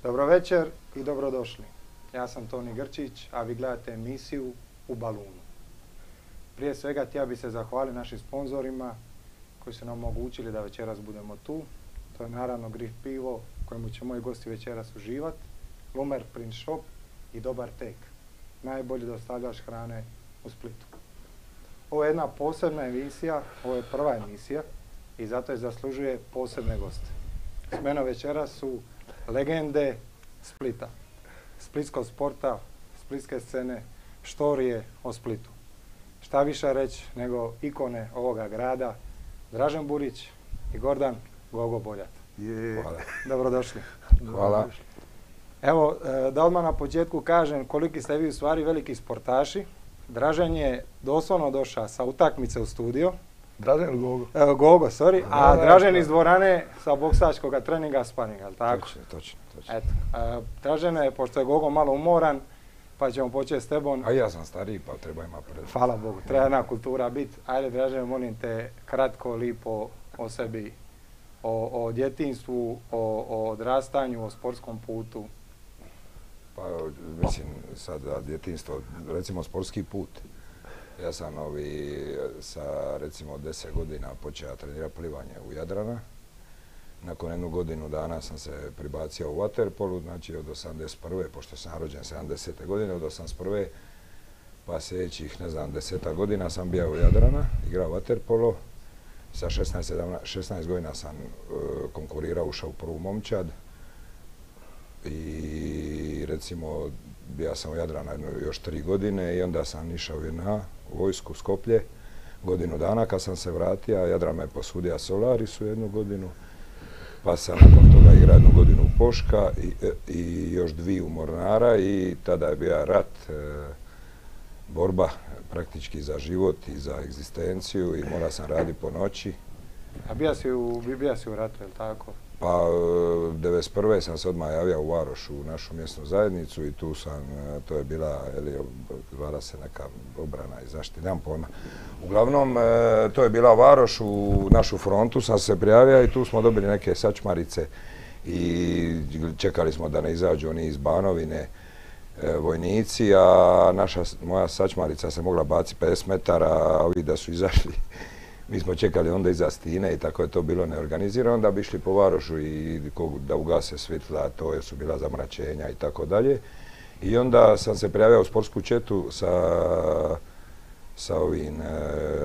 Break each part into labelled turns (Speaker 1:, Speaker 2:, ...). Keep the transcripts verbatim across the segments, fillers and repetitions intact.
Speaker 1: Dobro večer i dobrodošli. Ja sam Toni Grčić, a vi gledate emisiju U balunu. Prije svega htio bi se zahvaliti našim sponzorima koji su nam omogućili da večeras budemo tu. To je naravno Grif pivo kojemu će moji gosti večeras uživati, Lumer Print Shop i Dobar tek, najbolji dostavljač hrane u Splitu. Ovo je jedna posebna emisija, ovo je prva emisija i zato je zaslužuje posebne goste. S menom večeras su legende Splita, splitskog sporta, splitske scene, štorije o Splitu. Šta više reći nego ikone ovoga grada, Dražen Burić i Gordan Gogo Boljat.
Speaker 2: Je.
Speaker 1: Hvala. Dobrodošli.
Speaker 2: Hvala.
Speaker 1: Evo, da odmah na početku kažem koliki ste vi u stvari veliki sportaši. Dražen je doslovno došao sa utakmice u studio.
Speaker 2: Dražen Gogo.
Speaker 1: Evo, Gogo, sorry. A Dražen iz dvorane sa boksačkog treninga sparinga, ali tako?
Speaker 2: Točno, točno, točno.
Speaker 1: Eto, Dražene, pošto je Gogo malo umoran, pa ćemo početi s tebom.
Speaker 2: A ja sam stariji, pa treba ima pred.
Speaker 1: Hvala Bogu, treba jedna kultura biti. Ajde, Dražene, molim te, kratko, lipo o sebi, o, o djetinjstvu, o, o odrastanju, o sportskom putu.
Speaker 2: Pa, mislim, sad djetinjstvo, recimo sportski put. Ja sam ovi, sa recimo deset godina počeo trenirati plivanje u Jadrana. Nakon jednu godinu dana sam se pribacio u vaterpolu, znači od osamdeset prve pošto sam rođen sedamdesete godine, od osamdeset prve pa sljedećih, ne znam, deseta godina sam bio u Jadrana, igrao vaterpolo. Sa šesnaest, šesnaest godina sam uh, konkurirao, ušao u prvu momčad. I recimo, bio sam u Jadrana još tri godine i onda sam išao u J N A, u vojsku Skoplje, godinu dana. Kad sam se vratio, Jadran me posudio Solarisu jednu godinu, pa sam nakon toga igrao jednu godinu u Poška i, i još dvije u Mornara i tada je bio rat, e, borba praktički za život i za egzistenciju i morao sam raditi po noći.
Speaker 1: A bija si u, bija si u ratu, je li tako?
Speaker 2: Pa, devedeset prve sam se odmah javio u Varoš u našu mjesnu zajednicu i tu sam, to je bila, ili zvala se neka obrana i zaštita, nemam pojma. Uglavnom, to je bila Varoš, u našu frontu sam se prijavio i tu smo dobili neke sačmarice i čekali smo da ne izađu oni iz Banovine vojnici, a naša, moja sačmarica se mogla baciti pedeset metara, a ovi da su izašli. Mi smo čekali onda iza Stine i tako je to bilo neorganizirano, da bi išli po Varošu i da ugase svjetla, to su bila zamračenja i tako dalje. I onda sam se prijavio u sportsku četu sa, sa ovim e,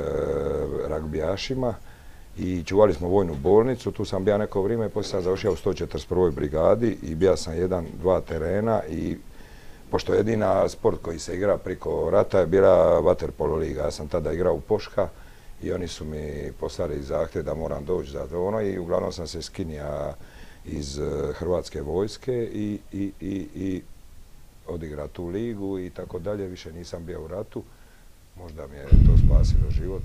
Speaker 2: ragbijašima i čuvali smo vojnu bolnicu, tu sam bio neko vrijeme, poslije sam završio u sto četrdeset prvoj brigadi i bio sam jedan, dva terena i pošto jedina sport koji se igra priko rata je bila vaterpolo liga, ja sam tada igrao u Poška. I oni su mi poslali zahtjev da moram doći za to ono i uglavnom sam se skinija iz Hrvatske vojske i, i, i, i odigrao tu ligu i tako dalje. Više nisam bio u ratu. Možda mi je to spasilo život.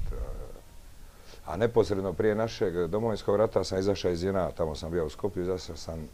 Speaker 2: A neposredno prije našeg domovinskog rata sam izašao iz J N A, tamo sam bio u Skoplju, izašao sam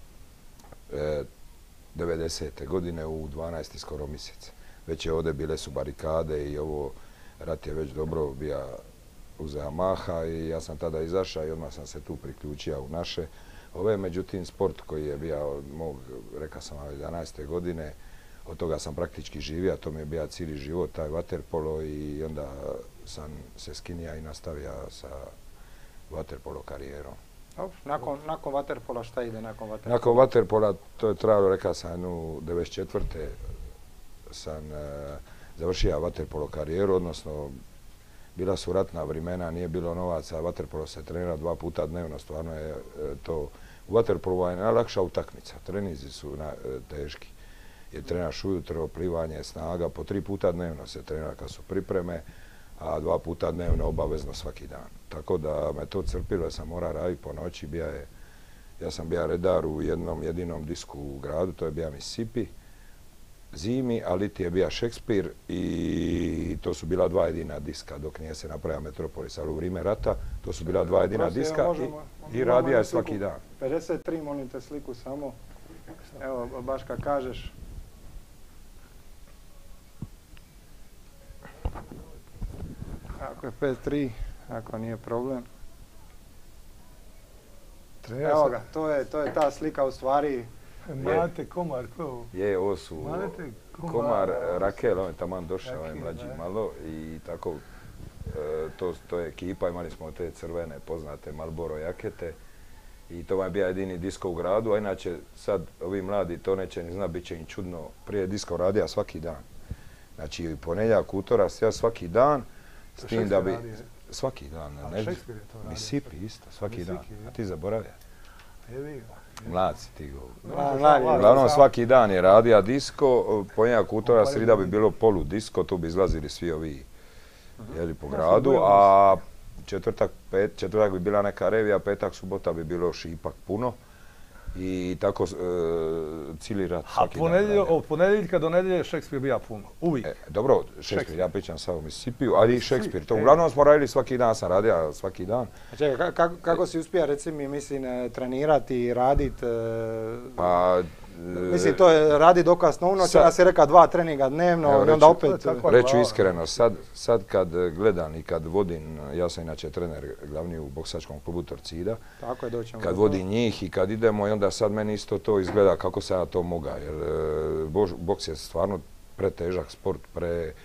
Speaker 2: e, devedesete godine u dvanaesti skoro mjesec. Već je ovdje bile su barikade i ovo, rat je već dobro bio uzeo maha i ja sam tada izašao i odmah sam se tu priključio u naše. Ovo je međutim sport koji je bio od mog, rekao sam, jedanaeste godine, od toga sam praktički živio, to mi je bio cijeli život, taj vaterpolo i onda sam se skinija i nastavio sa vaterpolo karijerom.
Speaker 1: Nakon, nakon vaterpola šta ide nakon vaterpola?
Speaker 2: Nakon vaterpola to je trajalo, rekao sam, jednu devedeset četvrte sam e, završio vaterpolo karijeru, odnosno bila su ratna vremena, nije bilo novaca, vaterpolo se trenira dva puta dnevno, stvarno je e, to, u vaterpolu je najlakša utakmica, trenizi su na, e, teški, jer trenaš ujutro, plivanje, snaga, po tri puta dnevno se trenira kad su pripreme, a dva puta dnevno obavezno svaki dan. Tako da me to crpilo, sam mora raditi po noći, bija je, ja sam bio redar u jednom jedinom disku u gradu, to je bio Mississippi, zimi, ali ti je bio Šekspir i to su bila dva jedina diska dok nije se napravila Metropolis, ali u vrijeme rata to su bila dva jedina diska možemo, i, i radija je svaki dan.
Speaker 1: pedeset tri, molim te sliku samo, evo baš kad kažeš. Ako je pedeset tri, ako nije problem. Evo ga, to je, to je ta slika u stvari
Speaker 3: Mate, Komar, to?
Speaker 2: Je, ovo su
Speaker 3: Mate,
Speaker 2: Komar, Rakel, on je taman došao, on je
Speaker 3: Rakel,
Speaker 2: mlađi
Speaker 3: da.
Speaker 2: malo i tako, e, to, to je ekipa, imali smo te crvene poznate Marlboro jakete i to vam je bio jedini disko u gradu, a inače sad ovi mladi to neće ni zna, bit će im čudno, prije disko radija svaki dan. Znači ponedjeljak, utorak, ja svaki dan, s tim da bi... Svaki dan,
Speaker 3: A
Speaker 2: ne?
Speaker 3: Šekspir je to radio.
Speaker 2: Mississippi isto, svaki
Speaker 3: Mississippi,
Speaker 2: dan.
Speaker 3: je.
Speaker 2: A ti zaboravlja.
Speaker 3: Evi ga.
Speaker 2: Mlad si ti go.
Speaker 1: A, mladi,
Speaker 2: Uglavnom
Speaker 1: sam-
Speaker 2: svaki dan je radija disko, ponedjeljak, utorak, srida bi bilo polu disko, tu bi izlazili svi ovi jeli, po
Speaker 3: Ja sam
Speaker 2: gradu,
Speaker 3: bio-
Speaker 2: a četvrtak, pet, četvrtak bi bila neka revija, petak, subota bi bilo šipak puno. I tako e, cijeli rat
Speaker 3: A
Speaker 2: svaki dan.
Speaker 3: ponedjelj-
Speaker 2: radio.
Speaker 3: od ponedjeljka do nedjelje Šekspir bija puno. Uvijek.
Speaker 2: E, dobro, Šekspir,
Speaker 3: Šekspir.
Speaker 2: ja pričam sad o Mississippiju, ali i Šekspir. To
Speaker 3: e.
Speaker 2: uglavnom smo radili svaki dan, sam radio svaki dan.
Speaker 1: A čekaj, ka- kako, kako si uspio, reci mi, mislim, e, trenirati i radit? e,
Speaker 2: Pa,
Speaker 1: Mislim, to je radi dokasno unoć,
Speaker 2: sad-
Speaker 1: ja si rekao dva treninga dnevno
Speaker 2: Evo,
Speaker 1: i onda
Speaker 2: reću-
Speaker 1: opet...
Speaker 3: To je tako.
Speaker 2: reću
Speaker 3: glava.
Speaker 2: iskreno, sad, sad kad gledam i kad vodim, ja sam inače trener glavni u boksačkom klubu Torcida,
Speaker 1: Tako je, doćemo.
Speaker 2: kad
Speaker 1: do
Speaker 2: vodim njih i kad idemo i onda sad meni isto to izgleda kako sam ja to mogao, jer e, bož- boks je stvarno pretežak sport, pre,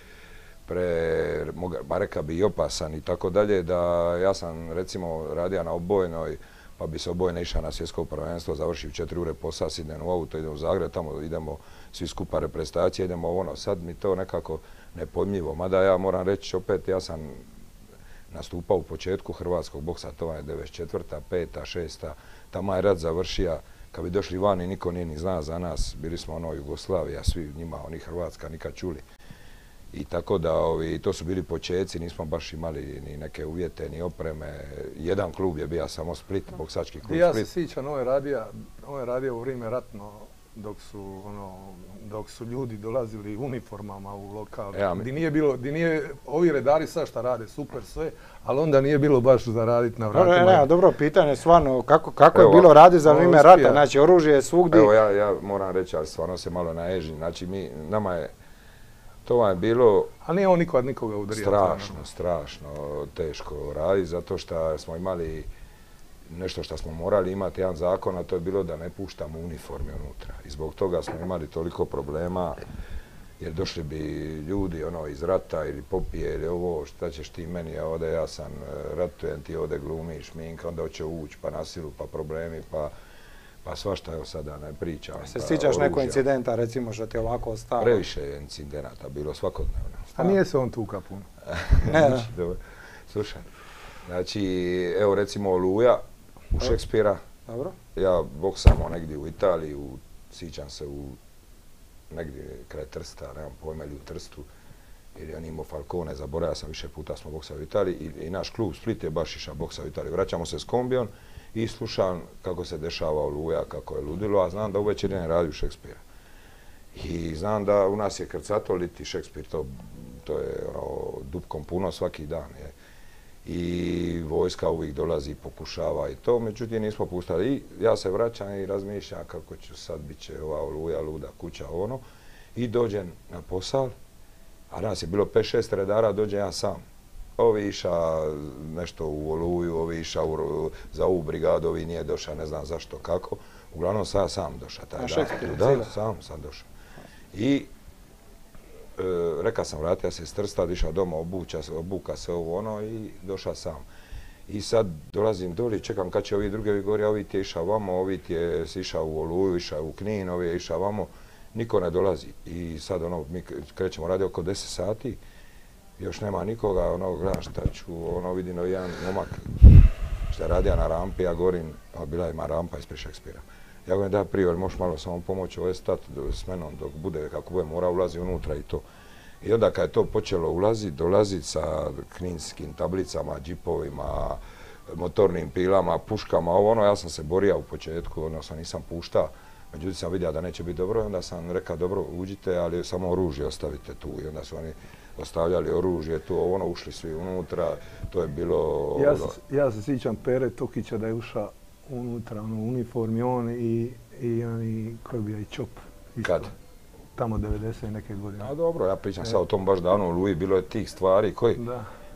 Speaker 2: pre, moga- ba reka bi i opasan i tako dalje, da ja sam recimo radio na obojnoj, pa bi se obojene išao na svjetsko prvenstvo, završi u četiri ure posla, idem u auto, idem u Zagreb, tamo idemo svi skupa reprezentacije, idemo ono, sad mi to nekako nepojmljivo, mada ja moram reći opet, ja sam nastupao u početku hrvatskog boksa, to je devedeset četvrta, peta, šesta, tamo je rat završija, kad bi došli vani, niko nije ni zna za nas, bili smo ono Jugoslavija, svi njima, oni Hrvatska, nikad čuli. I tako da ovi, to su bili početci, nismo baš imali ni neke uvjete, ni opreme. Jedan klub je bio samo Split, boksački klub
Speaker 3: I ja se
Speaker 2: Split.
Speaker 3: sjećam, ovo je radio, ovo je radio u vrijeme ratno, dok su, ono, dok su ljudi dolazili u uniformama u lokal.
Speaker 2: Ja, mi-
Speaker 3: Di nije bilo, di nije, ovi redari sad šta rade, super sve, ali onda nije bilo baš za radit na
Speaker 1: Dobro,
Speaker 3: vratima.
Speaker 1: ne, ne, dobro pitanje, stvarno, kako, kako
Speaker 2: Evo,
Speaker 1: je bilo radi za
Speaker 3: ovo
Speaker 1: vrijeme
Speaker 3: uspija.
Speaker 1: rata, znači oružje je svugdje.
Speaker 2: Evo ja, ja moram reći, ali stvarno se malo naježim. Znači mi, nama je, to vam je bilo
Speaker 3: A nije on nikad nikoga udario.
Speaker 2: strašno, strašno teško raditi, zato što smo imali nešto što smo morali imati, jedan zakon, a to je bilo da ne puštamo uniforme unutra. I zbog toga smo imali toliko problema, jer došli bi ljudi ono iz rata ili popije ili ovo, šta ćeš ti meni, a ovdje ja sam e, ratujem, ti ovdje glumiš, minka, onda hoće ući, pa nasilu, pa problemi, pa, pa svašta, evo sada ne pričam.
Speaker 1: Se
Speaker 2: pa
Speaker 1: sjećaš nekog
Speaker 2: oružja.
Speaker 1: incidenta, recimo, što ti je ovako ostalo?
Speaker 2: Previše je incidenata bilo svakodnevno.
Speaker 3: A nije se on tuka puno.
Speaker 1: Ne,
Speaker 2: Znači, dobro. Slušaj, znači, evo recimo Oluja u Šekspira,
Speaker 1: Dobro.
Speaker 2: ja boksamo negdje u Italiji, u, sjećam se u negdje kraj Trsta, nemam pojma, ili u Trstu, ili on imao Falcone, zaboravio sam, više puta smo boksali u Italiji i, i naš klub Split je baš išao boksa u Italiji. Vraćamo se s kombijom i slušam kako se dešava Oluja, kako je ludilo, a znam da uvečer ne radi u Šekspira. I znam da u nas je krcato liti Šekspir, to, to je ono, dupkom puno svaki dan. Je. I vojska uvijek dolazi i pokušava i to, međutim nismo puštali. I ja se vraćam i razmišljam kako ću sad, bit će ova Oluja, luda kuća, ono. I dođem na posao, a nas je bilo pet šest redara, dođem ja sam. Ovi iša nešto u Oluju, ovi iša u, za ovu brigadu, ovi nije došao, ne znam zašto, kako. Uglavnom sam ja sam došao taj
Speaker 1: A
Speaker 2: dan.
Speaker 1: Šekspir,
Speaker 2: Da,
Speaker 1: cijela?
Speaker 2: sam sam došao. I e, reka sam, vratio se iz Trsta, išao doma, obuća se, obuka se ovo ono i došao sam. I sad dolazim doli, čekam kad će ovi drugi, ovi govori, ovi ti je išao vamo, ovi ti je išao u Oluju, išao u Knin, ovi je išao vamo, niko ne dolazi. I sad ono, mi krećemo radi oko deset sati, još nema nikoga, ono, gledam šta ću, ono, vidim jedan momak što je radio na rampi, ja govorim, a bila ima rampa ispred Šekspira. Ja govorim da prije, možeš malo samo pomoći, ovo je stat s menom dok bude, kako bude mora ulazi unutra i to. I onda kad je to počelo ulaziti, dolaziti sa kninskim tablicama, džipovima, motornim pilama, puškama, ovo ono, ja sam se borio u početku, odnosno nisam puštao. Međutim sam vidio da neće biti dobro i onda sam rekao dobro uđite, ali samo oružje ostavite tu. I onda su oni ostavljali oružje tu, ovo ono, ušli svi unutra, to je bilo...
Speaker 3: Ja se, ja se sjećam Pere Tokića da je ušao unutra ono, u uniformi, on i, i oni koji je bio i Čop. Isto.
Speaker 2: Kad?
Speaker 3: Tamo devedeset neke godine.
Speaker 2: A dobro, ja pričam sad o tom baš davno u Oluji, bilo je tih stvari koji...
Speaker 3: Da.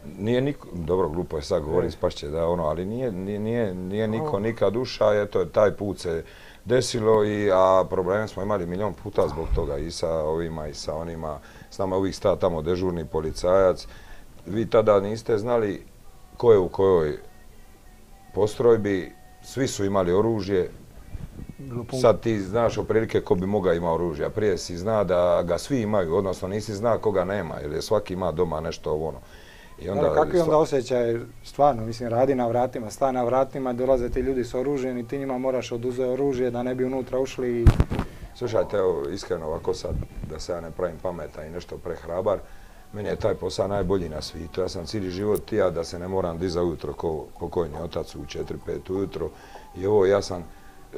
Speaker 2: nije niko, dobro, glupo je sad govorit, ispašće da ono, ali nije, nije, nije, nije niko nikad uša, eto, taj put se desilo, i, a probleme smo imali milion puta zbog toga i sa ovima i sa onima. S nama uvijek sta tamo dežurni policajac. Vi tada niste znali ko je u kojoj postrojbi, svi su imali oružje. Sad ti znaš otprilike ko bi mogao ima oružje, a prije si zna da ga svi imaju, odnosno nisi zna koga nema, jer je svaki ima doma nešto ono.
Speaker 1: I onda, kakvi onda osjećaj, stvarno, mislim, radi na vratima, sta na vratima, dolaze ti ljudi s oružjem i ti njima moraš oduzeti oružje da ne bi unutra ušli i...
Speaker 2: Slušajte, evo, iskreno ovako sad, da se ja ne pravim pametan i nešto prehrabar, meni je taj posao najbolji na svijetu. Ja sam cijeli život tija da se ne moram diza ujutro ko pokojni otac u četiri pet ujutro. I ovo ja sam, e,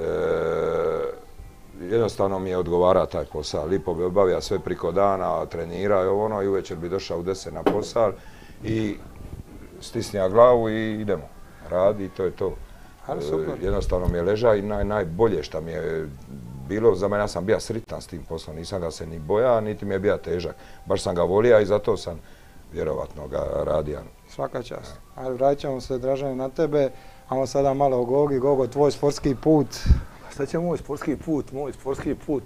Speaker 2: jednostavno mi je odgovara taj posao. Lipo bi obavio sve priko dana, trenira i ono, i uvečer bi došao u deset na posao i stisnija glavu i idemo. Radi i to je to.
Speaker 1: Ali super.
Speaker 2: E, jednostavno mi je leža i naj, najbolje što mi je bilo, za mene ja sam bio sritan s tim poslom, nisam ga se ni boja, niti mi je bio težak. Baš sam ga volio i zato sam vjerovatno ga radio.
Speaker 1: Svaka čast. Ali vratit ćemo se, Dražene, na tebe. Ajmo sada malo o Gogi. Gogo, tvoj sportski put.
Speaker 3: Šta će moj sportski put? Moj sportski put.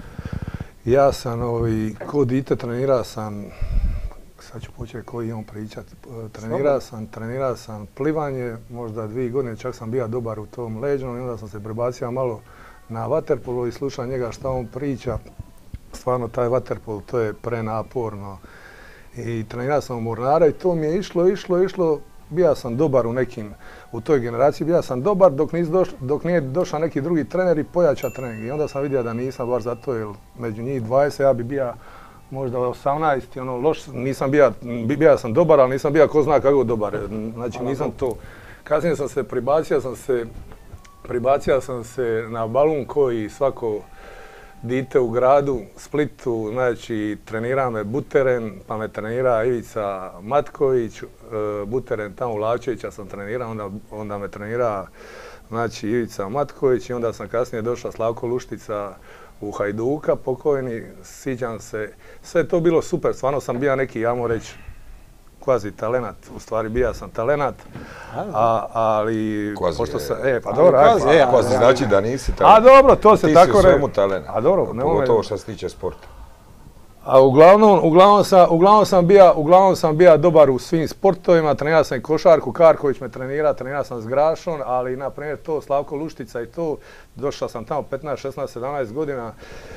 Speaker 3: Ja sam, ovi, ko dite trenirao sam, sad ću početi koji on pričat, trenirao sam, trenirao sam plivanje, možda dvije godine, čak sam bio dobar u tom leđnom i onda sam se prebacio malo na vaterpolo i slušam njega šta on priča. Stvarno taj vaterpol, to je prenaporno. I trenirao sam u Mornara i to mi je išlo, išlo, išlo. Bio sam dobar u nekim, u toj generaciji bio sam dobar dok, doš, dok nije došao neki drugi trener i pojača trening. I onda sam vidio da nisam baš zato, jer među njih dvadeset ja bi bio možda osamnaest, ono loš, nisam bio, bio sam dobar, ali nisam bio ko zna kako dobar. Znači nisam to. Kasnije sam se pribacio, sam se Pribacio sam se na balun koji svako dite u gradu, Splitu, znači trenira me Buteren, pa me trenira Ivica Matković, Buteren tamo u Lavčevića sam trenirao, onda, onda me trenira znači Ivica Matković i onda sam kasnije došao Slavko Luštica u Hajduka, pokojni, sjećam se, sve je to bilo super, stvarno sam bio neki, ja moram reći, kvazi talenat, u stvari bija sam talenat, a, ali
Speaker 2: kvazi
Speaker 3: pošto
Speaker 2: je,
Speaker 3: sam, e pa dobro,
Speaker 2: kvazi,
Speaker 3: aj,
Speaker 2: je, kvazi
Speaker 3: aj,
Speaker 2: znači da nisi talenat.
Speaker 3: A dobro, to se
Speaker 2: ti
Speaker 3: tako
Speaker 2: reći. Ti si u svemu talenat,
Speaker 3: a dobro,
Speaker 2: pogotovo što se tiče sporta.
Speaker 3: A uglavnom, uglavnom sam, uglavnom sam bija, uglavnom sam bija dobar u svim sportovima, trenirao sam i košarku, Karković me trenira, trenirao sam s Grašom, ali na primjer to Slavko Luštica i to, došao sam tamo petnaest, šesnaest, sedamnaest godina.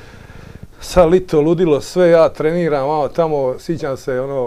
Speaker 3: Sad lito, ludilo, sve ja treniram, malo tamo, sjećam se ono,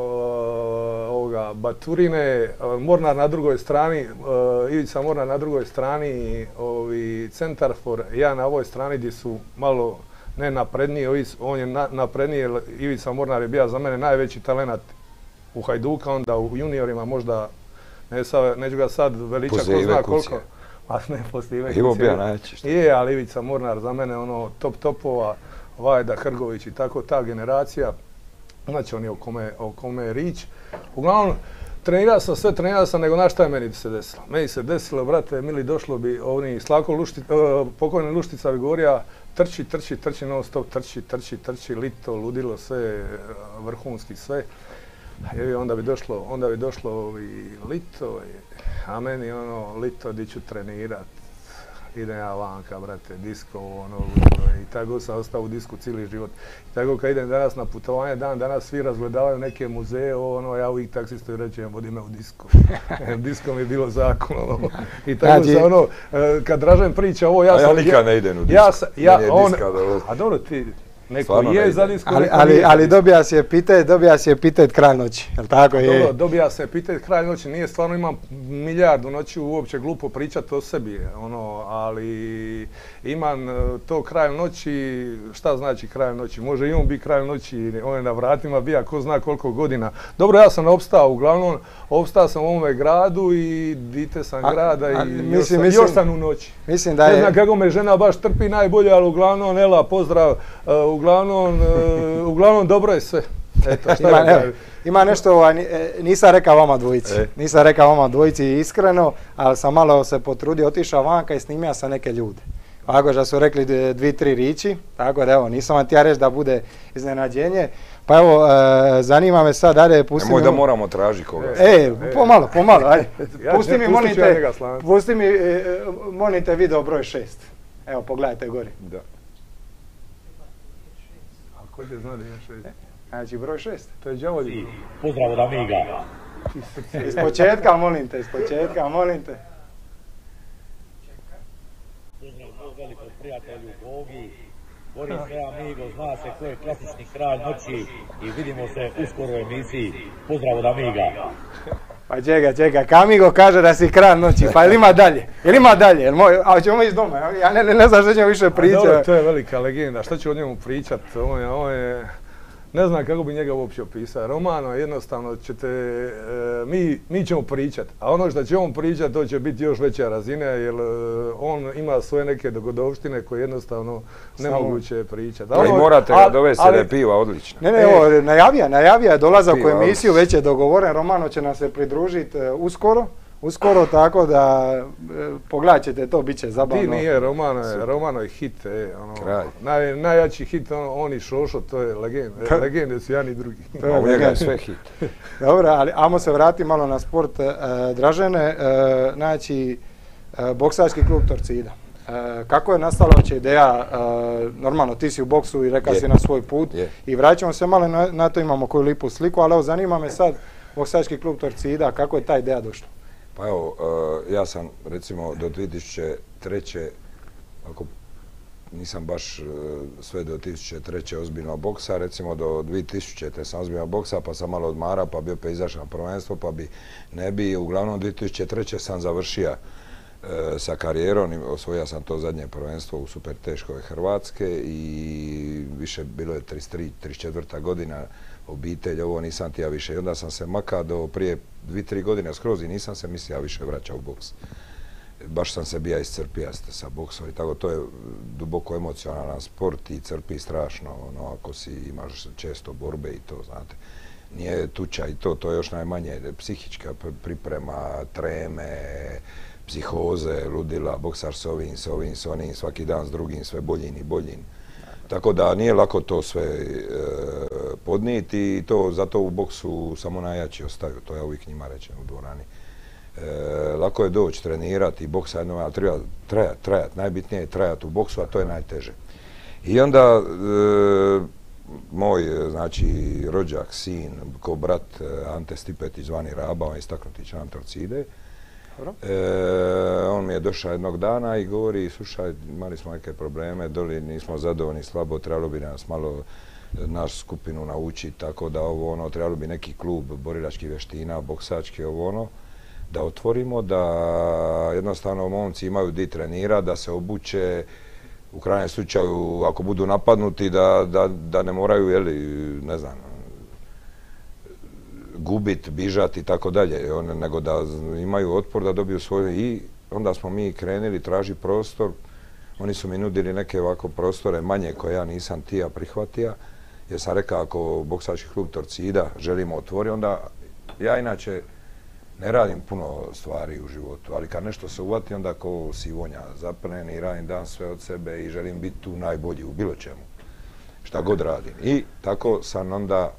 Speaker 3: ovoga, Baturine, Mornar na drugoj strani, Ivica Mornar na drugoj strani, ovi Centarfor, ja na ovoj strani gdje su malo ne napredniji, on je na, napredniji, Ivica Mornar je bio za mene najveći talenat u Hajduka, onda u juniorima možda, ne sa, neću ga sad veliča ko zna koliko. A ne, poslije Ive
Speaker 2: Ivo bio najveći.
Speaker 3: Je, ali Ivica Mornar za mene ono top topova. Vajda, Hrgović i tako ta generacija, znači oni o kome, o kome je rič. Uglavnom, trenirao sam sve, trenirao sam, nego na šta je meni se desilo? Meni se desilo, brate, mili, došlo bi ovni Slavko Luštica, uh, pokojni Luštica bi govorio, trči, trči, trči, non stop, trči, trči, trči, lito, ludilo, sve, vrhunski, sve. I onda bi došlo, onda bi došlo i lito, a meni ono, lito, di ću trenirat. Idem ja vanka, brate, disko, ono, i tako sam ostao u disku cijeli život. I tako kad idem danas na putovanje, dan danas svi razgledavaju neke muzeje, ono, ja uvijek taksistu rećem, vodi me u disko. Disko mi je bilo zakon, ono. I tako sam, ono, kad Dražen priča ovo, ja sam...
Speaker 2: A ja nikad ne idem u disko.
Speaker 3: Ja sam, ja, on, a dobro, ti, neko je za disko,
Speaker 1: ali, ali, ali dobija si epitet, dobija si epitet kralj noći, jel tako je?
Speaker 3: Dobro, dobija se epitet kralj noći, nije stvarno, imam milijardu noći uopće glupo pričati o sebi, ono, ali imam to kralj noći, šta znači kralj noći? Može i on biti kralj noći, on je na vratima bija ko zna koliko godina. Dobro, ja sam opstao, uglavnom, opstao sam u ovome gradu i dite sam a, grada a, i mislim, još, sam, mislim, još sam u noći.
Speaker 1: Mislim da je...
Speaker 3: Ne znam kako me žena baš trpi najbolje, ali uglavnom, Ela, pozdrav, uh, uglavnom, uh, uglavnom dobro je sve. Eto, šta
Speaker 1: ima, evo, ima nešto, nisam rekao vama dvojici, e. nisam rekao vama dvojici iskreno, ali sam malo se potrudio, otišao vanka i snimio sam neke ljude. Ovako što su rekli dvi, tri riči, tako da evo, nisam vam ti ja reći da bude iznenađenje. Pa evo, e, zanima me sad, ajde, pusti
Speaker 2: Nemoj
Speaker 1: mi...
Speaker 2: da moramo tražiti koga.
Speaker 1: E, pomalo, pomalo, ajde.
Speaker 3: Ja
Speaker 1: Pusti
Speaker 3: ću-
Speaker 1: mi,
Speaker 3: pustit
Speaker 1: molim
Speaker 3: ću ja
Speaker 1: te,
Speaker 3: njega slanca.
Speaker 1: pusti mi, e, molim te, video broj šest. Evo, pogledajte gori.
Speaker 2: Da.
Speaker 3: A ko će zna da je šest?
Speaker 1: Znači, broj šest.
Speaker 3: To je đavolji.
Speaker 4: Pozdrav od Amiga.
Speaker 1: Iz početka, molim te, iz početka, molim te.
Speaker 4: Pozdrav moj velikog prijatelju Bogi. Boris se Amigo, zna se ko je klasični kralj noći i vidimo se uskoro u emisiji. Pozdrav od Amiga.
Speaker 1: Pa čekaj, čekaj, Kamigo kaže da si kralj noći, pa jel ima dalje? Jel ima dalje? Jel moj, a ćemo ići doma, ja ne, ne znam što ćemo više
Speaker 3: A dobro,
Speaker 1: pričati.
Speaker 3: to je velika legenda. Šta ću o njemu pričat? On je, on je, ne znam kako bi njega uopće opisao. Romano, jednostavno ćete, e, mi, mi ćemo pričat, a ono što će on pričat, to će biti još veća razina, jer e, on ima svoje neke dogodovštine koje jednostavno nemoguće je pričat.
Speaker 2: Ali morate ga dovesti da je piva odlična.
Speaker 1: Ne, ne, evo, najavija, najavija je dolazak u
Speaker 2: Piva,
Speaker 1: emisiju, već je dogovoren, Romano će nam se pridružiti e, uskoro, uskoro, tako da e, pogledat ćete to, bit će zabavno.
Speaker 3: Ti nije, Romano je, Romano je hit, e, ono,
Speaker 2: Kralj.
Speaker 3: naj, najjači hit, on, on i Šošo, to je legenda, legende su jedan i drugi.
Speaker 1: To je
Speaker 2: A u njega je
Speaker 1: legenda.
Speaker 2: sve hit.
Speaker 1: Dobro, ali ajmo se vratiti malo na sport. E, Dražene, e, znači, e, boksački klub Torcida. E, kako je nastala uopće ideja, e, normalno ti si u boksu i rekao
Speaker 2: Je.
Speaker 1: si na svoj put
Speaker 2: Je.
Speaker 1: i vraćamo se malo na, na to, imamo koju lipu sliku, ali evo zanima me sad boksački klub Torcida, kako je ta ideja došla?
Speaker 2: Pa evo, e, ja sam recimo do dvije tisuće treće. ako nisam baš e, sve do dvije tisuće treće ozbiljno boksa, recimo do dvije tisućite sam ozbiljno boksa, pa sam malo odmara, pa bio pa izašao na prvenstvo, pa bi ne bi. Uglavnom dvije tisuće treće sam završio e, sa karijerom i osvojio sam to zadnje prvenstvo u super teškoj Hrvatske i više bilo je trideset tri, trideset četvrta godina, obitelj, ovo nisam ti ja više. I onda sam se makao do prije dvije, tri godine skroz i nisam se mislio ja više vraćao u boks. Baš sam se bija iscrpio sa boksom i tako, to je duboko emocionalan sport i crpi strašno, ono, ako si imaš često borbe i to, znate. Nije tuča i to, to je još najmanje psihička priprema, treme, psihoze, ludila, boksaš s ovim, s ovim, s onim, svaki dan s drugim, sve boljim i boljim. Tako da nije lako to sve e, podnijeti i to, zato u boksu samo najjači ostaju, to ja uvijek njima rečem u dvorani. E, lako je doći, trenirati, boksa jednom, ali treba trajati, trajat. Najbitnije je trajati u boksu, a to je najteže. I onda e, moj, znači, rođak, sin, ko brat Ante Stipetić, zvani Raba, on je istaknuti član Torcide. E, on mi je došao jednog dana i govori, slušaj, imali smo neke probleme, doli nismo zadovoljni, slabo, trebalo bi nas malo našu skupinu naučiti, tako da ovo ono, trebalo bi neki klub borilačkih vještina, boksački, ovo ono, da otvorimo, da jednostavno momci imaju di trenira, da se obuče, u krajnjem slučaju, ako budu napadnuti, da, da, da ne moraju, jeli, ne znam, gubit, bižati i tako dalje, nego da imaju otpor, da dobiju svoje. I onda smo mi krenuli traži prostor. Oni su mi nudili neke ovako prostore manje koje ja nisam tija prihvatija, jer sam rekao ako boksački klub Torcida želimo otvoriti, onda ja inače ne radim puno stvari u životu, ali kad nešto se uvati, onda ko sivonja zaprnen i radim dan sve od sebe i želim biti tu najbolji u bilo čemu, šta god radim. I tako sam onda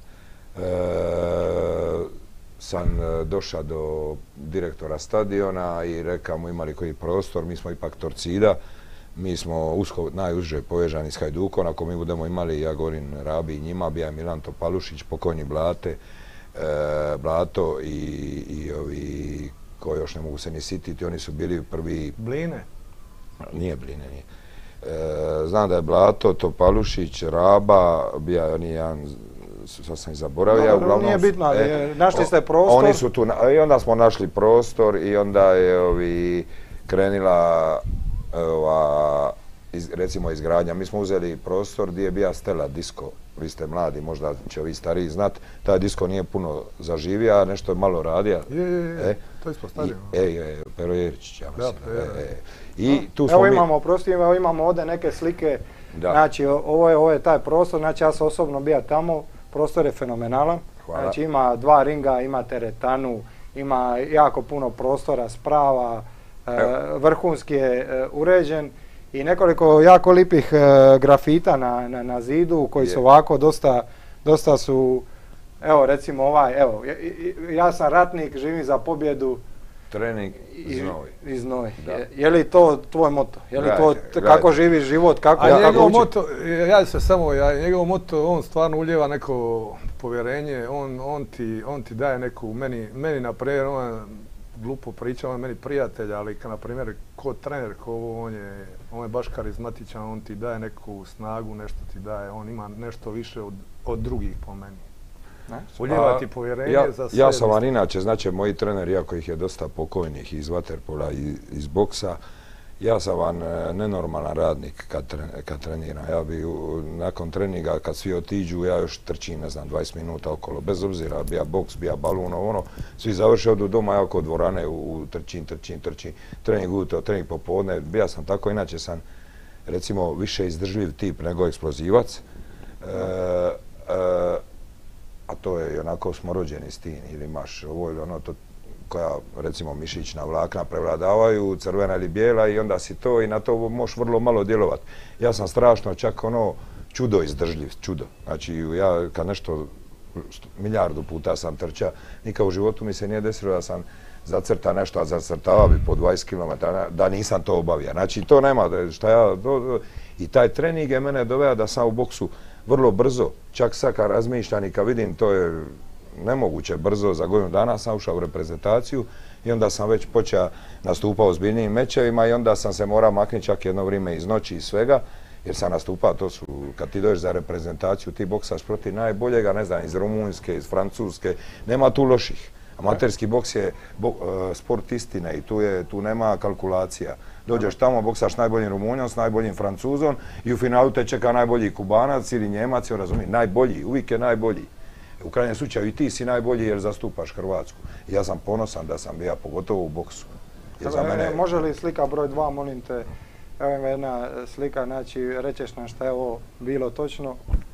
Speaker 2: E, sam došao do direktora stadiona i rekao mu imali koji prostor, mi smo ipak Torcida, mi smo usko, najuže povežani s Hajdukom, ako mi budemo imali, ja govorim Rabi i njima, bija Milan Topalušić, pokojni Blate, e, Blato i, i ovi koji još ne mogu se ni sititi, oni su bili prvi...
Speaker 3: Bline?
Speaker 2: Nije Bline, nije. E, znam da je Blato, Topalušić, Raba, bija on jedan... sad sam ih zaboravio.
Speaker 1: No, uglavnom, nije bitno, ali e, našli ste prostor.
Speaker 2: Oni su tu, i onda smo našli prostor i onda je ovi, krenila ova, iz, recimo izgradnja. Mi smo uzeli prostor gdje je bija Stela Disco. Vi ste mladi, možda će ovi stariji znat. Taj disko nije puno zaživio, nešto je malo radio.
Speaker 3: Je, je, je, e, to je ispostavljeno.
Speaker 2: E, e, Pero Jeričić, ja mislim.
Speaker 3: Da,
Speaker 2: e, e. I tu
Speaker 1: evo
Speaker 2: smo
Speaker 1: imamo prostor, evo imamo ovdje neke slike.
Speaker 2: Da.
Speaker 1: Znači, ovo je, ovo je taj prostor, znači ja sam osobno bio tamo. Prostor je fenomenalan,
Speaker 2: Hvala.
Speaker 1: Znači ima dva ringa, ima teretanu, ima jako puno prostora, sprava, e, vrhunski je e, uređen i nekoliko jako lipih e, grafita na, na, na zidu koji je. su ovako dosta, dosta su, evo recimo ovaj, evo, ja sam ratnik, živim za pobjedu.
Speaker 2: Trening i znoj.
Speaker 1: I znoj. Je, je li to tvoj moto? Je li to
Speaker 2: Gledajte,
Speaker 1: kako živiš život, kako,
Speaker 3: A
Speaker 1: kako
Speaker 3: njegov
Speaker 1: uči?
Speaker 3: moto, ja se samo, ja, njegov moto, on stvarno uljeva neko povjerenje, on, on, ti, on ti daje neku, meni, meni na primjer, on glupo priča, on je meni prijatelj, ali kad na primjer ko trener, ko ovo, on je, on je baš karizmatičan, on ti daje neku snagu, nešto ti daje, on ima nešto više od, od drugih po meni. Uljeva ti povjerenje
Speaker 2: ja,
Speaker 3: za sve.
Speaker 2: Ja sam vam inače, znači moji treneri, iako ih je dosta pokojnih iz vaterpola i iz boksa, ja sam vam nenormalan radnik kad, tre, kad treniram. Ja bi nakon treninga, kad svi otiđu, ja još trčim, ne znam, dvadeset minuta okolo, bez obzira, bija boks, bija balun, ono, svi završe, odu doma, ja oko dvorane, u trčim, trčim, trčim, trening ujutro, trening popodne, bija sam tako, inače sam, recimo, više izdržljiv tip nego eksplozivac. E, e, a to je i onako smo rođeni s tim, ili imaš ovo ili ono, to, koja recimo mišićna vlakna prevladavaju, crvena ili bijela i onda si to i na to možeš vrlo malo djelovati. Ja sam strašno čak ono čudo izdržljiv, čudo. Znači ja kad nešto, milijardu puta sam trčao, nikad u životu mi se nije desilo da sam zacrta nešto, a zacrtava bi po dvadeset kilometara, da nisam to obavio. Znači to nema, šta ja, do, i taj trening je mene doveo da sam u boksu vrlo brzo, čak sad kad razmišljam i kad vidim, to je nemoguće brzo, za godinu dana sam ušao u reprezentaciju i onda sam već počeo nastupao u ozbiljnijim mečevima i onda sam se morao maknuti čak jedno vrijeme iz noći i svega, jer sam nastupao, to su, kad ti dođeš za reprezentaciju, ti boksaš protiv najboljega, ne znam, iz Rumunjske, iz Francuske, nema tu loših. Amaterski boks je bo, uh, sport istine i tu, je, tu nema kalkulacija. Dođeš tamo, boksaš najboljim Rumunjom s najboljim Francuzom i u finalu te čeka najbolji Kubanac ili Njemac, razumije, najbolji, uvijek je najbolji. U krajnjem slučaju i ti si najbolji jer zastupaš Hrvatsku. I ja sam ponosan da sam bio, pogotovo u boksu.
Speaker 1: Za mene... Može li slika broj dva, molim te, evo ima jedna slika, znači rećeš nam šta je ovo bilo točno.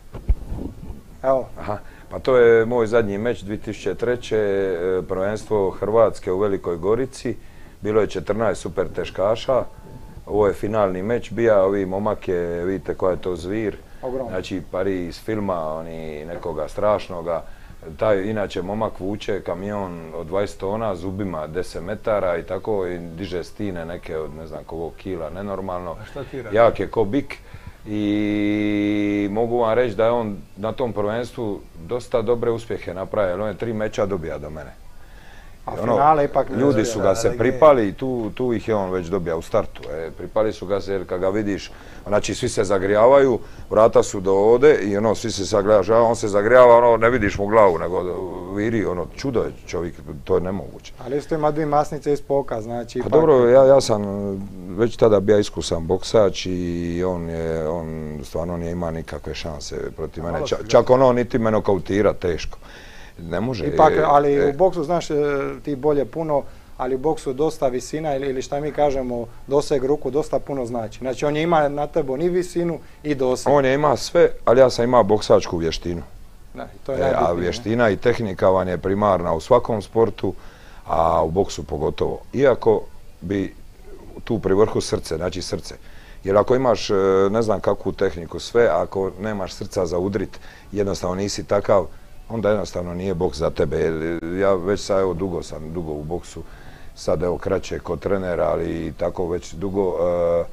Speaker 1: Evo.
Speaker 2: Aha, pa to je moj zadnji meč dvije tisuće treće. prvenstvo Hrvatske u Velikoj Gorici. Bilo je četrnaest super teškaša. Ovo je finalni meč bija, ovi momak je, vidite koja je to zvir.
Speaker 1: Ogromno.
Speaker 2: Znači pari iz filma, oni nekoga strašnoga. Taj inače momak vuče kamion od dvadeset tona zubima deset metara i tako i diže stine neke od ne znam koliko kila, nenormalno. Jak je ko bik i mogu vam reći da je on na tom prvenstvu dosta dobre uspjehe napravio. On je tri meča dobija do mene.
Speaker 1: A ono, finale ipak
Speaker 2: ljudi su ga se pripali i tu, tu ih je on već dobija u startu. E, pripali su ga se jer kad ga vidiš, znači svi se zagrijavaju, vrata su do ovde i ono, svi se zagrijava, on se zagrijava, ono, ne vidiš mu glavu, nego viri, ono, čudo je čovjek, to je nemoguće.
Speaker 1: Ali isto ima dvije masnice iz poka, znači...
Speaker 2: Pa dobro, ja, ja sam već tada bio iskusan boksač i on je, on stvarno nije ima nikakve šanse protiv mene, čak, čak ono niti me nokautira teško. Ne može.
Speaker 1: Ipak, ali e, u boksu, znaš, ti bolje puno, ali u boksu dosta visina ili, ili šta mi kažemo, doseg ruku dosta puno znači. Znači, on je ima na tebu ni visinu i doseg.
Speaker 2: On je ima sve, ali ja sam imao boksačku vještinu.
Speaker 1: Da, to je
Speaker 2: e, a vještina i tehnika vam je primarna u svakom sportu, a u boksu pogotovo. Iako bi tu pri vrhu srce, znači srce. Jer ako imaš, ne znam kakvu tehniku, sve, ako nemaš srca za udrit, jednostavno nisi takav, onda jednostavno nije boks za tebe. Ja već sad evo dugo sam, dugo u boksu, sad evo kraće kod trenera, ali tako već dugo. Uh,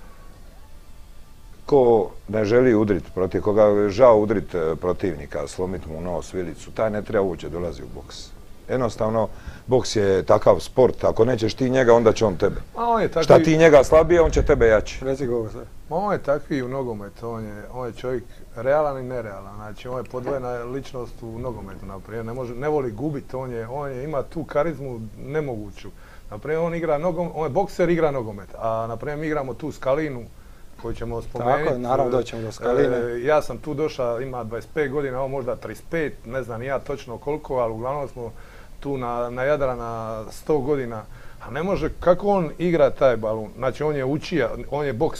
Speaker 2: ko ne želi udrit protiv, koga žao udrit protivnika, slomit mu nos, vilicu, taj ne treba uopće dolazi u boks. Jednostavno, boks je takav sport, ako nećeš ti njega, onda će on tebe.
Speaker 3: On je takvi...
Speaker 2: Šta ti njega slabije, on će tebe jači.
Speaker 1: Reci go sve.
Speaker 3: On je takvi u nogometu, on je, on je čovjek realan i nerealan, znači on je podvojena ličnost u nogometu, naprijed, ne, može, ne voli gubiti, on je, on je, ima tu karizmu nemoguću. Naprijed, on igra nogomet, on je bokser, igra nogomet, a naprijed mi igramo tu Skalinu, koju ćemo spomenuti.
Speaker 1: Tako, naravno doćemo do Skaline.
Speaker 3: E, ja sam tu došao, ima dvadeset pet godina, on možda trideset pet, ne znam ja točno koliko, ali uglavnom smo tu na, na Jadrana sto godina. A ne može, kako on igra taj balun? Znači on je učija, on je bokser,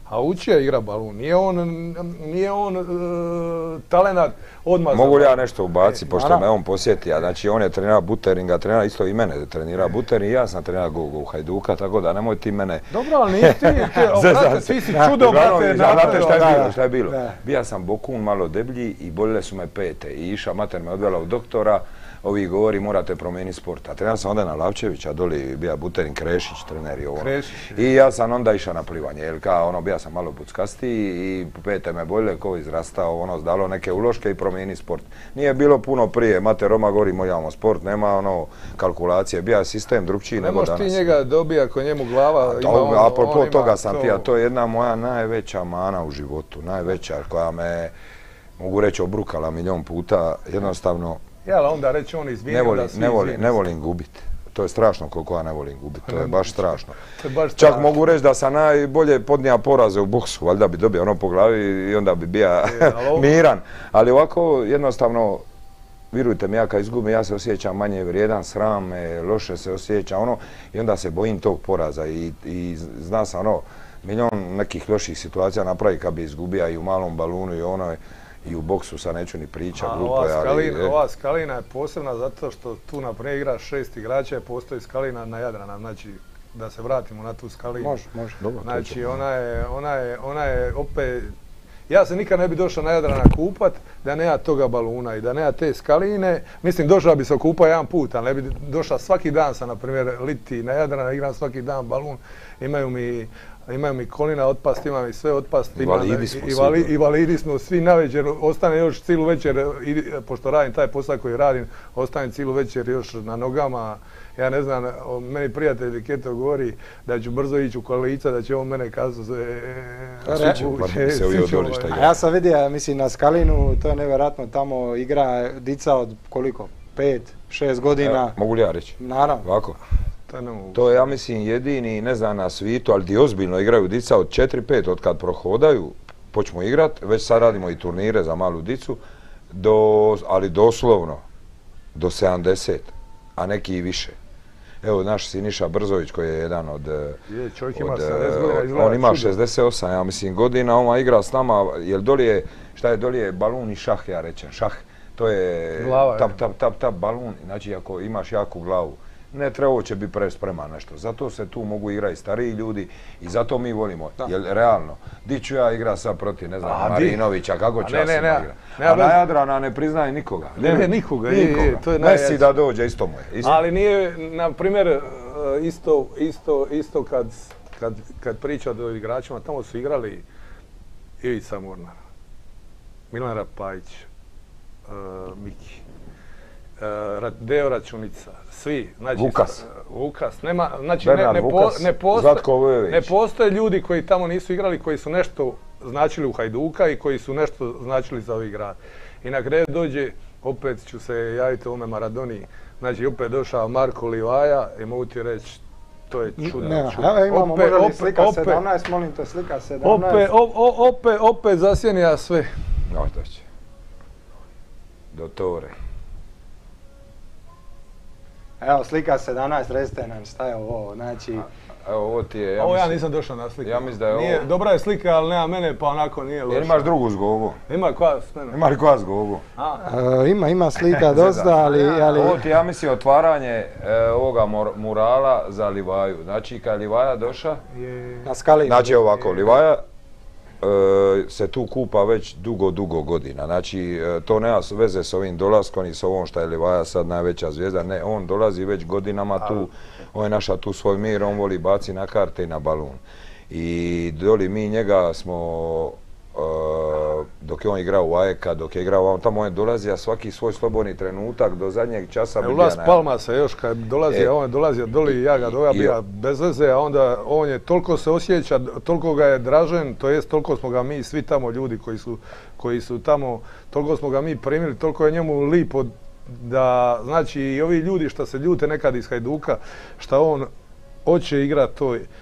Speaker 3: A učio je igra balun, nije on, nije on uh, talenat odmah.
Speaker 2: Mogu li ja nešto ubaciti,
Speaker 3: E,
Speaker 2: pošto
Speaker 3: naravno.
Speaker 2: me on posjetio, znači on je trenirao Buteringa, trenira isto i mene, trenira Buterin i ja sam trenirao Gogo u Hajduka, tako da nemoj ti mene...
Speaker 3: Dobro, ali nisi ti, ti, o,
Speaker 2: Zezam
Speaker 3: brate,
Speaker 2: se.
Speaker 3: ti si
Speaker 2: Da,
Speaker 3: čudo,
Speaker 2: uglavnom,
Speaker 3: brate,
Speaker 2: znate šta je
Speaker 3: napravio.
Speaker 2: bilo, šta je bilo?
Speaker 1: Da.
Speaker 2: Bija sam bokun malo deblji i bolile su me pete i iša mater me odvela u doktora, ovi govori morate promijeniti sport. A trenirao sam onda na Lavčevića, doli bija Buterin, Krešić, trener i ovo.
Speaker 3: Krešić,
Speaker 2: I ja sam onda išao na plivanje, jer kao ono, bija sam malo buckastiji i pete me bolje, ko izrastao, ono, zdalo neke uloške i promijeni sport. Nije bilo puno prije, mater Roma govori, imamo sport, nema ono, kalkulacije, bija sistem drugčiji
Speaker 3: Ne
Speaker 2: nego
Speaker 3: možeš
Speaker 2: danas.
Speaker 3: ti njega dobija ako njemu glava ima
Speaker 2: To,
Speaker 3: ono,
Speaker 2: apropo
Speaker 3: on ima
Speaker 2: toga sam
Speaker 3: to-
Speaker 2: ti, a to je jedna moja najveća mana u životu, najveća koja me, mogu reći, obrukala milion puta, jednostavno
Speaker 3: Ja, ali onda reći on izvinio
Speaker 2: ne volim,
Speaker 3: da svi
Speaker 2: ne volim,
Speaker 3: izvine.
Speaker 2: ne volim gubiti. To je strašno koliko ja ne volim gubiti, to je baš strašno.
Speaker 3: To je baš
Speaker 2: Čak
Speaker 3: strašno.
Speaker 2: mogu reći da sam najbolje podnija poraze u boksu, valjda bi dobio ono po glavi i onda bi bija
Speaker 3: ali ovo-
Speaker 2: miran. Ali ovako jednostavno, vjerujte mi, ja kad izgubim, ja se osjećam manje vrijedan, sram me, loše se osjećam ono i onda se bojim tog poraza i, i zna sam ono, milion nekih loših situacija napravi kad bi izgubija i u malom balunu i ono i u boksu, sad neću ni pričat,
Speaker 3: A
Speaker 2: glupo
Speaker 3: ova
Speaker 2: je, ali...
Speaker 3: skalina,
Speaker 2: e,
Speaker 3: ova skalina je posebna zato što tu naprijed igra šest igrača i postoji skalina na Jadrana, znači da se vratimo na tu skalinu.
Speaker 1: Može, može.
Speaker 2: Dobro, to
Speaker 3: Znači
Speaker 2: ćemo.
Speaker 3: ona je, ona je, ona je opet, ja se nikad ne bi došao na Jadrana kupat da nema toga baluna i da nema te skaline. Mislim, došao bi se okupa jedan put, ali ne bi došao svaki dan sam, na primjer, liti na Jadrana, igram svaki dan balun. Imaju mi, imaju mi kolina otpast, ima mi sve otpast. Ima,
Speaker 2: Invalidi smo
Speaker 3: i,
Speaker 2: svi,
Speaker 3: vali,
Speaker 2: da.
Speaker 3: invalidi smo svi navečer, ostane još cijelu večer, i, pošto radim taj posao koji radim, ostanem cijelu večer još na nogama. Ja ne znam, o, meni prijatelj Keto govori da ću brzo ići u Kolica, da će on mene kazati.
Speaker 2: A svi će, bar bi se ovi odoli šta
Speaker 1: A
Speaker 2: igra.
Speaker 1: ja sam vidio, mislim, na Skalinu, to je nevjerojatno, tamo igra dica od koliko? Pet, šest godina.
Speaker 2: Evo, mogu li ja reći?
Speaker 1: Naravno.
Speaker 2: Ovako.
Speaker 3: To je nemoguće.
Speaker 2: To je, ja mislim, jedini, ne znam, na svijetu, ali di ozbiljno igraju dica od četiri pet, od kad prohodaju, počnemo igrat, već sad radimo i turnire za malu dicu, do, ali doslovno do sedamdeset, a neki i više. Evo, naš Siniša Brzović koji je jedan od...
Speaker 3: Je, čovjek ima
Speaker 2: od,
Speaker 3: sedamdeset godina, izgleda
Speaker 2: on ima
Speaker 3: čudo.
Speaker 2: šezdeset osam, ja mislim, godina, on igra s nama, jer dolje je, šta je dolje je balun i šah, ja rečem, šah, to je
Speaker 3: Glava,
Speaker 2: tap,
Speaker 3: je.
Speaker 2: tap, tap, tap, balun, znači ako imaš jaku glavu, ne treba će biti prespreman nešto, zato se tu mogu igrati i stariji ljudi i zato mi volimo, jer realno, di ću ja igra sad protiv, ne znam,
Speaker 3: A, di?
Speaker 2: Marinovića, kako ću
Speaker 3: A,
Speaker 2: ja
Speaker 3: ne,
Speaker 2: s
Speaker 3: ne,
Speaker 2: njima
Speaker 3: ne,
Speaker 2: igrat?
Speaker 3: ne,
Speaker 2: A
Speaker 3: bez-
Speaker 2: na Jadrana ne priznaje nikoga.
Speaker 3: Ne, ne, nikoga, je, je, to je
Speaker 2: Messi
Speaker 3: najjače.
Speaker 2: da dođe, isto mu je. Isto.
Speaker 3: Ali nije, na primjer, e, isto, isto, isto kad, kad, kad priča o igračima, tamo su igrali Ivica Mornar, Milan Rapajić, uh, Miki, uh, Deo Računica, svi. Znači,
Speaker 2: Vukas.
Speaker 3: uh, Vukas. Nema, znači, ne,
Speaker 2: Bernard
Speaker 3: ne, po,
Speaker 2: Vukas,
Speaker 3: ne, postoje,
Speaker 2: Zlatko Vujović.
Speaker 3: ne postoje ljudi koji tamo nisu igrali, koji su nešto značili u Hajduka i koji su nešto značili za ovaj grad. I na kraju dođe, opet ću se javiti ovome Maradoni, znači opet došao Marko Livaja i mogu ti reći, to je čudno.
Speaker 1: Ne,
Speaker 3: čudno.
Speaker 1: evo imamo,
Speaker 3: Opet-
Speaker 1: može li
Speaker 3: opet-
Speaker 1: slika
Speaker 3: opet-
Speaker 1: sedamnaest, molim te, slika sedamnaest.
Speaker 3: Opet, o- o- opet, opet zasjenija sve.
Speaker 2: No, to će. Dottore.
Speaker 1: Evo, slika sedamnaest, recite nam šta je ovo, znači...
Speaker 2: Evo, ovo ti je, ja
Speaker 3: Ovo ja
Speaker 2: mislim-
Speaker 3: nisam došao na sliku.
Speaker 2: ja mislim da je
Speaker 3: Nije,
Speaker 2: ovo-
Speaker 3: dobra je slika, ali nema mene, pa onako nije loša.
Speaker 2: Jer imaš drugu zgogu.
Speaker 3: Ima koja s menom?
Speaker 2: Ima li koja zgogu?
Speaker 3: A,
Speaker 1: E, ima, ima slika dosta, ali... ali...
Speaker 2: Ovo ti, ja mislim, otvaranje e, ovoga mor- murala za Livaju. Znači, kad je Livaja došla,
Speaker 3: je...
Speaker 1: Na Skalinu.
Speaker 2: znači ovako, Livaja e, se tu kupa već dugo, dugo godina. Znači, e, to nema s- veze s ovim dolaskom i s ovom što je Livaja sad najveća zvijezda. Ne, on dolazi već godinama tu, on je naša tu svoj mir, on voli baci na karte i na balun. I doli mi njega smo, e, dok je on igrao u A E K, dok je igrao, on tamo on je dolazio svaki svoj slobodni trenutak do zadnjeg časa. bi
Speaker 3: Ulaz
Speaker 2: bio na-
Speaker 3: Palma se još kad dolazi,
Speaker 2: E.
Speaker 3: on je dolazio doli i ja ga doja
Speaker 2: I-
Speaker 3: bija bez veze, a onda on je toliko se osjeća, toliko ga je dražen, to jest toliko smo ga mi svi tamo ljudi koji su, koji su tamo, toliko smo ga mi primili, toliko je njemu lipo da, znači i ovi ljudi što se ljute nekad iz Hajduka, što on hoće igrati to,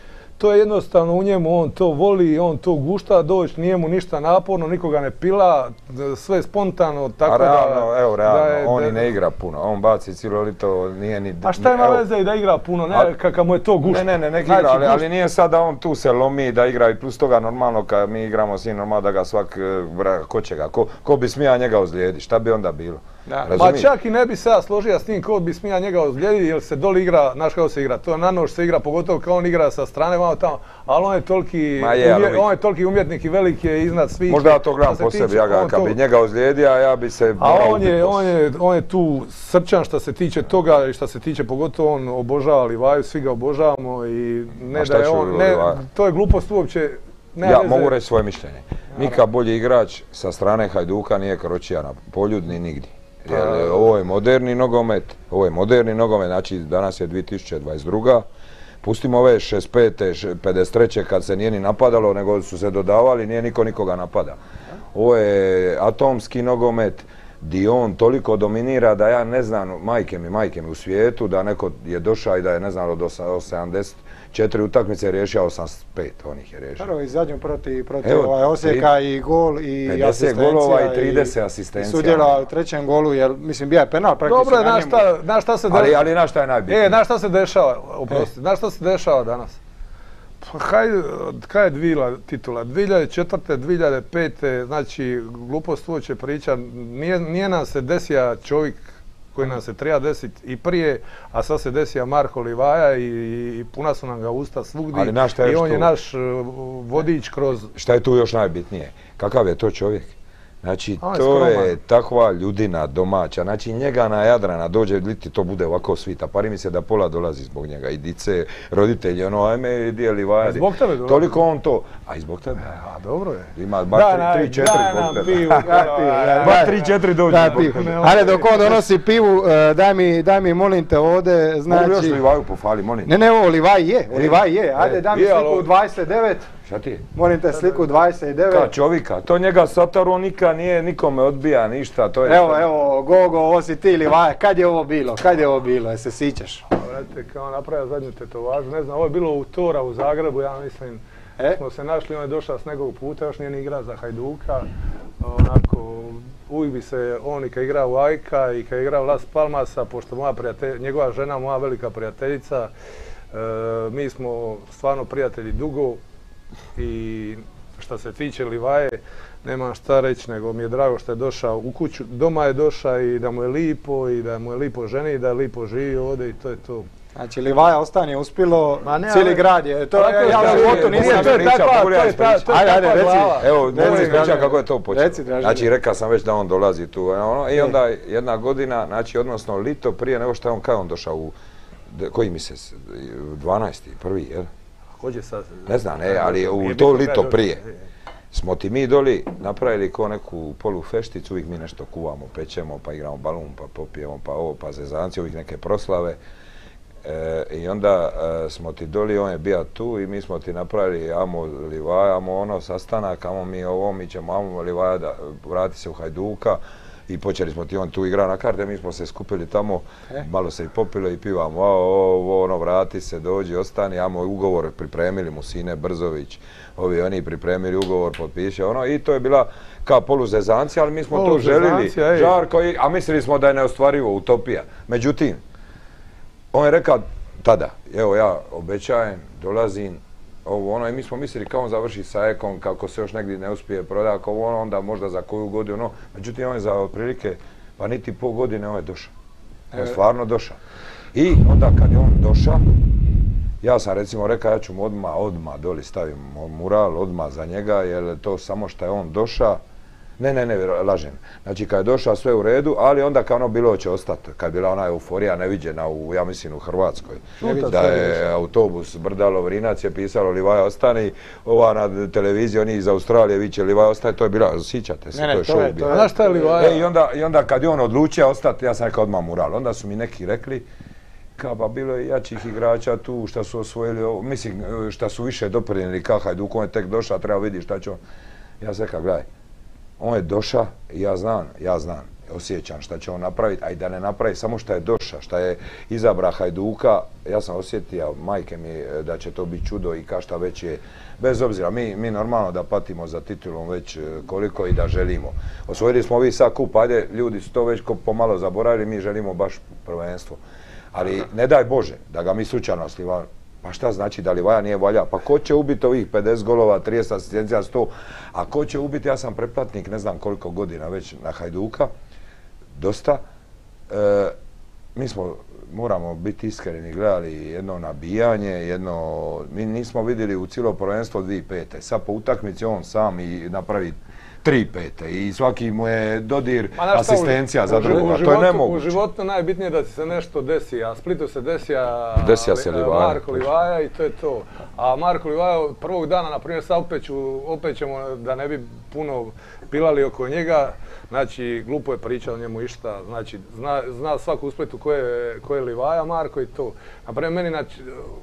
Speaker 3: to je jednostavno u njemu, on to voli, on to gušta doći, nije mu ništa naporno, nikoga ne pila, sve spontano, tako
Speaker 2: a realno,
Speaker 3: da...
Speaker 2: Evo, realno,
Speaker 3: da je,
Speaker 2: on
Speaker 3: da,
Speaker 2: i ne igra puno, on baci cijelo lito, nije ni...
Speaker 3: A šta ima veze i da igra puno, ne, kakav mu je to gušt?
Speaker 2: Ne, ne, ne, ne igra, ali, ali nije sad da on tu se lomi da igra i plus toga normalno kad mi igramo s njim normalno da ga svak, ko će ga, ko, ko bi smija njega ozlijedi, šta bi onda bilo?
Speaker 3: Ma čak i ne bi se ja složio s tim ko bi smija njega ozlijedi jer se doli igra, znaš kako se igra, to na nož se igra, pogotovo kao on igra sa strane, malo tamo, ali on je toliki,
Speaker 2: je,
Speaker 3: umje, on je toliki umjetnik i veliki je iznad svih.
Speaker 2: Možda ja to gledam po sebi, ja ga, kad to... bi njega ozlijedio, ja bi se...
Speaker 3: A on je, on, je, on je tu srčan što se tiče toga i što se tiče, pogotovo on obožava Livaju, svi ga obožavamo i ne da je on, ne, to je glupost uopće. Ne,
Speaker 2: ja
Speaker 3: ne,
Speaker 2: mogu reći svoje mišljenje. Nikad bolji igrač sa strane Hajduka nije Kročija na polju ni nigdje. Jer ovo je moderni nogomet, ovo je moderni nogomet, znači danas je dvije tisuće dvadeset druga. Pustimo ove šezdeset pete, pedeset treće kad se nije ni napadalo, nego su se dodavali, nije niko nikoga napada. Ovo je atomski nogomet, di on toliko dominira da ja ne znam, majke mi, majke mi u svijetu, da neko je došao i da je ne znam od sedamdeset četiri utakmice riješio osamdeset pet, on ih je riješio.
Speaker 1: Prvo i zadnju protiv, protiv ovaj Osijeka i gol i asistencija.
Speaker 2: pedeset golova i trideset asistencija.
Speaker 1: I sudjelovao u trećem golu, jer mislim bija je penal praktično.
Speaker 3: Dobro, znaš šta, znaš šta se dešava.
Speaker 2: Ali, ali znaš šta je najbitnije?
Speaker 3: E, znaš šta se dešava, oprosti, znaš šta se dešava danas? Pa hajde, kaj je dvila titula? dvije hiljade četvrte. dvije hiljade pete. znači glupost uoče priča, nije, nije nam se desija čovjek koji nam se treba desiti i prije, a sad se desija Marko Livaja i, i puna su nam ga usta svugdje i on je naš vodič kroz...
Speaker 2: Šta je tu još najbitnije? Kakav je to čovjek? Znači, to je takva ljudina domaća. Znači, njega na Jadrana dođe, liti to bude ovako svita. Pari mi se da pola dolazi zbog njega. I dice, roditelji, ono, ajme, di je Livaja.
Speaker 3: Zbog tebe dolazi?
Speaker 2: Toliko on to. A i zbog tebe?
Speaker 3: A, dobro je.
Speaker 2: Ima bar tri četiri zbog tebe. Bar tri četiri dođe zbog tebe.
Speaker 1: Ajde, dok on donosi pivu, daj mi, molim te, ovdje, znači...
Speaker 2: Mogu još Livaju pofali, molim te.
Speaker 1: Ne, ne, ovo, Livaj je, Livaj je. Ajde, daj mi sliku dvadeset devet.
Speaker 2: Šta ti je?
Speaker 1: Molim te sliku dvadeset devet.
Speaker 2: Ka čovjeka, to njega Sataru nikad nije nikome odbija ništa, to je...
Speaker 1: Evo, evo, Gogo, ovo si ti Livaja, kad je ovo bilo, kad je ovo bilo, je se sićaš?
Speaker 3: Vrate, kao napravio zadnju tetovažu, ne znam, ovo je bilo u Tora u Zagrebu, ja mislim, e? smo se našli, on je došao s nekog puta, još nije ni igrao za Hajduka, onako, uvijek bi se on i kad igrao u Ajka i kad igrao Las Palmasa, pošto moja prijatelj, njegova žena, moja velika prijateljica, e, mi smo stvarno prijatelji dugo. I što se tiče Livaje, nemam šta reći, nego mi je drago što je došao u kuću, doma je došao i da mu je lipo i da mu je lipo ženi i da je lipo živi ovdje i to je to.
Speaker 1: Znači Livaja ostane uspjelo, cijeli grad je, to je, ja u životu nisam
Speaker 2: pričao, mogu ja ispričati.
Speaker 1: Ajde, ajde, reci.
Speaker 2: Evo, mogu ispričati kako je to počelo. Znači, rekao sam već da on dolazi tu, i onda jedna godina, znači, odnosno lito prije nego što je on, kada on došao u, koji mjesec, dvanaesti, prvi, jel?
Speaker 3: Hođe sad...
Speaker 2: Ne znam, ne, ali u to lito prije smo ti mi doli napravili ko neku polu fešticu, uvijek mi nešto kuvamo, pečemo, pa igramo balun, pa popijemo, pa ovo, pa zezanci, uvijek neke proslave. I onda smo ti doli, on je bio tu i mi smo ti napravili, amo Livaja, amo ono, sastanak, amo mi ovo, mi ćemo, amo Livaja da vrati se u Hajduka. I počeli smo ti on tu igrao na karte, mi smo se skupili tamo, malo se i popilo i pivamo, ovo, ono, vrati se, dođi, ostani, amo ugovor, pripremili mu Sine Brzović, ovi oni pripremili ugovor, potpiše, ono, i to je bila kao poluzezancija, ali mi smo to želili, žarko, a mislili smo da je neostvarivo, utopija. Međutim, on je rekao tada, evo ja obećajem, dolazim, ovo ono, i mi smo mislili kao on završi sa Ekom, kako se još negdje ne uspije prodati, ako ono, onda možda za koju godinu, međutim on je za otprilike, pa niti pol godine on je došao. On je stvarno došao. I onda kad je on došao, ja sam recimo rekao, ja ću mu odmah, odmah doli stavim mural, odmah za njega, jer to samo što je on došao, ne, ne, ne, lažem. Znači kad je došao sve u redu, ali onda kao ono bilo će ostati, kad je bila ona euforija neviđena u, ja mislim, u Hrvatskoj. Da je autobus Brdalo Vrinac je pisalo Livaja ostani, ova na televiziji, oni iz Australije viće Livaja ostani, to je bila, sjećate se, to je show bilo.
Speaker 3: Znaš šta je Livaja?
Speaker 2: E, i onda, i onda kad je on odlučio ostati, ja sam rekao odmah mural. Onda su mi neki rekli, kao pa bilo je jačih igrača tu šta su osvojili ovo, mislim šta su više doprinijeli ka Hajduk, on je tek došao, treba vidjeti šta će on. Ja sam rekao, gledaj, on je došao i ja znam, ja znam, osjećam šta će on napraviti, a i da ne napravi samo šta je došao, šta je izabra Hajduka, ja sam osjetio, majke mi, da će to biti čudo i ka šta već je, bez obzira, mi, mi normalno da patimo za titulom već koliko i da želimo. Osvojili smo ovi sad kup, ajde, ljudi su to već pomalo zaboravili, mi želimo baš prvenstvo. Ali ne daj Bože da ga mi slučajno slivamo. Pa šta znači da Livaja nije valja? Pa ko će ubiti ovih pedeset golova, trideset asistencija, sto? A ko će ubiti, ja sam pretplatnik ne znam koliko godina već na Hajduka, dosta. E, mi smo, moramo biti iskreni, gledali jedno nabijanje, jedno, mi nismo vidjeli u cijelo prvenstvo dvije pete. Sad po utakmici on sam i napravi tri pete i svaki mu je dodir asistencija za drugoga, to je nemoguće.
Speaker 3: U životu najbitnije je da se nešto desi, a Splitu se desija,
Speaker 2: desija se Livaja,
Speaker 3: Marko Livaja i to je to. A Marko Livaja od prvog dana, na primjer, sad opet, ću, opet ćemo, da ne bi puno pilali oko njega, znači glupo je pričati o njemu išta, znači zna, zna svako u Splitu ko je, ko je Livaja, Marko i to. Naprimjer, meni, znači,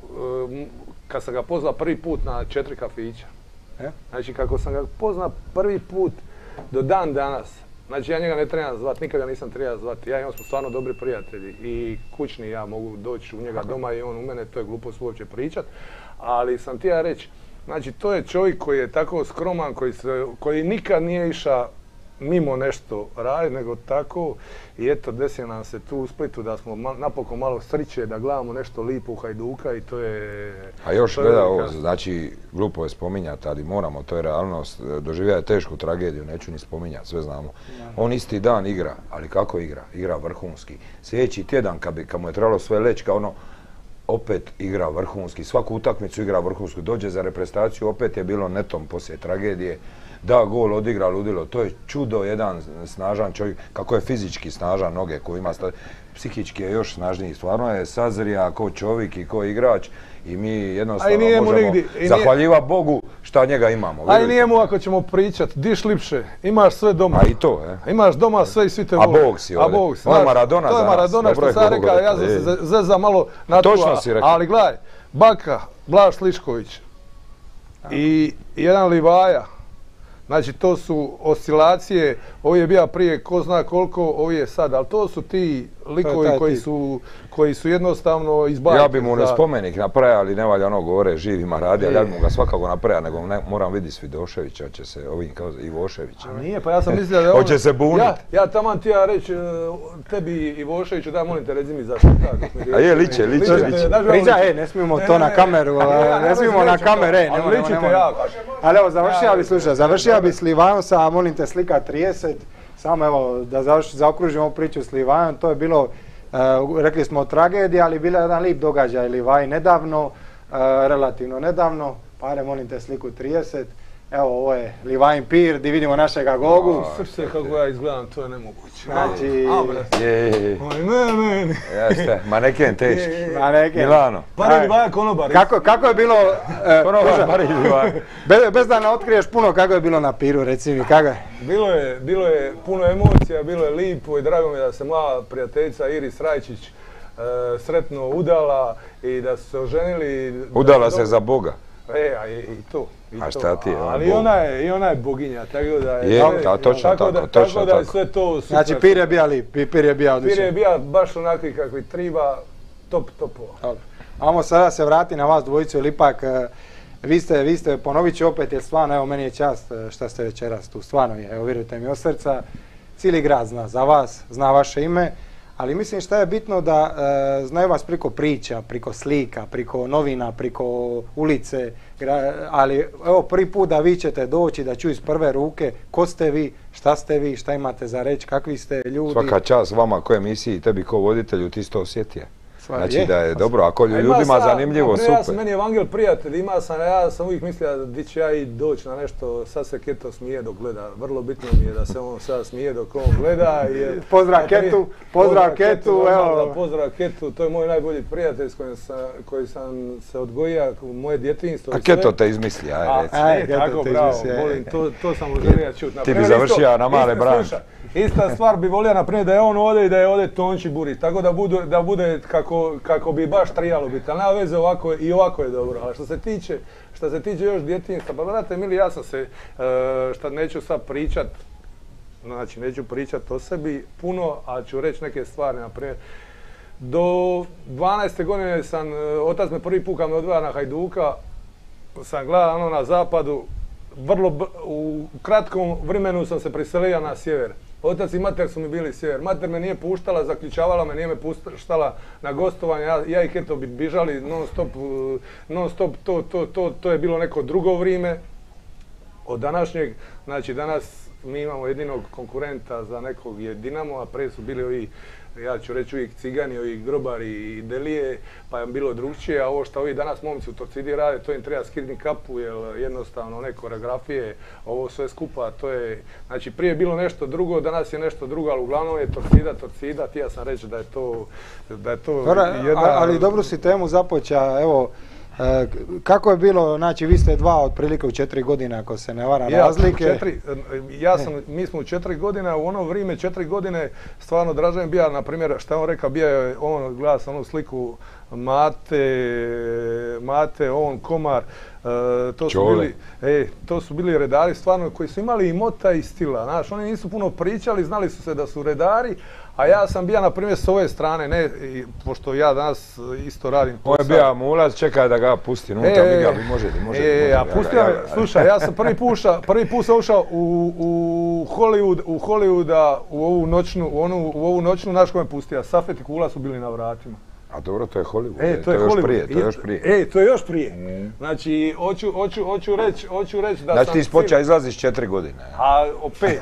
Speaker 3: kad sam ga pozvao prvi put na četiri kafića, znači kako sam ga poznao prvi put do dan danas, znači ja njega ne trebam zvati, nikada nisam trebao zvati, ja i on smo stvarno dobri prijatelji i kućni, ja mogu doći u njega doma i on u mene, to je glupost uopće pričat, ali sam ti ja reći, znači to je čovjek koji je tako skroman, koji, se, koji nikad nije išao mimo nešto raditi, nego tako i eto desio nam se tu u Splitu da smo mal, napokon malo sriće, da gledamo nešto lipo u Hajduka i to je...
Speaker 2: A još gleda ovo, znači glupo je spominjati, ali moramo, to je realnost, doživio je tešku tragediju, neću ni spominjati, sve znamo. On isti dan igra, ali kako igra? Igra vrhunski. Sljedeći tjedan kad, bi, kad mu je trebalo sve leći kao ono, opet igra vrhunski, svaku utakmicu igra vrhunski, dođe za reprezentaciju, opet je bilo netom poslije tragedije. Da, gol odigra ludilo, to je čudo, jedan snažan čovjek, kako je fizički snažan, noge koji ima, psihički je još snažniji, stvarno je sazrija ko čovjek i ko igrač i mi jednostavno možemo nigdje, zahvaljivati Bogu šta njega imamo.
Speaker 3: A i nije mu ako ćemo pričat, diš lipše, imaš sve doma.
Speaker 2: A i to, je.
Speaker 3: Imaš doma sve i svi te
Speaker 2: vole. A Bog si ovdje. On je Maradona za nas.
Speaker 3: To je Maradona što sam rekao, ja sam se zezao malo na tu, ali gledaj, Baka, Blaž Slišković i jedan Livaja. Znači to su oscilacije, ovo je bio prije ko zna koliko, ovo je sad, ali to su ti likovi koji su, koji su jednostavno izbaviti.
Speaker 2: Ja bi mu ne spomenik napravio, ali ne valja ono govore živima radi, ali ja bi mu ga svakako napravio, nego ne, moram vidjeti Svidoševića, će se ovim kao Ivoševića.
Speaker 3: A nije, pa ja sam mislio da je on...
Speaker 2: Hoće se buniti.
Speaker 3: Ja, ja taman ti ja reći tebi Ivoševiću, daj molim te reci mi zašto tako.
Speaker 2: A je, liče, liče, liče.
Speaker 1: Priča, ej, ne smijemo to na kameru, ne smijemo na kameru, ej, nemoj, nemoj, nemoj. Ali evo, završio bi, slušaj, završio bi s Livajom sa, molim te, slika trideset. Samo evo, da zaokružimo ovu priču s Livajom, to je bilo, uh, rekli smo tragedija, ali bila jedan lip događaj Livaj nedavno, uh, relativno nedavno, pa ajde molim te sliku trideset. Evo, ovo je Livajin pir, gdje vidimo našega Gogu.
Speaker 3: Srce kako ja izgledam, to je nemoguće.
Speaker 1: Znači...
Speaker 2: Je,
Speaker 3: ne, meni.
Speaker 2: Jeste, maneken teški.
Speaker 1: Maneken.
Speaker 2: Milano.
Speaker 3: Pari Livaja konobar.
Speaker 1: Kako, kako je bilo...
Speaker 2: Konobar, pari Livaja.
Speaker 1: Bez, bez da ne otkriješ puno kako je bilo na piru, reci mi, kako je?
Speaker 3: Bilo je, bilo je puno emocija, bilo je lipo i drago mi je da se moja prijateljica Iris Rajčić e, sretno udala i da su se oženili.
Speaker 2: Udala se za Boga.
Speaker 3: E, a i, i to. I
Speaker 2: a šta ti je?
Speaker 3: Ali i ona je, i ona je boginja, tako da je...
Speaker 2: Je, ta, točno tako,
Speaker 3: tako, da,
Speaker 2: točno
Speaker 3: tako. da je sve to super.
Speaker 1: Znači Pir je bija lip, Pir je bija odličan.
Speaker 3: Pir je bija baš onakvi kakvi triba, top topova.
Speaker 1: Dobro. Ajmo sada se vrati na vas dvojicu, ili ipak vi ste, vi ste, ponovit ću opet, jer stvarno, evo meni je čast šta ste večeras tu, stvarno je, evo vjerujte mi od srca, cijeli grad zna za vas, zna vaše ime, ali mislim šta je bitno da e, znaju vas priko priča, priko slika, priko novina, priko ulice, gra, ali evo prvi put da vi ćete doći, da čuju iz prve ruke ko ste vi, šta ste vi, šta imate za reći, kakvi ste ljudi.
Speaker 2: Svaka čast vama ko emisiji i tebi ko voditelju, ti si to osjetio. Znači da je dobro, ako ljudima zanimljivo, super.
Speaker 3: Ja sam, meni je Evangel prijatelj, ima sam, ja sam uvijek mislio da ću ja i doći na nešto, sad se Keto smije dok gleda, vrlo bitno mi je da se on sad smije dok on gleda.
Speaker 1: Pozdrav Ketu, pozdrav Ketu, evo.
Speaker 3: Pozdrav Ketu, to je moj najbolji prijatelj s kojim sam, koji sam se odgojio, moje djetinjstvo.
Speaker 2: A Keto te izmisli, aj reci.
Speaker 3: Aj, tako, bravo, volim, to, to sam želio čuti.
Speaker 2: Ti bi završio na male branke.
Speaker 3: Ista stvar bi volio, na primjer, da je on ovdje i da je ovdje Tonči Burić, tako da, budu, da bude kako, kako bi baš trijalo biti, ali nema veze, ovako, i ovako je dobro. Ali što se tiče, što se tiče još djetinjstva, pa brate mili, ja sam se, šta neću sad pričat, znači neću pričati o sebi puno, ali ću reći neke stvari, na primjer. Do dvanaeste godine sam, otac me prvi put kad me odvaja na Hajduka, sam gledao ono na zapadu, vrlo u kratkom vremenu sam se preselio na sjever. Otac i mater su mi bili sjever. Mater me nije puštala, zaključavala me, nije me puštala na gostovanje. Ja, ja i Keto bi bižali non stop, non stop to, to, to, to je bilo neko drugo vrijeme od današnjeg. Znači danas mi imamo jedinog konkurenta za nekog je Dinamo, a prije su bili ovi, ja ću reći uvijek Cigani, ovi Grobari i Delije, pa je bilo drugčije, a ovo što ovi danas momci u Torcidi rade, to im treba skidni kapu, jer jednostavno one koreografije, ovo sve skupa, to je, znači prije je bilo nešto drugo, danas je nešto drugo, ali uglavnom je Torcida, Torcida, ti ja sam reći da je to, da je to jedna...
Speaker 1: Ali dobru si temu započa, evo, kako je bilo, znači vi ste dva otprilike u četiri godine ako se ne varam razlike.
Speaker 3: Ja, četiri, ja sam, mi smo u četiri godine, u ono vrijeme četiri godine stvarno Dražen bija, na primjer, šta on rekao, bija je on, gleda sam onu sliku Mate, Mate, on, Komar, e, to, su bili, e, to su bili redari stvarno koji su imali i mota i stila, znaš, oni nisu puno pričali, znali su se da su redari, a ja sam bija, na primjer, s ove strane, ne, pošto ja danas isto radim posao.
Speaker 2: Ovo je bija Mulac, čekaj da ga pustim unutra, mi ga vi možete, možete.
Speaker 3: E, a pustio me, slušaj, ja sam prvi puša, prvi put sam ušao u, u Hollywood, u Hollywooda, u ovu noćnu, u onu, u ovu noćnu, znaš ko me pustio, Safet i Kula su bili na vratima.
Speaker 2: A dobro, to je Hollywood,
Speaker 3: e, to,
Speaker 2: to je,
Speaker 3: je
Speaker 2: još
Speaker 3: Hollywood.
Speaker 2: prije, to je još prije.
Speaker 3: E, to je još prije. Mm. Znači, hoću, hoću, hoću reći, hoću reći da
Speaker 2: znači,
Speaker 3: sam...
Speaker 2: ti iz Poča izlaziš četiri godine.
Speaker 3: A, opet.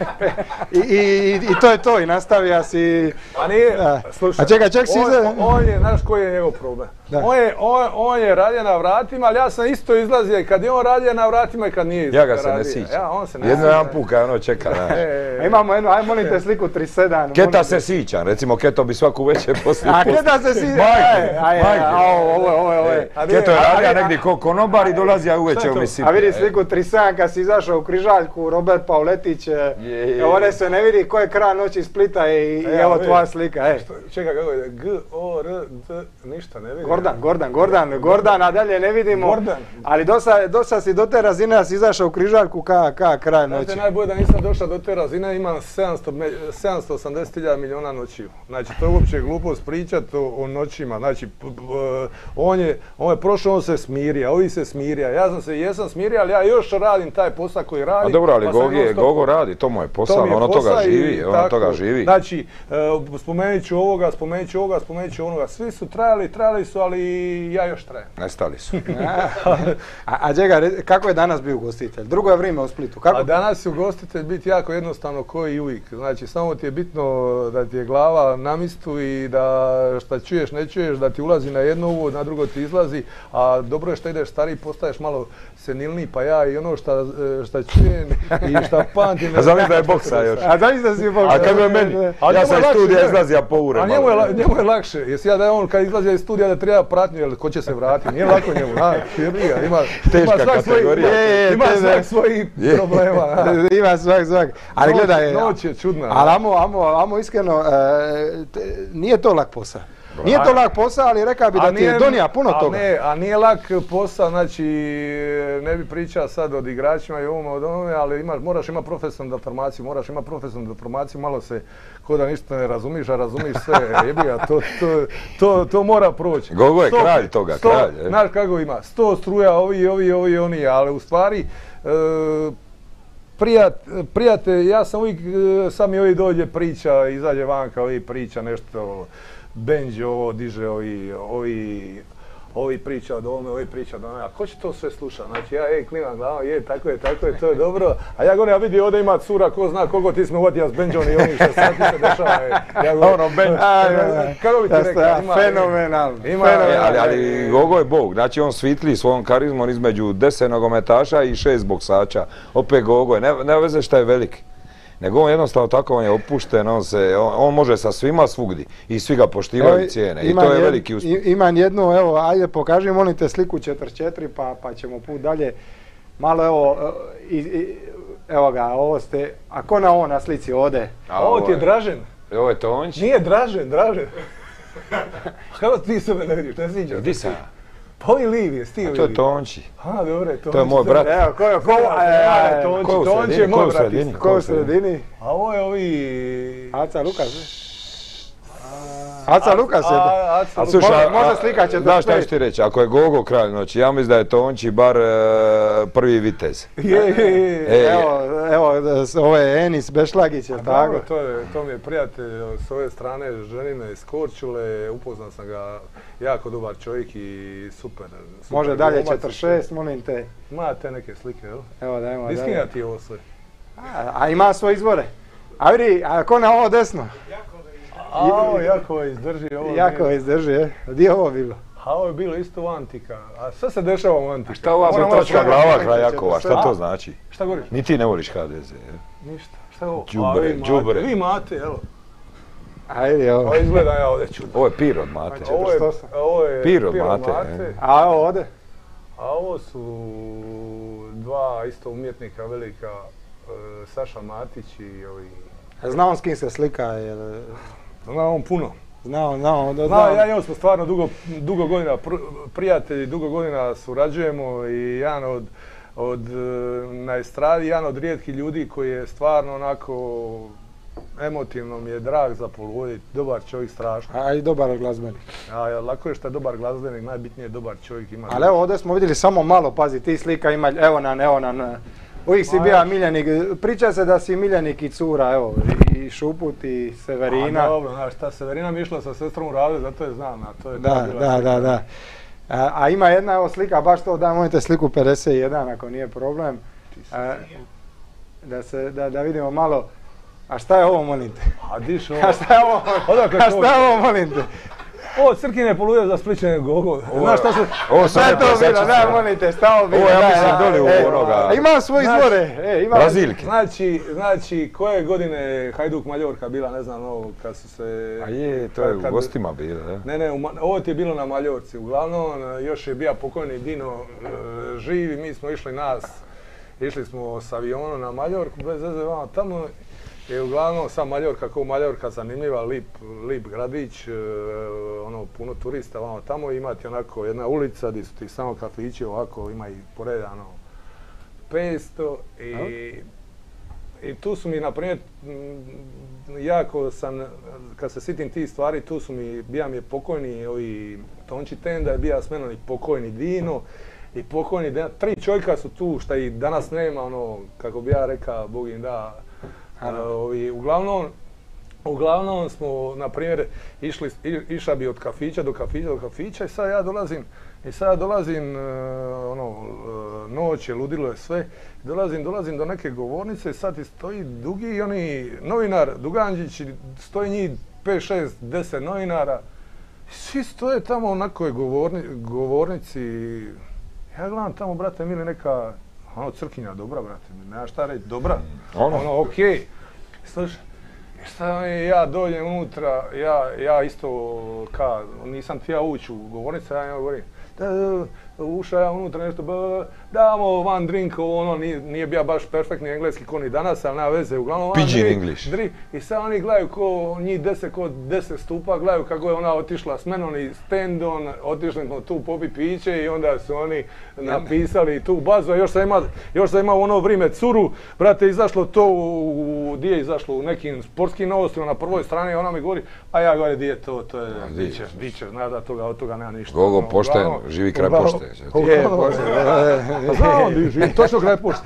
Speaker 1: I, i, I to je to, i nastavija si...
Speaker 3: A nije, slušaj,
Speaker 1: a čekaj, ček si...
Speaker 3: On, on je, znaš koji je njegov problem? On je, on, on je radio na vratima, ali ja sam isto izlazio i kad je on radio na vratima i kad nije izlazio.
Speaker 2: Ja ga se radio. Ne sjećam.
Speaker 3: Ja, on se ne
Speaker 2: Jedno jedan puka, ono čeka, znaš.
Speaker 1: E, e, imamo jednu, aj molim te sliku trideset sedam.
Speaker 2: Keta se sićam, recimo Keto bi svaku večer poslije.
Speaker 1: A Keta se sićam, aj, aj, aj, ovo, ovo, ovo.
Speaker 2: Keto je radio negdje ko konobar i dolazio uveče u Misipi.
Speaker 1: A vidi sliku trideset sedam kad si izašao u križaljku, Robert Pauletić, ovdje se ne vidi ko je kraj noći iz Splita i evo tvoja slika.
Speaker 3: Čekaj, kako je, G, O, R, D, ništa ne vidim.
Speaker 1: Gordon, Gordon, Gordon. Gordon, a dalje ne vidimo,
Speaker 3: Gordon.
Speaker 1: Ali dosta, dosta si do te razine da si izašao u križaljku ka, ka kraj noći.
Speaker 3: Znate, najbolje da nisam došao do te razine, imam sedamsto osamdeset hiljada milijuna noćiju. Znači, to je uopće glupost pričati o, o noćima. Znači, on je, on je prošao, on se smirija, ovi se smirija. Ja sam se, jesam smirija, ali ja još radim taj posao koji radim.
Speaker 2: A dobro, ali pa Gogi je, Gogo radi, to mu je posao, ono toga živi, ono toga živi.
Speaker 3: Znači, spomenut ću ovoga, spomenut ću ovoga, spomenut ću onoga. Svi su trajali, trajali su, ali ja još trajem.
Speaker 2: Nestali su.
Speaker 1: a, a Đega, kako je danas bio ugostitelj? Drugo je vrijeme u Splitu. Kako?
Speaker 3: A danas je ugostitelj biti jako jednostavno ko i uvijek. Znači, samo ti je bitno da ti je glava na mistu i da šta čuješ, ne čuješ, da ti ulazi na jedno uvo, na drugo ti izlazi, a dobro je što ideš stariji, postaješ malo senilniji, pa ja i ono šta, šta čujem i šta pamtim...
Speaker 2: A zamisli da je boksa još.
Speaker 1: A zamisli da si boksa.
Speaker 2: A kako je meni? Ja sam iz studija izlazio po ure.
Speaker 3: A njemu je, njemu je lakše, jesi ja da je on kad izlazio iz studija da treba pratnju, jer ko će se vratiti, nije lako njemu, a, jebiga, ima,
Speaker 2: teška ima kategorija.
Speaker 3: Svoj, ima svak svojih problema.
Speaker 1: Ima svak, svak. Ali gledaj,
Speaker 3: noć je čudna.
Speaker 1: Ali amo, amo, amo iskreno, uh, te, nije to lak posao. Nije to lak posao, ali rekao bi da ti je donija puno
Speaker 3: a
Speaker 1: toga.
Speaker 3: Ne, a nije lak posao, znači ne bi pričao sad od igračima i ovome od onome, ali imaš, moraš imati profesionalnu deformaciju, moraš imati profesionalnu deformaciju, malo se ko da ništa ne razumiš, a razumiš sve, jebiga, to, to, to, to mora proći.
Speaker 2: Gogo je sto, kralj toga,
Speaker 3: sto,
Speaker 2: kralj. Je.
Speaker 3: Znaš kako ima, sto struja, ovi, ovi, ovi, oni, ali u stvari, e, Prijat, prijatelj, ja sam uvijek, sad mi ovi dođe priča, izađe vanka, ovi priča nešto, Benđe ovo diže, ovi, ovi, ovi priča od ovome, ovi priča od ovome, a ko će to sve slušati? Znači ja, ej, klimam glavom, je, tako je, tako je, to je dobro, a ja govorim, ja vidi ovdje ima cura, ko zna koliko ti smo uvatio s Benđom i onim što sad ti se dešava, ja govorim, ono, Benđ, kako bi ti rekao, ima...
Speaker 1: Fenomenalno,
Speaker 3: ima,
Speaker 2: ali, ali Gogo je bog, znači on svitli svojom karizmom između deset nogometaša i šest boksača, opet Gogo je, ne, ne veze šta je veliki. Nego on jednostavno tako, on je opušten, on, se, on, on može sa svima svugdje i svi ga poštivaju cijene i to je jed, veliki uspjeh.
Speaker 1: Imam jednu, evo, ajde pokaži, molim te sliku četrdeset četiri pa, pa ćemo put dalje. Malo evo, i, i, evo ga, ovo ste, a ko na ovo na slici ode?
Speaker 3: A ovo ti je Dražen.
Speaker 2: Ovo je Tonč.
Speaker 3: Nije Dražen, Dražen. Kako ti sebe ne vidiš, ne sviđa?
Speaker 2: Gdje sam?
Speaker 3: Pa ovi livi, jesi ti
Speaker 2: A
Speaker 3: livi?
Speaker 2: to je Tonči.
Speaker 3: A, dobro, Tonči.
Speaker 2: To je moj brat.
Speaker 1: Evo, ko je, ko
Speaker 3: je, Tonči,
Speaker 2: Ko u
Speaker 3: Tonči je
Speaker 2: sredini, ko
Speaker 3: moj
Speaker 2: u
Speaker 3: brat.
Speaker 2: sredini?
Speaker 3: isto.
Speaker 1: Ko u sredini?
Speaker 3: A ovo je ovi...
Speaker 1: Aca Lukas. Aca Lukas je.
Speaker 3: A, Aca
Speaker 2: A
Speaker 3: Lukas.
Speaker 2: slušaj,
Speaker 1: Može- može
Speaker 2: a-
Speaker 1: slika četrdeset
Speaker 2: znaš šta
Speaker 1: pet.
Speaker 2: ću ti reći, ako je Gogo kralj noći, ja mislim da je Tonči bar e, prvi vitez.
Speaker 3: Je, je, je.
Speaker 2: E,
Speaker 1: Evo, evo, s- ovo je Enis Bešlagić, je
Speaker 3: A
Speaker 1: li tako?
Speaker 3: dobro, to, je, to mi je prijatelj s ove strane ženine iz Korčule, upoznao sam ga, jako dobar čovjek i super. super
Speaker 1: Može dalje
Speaker 3: glumac.
Speaker 1: četrdeset šest, molim te.
Speaker 3: Ima te neke slike, jel?
Speaker 1: Evo, dajmo dalje.
Speaker 3: Diskinja ti ovo sve.
Speaker 1: A, a ima svoje izvore. A vidi, a ko na ovo desno?
Speaker 3: A ovo jako izdrži ovo.
Speaker 1: Jako
Speaker 3: nije-
Speaker 1: izdrži, je? Gdje je ovo bilo?
Speaker 3: A ovo je bilo isto u Antika. A sve se dešava u Antika.
Speaker 2: Šta ova
Speaker 1: Moramo
Speaker 2: botočka
Speaker 1: otvoriti
Speaker 2: glava
Speaker 1: neke
Speaker 2: kraj Jakova, šta to
Speaker 3: A?
Speaker 2: znači?
Speaker 3: Šta govoriš?
Speaker 2: Ni ti ne voliš H D Z, je?
Speaker 3: Ništa. Šta je ovo?
Speaker 2: Đubre,
Speaker 3: A, vi imate-
Speaker 2: đubre.
Speaker 3: Vi imate, evo.
Speaker 1: Ajde, ovo.
Speaker 3: Ovo izgleda ja ovdje čudno.
Speaker 2: Ovo je pir od Mate.
Speaker 3: Ovo je,
Speaker 1: četrdeset osam.
Speaker 3: ovo je
Speaker 2: Pir od
Speaker 3: pir
Speaker 2: Mate, e.
Speaker 1: A ovo ovdje?
Speaker 3: A ovo su dva isto umjetnika velika, e, Saša Matić i ovi...
Speaker 1: Zna on s kim se slika, jel?
Speaker 3: Zna on puno.
Speaker 1: Znao, znao, da
Speaker 3: Zna,
Speaker 1: znao.
Speaker 3: ja i on smo stvarno dugo, dugo godina pr- prijatelji, dugo godina surađujemo i jedan od, od e, na estradi, jedan od rijetkih ljudi koji je stvarno onako emotivno mi je drag za poluvoditi, dobar čovjek strašno.
Speaker 1: A i dobar glazbenik.
Speaker 3: A ja, lako je što je dobar glazbenik, najbitnije je dobar čovjek ima.
Speaker 1: Ali evo ovdje smo vidjeli samo malo, pazi, ti slika ima, evo nam, evo nam. Uvijek si bio miljenik, priča se da si miljenik i cura, evo, i Šuput i Severina.
Speaker 3: A, dobro, znaš šta, Severina mi išla sa sestrom u radu, zato je znam, a to je... to je
Speaker 1: Da,
Speaker 3: bila
Speaker 1: da,
Speaker 3: slika.
Speaker 1: da, da. A, a ima jedna evo slika, baš to, da mojte sliku pedeset jedan ako nije problem. A, da, se, da, da vidimo malo, a šta je ovo, molim te?
Speaker 3: A diš ovo...
Speaker 1: A šta je ovo?
Speaker 3: Odakle
Speaker 1: A
Speaker 3: to?
Speaker 1: šta je ovo, molim te?
Speaker 3: Ovo Crkine poludio za Splićane Gogo. Znaš šta se...
Speaker 2: Ovo
Speaker 1: Šta
Speaker 2: sam
Speaker 1: je to bilo? Da, molim te, stavo bilo.
Speaker 2: Ovo ja
Speaker 1: da,
Speaker 2: mislim
Speaker 1: da,
Speaker 2: doli u
Speaker 1: e,
Speaker 2: onoga.
Speaker 1: a Imam svoje
Speaker 3: Znaš,
Speaker 1: izvore. E, imam.
Speaker 2: Brazilke.
Speaker 3: Znači, znači, koje godine Hajduk Maljorka bila, ne znam, ovo, kad su se...
Speaker 2: A je, to je u
Speaker 3: kad-
Speaker 2: gostima bilo, da?
Speaker 3: Ne, ne, u Ma- ovo ti je bilo na Maljorci. Uglavnom, još je bio pokojni Dino e, živ i mi smo išli nas. Išli smo s avionom na Maljorku, bez veze vamo tamo. I uglavnom, sam Maljorka, kao Maljorka, zanimljiva, lip, lip gradić, e, ono, puno turista vamo tamo. Imate onako jedna ulica gdje su ti samo kafići, ovako, ima i poredano petsto i... I tu su mi, na primjer, m, jako sam, kad se sitim tih stvari, tu su mi, bija mi je pokojni ovi Tonči Tenda, je bija s menom i pokojni Dino, i pokojni, Dena- tri čovjeka su tu, šta i danas nema, ono, kako bi ja rekao, Bog im da, a, ovi, uglavnom, uglavnom smo, na primjer, išli, i- išla bi od kafića do kafića do kafića i sad ja dolazim, i sad ja dolazim, e, ono, e, noć je, ludilo je sve, dolazim, dolazim do neke govornice i sad ti stoji dugi i oni novinar, Duganđić, i stoji njih pet, šest, deset novinara, i svi stoje tamo u nekoj govorni, govornici, ja gledam tamo, brate mili, neka, ono, crkinja dobra, brate, nema šta reći, dobra,
Speaker 2: Ono.
Speaker 3: ono, okej, slušaj, i šta mi, ja dođem unutra, ja, ja isto, ka, nisam htio ući u govornicu, ja njemu govorim, da, da, ušao ja unutra nešto, ba, damo one drink, ono, nije, nije bio baš perfektni engleski ko ni danas, ali nema veze, uglavnom one
Speaker 2: Pidgin
Speaker 3: drink,
Speaker 2: English.
Speaker 3: dri- i sad oni gledaju ko njih deset, ko deset stupa, gledaju kako je ona otišla s menom i stendon, otišli smo tu popi piće i onda su oni napisali tu bazu, a još sam ima, još sam imao u ono vrijeme curu, brate, izašlo to u, di je izašlo u nekim sportskim novostima na prvoj strani, ona mi govori, a ja govorim, di je to, to je,
Speaker 2: di je?
Speaker 3: di će, di će, zna da toga, od toga nema ništa.
Speaker 2: Gogo
Speaker 3: Ono,
Speaker 2: pošten,
Speaker 3: uglavnom-
Speaker 2: živi kraj
Speaker 3: uglavnom-
Speaker 2: pošte.
Speaker 1: Je, poslije, da, da, da.
Speaker 3: Pa zna on di živi, točno kraj pošte.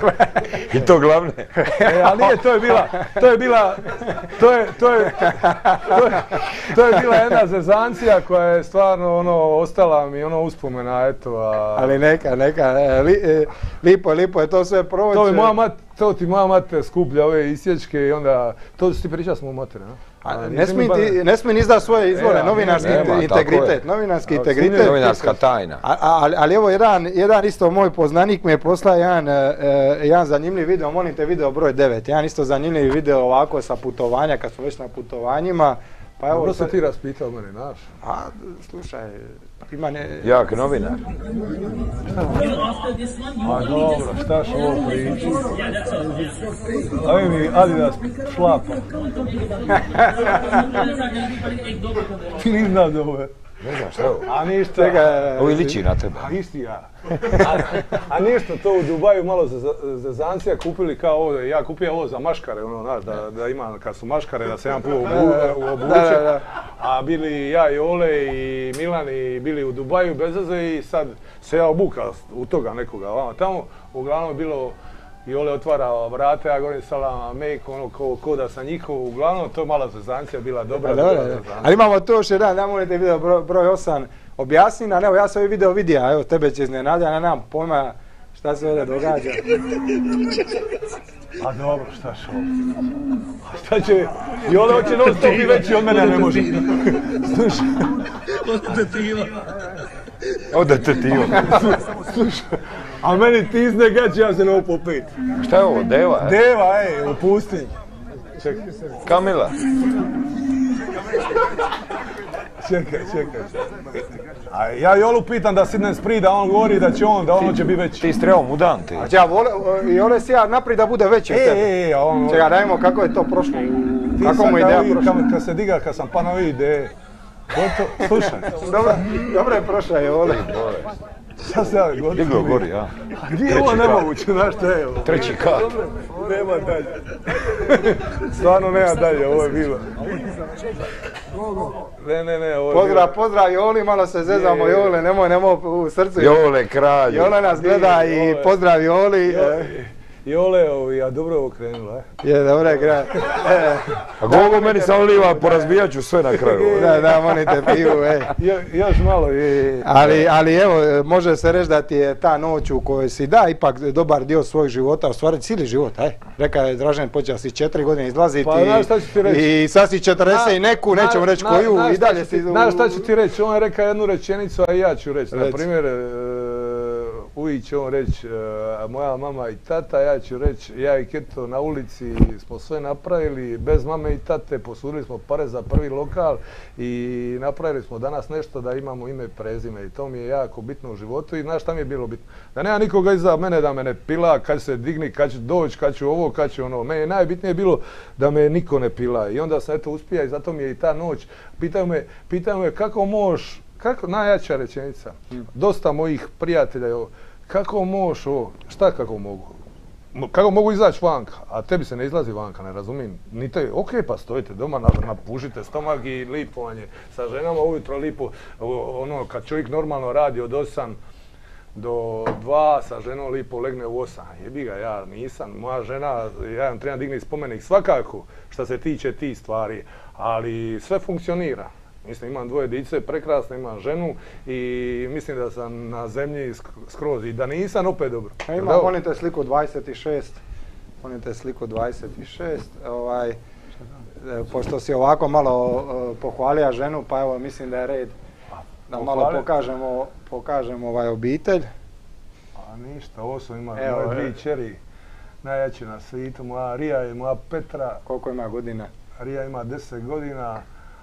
Speaker 2: I to glavne.
Speaker 3: E, ali nije, to je bila, to je bila, to je, to je, to je, to je bila jedna zezancija koja je stvarno ono, ostala mi ono uspomena, eto, a...
Speaker 1: Ali neka, neka, e, li, e, lipo je, lipo je to sve proći.
Speaker 3: To, je moja mat, to ti moja mate skuplja ove isječke i onda, to si ti pričao s mojom matere, ne?
Speaker 1: A, ne smije ti, ne smije izda svoje izvore,
Speaker 3: E, a,
Speaker 1: novinarski
Speaker 2: nema, tako
Speaker 1: integritet,
Speaker 2: je.
Speaker 1: novinarski
Speaker 3: A,
Speaker 1: integritet.
Speaker 2: Novinarska tajna.
Speaker 1: A, a, ali, ali evo jedan, jedan isto moj poznanik mi je poslao jedan, e, jedan zanimljiv video, molim te video broj devet, jedan isto zanimljiv video ovako sa putovanja, kad smo već na putovanjima. Pa evo,
Speaker 3: Dobro
Speaker 1: sad-
Speaker 3: sam ti raspitao mene, znaš.
Speaker 1: A, slušaj, ima ne...
Speaker 2: Jak novinar.
Speaker 3: A dobro, šta ću ovo pričati? Ajde mi Adidas šlapa. Ti nis zna da ovo je.
Speaker 2: Ne znam šta je ovo.
Speaker 3: A ništa.
Speaker 1: Čekaj,
Speaker 2: Ovo liči na tebe.
Speaker 3: A isti ja. A, a ništa, to u Dubaju malo za, za zancija kupili kao ovo, ja kupio ovo za maškare, ono, znaš, da, da ima, kad su maškare, da se jedan put obu, obuče. A bili ja i Ole i Milan i bili u Dubaju bez veze i sad se ja obukao u toga nekoga vama tamo. Uglavnom je bilo i Ole otvara vrate, ja govorim salam alejkum, ono ko, ko da sam njihov, uglavnom to mala zezancija bila dobra. dobra zezancija.
Speaker 1: Ali imamo to još jedan, da molite video broj, broj osam, objasni nam, evo ja sam ovaj video vidio, a evo tebe će iznenaditi, a ne nam pojma šta se ovdje događa.
Speaker 3: A dobro, šta šo? A šta će, i Ole hoće non stop i veći od mene, a ne može. Slušaj.
Speaker 5: Od detiva.
Speaker 2: Od detektiva.
Speaker 3: Slušaj, a meni tizne gaće, ja se ne mogu popet.
Speaker 2: Šta je ovo, deva? Je?
Speaker 3: Deva, ej, u pustinji. Čekaj.
Speaker 2: Kamila.
Speaker 3: Čekaj, čekaj. A ja Jolu pitam da sidnem sprid, a on govori da će on, da ono će biti veći.
Speaker 2: Ti s trebom udan ti.
Speaker 1: A ja vole, i Ole si ja naprijed da bude veći od tebe.
Speaker 3: E, e, a on...
Speaker 1: Čekaj, dajmo kako je to prošlo. Kako mu ideja prošla?
Speaker 3: Kad se diga, kad sam pa na ove ideje. Gotovo, slušaj.
Speaker 1: Dobro, dobro je prošla je Ole.
Speaker 3: Šta se javi, gotovo?
Speaker 2: Diglo gori, ja.
Speaker 3: A gdje je ovo nemoguće, znaš šta je ovo?
Speaker 2: Treći kat.
Speaker 3: Nema dalje. Stvarno nema dalje, ovo je bilo. Ne, ne, ne, ovo je
Speaker 1: Pozdrav,
Speaker 3: bilo.
Speaker 1: pozdrav Joli, malo se zezamo Jole, nemoj, nemoj u srcu.
Speaker 2: Jole, kralju.
Speaker 1: Jole nas gleda i pozdrav Joli.
Speaker 3: Jole, ovi, a dobro ovo krenula, eh?
Speaker 1: Je, dobro je kraj.
Speaker 2: A govo meni sam liva, porazbijat ću sve na kraju.
Speaker 1: Da, da, monite pivu, ej.
Speaker 3: Još malo, je.
Speaker 1: Ali, ali evo, može se reći da ti je ta noć u kojoj si da ipak dobar dio svojeg života, u stvari cijeli život, aj. Reka je Dražen, počeo si četiri godine izlaziti
Speaker 3: pa, znaš šta ću ti reći?
Speaker 1: I sad si četrdeset i neku, nećemo reći koju, i dalje si...
Speaker 3: Znaš šta ću ti reći, on je rekao jednu rečenicu, a i ja ću reći. Na primjer, uvijek će on reći, moja mama i tata, ja ću reći, ja i Keto na ulici smo sve napravili, bez mame i tate, posudili smo pare za prvi lokal i napravili smo danas nešto da imamo ime i prezime i to mi je jako bitno u životu i znaš šta mi je bilo bitno? Da nema nikoga iza mene da me ne pila, kad se digni, kad ću doći, kad ću ovo, kad ću ono. Meni je najbitnije bilo da me niko ne pila i onda sam eto uspija i zato mi je i ta noć. Pitaju me, pitaju me kako možeš, kako, najjača rečenica, dosta mojih prijatelja je ovo, kako možeš ovo, šta kako mogu? Kako mogu izaći vanka, a tebi se ne izlazi vanka, ne razumijem. Ni te, ok, pa stojite doma, napušite stomak i lipovanje sa ženama ujutro lipo, ono kad čovjek normalno radi od osam do dva, sa ženom lipo legne u osam. Jebi ga, ja nisam, moja žena, ja im trebam digni spomenik svakako što se tiče tih stvari, ali sve funkcionira. Mislim, imam dvoje dice, prekrasno, imam ženu i mislim da sam na zemlji skroz i da nisam opet dobro.
Speaker 1: A imam, monite sliku dvadeset šest, monite sliku dvadeset šest, ovaj, pošto si ovako malo uh, pohvalija ženu, pa evo mislim da je red da malo pokažemo, pokažemo ovaj obitelj.
Speaker 3: A ništa, ovo su ima moje dvije čeri, najjače na svijetu, moja Rija i moja Petra.
Speaker 1: Koliko ima godina?
Speaker 3: Rija ima deset godina.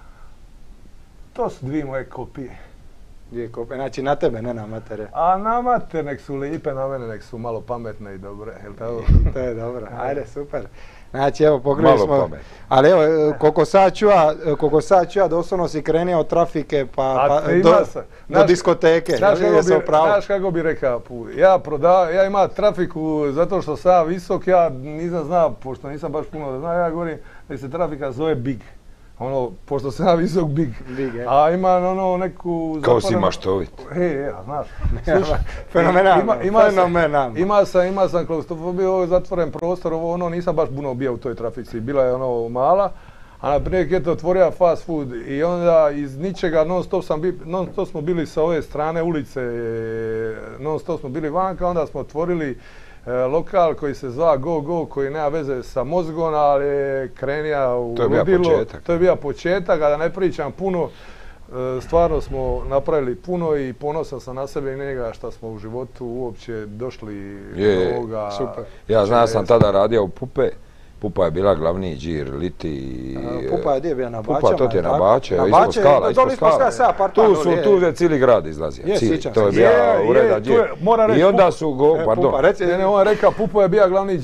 Speaker 3: To su dvije moje kopije.
Speaker 1: Dvije kopije, znači na tebe, ne na matere.
Speaker 3: A na mater nek su lipe, na mene nek su malo pametne i dobre, jel tako?
Speaker 1: To je dobro, ajde, super. Znači evo pokrili smo, ali evo koliko sad ću ja, koliko sad ću ja doslovno si krenio od trafike pa, pa do, do diskoteke.
Speaker 3: Znaš kako bi rekao, ja prodao, ja imam trafiku zato što sam visok, ja nisam znao, pošto nisam baš puno da znam, ja govorim da se trafika zove Big. Ono, pošto sam ja visok big,
Speaker 1: big e.
Speaker 3: A imam ono neku...
Speaker 2: Kao si maštovit.
Speaker 3: E, e, znaš.
Speaker 1: Fenomenalno,
Speaker 3: ima, ima
Speaker 1: fenomenalno.
Speaker 3: Ima sam, ima sam klaustrofobiju, ovo je zatvoren prostor, ovo ono, nisam baš puno bio u toj trafici, bila je ono mala. A naprijed je to otvorio fast food i onda iz ničega non stop, sam bi, non stop smo bili sa ove strane ulice, non stop smo bili vanka, onda smo otvorili lokal koji se zva Go Go, koji nema veze sa mozgom, ali je krenija u ludilo. To je bio početak, a da ne pričam puno, stvarno smo napravili puno i ponosan sam na sebe i njega što smo u životu uopće došli do ovoga.
Speaker 2: Super. Ja znam, sam tada radio u Pupe. Pupa je bila glavni džir, Liti.
Speaker 1: Pupa je gdje bio na Bačama?
Speaker 2: Pupa, to ti je na Bače, ispod skala, ispod skala. Tu su, tu je cijeli grad izlazio. To je bio ureda džir. I onda su go, pardon.
Speaker 3: Ne, ne, on je rekao, Pupa je bio glavni džir.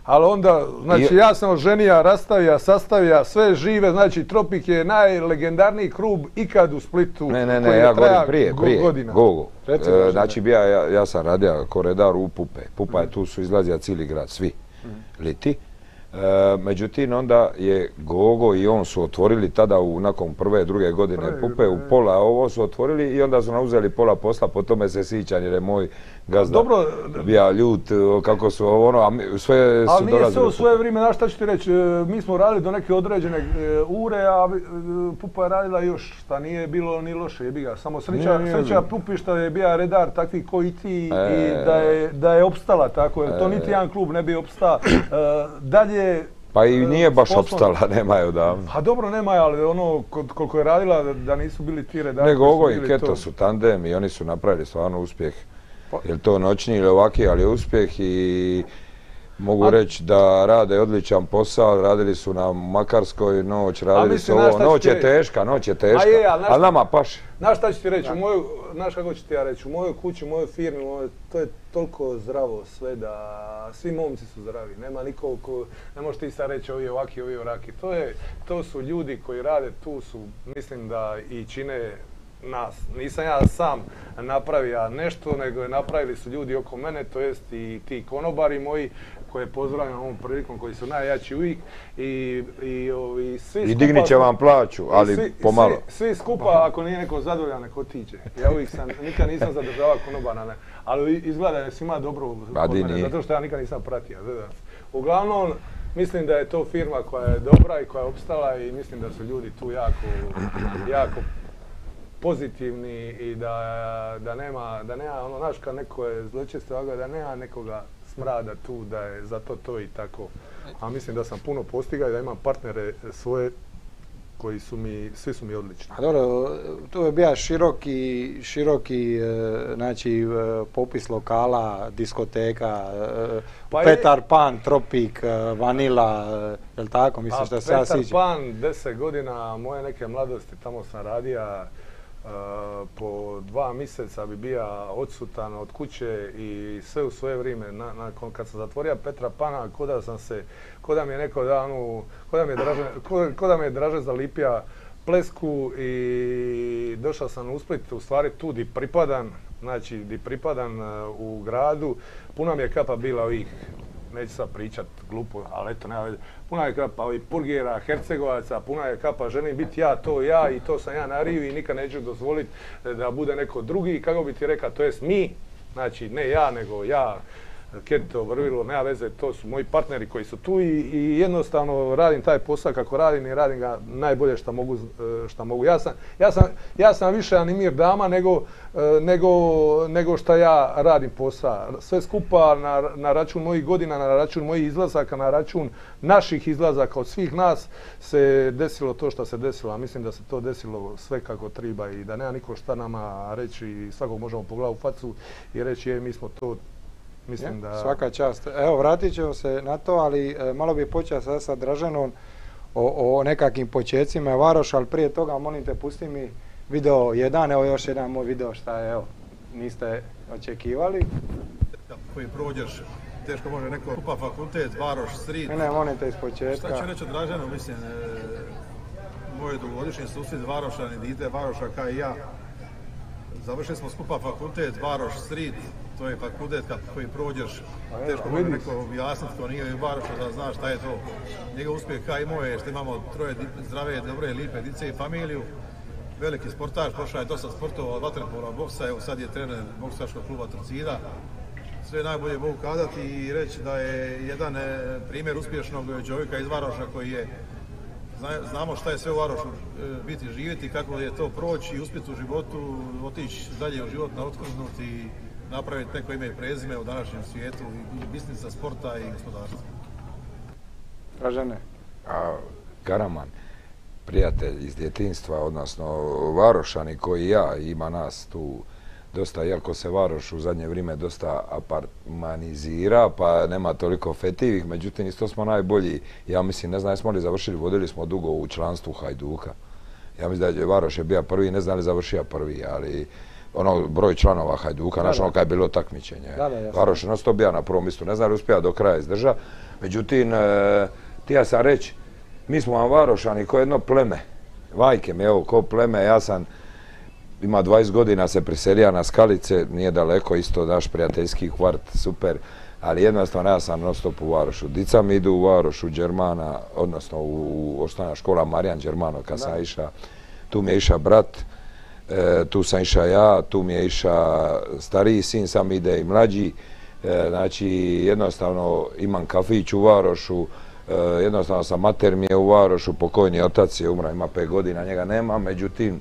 Speaker 3: Ali onda, znači ja sam oženija, rastavija, sastavija, sve žive, znači Tropik je najlegendarniji klub ikad u Splitu.
Speaker 2: Ne, ne, ne, ja govorim prije, prije,
Speaker 3: godina.
Speaker 2: Gogo. E, znači bija, ja, ja sam radio ko redar u Pupe. Pupa je tu su izlazija cijeli grad, svi liti. E, međutim, onda je Gogo i on su otvorili tada u, nakon prve, druge godine prve, Pupe u pola, ovo su otvorili i onda su nam uzeli pola posla, po tome se sićan jer je moj gazda
Speaker 3: dobro,
Speaker 2: bija ljut, kako su ono, a mi, sve su
Speaker 3: ali
Speaker 2: dolazili.
Speaker 3: Ali nije sve u svoje vrijeme, znaš šta ću ti reći, mi smo radili do neke određene ure, a Pupa je radila još, šta nije bilo ni loše, jebi ga, samo sreća, nije, sreća Pupi što je bija redar takvi koji ti e, i da je, da je opstala tako, jer to niti jedan klub ne bi opstao. Dalje
Speaker 2: pa i nije baš opstala, nema je odavno.
Speaker 3: Pa dobro, nema je, ali ono koliko je radila da nisu bili ti redari.
Speaker 2: Nego Gogo i Keto su tandem i oni su napravili stvarno uspjeh. Jel to noćni ili ovaki, ali uspjeh i mogu reći da rade odličan posao, radili su na Makarskoj noć, radili su ovo, noć je teška, noć je teška, ali nama paše.
Speaker 3: Znaš šta ću ti reći, znaš kako ću ti ja reći, u mojoj kući, u mojoj firmi, to je toliko zdravo sve da svi momci su zdravi, nema nikog ko, ne možeš ti sad reći ovi ovaki, ovi oraki, to je, to su ljudi koji rade, tu su, mislim da i čine nas. Nisam ja sam napravio nešto, nego je napravili su ljudi oko mene, to jest i ti konobari moji, koje pozdravljam ovom prilikom, koji su najjači uvijek i, i, ovi, svi
Speaker 2: I dignit će vam plaću, ali
Speaker 3: svi,
Speaker 2: pomalo.
Speaker 3: Svi, svi skupa, ako nije neko zadovoljan, neko otiđe. Ja uvijek sam, nikad nisam zadržavao konobara, ne. Ali izgleda da je svima dobro kod mene, zato što ja nikad nisam pratio. Uglavnom, mislim da je to firma koja je dobra i koja je opstala i mislim da su ljudi tu jako, jako pozitivni i da, da nema, da nema ono, znaš, kad neko je zločest, da nema nekoga smrada tu, da je zato to i tako. A mislim da sam puno postigao i da imam partnere svoje koji su mi, svi su mi odlični.
Speaker 1: A dobro, tu je bio široki, široki znači, popis lokala, diskoteka, pa Petar je... Pan, Tropik, Vanila, je li tako? Misliš da se ja siđem?
Speaker 3: Petar Pan, deset godina moje neke mladosti, tamo sam radio. Uh, po dva mjeseca bi bija odsutan od kuće i sve u svoje vrijeme. Na, nakon kad sam zatvorio Petra Pana, koda sam se, koda mi je neko danu, koda mi je Draže, koda mi je Draže zalipija plesku i došao sam u Split, u stvari tu di pripadan, znači di pripadan uh, u gradu. Puna mi je kapa bila ovih, neću sad pričat glupo, ali eto, nema veze. Puna je kapa ovih Purgera, Hercegovaca, puna je kapa, želim biti ja, to ja i to sam ja nario i nikad neću dozvoliti da bude neko drugi. Kako bi ti rekao, to jest mi, znači ne ja, nego ja, Keto, Vrvilo, nema veze, to su moji partneri koji su tu i, i jednostavno radim taj posao kako radim i radim ga najbolje što mogu. Šta mogu. Ja, sam, ja, sam, ja sam više animir dama nego, nego, nego što ja radim posao. Sve skupa na, na račun mojih godina, na račun mojih izlazaka, na račun naših izlazaka od svih nas se desilo to što se desilo. A mislim da se to desilo sve kako treba i da nema niko šta nama reći i svakog možemo pogledati u facu i reći je mi smo to. Mislim da...
Speaker 1: Svaka čast. Evo, vratit ćemo se na to, ali e, malo bih počeo sada sa Draženom o, o nekakvim počecima Varoša, ali prije toga, molim te, pusti mi video jedan, evo još jedan moj video šta je, evo, niste očekivali.
Speaker 6: Koji prođeš, teško može neko kupa fakultet, Varoš, Street.
Speaker 1: Ne, ne, molim te iz početka.
Speaker 6: Šta ću reći o Draženu, mislim, e, moj dugogodišnji susjed Varošan i dite Varoša kao i ja. Završili smo skupa fakultet, Varoš, Street. To je fakultet koji prođeš, teško može neko objasniti ko nije u Varošu da zna šta je to. Njegov uspjeh kao i moje, što imamo troje zdrave, dobre, lipe dice i familiju. Veliki sportaš, prošao je dosta sportova od vaterpola, boksa, evo sad je trener boksaškog kluba Torcida. Sve najbolje mogu kazati i reći da je jedan primjer uspješnog čovjeka iz Varoša koji je, znamo šta je sve u Varošu biti živjeti, kako je to proći i uspjeti u životu, otići dalje u život na otkrznuti i napraviti neko ime i prezime u današnjem svijetu i biznisa, sporta i gospodarstva.
Speaker 1: Dražene?
Speaker 2: Karaman, prijatelj iz djetinjstva, odnosno Varošani koji ja, ima nas tu dosta, iako se Varoš u zadnje vrijeme dosta apartmanizira, pa nema toliko fetivih, međutim isto smo najbolji. Ja mislim, ne znam, jesmo li završili, vodili smo dugo u članstvu Hajduka. Ja mislim da je Varoš je bio prvi, ne znam li završio prvi, ali ono broj članova Hajduka, znaš ono kad je bilo takmičenje. Varoš je non stop bija na prvom mjestu, ne znam li uspija do kraja izdrža. Međutim, ti ja sam reći, mi smo vam Varošani ko jedno pleme. Vajke mi, evo, ko pleme, ja sam, ima dvadeset godina se priselija na Skalice, nije daleko, isto naš prijateljski kvart, super, ali jednostavno ja sam non stop u Varošu. Dica mi idu u Varošu, Đermana, odnosno u osnovna škola Marijan Đermano, kad sam iša, tu mi je iša brat, tu sam iša ja, tu mi je iša stariji sin, sam ide i mlađi, znači jednostavno imam kafić u Varošu, jednostavno sam mater mi je u Varošu, pokojni otac je umro, ima pet godina, njega nema, međutim,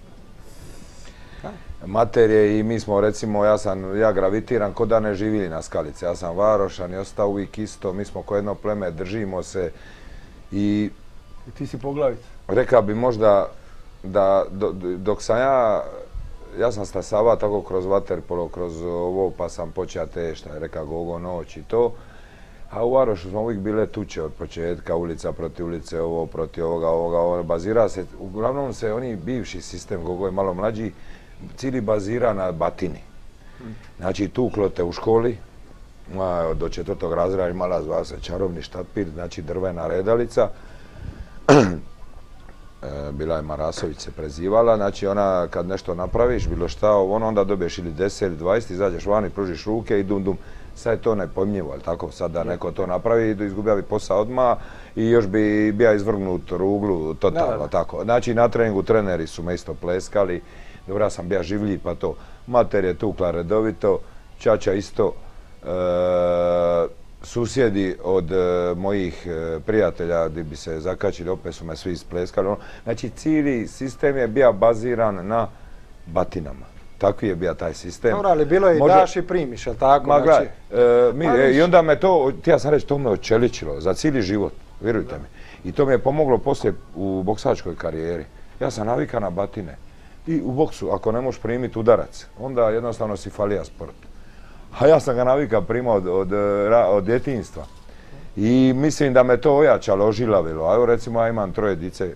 Speaker 2: mater je i mi smo recimo, ja sam, ja gravitiram ko da ne živili na Skalice, ja sam Varošan i ostao uvijek isto, mi smo ko jedno pleme, držimo se i...
Speaker 3: I ti si poglavica?
Speaker 2: Rekao bi možda da dok sam ja, ja sam stasava tako kroz vaterpolo, kroz ovo, pa sam počeo te, šta je rekao, Gogo noć i to, a u Varošu smo uvijek bile tuče od početka, ulica protiv ulice, ovo protiv ovoga, ovoga, ovo bazira se, uglavnom se oni bivši sistem, Gogo je malo mlađi, cijeli bazira na batini. Znači tuklo te u školi, do četvrtog razreda imala zva se čarobni štapir, znači drvena redalica, bila je Marasović se prezivala, znači ona kad nešto napraviš, bilo šta, ono onda dobiješ ili deset ili dvadeset, izađeš vani, pružiš ruke i dum dum. Sad je to nepojmljivo, ali tako, sad da neko to napravi, izgubija bi posao odmah i još bi bija izvrgnut ruglu totalno, tako. Znači na treningu treneri su me isto pleskali, dobro, ja sam bija življi pa to. Mater je tukla redovito, čača isto, susjedi od mojih prijatelja gdje bi se zakačili, opet su me svi ispleskali. Znači cijeli sistem je bio baziran na batinama. Takvi je bio taj sistem.
Speaker 1: Dobro, ali bilo je i daš i primiš, jel tako?
Speaker 2: Ma gledaj, i onda me to, ti ja sam reći, to me očeličilo za cijeli život, vjerujte mi. I to mi je pomoglo poslije u boksačkoj karijeri. Ja sam navikan na batine. I u boksu, ako ne možeš primiti udarac, onda jednostavno si falija sport. A ja sam ga navika primao od djetinjstva. I mislim da me to ojačalo, ožilavilo. A evo recimo ja imam troje dice,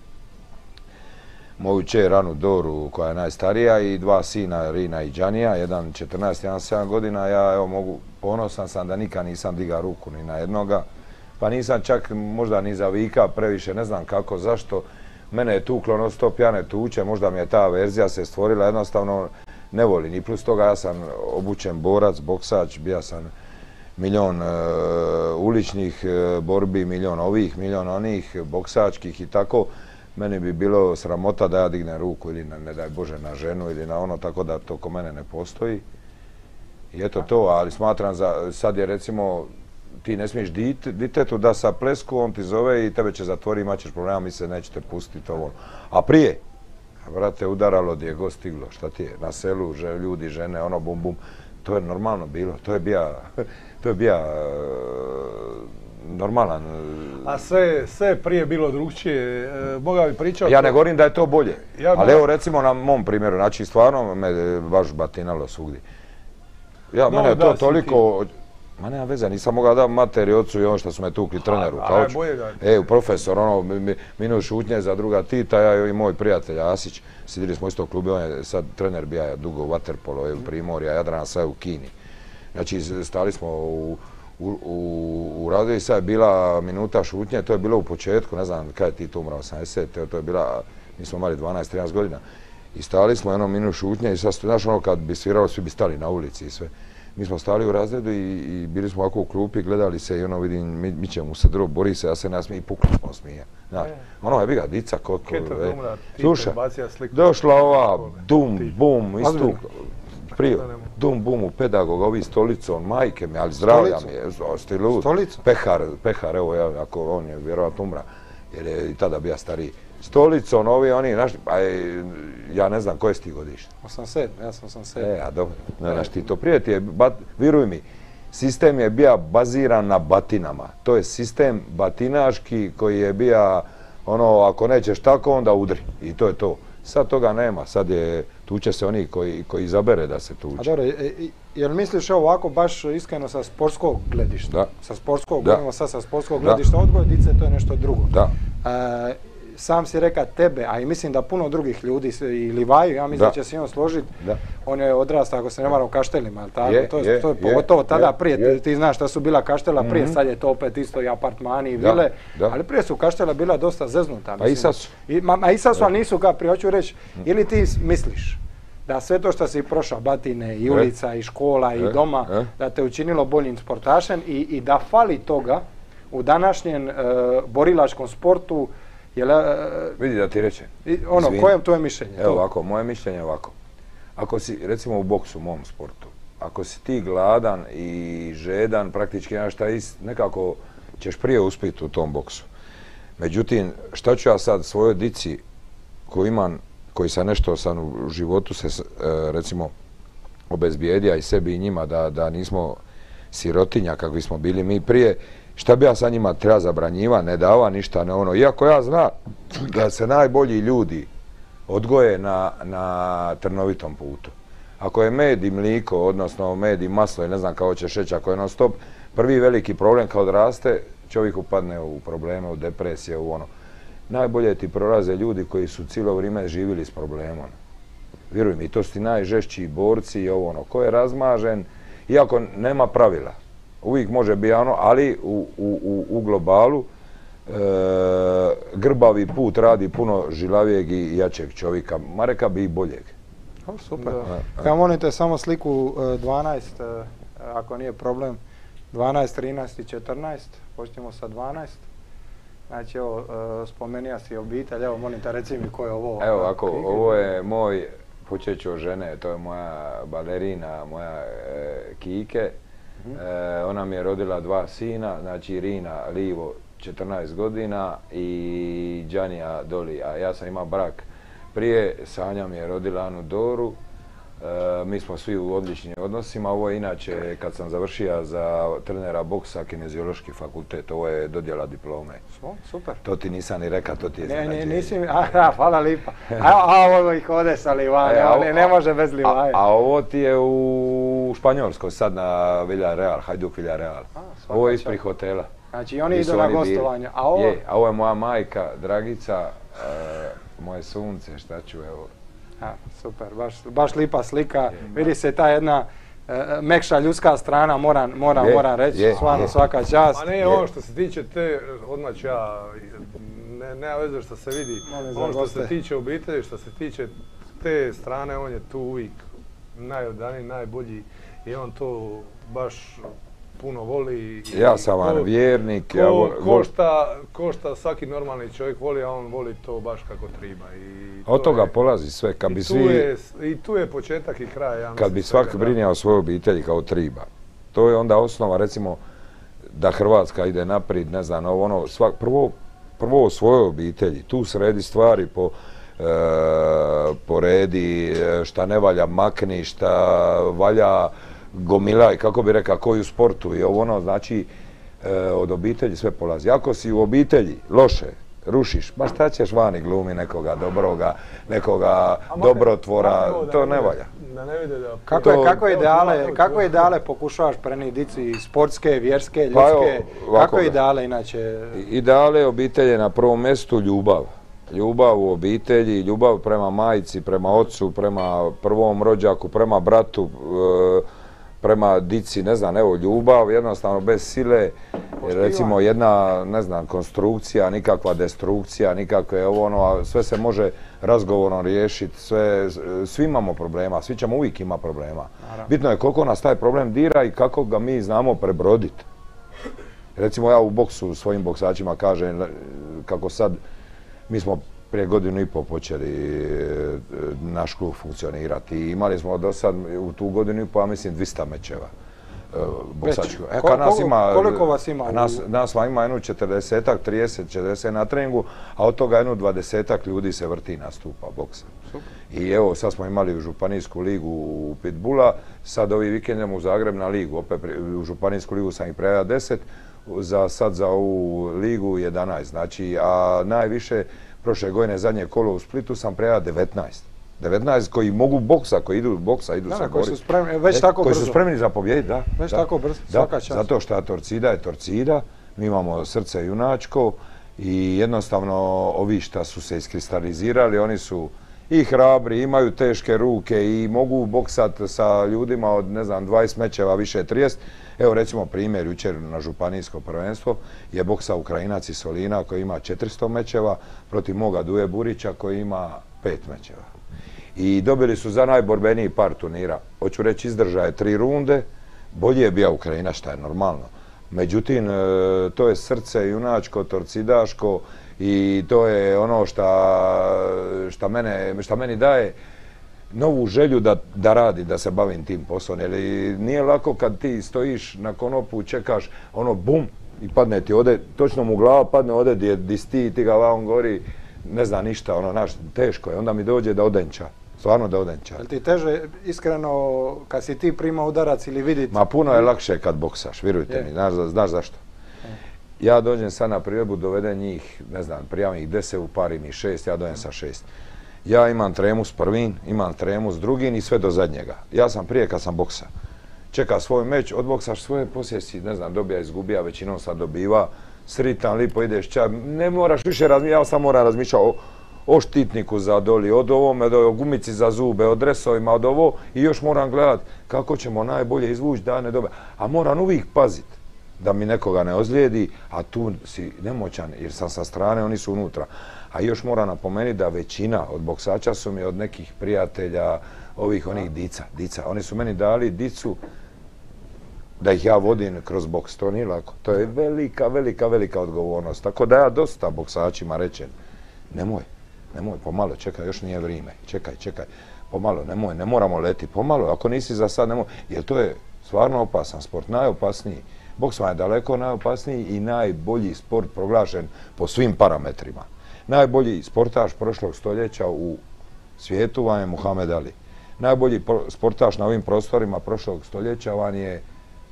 Speaker 2: moju čer Ranu Doru koja je najstarija i dva sina Rina i Đanija, jedan četrnaest, jedan sedam godina. Ja evo mogu, ponosan sam da nikad nisam digao ruku ni na jednoga. Pa nisam čak možda ni za vika previše, ne znam kako, zašto. Mene je tuklo non stop, ja ne tuče, možda mi je ta verzija se stvorila, jednostavno ne volim. I plus toga ja sam obučen borac, boksač, bija sam milion uličnih borbi, milion ovih, milion onih, boksačkih i tako. Meni bi bilo sramota da ja dignem ruku ili ne daj Bože na ženu ili na ono, tako da to ko mene ne postoji. I eto to, ali smatram sad je recimo ti ne smiješ ditetu da sa plesku, on ti zove i tebe će zatvori, imat ćeš problema, mi se nećete pustiti ovo. A prije, vrate, udaralo gdje je god stiglo, šta ti je, na selu, ljudi, žene, ono, bum, bum, to je normalno bilo, to je bija, to je bija normalan.
Speaker 3: A sve je prije bilo drugčije, Boga bi pričao...
Speaker 2: Ja ne govorim da je to bolje, ali evo recimo na mom primjeru, znači stvarno me baš batinalo svugdje. Ja, mene je to toliko... Ma nema veze, nisam mogao da materi, ocu i ono što su me tukli treneru u kauču. E, profesor, ono, minut šutnje za druga Tita, ja i moj prijatelj Asić, sidili smo isto u klubi, on je sad trener bija dugo u vaterpolo, u Primorja, Jadrana, sad u Kini. Znači, stali smo u radu i sad je bila minuta šutnje, to je bilo u početku, ne znam kada je Tito umrao, osamdesete, to je bila, mi smo imali dvanaest trinaest godina. I stali smo jedno minut šutnje i sad, znaš ono, kad bi sviralo, svi bi stali na ulici i sve. Mi smo stali u razredu i bili smo ovako u klupi, gledali se i ono vidim, mi ćemo se drvo, bori se, ja se ne smije i pukli smo smije. Ono je bi ga dica kod... Slušaj, došla ova dum, bum, istu, prije, dum, bum u pedagoga, ovi stolicom, majke mi, ali zdravlja mi je, stilu, pehar, pehar, evo, ako on je vjerovatno umra, jer je i tada bija stariji. Stolicom, ovi, oni, znaš, ja ne znam koje si ti godište.
Speaker 1: osamdeset sedam, ja sam osamdeset sedam.
Speaker 2: E, a dobro, znaš ti to prije ti je, vjeruj mi, sistem je bija baziran na batinama. To je sistem batinaški koji je bija, ono, ako nećeš tako, onda udri. I to je to. Sad toga nema, sad je, tuče se oni koji izabere da se tuče.
Speaker 1: A dobro, jel misliš ovako baš iskreno sa sportskog gledišta?
Speaker 2: Da.
Speaker 1: Sa sportskog, govorimo sad sa sportskog gledišta, odgoj dice, to je nešto drugo.
Speaker 2: Da.
Speaker 1: sam si reka tebe, a i mislim da puno drugih ljudi, i Livaju, ja mislim da će se i on složiti, on je odrastao, ako se ne varam, u Kaštelima, ali tako? To je pogotovo tada prije, ti znaš šta su bila Kaštela prije, sad je to opet isto i apartmani i vile, ali prije su Kaštela bila dosta zeznuta.
Speaker 2: A i sad su.
Speaker 1: A i sad su, ali nisu kao prije, hoću reći, ili ti misliš da sve to što si prošao, batine i ulica i škola i doma, da te učinilo boljim sportašem i da fali toga u današnjem borilačkom sportu.
Speaker 2: Vidi da ti reče.
Speaker 1: Ono, koje je tvoje mišljenje?
Speaker 2: Evo ovako, moje mišljenje je ovako. Ako si, recimo u boksu, u mom sportu, ako si ti gladan i žedan, praktički nekako ćeš prije uspjeti u tom boksu. Međutim, šta ću ja sad svojoj dici koju imam, koji sam nešto sam u životu se, recimo, obezbijedio i sebi i njima da nismo sirotinja kakvi smo bili mi prije, šta bi ja sa njima treba zabranjiva, ne dava ništa, ne ono. Iako ja znam da se najbolji ljudi odgoje na trnovitom putu. Ako je med i mliko, odnosno med i maslo i ne znam kako ćeš reći, ako je non stop, prvi veliki problem kad odraste, čovjek upadne u probleme, u depresije, u ono. Najbolje ti prolaze ljudi koji su cijelo vrijeme živjeli s problemom. Vjeruj mi, to su ti najžešći borci i ovo ono. Ko je razmažen, iako nema pravila. Uvijek može biti ono, ali u globalu grbavi put radi puno žilavijeg i jačeg čovjeka. Ma reka bi i boljeg.
Speaker 1: Super. Kao molite samo sliku dvanaest, ako nije problem, dvanaest, trinaest i četrnaest. Počnemo sa dvanaest. Znači, evo, spomenija si obitelj, evo, molim te, reci mi ko je ovo.
Speaker 2: Evo, ako, ovo je moj, počet ću od žene, to je moja balerina, moja Kike. Ona mi je rodila dva sina, znači Rina Livo, četrnaest godina i Đanija Doli, a ja sam imao brak prije, Sanja mi je rodila Anu Doru, mi smo svi u odličnim odnosima, ovo je inače kad sam završio za trenera boksa Kineziološki fakultet, ovo je dodjela diplome.
Speaker 1: Super.
Speaker 2: To ti nisam ni rekao, to ti je znači.
Speaker 1: Ne, nisi mi, a hvala lipa. A ovo ih ode sa Livaje, ne može bez Livaje.
Speaker 2: A ovo ti je u Španjolskoj, sad na Villarreal, Hajduk Villarreal. Ovo je ispred hotela.
Speaker 1: Znači oni idu na gostovanje.
Speaker 2: A ovo? Je, a ovo je moja majka, Dragica, moje sunce, šta ću, evo.
Speaker 1: Super, baš lipa slika. Vidi se ta jedna mekša ljudska strana, moram reći, stvarno svaka čast.
Speaker 3: A ne, ono što se tiče te, odmah ću ja, nema veze što se vidi, ono što se tiče obitelji, što se tiče te strane, on je tu uvijek najodaniji, najbolji i on to baš puno voli.
Speaker 2: Ja sam vam vjernik.
Speaker 3: Ko šta svaki normalni čovjek voli, a on voli to baš kako treba.
Speaker 2: Od toga polazi sve.
Speaker 3: I tu je početak i kraj.
Speaker 2: Kad bi svak brinjao svoje obitelji kao treba. To je onda osnova, recimo, da Hrvatska ide naprijed, ne znam, ono, prvo o svojoj obitelji. Tu sredi stvari po poredi, šta ne valja makni, šta valja gomilaj, kako bi rekao, koji u sportu i ovo ono, znači od obitelji sve polazi. Ako si u obitelji loše, rušiš, ba šta ćeš vani glumi nekoga dobroga, nekoga dobrotvora, to ne valja.
Speaker 1: Kako ideale pokušavaš prenijeti dici sportske, vjerske, ljudske, kako ideale inače?
Speaker 2: Ideale obitelje na prvom mjestu ljubav. Ljubav u obitelji, ljubav prema majci, prema ocu, prema prvom rođaku, prema bratu, prema dici, ne znam, evo, ljubav, jednostavno bez sile, recimo jedna, ne znam, konstrukcija, nikakva destrukcija, nikakve ovo ono, sve se može razgovorom riješiti, svi imamo problema, svi ćemo uvijek imati problema. Bitno je koliko nas taj problem dira i kako ga mi znamo prebroditi. Recimo ja u boksu svojim boksačima kažem kako sad, mi smo prije godinu i pol počeli naš klub funkcionirati i imali smo do sad u tu godinu i pol, ja mislim, dvista mečeva boksačkih.
Speaker 1: Koliko vas ima?
Speaker 2: Nas ima jednu četrdesetak, trideset, četrdeset na treningu, a od toga jednu dvadesetak ljudi se vrti nastupa boksa. I evo, sad smo imali u Županijsku ligu u Pitbula, sad ovi vikendom u Zagreb na ligu, opet u Županijsku ligu sam ih predao deset, sad za ovu ligu jedanaest, znači, a najviše prošle godine zadnje kolo u Splitu sam predao devetnaest. devetnaest koji mogu boksa, koji idu boksa, idu sa
Speaker 1: koji su spremni, već tako brzo.
Speaker 2: Koji su spremni za pobjedi, da.
Speaker 1: Već tako brzo, svaka čast.
Speaker 2: Zato što Torcida je Torcida, mi imamo srce junačko i jednostavno ovi šta su se iskristalizirali, oni su i hrabri, imaju teške ruke i mogu boksati sa ljudima od, ne znam, dvadeset mečeva, više trideset. Evo recimo primjer, jučer na županijsko prvenstvo je boksao Ukrajinac iz Solina koji ima četiristo mečeva protiv moga Duje Burića koji ima pet mečeva. I dobili su za najborbeniji par turnira. Hoću reći, izdržao je tri runde, bolje je bio Ukrajinac, šta je normalno. Međutim, to je srce junačko, torcidaško i to je ono šta meni daje novu želju da radi, da se bavim tim poslom. Jer nije lako kad ti stojiš na konopu, čekaš ono bum i padne ti ovdje, točno mu glava padne ovdje gdje si ti, ti ga vam gori, ne zna ništa, ono, znaš, teško je. Onda mi dođe da odenča. Stvarno da odenča.
Speaker 1: Je li ti teže, iskreno, kad si ti prima udarac ili vidite?
Speaker 2: Ma puno je lakše kad boksaš, vjerujte mi, znaš zašto? Ja dođem sad na priredbu, dovedem njih, ne znam, prijavim ih deset, uparim ih šest, ja dođem sa šest. Ja imam tremu s prvim, imam tremu s drugim i sve do zadnjega. Ja sam prije kad sam boksa. Čeka svoj meč, odboksaš svoje, poslije si, ne znam, dobija, izgubija, većinom sad dobiva, sritan, lipo ideš čaj, ne moraš više razmišljati, ja sam moram razmišljati o o štitniku za doli, od ovome, o gumici za zube, o dresovima, od ovo i još moram gledat kako ćemo najbolje izvući da ne dobe. A moram uvijek paziti da mi nekoga ne ozlijedi, a tu si nemoćan jer sam sa strane, oni su unutra. A još moram napomenuti da većina od boksača su mi od nekih prijatelja, ovih onih dica, dica. Oni su meni dali dicu da ih ja vodim kroz boks, to nije lako. To je velika, velika, velika odgovornost. Tako da ja dosta boksačima rečem, nemoj. Nemoj, pomalo, čekaj, još nije vrijeme, čekaj, čekaj, pomalo, nemoj, ne moramo leti, pomalo, ako nisi za sad, nemoj, jer to je stvarno opasan sport, najopasniji. Boks vam je daleko najopasniji i najbolji sport proglašen po svim parametrima. Najbolji sportaš prošlog stoljeća u svijetu vam je Muhammed Ali. Najbolji sportaš na ovim prostorima prošlog stoljeća vam je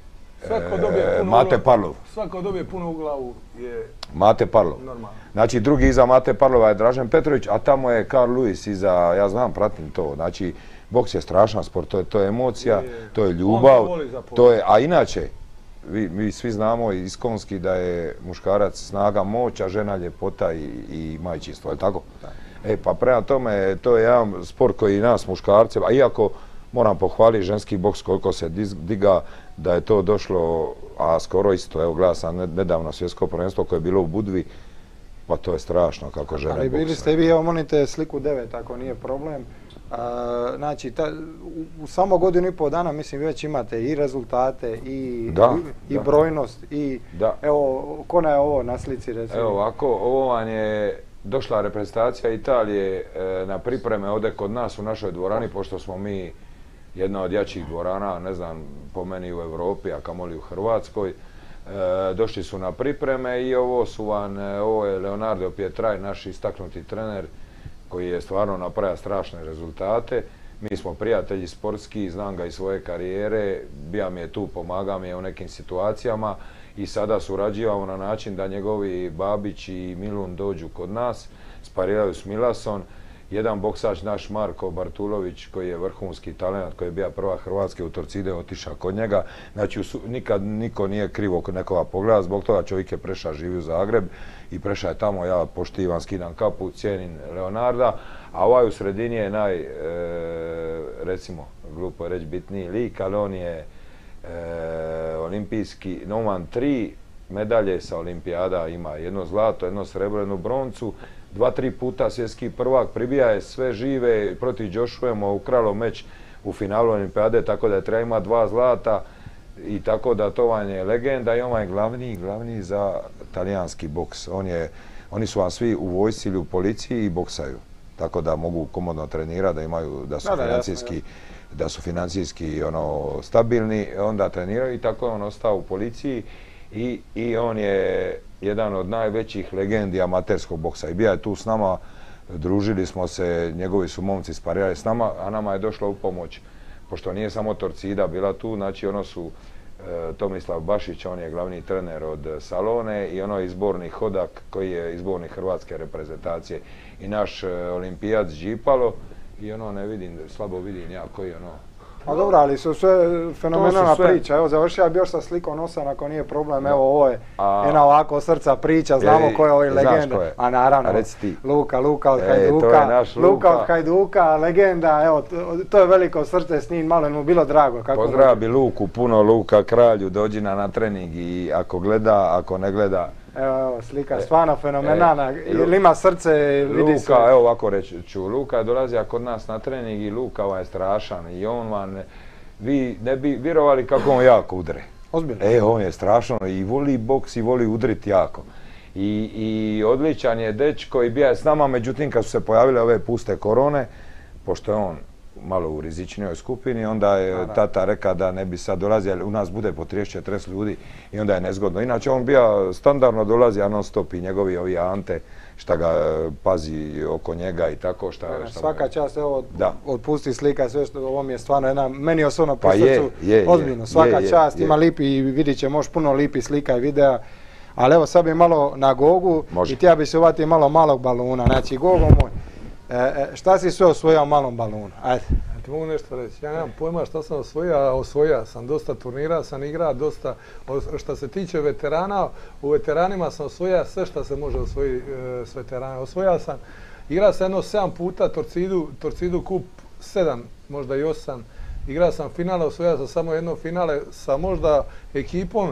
Speaker 2: Mate Parlov.
Speaker 3: Svako dobije puno u glavu je
Speaker 2: Mate Parlov. Znači drugi iza Mate Parlova je Dražen Petrović, a tamo je Carl Lewis iza, ja znam, pratim to. Znači, boks je strašan sport, to je emocija, to je ljubav, to je, a inače, mi svi znamo iskonski da je muškarac snaga moć, a žena ljepota i majčinstvo, je li tako? E, pa prema tome, to je jedan sport koji nas muškarce, a iako moram pohvaliti ženski boks koliko se diga, da je to došlo, a skoro isto, evo gledao sam nedavno svjetsko prvenstvo koje je bilo u Budvi, pa to je strašno kako žene boksaju.
Speaker 1: Ali bili ste i vi, evo molite sliku devet, ako nije problem. Znači, u samo godinu i pol dana, mislim, vi već imate i rezultate, i brojnost, i evo, kona je ovo na slici, recimo?
Speaker 2: Evo ovako, ovo vam je došla reprezentacija Italije na pripreme ovdje kod nas u našoj dvorani, pošto smo mi jedna od jačih dvorana, ne znam, po meni u Evropi, a kamoli u Hrvatskoj. Došli su na pripreme i ovo su vam, ovo je Leonardo Pietraj, naš istaknuti trener, koji je stvarno napravio strašne rezultate. Mi smo prijatelji sportski, znam ga iz svoje karijere, bija mi je tu, pomaga mi je u nekim situacijama i sada surađivamo na način da njegovi Babić i Milun dođu kod nas, spariraju s Milason. Jedan boksač, naš Marko Bartulović, koji je vrhunski talent, koji je bio prva Hrvatske u Torcide, otišao kod njega. Znači, nikad niko nije krivo kod nekoga pogleda, zbog toga čovjek je prešao, živi u Zagreb i prešao je tamo, ja poštivam, skidam kapu, cijenim Leonarda, a ovaj u sredini je naj, recimo, glupo je reći bitniji lik, ali on je olimpijski, noman tri medalje sa olimpijada, ima jedno zlato, jedno srebro, jednu broncu, dva, tri puta svjetski prvak, pribija je sve žive, protiv Joshua ukralo meč u finalu olimpijade, tako da je treba ima dva zlata i tako da to vam je legenda i on je glavni, glavni za talijanski boks. Oni su vam svi u vojsci ili u policiji i boksaju, tako da mogu komodno trenirati, da imaju, da su financijski da su financijski stabilni, onda treniraju i tako je on ostao u policiji i on je jedan od najvećih legendi amaterskog boksa i bija je tu s nama, družili smo se, njegovi su momci sparirali s nama, a nama je došla u pomoć, pošto nije samo Torcida bila tu, znači ono su Tomislav Bašić, on je glavni trener od Salone i ono je izborni Hodak koji je izborni hrvatske reprezentacije i naš olimpijac Đipalo i ono ne vidim, slabo vidim ja koji ono
Speaker 1: A dobro, ali su sve fenomenalna priča. Evo, završio bi još sa slikom nosa ako nije problem. Evo, ovo je jedna ovako srca priča, znamo ko je ovaj legenda. A naravno, Luka, Luka od Hajduka. Luka od Hajduka, legenda, evo, to je veliko srce s njim, malo je mu bilo drago.
Speaker 2: Pozdravi Luku, puno Luka, kralju, dođi na trening i ako gleda, ako ne gleda.
Speaker 1: Evo, evo, slika, stvarno fenomenalna, ili ima srce, vidi se.
Speaker 2: Luka, evo ovako reći ću, Luka dolazi kod nas na trening i Luka je strašan i on vam, vi ne bi vjerovali kako on jako udre.
Speaker 1: Ozbiljno?
Speaker 2: E, on je strašno i voli boks i voli udriti jako. I, i odličan je dečko i bija je s nama, međutim kad su se pojavile ove puste korone, pošto je on malo u rizičnijoj skupini, onda je tata rekao da ne bi sad dolazio, jer u nas bude po trideset četrdeset ljudi i onda je nezgodno. Inače on bija standardno dolazi, a non stop i njegovi ovi Ante šta ga pazi oko njega i tako šta...
Speaker 1: Svaka čast, evo, otpusti slika sve što ovo mi je stvarno jedna, meni osobno po srcu, ozbiljno, svaka čast, ima lipi i vidit će možda puno lipi slika i videa. Ali evo sad bi malo na Gogu i tija bi se uvatio malo malog baluna, znači Gogo moj. Šta si sve osvojio malom balunu? Ajde.
Speaker 3: Ti mogu nešto reći. Ja nemam pojma šta sam osvojio, a osvojio sam. Dosta turnira sam igrao, dosta... Što se tiče veterana, u veteranima sam osvojio sve što se može osvojiti s veterana. Osvojio sam, igrao sam jedno sedam puta Torcidu, Torcidu kup sedam, možda i osam. Igrao sam finale, osvojio sam samo jedno finale sa možda ekipom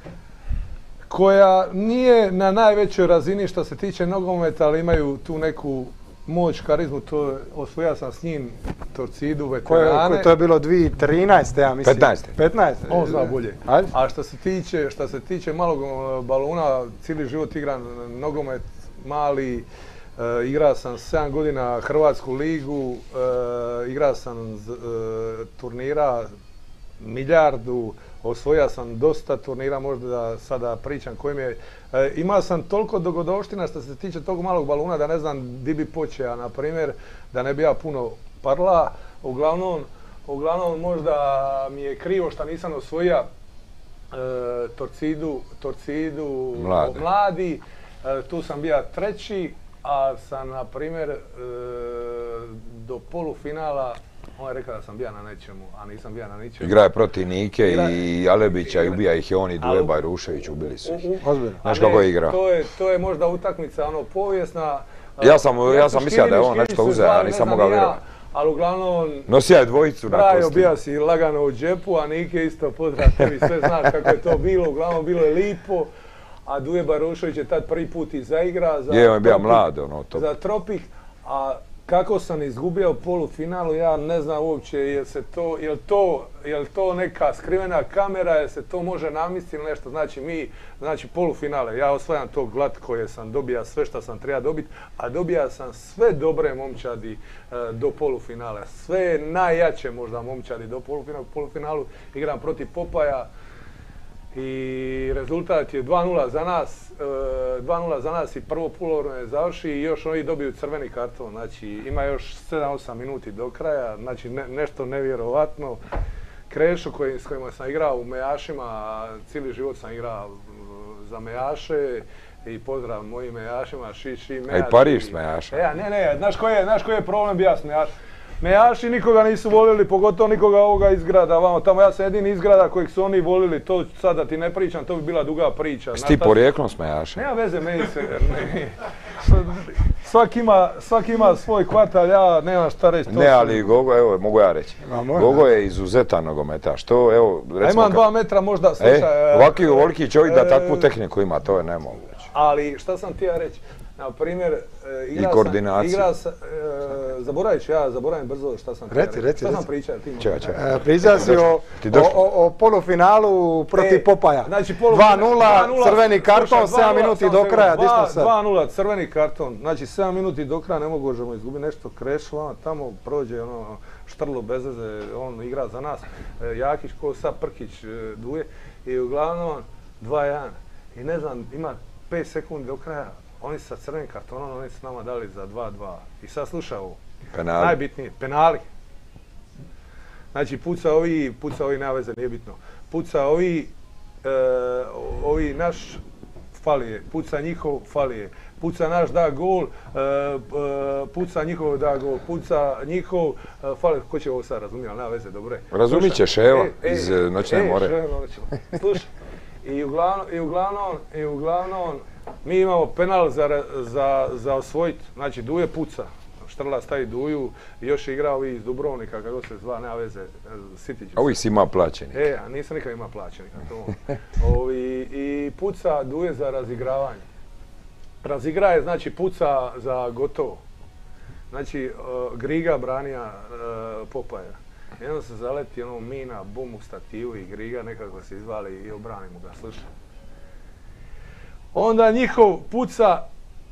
Speaker 3: koja nije na najvećoj razini što se tiče nogometa, ali imaju tu neku moć, karizmu, to osvojio sam s njim Torcidu, veterane.
Speaker 1: To je bilo dvije tisuće trinaeste, ja mislim.
Speaker 2: petnaeste.
Speaker 1: petnaeste.
Speaker 3: On zna bolje. A što se tiče, što se tiče malog baluna, cijeli život igram nogomet, mali, igrao sam sedam godina Hrvatsku ligu, igrao sam turnira milijardu, osvojio sam dosta turnira, možda da sada pričam kojim je. Imao sam toliko dogodovština što se tiče tog malog baluna da ne znam di bi počeo, na primjer, da ne bi ja puno parla. Uglavnom, uglavnom možda mi je krivo što nisam osvojio Torcidu, Torcidu mladi. Tu sam bio treći, a sam, na primjer, do polufinala, on je rekao da sam bio na nečemu, a nisam bio na ničemu.
Speaker 2: Igra je protiv Nike i Alebića i ubija ih je on i Duje Bajrušević, ubili su ih. Znaš kako je igra?
Speaker 3: To je možda utakmica, ono, povijesna.
Speaker 2: Ja sam mislio da je on nešto uzeo, a nisam mogao vjerovati.
Speaker 3: Ali uglavnom...
Speaker 2: Nosija je dvojicu na
Speaker 3: kostima. Brajo, bija si lagano u džepu, a Nike isto pozdrav tebi, sve znaš kako je to bilo, uglavnom bilo je lipo. A Duje Bajrušević je tad prvi put i zaigra za...
Speaker 2: Je, on je bio mlad, ono, to.
Speaker 3: Za Tropik, a kako sam izgubio u polufinalu, ja ne znam uopće je se to, je li to, je li to neka skrivena kamera, je se to može namisliti ili nešto. Znači mi, znači polufinale, ja osvajam to glat koje sam dobija sve što sam treba dobiti, a dobija sam sve dobre momčadi e, do polufinala. Sve najjače možda momčadi do polufinalu. U polufinalu igram protiv Popaja i rezultat je dva nula za nas, dva nula za nas i prvo poluvreme završi i još oni dobiju crveni karton, znači ima još sedam osam minuti do kraja, znači ne, nešto nevjerovatno. Krešo koji, s kojima sam igrao u Mejašima, cijeli život sam igrao za Mejaše i pozdrav mojim Mejašima, ši, ši, Mejaši.
Speaker 2: Ej, Pariš s Mejaša.
Speaker 3: E, ne, ne, znaš koji je, znaš koji je problem bija s Mejašem? Mejaši nikoga nisu volili, pogotovo nikoga ovoga izgrada, vamo tamo ja sam jedini izgrada kojeg su oni volili, to sad da ti ne pričam, to bi bila duga priča.
Speaker 2: S ti porijeklom s Mejaša?
Speaker 3: Nema veze, meni se, ne. Svak ima, svak ima svoj kvartal, ja nemam šta reći.
Speaker 2: Ne, ali Gogo, evo, mogu ja reći. Gogo je izuzetan nogometaš, to, evo, recimo...
Speaker 3: Imam dva metra možda, slušaj...
Speaker 2: E, ovaki ovoliki čovjek da takvu tehniku ima, to je nemoguće.
Speaker 3: Ali, šta sam ti ja reći? Na primjer,
Speaker 2: i koordinaciju.
Speaker 3: Igra sam, zaboravit ću ja, zaboravim brzo šta sam
Speaker 1: pričao. Reci, reci.
Speaker 3: Šta sam pričao?
Speaker 2: Čekaj, čekaj.
Speaker 1: Pričao si o polufinalu protiv Popaja. dva nula, crveni karton, sedam minuti do kraja, di smo sad?
Speaker 3: dva nula, crveni karton, znači sedam minuti do kraja ne možemo izgubiti nešto, Krešo, tamo prođe ono Štrlo bez veze, on igra za nas, Jakić ko sad Prkić Duje i uglavnom dva jedan. I ne znam, ima pet sekundi do kraja. Oni sa crvenim kartonom, oni su nama dali za dva dva. I sad slušaj ovo.
Speaker 2: Penali.
Speaker 3: Najbitnije, penali. Znači puca ovi, puca ovi, nema veze, nije bitno. Puca ovi, e, ovi naš fali je. Puca njihov, fali je. Puca naš, da gol, puca njihov, da gol, puca njihov, fali, ko će ovo sad razumije, ali nema veze, dobro je.
Speaker 2: Razumit ćeš, evo, iz Noćne more.
Speaker 3: Slušaj, i uglavnom, i uglavnom, i uglavnom, mi imamo penal za, za, za osvojiti, znači Duje puca. Štrla stavi Duju i još je igrao ovi iz Dubrovnika, kako se zva, nema veze, Sitić.
Speaker 2: A uvijek si ima plaćenik.
Speaker 3: E, a nisam nikad imao plaćenika. Ovi, I puca Duje za razigravanje. Razigraje, znači puca za gotovo. Znači, uh, Griga branija uh, Popaja. I onda se zaleti ono mina, bum u stativu i Griga nekako se izvali i obranimo ga, slušaj. Onda njihov puca,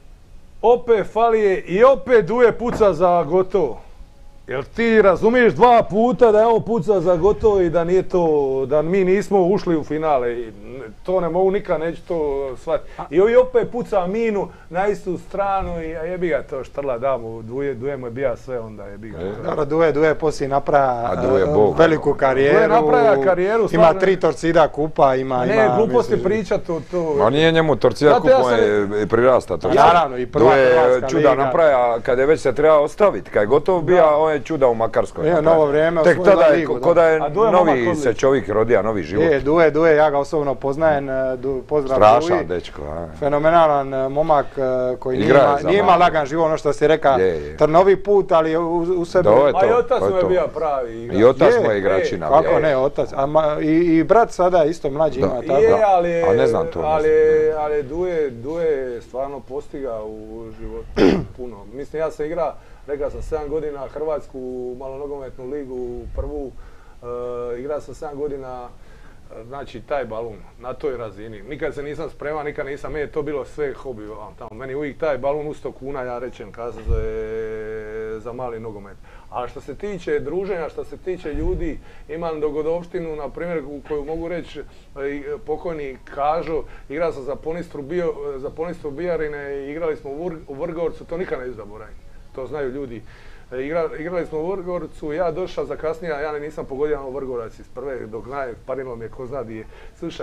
Speaker 3: opet fali je i opet Duje puca za gotovo. Jel ti razumiješ dva puta da je on puca za gotovo i da nije to, da mi nismo ušli u finale i to ne mogu nikad, neću to shvatiti. I ovi opet puca minu na istu stranu i jebi ga to Štrla damo, Duje, Duje mu je bija sve onda jebi ga.
Speaker 1: Dobro, Duje, Duje poslije napraja veliku karijeru,
Speaker 3: Duje napraja karijeru,
Speaker 1: ima tri Torcida kupa, ima...
Speaker 3: Ne, gluposti pričat to, to...
Speaker 2: Ma nije njemu Torcida kupa, on je prirasta Torcida.
Speaker 1: Naravno, i prva Hrvatska liga.
Speaker 2: Čuda napraja, kad je već se treba ostaviti, kad je gotov bija, on je čuda u Makarskoj.
Speaker 1: Je, novo vrijeme,
Speaker 2: tek tada je, ko da je novi se čovjek rodija, novi život.
Speaker 1: Je, Duje, Duje, ja ga osobno poznajem, pozdrav Duji.
Speaker 2: Strašan dečko, a.
Speaker 1: Fenomenalan momak koji nije ima lagan život, ono što si reka, trnovi put, ali u sebi...
Speaker 3: Ma i otac mu je bio pravi igrač.
Speaker 2: I otac mu je igračina.
Speaker 1: Kako ne, otac. I brat sada isto mlađi ima tako.
Speaker 3: Je, ali
Speaker 2: a ne znam to.
Speaker 3: Ali Duje je stvarno postigao u životu puno. Mislim, ja sam igra, rekao sam sedam godina Hrvatsku malonogometnu ligu, prvu, igrao sam sedam godina, znači taj balun, na toj razini. Nikad se nisam spremao, nikad nisam, meni je to bilo sve hobi tamo. Meni uvijek taj balun u sto kuna, ja rečem, kazao je za mali nogomet. A što se tiče druženja, što se tiče ljudi, imam dogodovštinu, na primjer, koju mogu reći, pokojni Kažo, igrao sam za Ponistru, bio, za Ponistru Bijarine, igrali smo u, Vr, u Vrgorcu, to nikad ne zaboravim, to znaju ljudi. Igra, igrali smo u Vrgorcu, ja došao za kasnije, ja nisam pogodio u Vrgorac iz prve, dok naj, parilo mi je ko zna di je. Slušaj,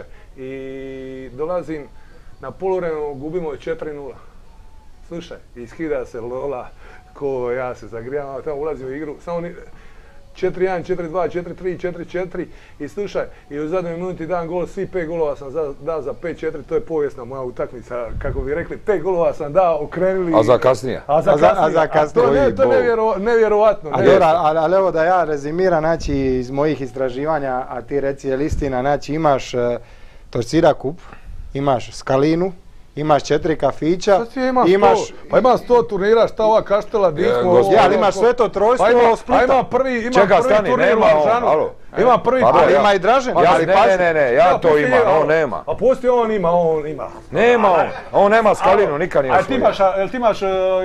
Speaker 3: i dolazim na poluvremenu, gubimo četiri nula. Slušaj, iskida se Lola, ko ja se zagrijam, tamo ulazim u igru, samo ni, četiri jedan, četiri dva, četiri tri, četiri četiri i slušaj, i u zadnjoj minuti dan gol, svi pet golova sam dao za pet četiri, to je povijesna moja utakmica, kako bi rekli, pet golova sam dao, okrenuli...
Speaker 2: A za kasnije?
Speaker 3: A za kasnije, a za kasnije. A to, ne, to je nevjero, nevjerovatno.
Speaker 1: A dobra, ali, ali evo da ja rezimiram, znači, iz mojih istraživanja, a ti reci je listina, znači imaš uh, Torcida kup, imaš Skalinu, imaš četiri kafića, imaš...
Speaker 3: Pa ima sto turnira, šta ova Kaštela, di smo...
Speaker 1: Ja, ali imaš sve to trojstvo Splita.
Speaker 3: Pa ima prvi, ima prvi turnir u Aržanu. Ima prvi turnir.
Speaker 1: Ali ima i Dražen.
Speaker 2: Ne, ne, ne, ja to imam, on nema.
Speaker 3: A poslije on ima, on ima.
Speaker 2: Nema on, on nema Skalinu, nikad nije osvojio.
Speaker 3: A jel ti imaš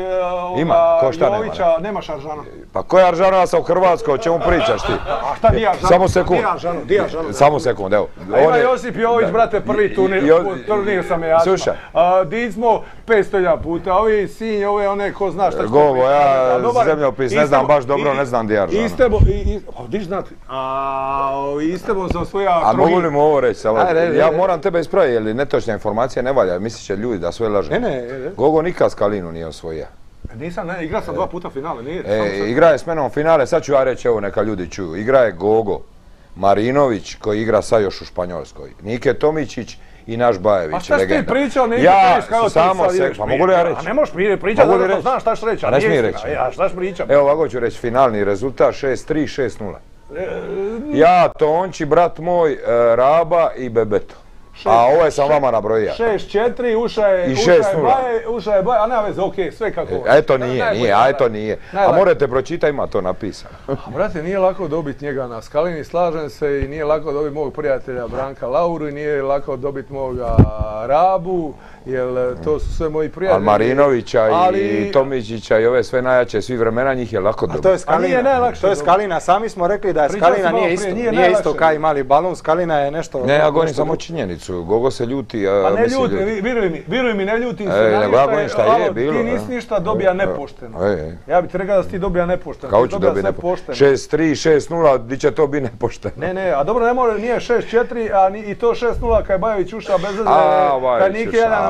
Speaker 3: Jovića, nemaš Aržana?
Speaker 2: Pa ko je Aržano, ja sam u Hrvatskoj, o čemu pričaš ti?
Speaker 3: A šta di Aržano?
Speaker 2: Samo sekund.
Speaker 3: Di Aržano?
Speaker 2: Samo sekund, evo.
Speaker 3: A ima Josip Jović, brate, prvi turnir sam je jasno.
Speaker 2: Slušaj.
Speaker 3: Di smo petsto puta, ovi Sinj, ove one, ko zna šta što
Speaker 2: Govo, ja zemljopis ne znam baš dobro, ne znam di je Aržano.
Speaker 3: Istebo, diš znati. A Istebom sam svoja...
Speaker 2: A mogu li mu ovo reći? Ja moram tebe ispraviti, jer netočna informacija ne valja, mislit će ljudi da sve laže.
Speaker 1: Ne, ne.
Speaker 2: Gogo nikad Skalinu nije osvojio.
Speaker 3: Nisam, ne, igra sam dva puta finale, nije.
Speaker 2: Igra je s menom finale, sad ću ja reći, evo neka ljudi čuju. Igra je Gogo Marinović, koji igra sad još u Španjolskoj. Nike Tomičić i naš Bajević, legenda. A
Speaker 3: šta si ti pričao, Nike
Speaker 2: Tomić, kao ti sad ideš? Pa mogu li ja reći?
Speaker 3: A ne možeš pričati, zato znaš šta ću reći.
Speaker 2: A ne smije reći.
Speaker 3: A šta ću pričati?
Speaker 2: Evo ovako ću reći, finalni rezultat šest tri, šest nula. Ja, Tonči, brat moj, Raba i Bebeto. A ovo je sam vama nabrojio.
Speaker 3: šest četiri, uša je Baje, uša je Baje, a nema veze, okej, sve kako ovo.
Speaker 2: Eto nije, nije, a eto nije. A morate pročitati, ima to napisano.
Speaker 3: A brate, nije lako dobiti njega na Skalini, slažem se, i nije lako dobiti mog prijatelja Branka Lauru, i nije lako dobiti moga Rabu, jer to su sve moji prijatelji.
Speaker 2: Ali Marinovića i Tomičića i ove sve najjače svih vremena, njih je lako dobiti.
Speaker 1: A to je Skalina, to je Skalina, sami smo rekli da je Skalina nije isto, nije isto kao i mali balun, Skalina je nešto...
Speaker 2: Ne, ja govorim samo činjenicu. Gogo se ljuti, a
Speaker 3: ne ljuti, viruj mi, viruj mi, ne ljutim se. Ti nisi ništa dobija nepošteno. Ja bih ti rekao da si ti dobija nepošteno.
Speaker 2: Kao ću dobiti nepošteno? šest tri, šest nula, di će to biti nepošteno?
Speaker 3: Ne, ne, a dobro, ne može, nije šest četiri, a i to šest nula kad je Bajević ušao bez veze, kad Nike jedan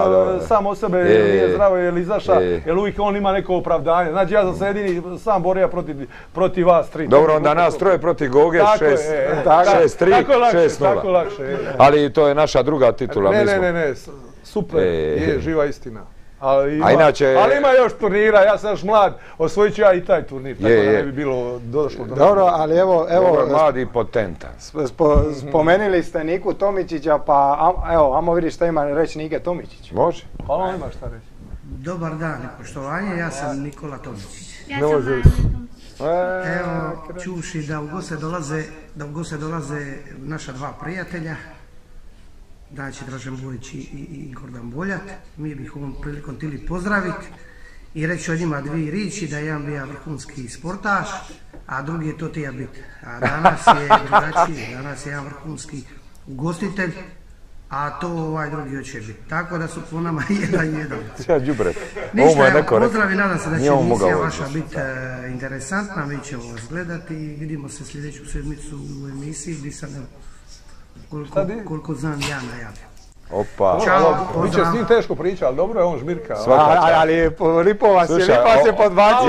Speaker 3: sam od sebe nije zdravo ili izaša, jer uvijek on ima neko opravdanje. Znači ja sam se jedini sam borio protiv vas tri.
Speaker 2: Dobro, onda nas troje protiv Goge, šest tri, šest nula.
Speaker 3: Tako lakše.
Speaker 2: Ali to je naša druga titula.
Speaker 3: Ne, ne, ne, ne, super, je živa istina. Ali ima,
Speaker 2: A inače...
Speaker 3: ali ima još turnira, ja sam još mlad, osvojit ću ja i taj turnir, tako je, da ne bi bilo došlo do...
Speaker 1: Dobro, ali evo... evo
Speaker 2: Dobro, mlad i potentan.
Speaker 1: Spo, spomenili ste Niku Tomičića, pa am, evo, amo vidiš šta ima reći Nike Tomičić.
Speaker 2: Može.
Speaker 3: Pa on ima šta reći.
Speaker 7: Dobar dan i poštovanje, ja sam Nikola Tomičić.
Speaker 8: Ja sam Maja Tomičić.
Speaker 7: Evo, čuši da u goste dolaze, da u goste dolaze naša dva prijatelja, znači Dražen Bojić i, i Gordan Boljat. Mi bih ovom prilikom htjeli pozdraviti i reći o njima dvije riječi, da jedan bija vrhunski sportaš, a drugi je to tija bit. A danas je drugačiji, danas je jedan vrhunski ugostitelj, a to ovaj drugi hoće biti. Tako da su po nama jedan jedan.
Speaker 2: Ja džubre.
Speaker 7: Ništa, evo, pozdrav i nadam se da će emisija vaša biti interesantna, mi ćemo vas gledati i vidimo se sljedeću sedmicu u emisiji gdje sam Koliko, koliko znam ja najavio.
Speaker 2: Opa.
Speaker 3: Ćao, biće s njim teško priča, ali dobro je on žmirka.
Speaker 1: Ali Lipovac je, Lipovac je podbacio.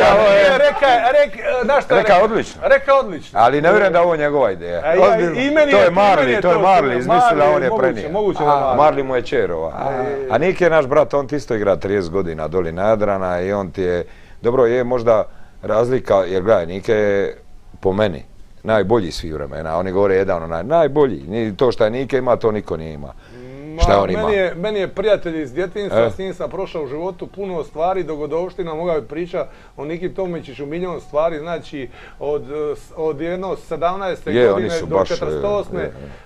Speaker 2: Reka odlično.
Speaker 3: Reka odlično.
Speaker 2: Ali ne vjerujem da je ovo njegova ideja. To je Marli, to je Marli, izmislila, on je prenio. Marli mu je čerova. A Nike je naš brat, on ti isto igra trideset godina doli na Jadrana i on ti je, dobro je možda razlika, jer gledaj, Nike je po meni najbolji svih vremena, oni govore jedan onaj najbolji, to što je Nike ima, to niko nije ima. Šta on ima?
Speaker 3: Meni je prijatelj iz djetinjstva, s njim sam prošao u životu puno stvari, dogodovština, mogao bi pričati o Niki Tomičiću milion stvari, znači od jedno sedamnaeste godine do četrdeset osme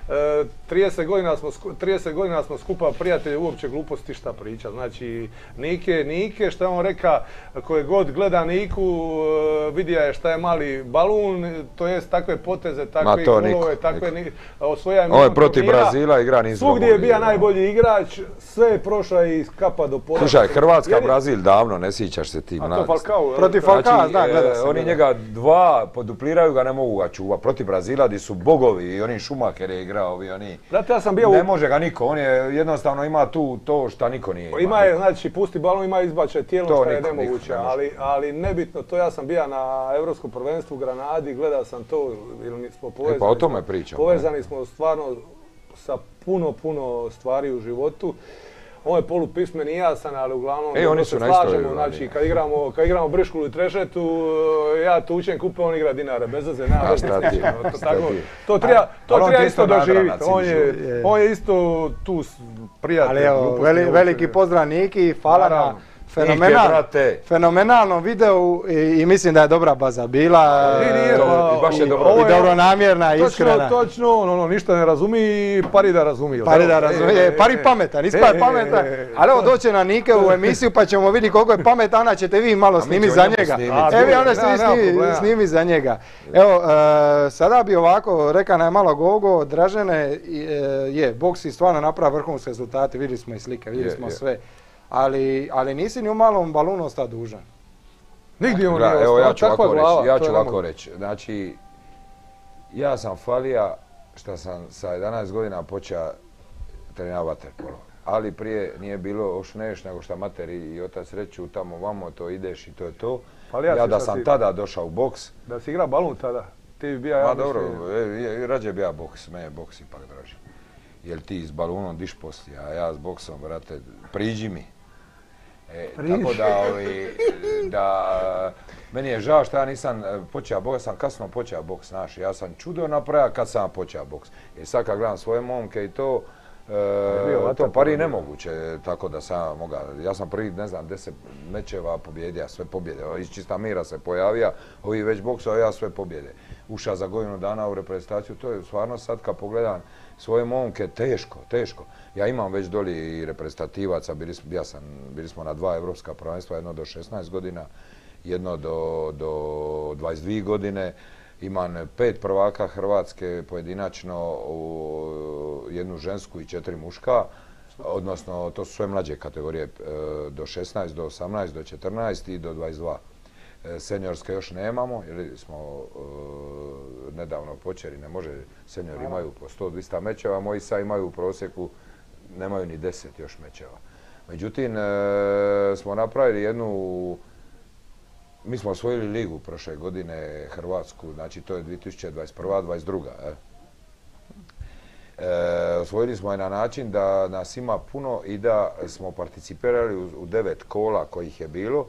Speaker 3: trideset godina smo skupa prijatelji, uopće gluposti šta priča. Znači Nike, Nike, šta on reka, koje god gleda Niku, vidija je šta je mali balun, to jest takve poteze, takve golove, takve osvoja
Speaker 2: milion turnira. On je protiv Brazila, igra niz
Speaker 3: svugdje je bio najbolji igrač, sve je prošao iz kapa do poda.
Speaker 2: Slušaj, Hrvatska, Brazil davno, ne sjećaš se ti mladi.
Speaker 1: Protiv Falcao, da, gleda se.
Speaker 2: Oni njega dva podupliraju ga, ne mogu ga čuva. Protiv Brazila gdje su bogovi i oni Schumacher je igrao, ovi oni. Ne može ga niko, on je jednostavno ima tu to što niko nije ima.
Speaker 3: Ima je, znači, pusti balon, ima izbačaj tijelo što je nemoguće, ali nebitno, to ja sam bio na Evropskom prvenstvu u Granadi, gledao sam to, ili smo povezani.
Speaker 2: Pa o tome pričamo.
Speaker 3: Povezani smo stvarno sa puno, puno stvari u životu. On je polupismen i jasan, ali uglavnom
Speaker 2: e, oni
Speaker 3: se slažemo. Znači, kad igramo, kad igramo Briškulu i Trešetu, ja tučem kupe, on igra dinare, bez veze, nema veze. To treba, to treba isto doživjeti. On je, on je isto tu prijatelj.
Speaker 1: Ali evo, veli, veliki pozdrav Niki, hvala na fenomenal, fenomenalnom videu i, i mislim da je dobra baza bila.
Speaker 3: Nije, pa,
Speaker 2: baš je dobro.
Speaker 1: I dobronamjerna, iskrena.
Speaker 3: Točno, točno, no, no, ništa ne razumi i pari da razumije.
Speaker 1: Pari da razumije, e, pari pametan, ispaj pametan. Ali evo doće na Nike u emisiju pa ćemo vidjeti koliko je pametan, onda ćete vi malo snimi za njega. Evi onda ste vi snimi, snimi za njega. Evo, uh, sada bi ovako, reka nam je malo Gogo, Dražene, uh, je, boks i stvarno napravio vrhunske rezultate, vidjeli smo i slike, vidjeli smo sve. Ali, ali nisi ni u malom balunu ostao dužan.
Speaker 3: Nigdje on nije ostao.
Speaker 2: Evo ja ću ovako reći, ja ću ovako reći. Znači, ja sam falija što sam sa jedanaest godina počeo trenirati vaterpolo. Ali prije nije bilo ošneš nego što mater i otac reću tamo vamo to ideš i to je to. Ja da sam tada došao u boks.
Speaker 3: Da si igrao balun tada? Ti bi bija ja
Speaker 2: mislim... Ma dobro, rađe bi ja boks, mene boks ipak draži. Jer ti s balunom diš poslije, a ja s boksom, brate, priđi mi. E, tako da, ovi, da, meni je žao što ja nisam počeo boks, sam kasno počeo boks, znaš, ja sam čudo napravio kad sam počeo boks. I sad kad gledam svoje momke i to, e, to pari nemoguće, tako da sam mogao, ja sam prvi, ne znam, deset mečeva pobjedio, sve pobjede, iz čista mira se pojavio, ovi već boksao, ja sve pobjede. Ušao za godinu dana u reprezentaciju, to je stvarno sad kad pogledam svoje momke, teško, teško. Ja imam već doli i reprezentativaca, bili, ja sam, bili smo na dva evropska prvenstva, jedno do šesnaest godina, jedno do, do dvadeset dvije godine. Imam pet prvaka Hrvatske pojedinačno, jednu žensku i četiri muška, odnosno to su sve mlađe kategorije, do šesnaest, do osamnaest, do četrnaest i do dvadeset dva. Seniorske još nemamo, jer smo uh, nedavno počeli, ne može, seniori imaju po sto do dvjesto mečeva, moji sad imaju u prosjeku, nemaju ni deset još mečeva. Međutim, smo napravili jednu, mi smo osvojili ligu prošle godine Hrvatsku, znači to je dvije tisuće dvadeset prva dvadeset druga Osvojili smo je na način da nas ima puno i da smo participirali u devet kola kojih je bilo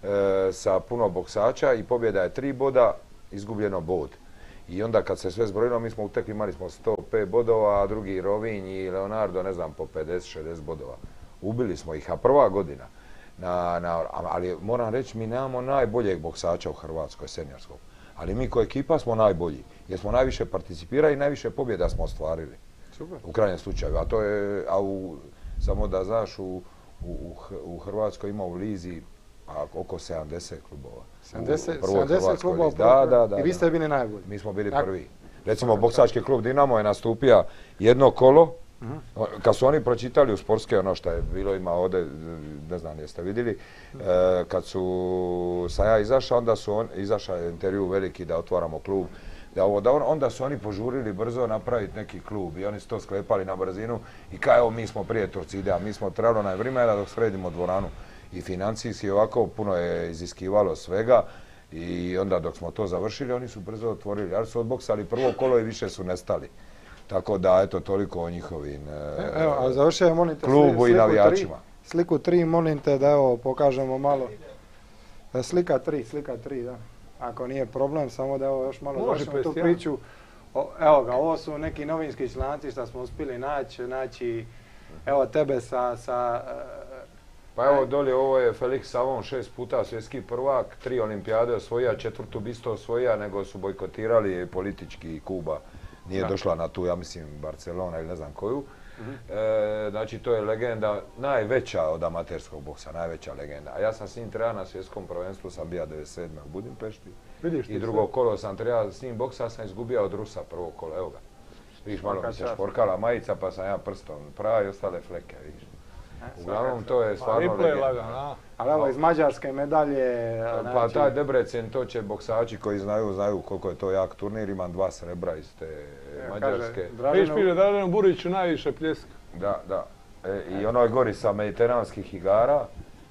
Speaker 2: sa puno boksača i pobjeda je tri boda, izgubljeno bod. I onda kad se sve zbrojilo, mi smo utekli, imali smo sto pet bodova, a drugi Rovinj i Leonardo, ne znam, po pedeset šezdeset bodova. Ubili smo ih, a prva godina. Na, na, ali moram reći, mi nemamo najboljeg boksača u Hrvatskoj, seniorskog. Ali mi kao ekipa smo najbolji, jer smo najviše participirali i najviše pobjeda smo ostvarili.
Speaker 1: Super.
Speaker 2: U krajnjem slučaju. A to je, a u, samo da znaš, u, u, u Hrvatskoj ima u Lizi a, oko sedamdeset klubova.
Speaker 1: sedamdeset, sedamdeset klubova?
Speaker 2: Da, da, da.
Speaker 1: I vi ste bili najbolji?
Speaker 2: Mi smo bili prvi. Recimo, boksački klub Dinamo je nastupio jedno kolo. Uh-huh. Kad su oni pročitali u sportske, ono što je bilo, ima ovdje, ne znam jeste vidjeli, uh-huh. e, kad su, sam ja izašao, onda su on, izašao je intervju veliki da otvaramo klub, da ovo, da on, onda su oni požurili brzo napraviti neki klub i oni su to sklepali na brzinu i kao evo mi smo prije Torcida, mi smo trebalo na vremena dok sredimo dvoranu i financijski ovako puno je iziskivalo svega i onda dok smo to završili oni su brzo otvorili, ali su odboksali prvo kolo i više su nestali. Tako da, eto, toliko o njihovim e,
Speaker 1: evo, a završaj, molim te,
Speaker 2: klubu i navijačima.
Speaker 1: Tri, sliku tri, molim te da evo pokažemo malo. Slika tri, slika tri, da. Ako nije problem, samo da evo još malo završimo tu priču. O, evo ga, ovo su neki novinski članci što smo uspjeli naći. Znači, evo tebe sa... sa
Speaker 2: pa evo dolje, ovo je Felix Savon, šest puta svjetski prvak, tri olimpijade osvojija, četvrtu bisto osvojija, nego su bojkotirali politički Kuba. Nije da. došla na tu, ja mislim, Barcelona ili ne znam koju. Uh-huh. e, znači, to je legenda najveća od amaterskog boksa, najveća legenda. A ja sam s njim trebao na svjetskom prvenstvu, sam bio devedeset sedme u Budimpešti.
Speaker 3: Vidiš
Speaker 2: I drugo sve. kolo sam trebao s njim boksa, sam izgubio od Rusa prvo kolo, evo ga. Vidiš, malo mi se šporkala majica, pa sam ja prstom pravi i ostale fleke, vidiš. Uglavnom, to je stvarno legenda.
Speaker 1: Ali evo, iz mađarske medalje...
Speaker 2: Pa taj Debrecen, to će boksači koji znaju, znaju koliko je to jak turnir, imam dva srebra iz te Mađarske.
Speaker 3: Viš pile Draženu Buriću najviše pljeska.
Speaker 2: Da, da. E, I ono je gori sa mediteranskih igara,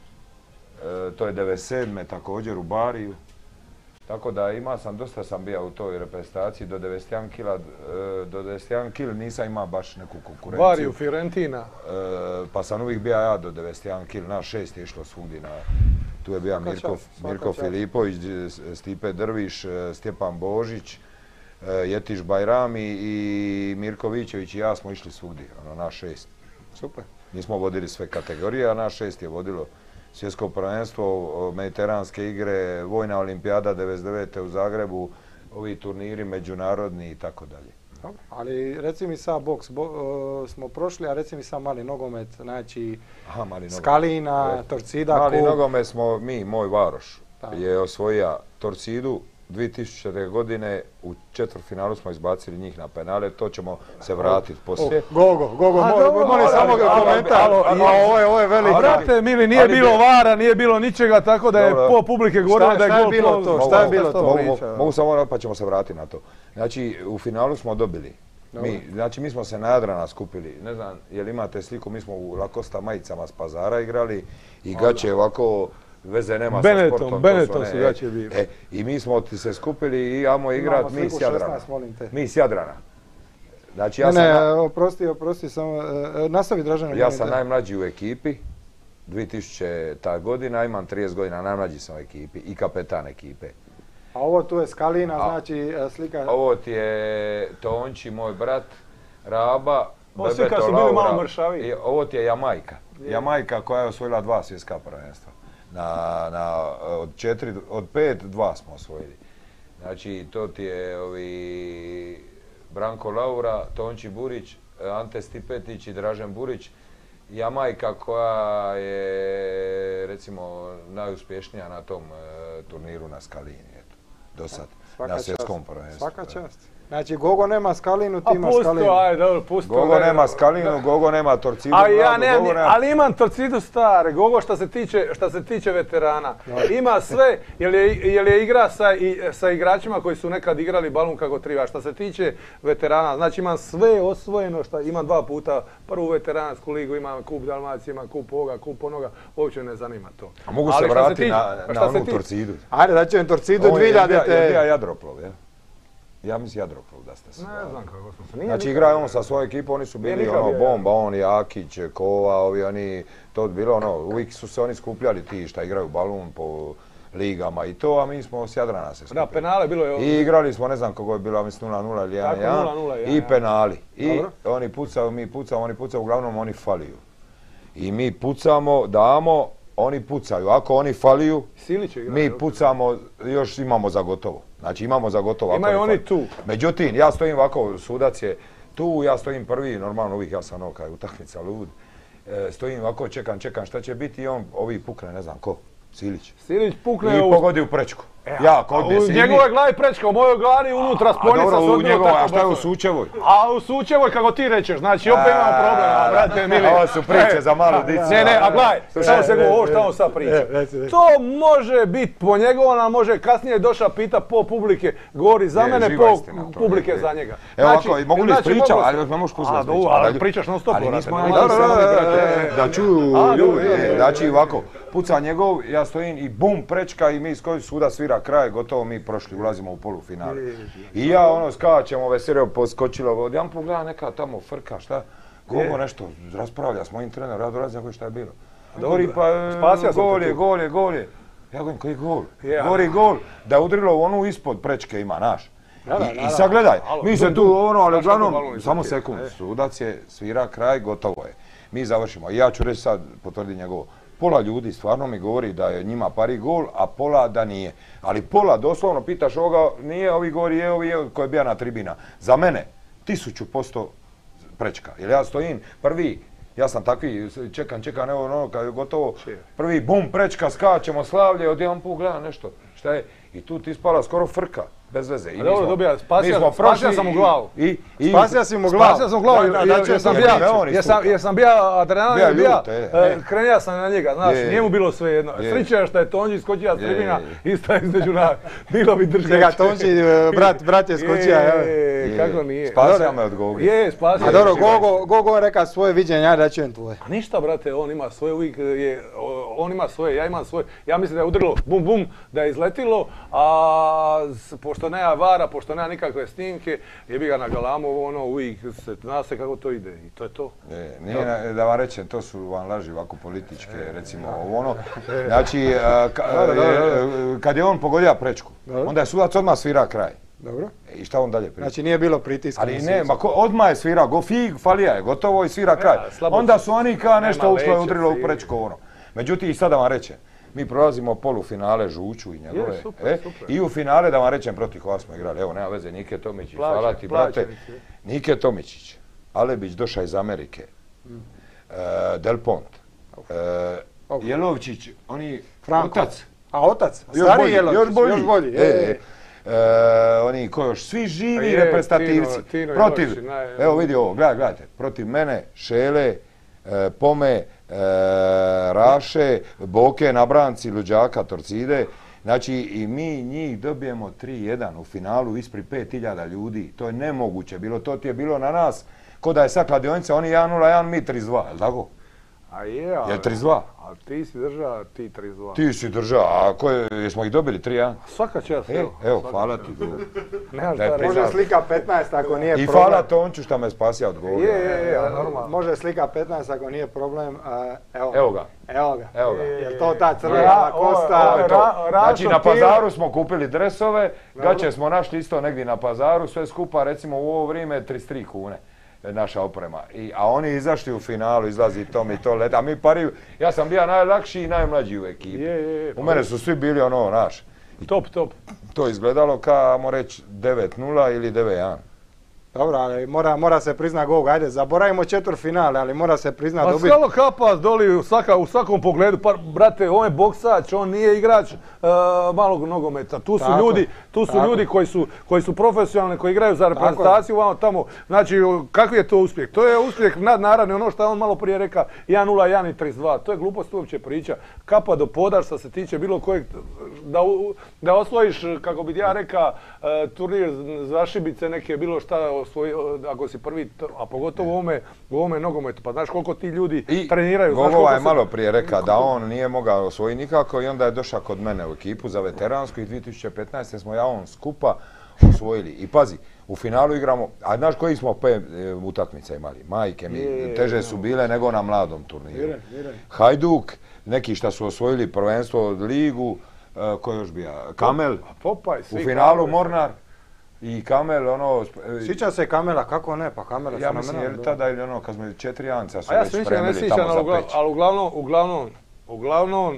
Speaker 2: e, to je devedeset sedme također u Bariju. Tako da ima sam, dosta sam bio u toj reprezentaciji, do devedeset jedan kila, do devedeset jedan kila nisam imao baš neku konkurenciju.
Speaker 3: Bariju, Fiorentina.
Speaker 2: E, pa sam uvijek bio ja do devedeset jedan kila, na šest je išlo svugdje. Na, tu je bio Mirko, Mirko Filipović, Stipe Drviš, Stjepan Božić, Jetiš Bajrami i Mirko Vićević i ja smo išli svugdje, ono, na šest.
Speaker 1: Super.
Speaker 2: Nismo vodili sve kategorije, a na šest je vodilo svjetsko prvenstvo, mediteranske igre, vojna olimpijada devedeset devete u Zagrebu, ovi turniri međunarodni i tako dalje.
Speaker 1: Ali reci mi sad boks, bo, uh, smo prošli, a reci mi sad mali nogomet, znači
Speaker 2: Aha, mali
Speaker 1: Skalina,
Speaker 2: nogomet.
Speaker 1: Torcida.
Speaker 2: Mali
Speaker 1: Kup.
Speaker 2: nogomet smo mi, moj Varoš,
Speaker 1: da. je
Speaker 2: osvojio Torcidu. dvije tisućite. godine u četvrtfinalu smo izbacili njih na penale, to ćemo se vratiti poslije.
Speaker 1: Gogo, Gogo, molim samo ga komentar. Ovo je velika.
Speaker 3: Brate, mili, nije bilo vara, nije bilo ničega, tako da je po publike govorilo da je gol to.
Speaker 1: Šta je bilo to?
Speaker 2: Mogu samo, pa ćemo se vratiti na to. Znači, u finalu smo dobili. Mi, znači, mi smo se na Jadrana skupili. Ne znam, jel imate sliku, mi smo u Lacosta majicama s Pazara igrali i gaće ovako... Veze nema
Speaker 3: Benetton,
Speaker 2: sa sportom.
Speaker 3: Benetton su gaće bili.
Speaker 2: E, I mi smo ti se skupili i imamo igrat mi s Jadrana. Mi s Jadrana. Znači, ja
Speaker 1: ne,
Speaker 2: sam
Speaker 1: ne,
Speaker 2: na...
Speaker 1: oprosti, oprosti, samo, e, nastavi Draženo.
Speaker 2: Ja sam najmlađi u ekipi, dvije tisućita. godina, imam trideset godina, najmlađi sam u ekipi i kapetan ekipe.
Speaker 1: A ovo tu je Skalina, A, znači slika...
Speaker 2: Ovo ti je Tonči, moj brat, Raba,
Speaker 3: Ovo Bebeto, su bili malo mršavi.
Speaker 2: Ovo ti je Jamajka. Je. Jamajka koja je osvojila dva svjetska prvenstva. Na, na, od, četiri, od pet, dva smo osvojili. Znači, to ti je ovi Branko Laura, Tonči Burić, Ante Stipetić i Dražen Burić. Jamajka koja je, recimo, najuspješnija na tom e, turniru na Skalini, eto, do sad, na svjetskom prvenstvu.
Speaker 1: Svaka čast. Znači, Gogo nema Skalinu, ti
Speaker 3: A
Speaker 1: imaš
Speaker 3: pusto,
Speaker 1: Skalinu.
Speaker 3: ajde, dobro, pusto.
Speaker 2: Gogo
Speaker 3: ne,
Speaker 2: nema
Speaker 3: ne,
Speaker 2: Skalinu,
Speaker 3: da.
Speaker 2: Gogo nema Torcidu.
Speaker 3: A ja
Speaker 2: mladu,
Speaker 3: nemam,
Speaker 2: Gogo
Speaker 3: ni-
Speaker 2: nema-
Speaker 3: ali imam Torcidu stare, Gogo šta se tiče, šta se tiče veterana. Ima sve, jer je, jer je igra sa, i, sa igračima koji su nekad igrali balun kako treba. Šta se tiče veterana, znači imam sve osvojeno, šta, imam dva puta prvu veteransku ligu, imam kup Dalmacije, imam kup ovoga, kup onoga, uopće ne zanima to.
Speaker 2: A mogu
Speaker 3: Ali
Speaker 2: se
Speaker 3: šta
Speaker 2: vratiti
Speaker 3: tiče-
Speaker 2: na,
Speaker 3: šta
Speaker 2: na
Speaker 3: se
Speaker 2: onu
Speaker 3: tiče-
Speaker 2: Torcidu.
Speaker 1: Ajde, da ću im Torcidu
Speaker 2: On je bio- je bio
Speaker 1: dvijeljadete.
Speaker 2: Jadroplov, ja? Ja mislim Jadroplov da ste se.
Speaker 3: Ne znam kako smo se. Nije
Speaker 2: Znači
Speaker 3: nikad-
Speaker 2: igra je on sa svojom ekipom, oni su
Speaker 3: Nije
Speaker 2: bili
Speaker 3: nikad
Speaker 2: ono
Speaker 3: bio
Speaker 2: bomba, on, Jakić, Kova, ovi oni, to je bilo ono, uvijek su se oni skupljali ti šta igraju balun po ligama i to, a mi smo s Jadrana se skupili.
Speaker 3: Da, penale bilo je...
Speaker 2: I igrali smo, ne znam kako je bilo, mislim nula nula ili jedan
Speaker 3: Tako,
Speaker 2: jedan,
Speaker 3: nula nula, jedan
Speaker 2: i
Speaker 3: jedan.
Speaker 2: penali. I
Speaker 3: Dobro.
Speaker 2: oni pucaju, mi pucamo, oni pucaju, uglavnom oni faliju. I mi pucamo, damo, oni pucaju. Ako oni faliju,
Speaker 3: Silić je igrao,
Speaker 2: mi
Speaker 3: jel?
Speaker 2: pucamo, još imamo za gotovo. Znači imamo za gotovo. ako
Speaker 3: Imaju oni
Speaker 2: faliju.
Speaker 3: tu.
Speaker 2: Međutim, ja stojim ovako, sudac je tu, ja stojim prvi, normalno uvijek ja sam ono kaj utakmica lud. E, stojim ovako, čekam, čekam šta će biti i on, ovi pukne, ne znam ko, Silić.
Speaker 3: Silić pukne
Speaker 2: I
Speaker 3: u...
Speaker 2: pogodi u prečku. Ja, kod
Speaker 3: A
Speaker 2: me
Speaker 3: u
Speaker 2: sidi.
Speaker 3: njegove glavi prečka, u mojoj glavi unutra
Speaker 2: A
Speaker 3: spojnica
Speaker 2: dobro,
Speaker 3: se
Speaker 2: u
Speaker 3: odbilo
Speaker 2: njegove,
Speaker 3: tako
Speaker 2: a šta je u
Speaker 3: brzo.
Speaker 2: Sučevoj?
Speaker 3: A u Sučevoj, kako ti rečeš, znači opet imamo problem, a brate mili.
Speaker 2: Ovo su priče za malu dicu.
Speaker 3: Ne, ne, a gledaj, šta se
Speaker 1: ne,
Speaker 3: ovo
Speaker 1: ne,
Speaker 3: šta on sad priča.
Speaker 1: ne, reci, reci.
Speaker 3: To može biti po njegovom, a može kasnije došla pita po publike, govori za
Speaker 2: Je,
Speaker 3: mene,
Speaker 2: živa
Speaker 3: po
Speaker 2: istina, to
Speaker 3: publike
Speaker 2: je.
Speaker 3: za njega.
Speaker 2: Evo
Speaker 3: Znači,
Speaker 2: ovako, mogu li
Speaker 3: znači,
Speaker 2: ispričati,
Speaker 3: moglo se-
Speaker 2: ali ne možeš pustiti
Speaker 3: A,
Speaker 2: da
Speaker 3: dobro,
Speaker 2: ispričam.
Speaker 3: ali
Speaker 2: Da-
Speaker 3: pričaš non stop,
Speaker 2: Ali
Speaker 3: brate,
Speaker 2: nismo
Speaker 3: ne,
Speaker 2: neki
Speaker 3: da, da,
Speaker 2: samo
Speaker 3: da,
Speaker 2: mi, brate,
Speaker 3: da,
Speaker 2: da čuju
Speaker 3: A,
Speaker 2: ljudi.
Speaker 3: dobro, dobro,
Speaker 2: E, Znači ovako, puca njegov, ja stojim i bum, prečka i mi iz kojeg suda svira kraj, gotovo mi prošli, ulazimo u polufinale. I ja ono skačemo, veselio poskočilo, odjedan pogleda neka tamo frka, šta? Gogo nešto raspravlja s mojim trenerom, ja dolazim, ako šta je bilo. Govori pa, e,
Speaker 3: Spasio sam
Speaker 2: gol
Speaker 3: te
Speaker 2: je,
Speaker 3: tu.
Speaker 2: gol je, gol je. Ja govorim, koji gol?
Speaker 3: Je, ali-
Speaker 2: Govori gol, da je udrilo u onu ispod prečke ima, naš.
Speaker 3: Da, da,
Speaker 2: I,
Speaker 3: da,
Speaker 2: i
Speaker 3: da.
Speaker 2: sad gledaj,
Speaker 3: Alo,
Speaker 2: mi se
Speaker 3: dum,
Speaker 2: tu
Speaker 3: dum.
Speaker 2: ono, ali
Speaker 3: Znaš kako balon
Speaker 2: uglavnom, samo
Speaker 3: izletio?
Speaker 2: sekund,
Speaker 3: E.
Speaker 2: sudac je, svira kraj, gotovo je. Mi završimo. I ja ću reći sad, potvrdi njegovo. Pola ljudi stvarno mi govori da je njima pari gol, a pola da nije. Ali pola, doslovno, pitaš ovoga, nije, ovi govori, je, ovi je, ko je bija na tribina. Za mene, tisuću posto prečka. Jer ja stojim prvi, ja sam takvi, čekam, čekam, evo ono, kad je gotovo, prvi bum, prečka, skačemo, slavlje, odjedan put gledam nešto. Šta je? I tu ti ispala skoro frka, bez veze. I
Speaker 3: A dobro, dobija, spasio-
Speaker 2: mi smo
Speaker 3: spasio
Speaker 2: prošli
Speaker 3: sam u
Speaker 2: i-
Speaker 3: glavu.
Speaker 2: I, i,
Speaker 1: Spasio si mu glavu.
Speaker 3: Spasio sam glavu,
Speaker 1: Da, da,
Speaker 3: jer-
Speaker 1: da
Speaker 3: jer-
Speaker 1: ću
Speaker 3: jer sam
Speaker 1: to
Speaker 3: bija,
Speaker 1: reći.
Speaker 2: on
Speaker 3: jer sam,
Speaker 2: istupa.
Speaker 3: jer sam bija adrenalin,
Speaker 2: Bija
Speaker 3: je bija,
Speaker 2: ljut, e,
Speaker 3: e,
Speaker 2: e.
Speaker 3: krenija sam na njega, znaš,
Speaker 2: Je, je.
Speaker 3: nije mu bilo sve jedno.
Speaker 2: Je.
Speaker 3: Sreća je što je Tonđi skočio s
Speaker 2: Je,
Speaker 3: tribina,
Speaker 2: je,
Speaker 3: ista između nas, bilo bi držati.
Speaker 1: Čega, Tonči, e, brat, brat je skočio, jel?
Speaker 3: Je, kako nije.
Speaker 2: Spasio
Speaker 3: Dobro,
Speaker 2: me od Goge.
Speaker 3: Je, spasio.
Speaker 1: A dobro,
Speaker 2: živa
Speaker 1: Gogo, Gogo je rekao svoje viđenje, ajde da čujem tvoje.
Speaker 3: A ništa, brate, on ima svoje, uvijek je, o- on ima svoje, ja imam svoje. Ja mislim da je udrilo, bum, bum, da je izletilo, a s- pošto nema vara, pošto nema nikakve snimke, je bi ga na galamu, ono, uvijek se, zna se kako to ide i to je to.
Speaker 2: E, nije na- da vam rečem, to su vam laži ovako političke, recimo ovo ono. Znači, a, ka- e, kad je on pogodio prečku, onda je sudac odmah svira kraj.
Speaker 1: Dobro.
Speaker 2: E, I šta on dalje priča?
Speaker 1: Znači nije bilo pritiska.
Speaker 2: Ali
Speaker 1: na
Speaker 2: ne,
Speaker 1: suca.
Speaker 2: ma ko, odmah je svira, go fig, falija je, gotovo i svira kraj.
Speaker 3: slabo
Speaker 2: Onda
Speaker 3: se-
Speaker 2: su oni kao nešto
Speaker 3: nema
Speaker 2: ušlo je
Speaker 3: veće
Speaker 2: udrilo u
Speaker 3: svire.
Speaker 2: prečku ono. Međutim, i sad da vam rečem, mi prolazimo polufinale Žuću i njegove.
Speaker 3: Je, super,
Speaker 2: e,
Speaker 3: super.
Speaker 2: I u finale da vam rečem protiv koga smo igrali. Evo, nema veze, Nike Tomičić,
Speaker 3: Plaćen,
Speaker 2: hvala ti
Speaker 3: plaćen
Speaker 2: brate.
Speaker 3: Nike.
Speaker 2: Nike Tomičić, Alebić došao iz Amerike, e, Del Pont, e, Jelovčić, oni
Speaker 1: Franko.
Speaker 2: otac.
Speaker 1: A otac?
Speaker 2: Još
Speaker 1: Stariji
Speaker 2: bolji,
Speaker 1: Jelovčić,
Speaker 2: još bolji.
Speaker 1: Još bolji.
Speaker 2: E,
Speaker 1: e.
Speaker 2: e, oni ko još, svi živi
Speaker 3: Je,
Speaker 2: reprezentativci.
Speaker 3: Tino- Tino
Speaker 2: protiv,
Speaker 3: Jelovčić, naj-
Speaker 2: evo vidi ovo, gledaj, gledajte, protiv mene, Šele, e, Pome, e, Raše, Boke, Nabranci, Luđaka, Torcide. Znači i mi njih dobijemo tri jedan u finalu ispred pet hiljada ljudi. To je nemoguće bilo, to ti je bilo na nas. Ko da je sad kladionica, oni jedan nula jedan, mi trideset dva, jel tako?
Speaker 3: A je, ali...
Speaker 2: Jel trideset dva?
Speaker 3: A ti si držao, ti trideset dva.
Speaker 2: Ti si držao, a ko je, jesmo ih dobili tri jedan?
Speaker 3: Svaka čast,
Speaker 2: E,
Speaker 3: evo.
Speaker 2: evo,
Speaker 3: svaka
Speaker 2: hvala
Speaker 3: čast.
Speaker 2: ti. Gogo.
Speaker 3: Nemaš
Speaker 2: Da je
Speaker 3: šta reći.
Speaker 1: Može slika petnaest ako nije
Speaker 2: I
Speaker 1: problem.
Speaker 2: hvala Tonču što me spasio od Goga.
Speaker 3: Je, je, je, a normalno.
Speaker 1: Može slika petnaest ako nije problem. a, evo.
Speaker 2: Evo ga,
Speaker 1: Evo ga.
Speaker 2: evo ga.
Speaker 1: Jel to ta
Speaker 3: Ra-
Speaker 1: crvena
Speaker 3: ovo-
Speaker 1: kosta?
Speaker 3: ovo je
Speaker 2: To.
Speaker 3: Ra-
Speaker 2: Znači
Speaker 3: Rašo
Speaker 2: na
Speaker 3: Tile-
Speaker 2: pazaru smo kupili dresove, gaće smo našli isto negdje na pazaru, sve skupa recimo u ovo vrijeme trideset tri kune naša oprema. I, a oni izašli u finalu, izlazi to mi to leta, a mi pariju, ja sam bio najlakši i najmlađi u ekipi.
Speaker 3: Je, je, je.
Speaker 2: U mene su svi bili ono, naš.
Speaker 3: Top, top.
Speaker 2: To izgledalo kao, ajmo reći, devet nula ili devet jedan.
Speaker 1: Dobro, ali mora, mora se priznat Gogo, ajde, zaboravimo četvrtfinale, ali mora se priznat
Speaker 3: Pa
Speaker 1: dobiti.
Speaker 3: skalo Kapas doli u, svaka, u svakom pogledu, pa brate, on je boksač, on nije igrač uh, malog nogometa. Tu su
Speaker 1: Tako,
Speaker 3: ljudi, tu su
Speaker 1: tako.
Speaker 3: ljudi koji su, koji su profesionalni, koji igraju za reprezentaciju, vamo tamo. Znači, kakvi je to uspjeh? To je uspjeh nadnaravni, ono što je on malo prije rekao, jedan nula jedan i trideset dva. To je glupost uopće priča. Kapa do podar što se tiče bilo kojeg, da, da osvojiš, kako bi ja rekao, uh, turnir za šibice neke, bilo šta osvoji, ako si prvi, a pogotovo u ovome, u ovome nogometu. Pa znaš koliko ti ljudi
Speaker 2: I
Speaker 3: treniraju.
Speaker 2: Gogova je malo prije rekao da on nije mogao osvojiti nikako i onda je došao kod mene u ekipu za veteransku i dvije tisuće petnaeste. smo ja on skupa osvojili. I pazi, u finalu igramo, a znaš koji smo pet utakmica imali? Majke mi, teže su bile nego na mladom turniru. Hajduk, neki šta su osvojili prvenstvo od ligu, ko još bija? Kamel, u finalu Mornar. I Kamel, ono...
Speaker 1: Sjećam se Kamela, kako ne, pa Kamela
Speaker 2: ja mislim, jer tada ili ono, kad smo četiri janca su
Speaker 3: ja
Speaker 2: već spremili
Speaker 3: tamo
Speaker 2: za
Speaker 3: ugla,
Speaker 2: peć.
Speaker 3: ali uglavnom, uglavnom, uglavnom, e,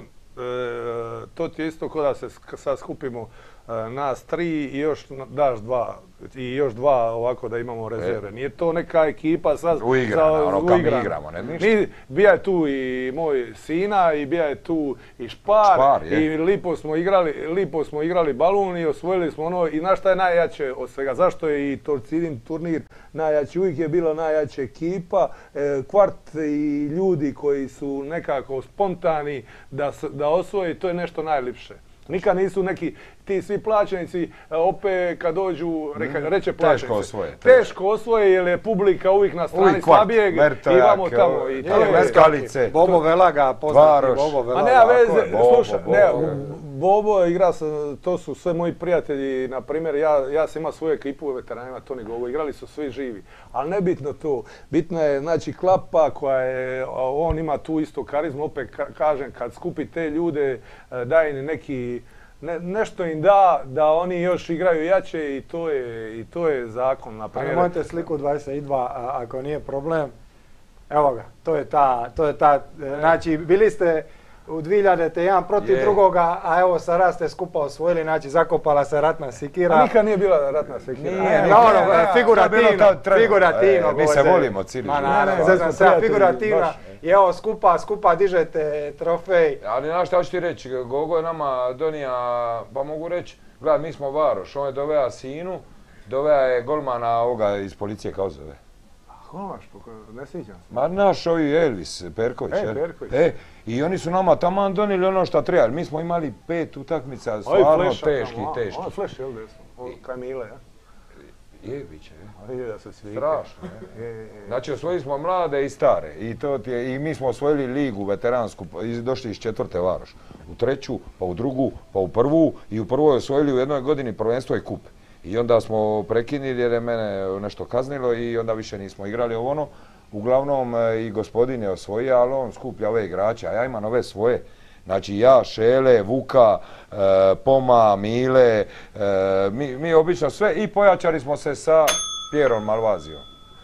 Speaker 3: to ti je isto ko da se sad skupimo e, nas tri i još daš dva, i još dva ovako da imamo rezerve. E. Nije to neka ekipa sad...
Speaker 2: Uigrana, ono kao mi igramo, ne ništa.
Speaker 3: Mi, bija je tu i moj sina, i bija je tu i Špar,
Speaker 2: Špar
Speaker 3: i lipo smo igrali, lipo smo igrali balun i osvojili smo ono, i znaš šta je najjače od svega, zašto je i Torcidin turnir najjači, uvijek je bila najjača ekipa, e, kvart i ljudi koji su nekako spontani da, da osvoje, to je nešto najljepše. Nikad nisu neki, ti svi plaćenici, opet kad dođu, reka, reče plaćenici.
Speaker 2: Teško osvoje.
Speaker 3: Teško osvoje jer je publika uvijek na strani slabijeg i vamo tamo. I to je
Speaker 2: Skalice.
Speaker 1: Bobo Velaga, poznati Bobo Velaga.
Speaker 3: A nema veze, slušaj, ne, Bobo igra, to su sve moji prijatelji, na primjer, ja, ja sam imao svoju ekipu u veteranima, Toni Gogo, igrali su svi živi. Ali nebitno to, bitno je, znači, Klapa koja je, on ima tu isto karizmu, opet kažem, kad skupi te ljude, daje im neki, Ne, nešto im da, da oni još igraju jače i to je, i to je zakon, na primjer.
Speaker 1: Nemojte sliku dvadeset dva, a, ako nije problem. Evo ga, to je ta, to je ta, znači bili ste u dvije hiljadite jedan protiv je. drugoga, a evo sada ste skupa osvojili, znači zakopala se ratna sikira.
Speaker 3: A nikad nije bila ratna sikira.
Speaker 1: Nije, nije, no, no, figurativno, figurativno.
Speaker 2: E, mi se volimo, Ciri.
Speaker 1: Ma naravno, zezam se, figurativno. I evo, skupa, skupa dižete trofej.
Speaker 2: Ali znaš šta ću ti reći, Gogo je nama donija, pa mogu reći, gledaj, mi smo Varoš, on je dovea sinu, dovea je golmana ovoga iz policije, kao zove.
Speaker 3: Hovaš, ne sviđam se.
Speaker 2: Ma naš ovi Elvis Perković.
Speaker 3: E, Perković.
Speaker 2: E, i oni su nama taman donijeli ono što treba. Mi smo imali pet utakmica, stvarno teški, teški.
Speaker 3: Ovo je Flash, jel desno? Kaj Mile, ja?
Speaker 2: Je, bit će, je.
Speaker 3: Je da se svike.
Speaker 2: Strašno, je. Znači, osvojili smo mlade i stare. I, to je, i mi smo osvojili ligu veteransku, došli iz četvrte Varoš. U treću, pa u drugu, pa u prvu. I u prvoj osvojili u jednoj godini prvenstvo i kup. I onda smo prekinili jer je mene nešto kaznilo i onda više nismo igrali ovo ono. Uglavnom i gospodin je osvojio, ali on skuplja ove igrače, a ja imam ove svoje. Znači ja, Šele, Vuka, e, Poma, Mile, e, mi, mi obično sve i pojačali smo se sa Pjerom Malvazijom.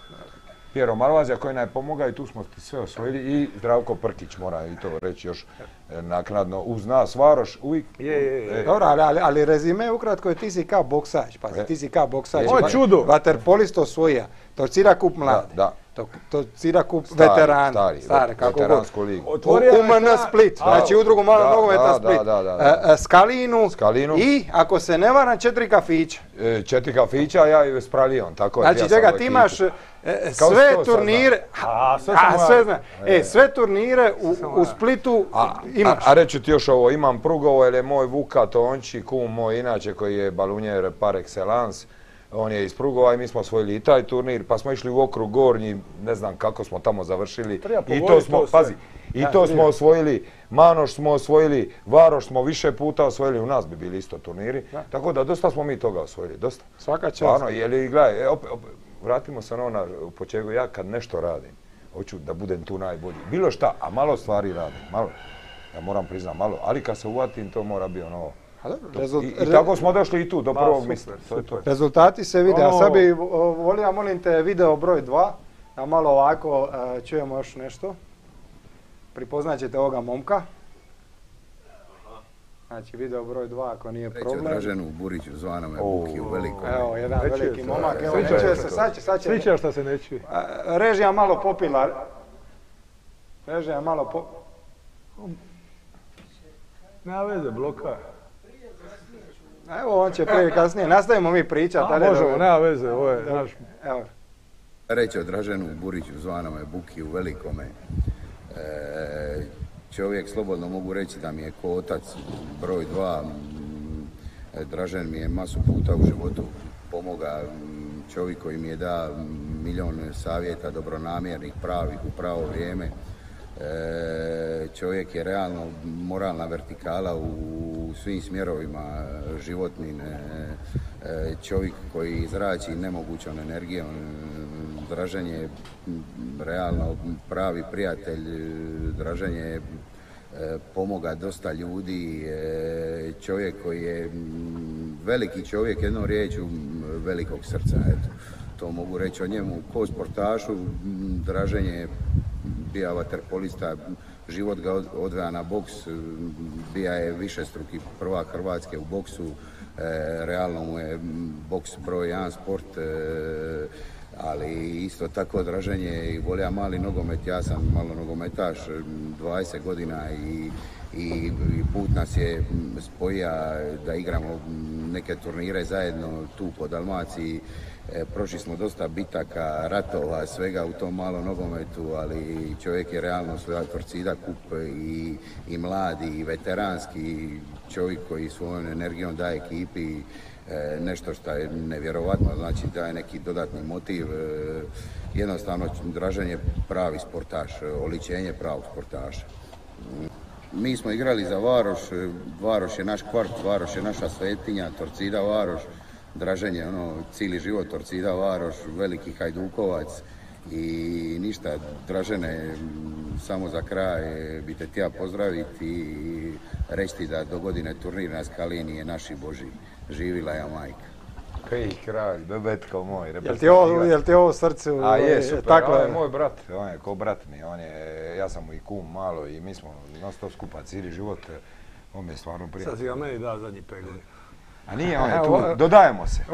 Speaker 2: Pjero Malvazija koji nam je pomogao i tu smo sve osvojili i Zdravko Prkić, mora i to reći još naknadno, uz nas Varoš uvijek.
Speaker 3: Je, je, je.
Speaker 1: Dobro, ali, ali rezime ukratko je ti si kao boksač, pa ti si kao boksač.
Speaker 3: Ovo je čudo.
Speaker 1: Vaterpolist osvojija, Torcida kup mlade.
Speaker 2: Da,
Speaker 1: da. Torcida kup veterani.
Speaker 2: Stari,
Speaker 1: stari, kako
Speaker 2: veteransku ligu.
Speaker 1: U M N Split, znači udrugu malog nogometa Split.
Speaker 2: Da, da, da, da.
Speaker 1: Skalinu,
Speaker 2: Skalinu
Speaker 1: i, ako se ne varam, četiri kafića.
Speaker 2: E, četiri kafića, ja i s Pralijom, tako je.
Speaker 1: Znači, čega, ti imaš e, sve turnire,
Speaker 3: a, sve,
Speaker 1: a, sve, zna. E, sve turnire u, u Splitu
Speaker 2: a,
Speaker 1: imaš.
Speaker 2: A, a reću ti još ovo, imam Prugovo, jer je moj Vuka Tonči, kum moj inače, koji je balunjer par excellence. On je iz Prugova i mi smo osvojili i taj turnir, pa smo išli u okrug gornji, ne znam kako smo tamo završili. I to smo, pazi, i to smo osvojili, Manoš smo osvojili, Varoš smo više puta osvojili, u nas bi bili isto turniri. Tako da dosta smo mi toga osvojili, dosta.
Speaker 1: Svaka čast.
Speaker 2: Stvarno, jeli, gledaj, opet, opet, vratimo se na ono u početku, ja kad nešto radim, hoću da budem tu najbolji. Bilo šta, a malo stvari radim, malo. Ja moram priznat malo, ali kad se uvatim, to mora biti ono... I, I tako smo došli i tu, do prvog mjesta.
Speaker 1: Rezultati se vide, a sad bi volio, molim te, video broj dva, da malo ovako čujemo još nešto. Pripoznat ćete ovoga momka. Znači video broj dva ako nije
Speaker 8: Reći
Speaker 1: problem.
Speaker 8: o Draženu Buriću, zvanome Buki u velikom.
Speaker 1: Evo, jedan
Speaker 3: Ne čuje
Speaker 1: veliki
Speaker 3: se.
Speaker 1: momak, evo
Speaker 3: Sviđa
Speaker 1: ne čuje
Speaker 3: se
Speaker 1: se,
Speaker 3: to.
Speaker 1: sad će, sad će.
Speaker 3: Sviđa šta se ne čuje.
Speaker 1: A, Režija malo popila. Režija malo po...
Speaker 3: Nema veze, bloka.
Speaker 1: Evo on će prije kasnije, nastavimo mi pričati.
Speaker 3: A, možemo, nema veze, ovo je naš...
Speaker 1: Evo.
Speaker 8: Reći o Draženu Buriću, zvanome Buki u velikome. E, čovjek, slobodno mogu reći da mi je ko otac broj dva. Dražen mi je masu puta u životu pomoga, čovjek koji mi je da milion savjeta dobronamjernih, pravih, u pravo vrijeme. E, čovjek je realno moralna vertikala u svim smjerovima životnim. E, čovjek koji zrači nemogućom energijom. Dražen je realno pravi prijatelj. Dražen je pomoga dosta ljudi, čovjek koji je veliki čovjek, jednom riječju velikog srca, eto. To mogu reći o njemu. Ko sportašu, Dražen je bija vaterpolista, život ga odvaja na boks, bija je višestruki prvak Hrvatske u boksu, realno mu je boks broj jedan sport, ali isto tako Dražen je i volja mali nogomet. Ja sam malo nogometaš, dvadeset godina i, i, i put nas je spojio da igramo neke turnire zajedno tu po Dalmaciji. E, prošli smo dosta bitaka, ratova, svega u tom malom nogometu, ali čovjek je realno svoja Torcida kup i, i mladi i veteranski čovjek koji svojom energijom daje ekipi e, nešto što je nevjerovatno, znači daje neki dodatni motiv. E, jednostavno Dražen je pravi sportaš, oličenje pravog sportaša. Mi smo igrali za Varoš, Varoš je naš kvart, Varoš je naša svetinja, Torcida Varoš. Dražen je ono, cijeli život Torcida Varoš, veliki hajdukovac i ništa, Dražene, samo za kraj bi te htio pozdraviti i reći ti da do godine turnir na Skalini je naši Boži. Živila je majka.
Speaker 2: Kaj kralj, bebetko moj.
Speaker 1: Jel ti ovo, jel ti ovo srcu?
Speaker 2: A je, super,
Speaker 1: tako
Speaker 2: on je moj brat, on je ko brat mi, on je, ja sam mu i kum malo i mi smo non stop skupa cijeli život, on mi je stvarno prijatelj.
Speaker 3: Sad si ga meni da zadnji pet godina.
Speaker 2: A nije, on je tu, dodajemo se.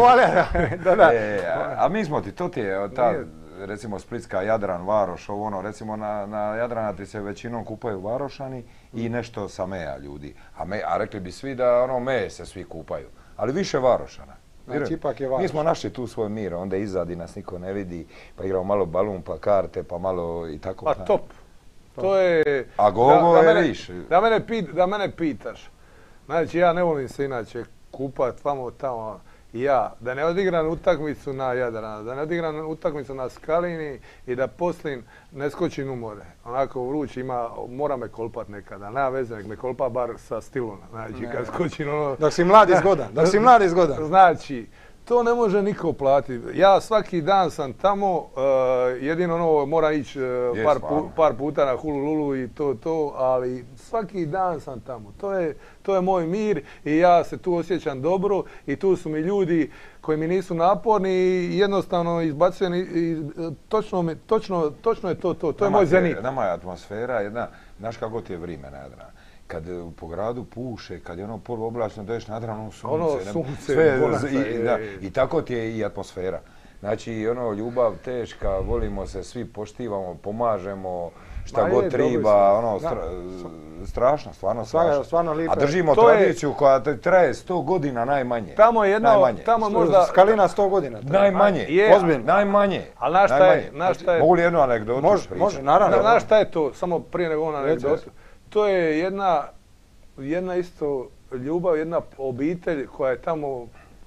Speaker 2: e, a, a mi smo ti, to ti je ta, recimo Splitska, Jadran, Varoš, ovo ono, recimo na, na Jadrana ti se većinom kupaju Varošani i nešto sa Meja ljudi. A, me, a rekli bi svi da ono Meje se svi kupaju, ali više Varošana.
Speaker 1: Znači, ipak je Varoš.
Speaker 2: Mi smo našli tu svoj mir, onda izadi nas niko ne vidi, pa igramo malo balun, pa karte, pa malo i tako.
Speaker 3: Pa top. To je...
Speaker 2: A gogo je više.
Speaker 3: Da mene, pit, da mene pitaš. Znači, ja ne volim se inače kupat vamo tamo. Ja, da ne odigram utakmicu na Jadranu, da ne odigram utakmicu na Skalini i da poslije ne skočim u more. Onako vruć ima, mora me kolpat nekada, nema veze, nek me kolpa bar sa stilom. Znači, kad skočim ono...
Speaker 1: Dok si mlad i zgodan, dok si mlad i zgodan.
Speaker 3: Znači, to ne može niko platiti. Ja svaki dan sam tamo, uh, jedino ono mora ići uh,
Speaker 2: Yes,
Speaker 3: par, pu, par puta na Hulululu i to, to, ali svaki dan sam tamo. To je, to je moj mir i ja se tu osjećam dobro i tu su mi ljudi koji mi nisu naporni i jednostavno izbacujem i, i točno, mi, točno, točno je to, to, to je moj zenit.
Speaker 2: Nama je atmosfera jedna, znaš kako ti je vrijeme na Jadranu. Kad po gradu puše, kad je ono poluoblačno, dođeš na Jadran, ono sunce,
Speaker 3: ono
Speaker 2: ne,
Speaker 3: sunce
Speaker 2: sve,
Speaker 3: bonaca,
Speaker 2: i,
Speaker 3: je,
Speaker 2: da,
Speaker 3: je.
Speaker 2: i tako ti je i atmosfera. Znači, ono, ljubav teška, volimo se, svi poštivamo, pomažemo, šta
Speaker 3: Ma
Speaker 2: god
Speaker 3: je,
Speaker 2: triba, ono, stra, strašno, stvarno strašno.
Speaker 1: Stvarno lijepo.
Speaker 2: A držimo
Speaker 3: To je-
Speaker 2: tradiciju koja traje sto godina najmanje.
Speaker 3: Tamo je jedno,
Speaker 2: Najmanje.
Speaker 3: tamo možda...
Speaker 1: Skalina sto godina.
Speaker 2: Najmanje,
Speaker 3: Je.
Speaker 2: ozbiljno, najmanje.
Speaker 3: Ali znaš šta je,
Speaker 2: najmanje.
Speaker 3: znaš šta je...
Speaker 2: Mogu li jednu anegdotu
Speaker 1: Može,
Speaker 2: pričati?
Speaker 1: može, naravno.
Speaker 3: Da, znaš šta je to, samo prije nego ona
Speaker 1: Reci,
Speaker 3: anegdota. To je jedna, jedna isto ljubav, jedna obitelj koja je tamo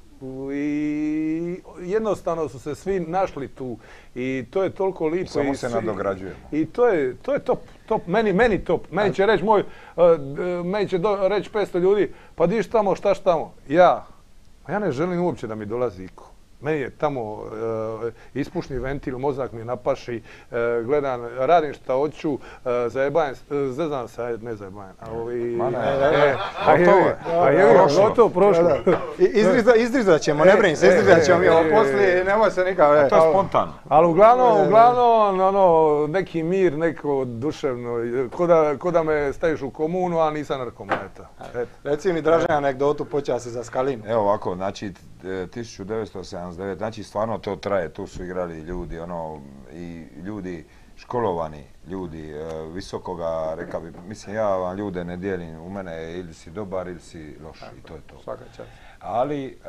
Speaker 3: i jednostavno su se svi našli tu i to je toliko lipo.
Speaker 2: Samo
Speaker 3: i
Speaker 2: se
Speaker 3: svi-
Speaker 2: nadograđujemo.
Speaker 3: I to je, to je top, top, meni, meni top. Meni će reći moj, uh, meni će do, reći petsto ljudi, pa diš tamo, šta tamo? Ja, a ja ne želim uopće da mi dolazi iko. Meni je tamo uh, ispušni ventil, mozak mi napaši, uh, gledam, radim šta hoću, uh, zajebajem, uh, zeznam se, ne zajebajem, a ovi...
Speaker 2: Ma ne,
Speaker 3: e, a je, a je, gotovo, prošlo.
Speaker 1: Izdrizat ćemo, ne brini se, izdrizat ćemo mi ovo poslije, nemoj se nikako...
Speaker 2: To je spontano.
Speaker 3: Ali uglavnom, uglavnom, ono, neki mir, neko duševno, ko da, ko da me staviš u komunu, a nisam narkoman, eto.
Speaker 1: Reci mi, Dražen, anegdotu počasi za Skalinu.
Speaker 2: Evo ovako, znači, tisuću devetsto sedamdeset devete. Znači stvarno to traje, tu su igrali ljudi, ono, i ljudi školovani, ljudi visokoga, reka bi, mislim ja vam ljude ne dijelim, u mene ili si dobar ili si loš i to je to.
Speaker 1: Svaka čast.
Speaker 2: Ali, e,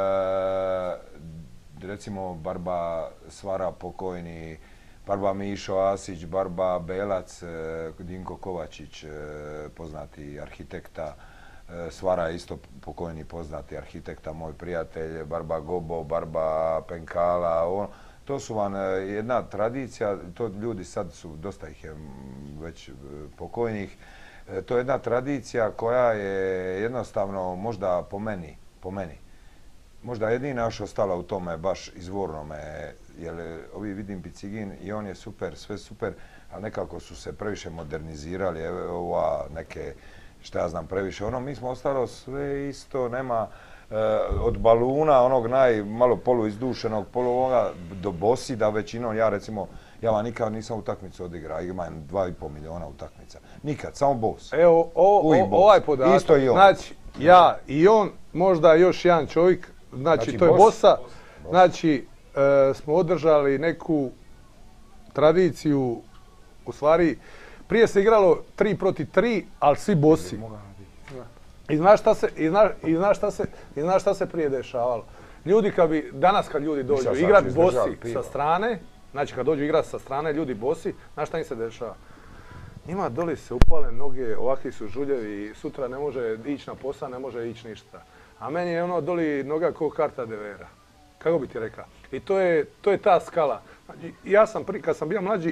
Speaker 2: recimo Barba Svara pokojni, Barba Mišo Asić, Barba Belac, Dinko Kovačić, poznati arhitekta, Svara isto pokojni poznati arhitekta, moj prijatelj, Barba Gobo, Barba Penkala, on, to su vam jedna tradicija, to ljudi sad su, dosta ih je već pokojnih, to je jedna tradicija koja je jednostavno možda po meni, po meni, možda jedina još ostala u tome baš izvornome, jer ovi vidim Picigin i on je super, sve super, ali nekako su se previše modernizirali, ova neke, šta ja znam, previše, ono, mi smo ostalo sve isto, nema e, od baluna, onog naj, malo polu izdušenog, polu ovoga, do bosi, da većinom, ja recimo, ja vam nikad nisam utakmicu odigrao, imam dva i pol miliona utakmica, nikad, samo bos.
Speaker 3: Evo, o, o,
Speaker 2: bos.
Speaker 3: ovaj podatak,
Speaker 2: isto i on.
Speaker 3: Znači, ja i on, možda još jedan čovjek, znači, znači to je bosa, boss. Znači, e, smo održali neku tradiciju, u stvari, prije se igralo tri proti tri, ali svi bosi. I znaš šta se, i znaš, i znaš šta se, i znaš šta se prije dešavalo. Ljudi kad bi, danas kad ljudi dođu igrat bosi sa strane, znači kad dođu igrat sa strane ljudi bosi, znaš šta im se dešava? Njima doli se upale noge, ovakvi su žuljevi, sutra ne može ići na posao, ne može ići ništa. A meni je ono doli noga ko karta de vera. Kako bi ti rekao? I to je, to je ta skala. Znači, ja sam, pri, kad sam bio mlađi,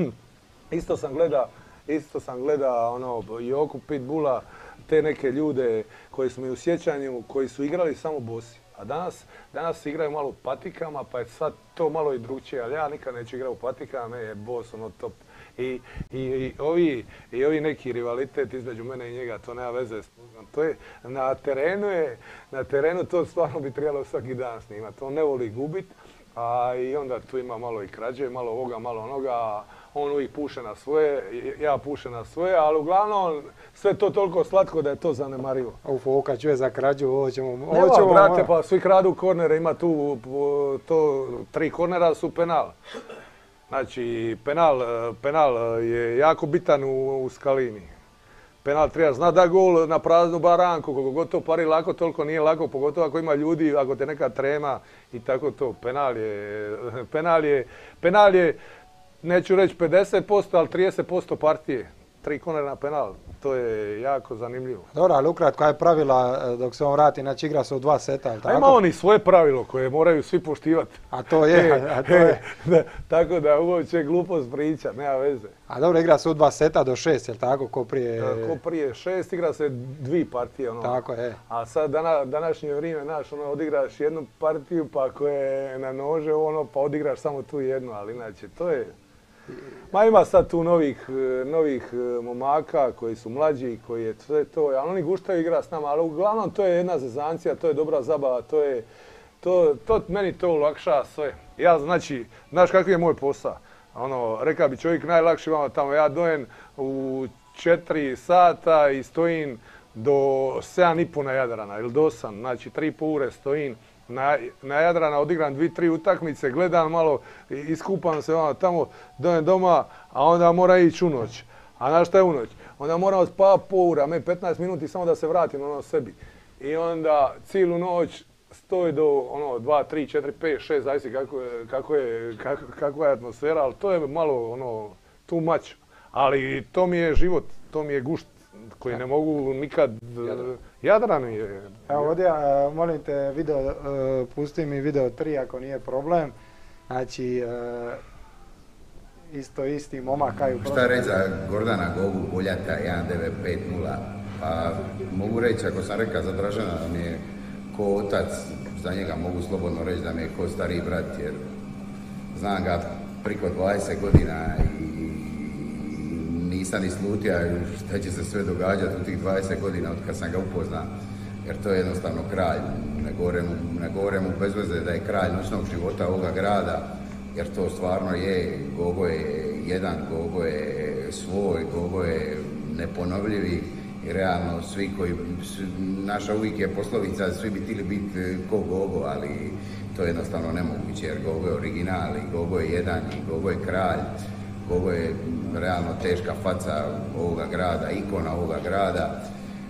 Speaker 3: isto sam gleda, isto sam gleda ono, Joku Pitbulla, te neke ljude koji su mi u sjećanju, koji su igrali samo bosi. A danas, danas igraju malo u patikama, pa je sad to malo i drugčije, ali ja nikad neću igrati u patikama, me je bos ono top. I, i, i, ovi, I ovi neki rivalitet između mene i njega, to nema veze. To je, na terenu je, na terenu to stvarno bi trebalo svaki dan snimati. On ne voli gubit, a i onda tu ima malo i krađe, malo ovoga, malo onoga. On uvijek puše na svoje, ja pušem na svoje, ali uglavnom sve to toliko slatko da je to zanemarivo.
Speaker 1: Uf, ovo kad čuje za krađu, ovo ćemo...
Speaker 3: Ovo Nema, ćemo, brate, pa svi kradu kornere, ima tu to, tri kornera su penal. Znači, penal, penal je jako bitan u, u Skalini. Penal treba zna da gol na praznu baranku, koliko god to pari lako, toliko nije lako, pogotovo ako ima ljudi, ako te neka trema i tako to. Penal je, penal je, penal je, neću reći pedeset posto, ali trideset posto partije. Tri kornera na penal, to je jako zanimljivo.
Speaker 1: Dobro, ali ukratko, je pravila dok se on vrati, znači igra se u dva seta, ali tako?
Speaker 3: A ima oni svoje pravilo koje moraju svi poštivati.
Speaker 1: A to je, a to je.
Speaker 3: Da, tako da uopće glupost priča, nema veze.
Speaker 1: A dobro, igra se u dva seta do šest, jel tako, ko prije...
Speaker 3: Ko prije šest, igra se dvi partije, ono.
Speaker 1: Tako je.
Speaker 3: A sad dana, današnje vrijeme, znaš, ono, odigraš jednu partiju, pa ako je na nože, ono, pa odigraš samo tu jednu, ali inače, to je... Ma ima sad tu novih, novih momaka koji su mlađi, koji je sve to, ali oni guštaju igra s nama, ali uglavnom to je jedna zezancija, to je dobra zabava, to je, to, to meni to olakša sve. Ja, znači, znaš kakav je moj posao? Ono, reka bi čovjek najlakši vama tamo, ja dojem u četiri sata i stojim do sedam i po na Jadrana, ili do osam, znači tri i po ure stojim. Na, na Jadrana odigram dvi, tri utakmice, gledam malo, iskupam se ono, tamo, dojem doma, a onda mora ići u noć. A znaš šta je u noć? Onda moram spavati po ura, me petnaest minuti samo da se vratim ono sebi. I onda cijelu noć stoji do ono, dva, tri, četiri, pet, šest, zavisi kako je, kako je, kako, kakva je atmosfera, ali to je malo ono, too much. Ali to mi je život, to mi je gušt koji ne mogu nikad... Jadran je...
Speaker 1: Evo ovdje, molim te, video, pusti mi video tri ako nije problem. Znači, isto isti momak kao...
Speaker 8: Šta reći za Gordana Gogu, Boljata, jedan devet pet nula? Pa mogu reći, ako sam rekao za Dražena, da mi je ko otac, za njega mogu slobodno reći da mi je ko stariji brat, jer znam ga priko dvadeset godina i nisam ni slutio šta će se sve događati u tih dvadeset godina od kad sam ga upoznao, jer to je jednostavno kralj. Ne govorim, ne govorim mu bez veze da je kralj noćnog života ovoga grada, jer to stvarno je. Gogo je jedan, Gogo je svoj, Gogo je neponovljivi i realno svi koji, naša uvijek je poslovica, svi bi htjeli biti ko Gogo, ali to je jednostavno nemoguće, jer Gogo je original i Gogo je jedan i Gogo je kralj. Gogo je realno teška faca ovoga grada, ikona ovoga grada.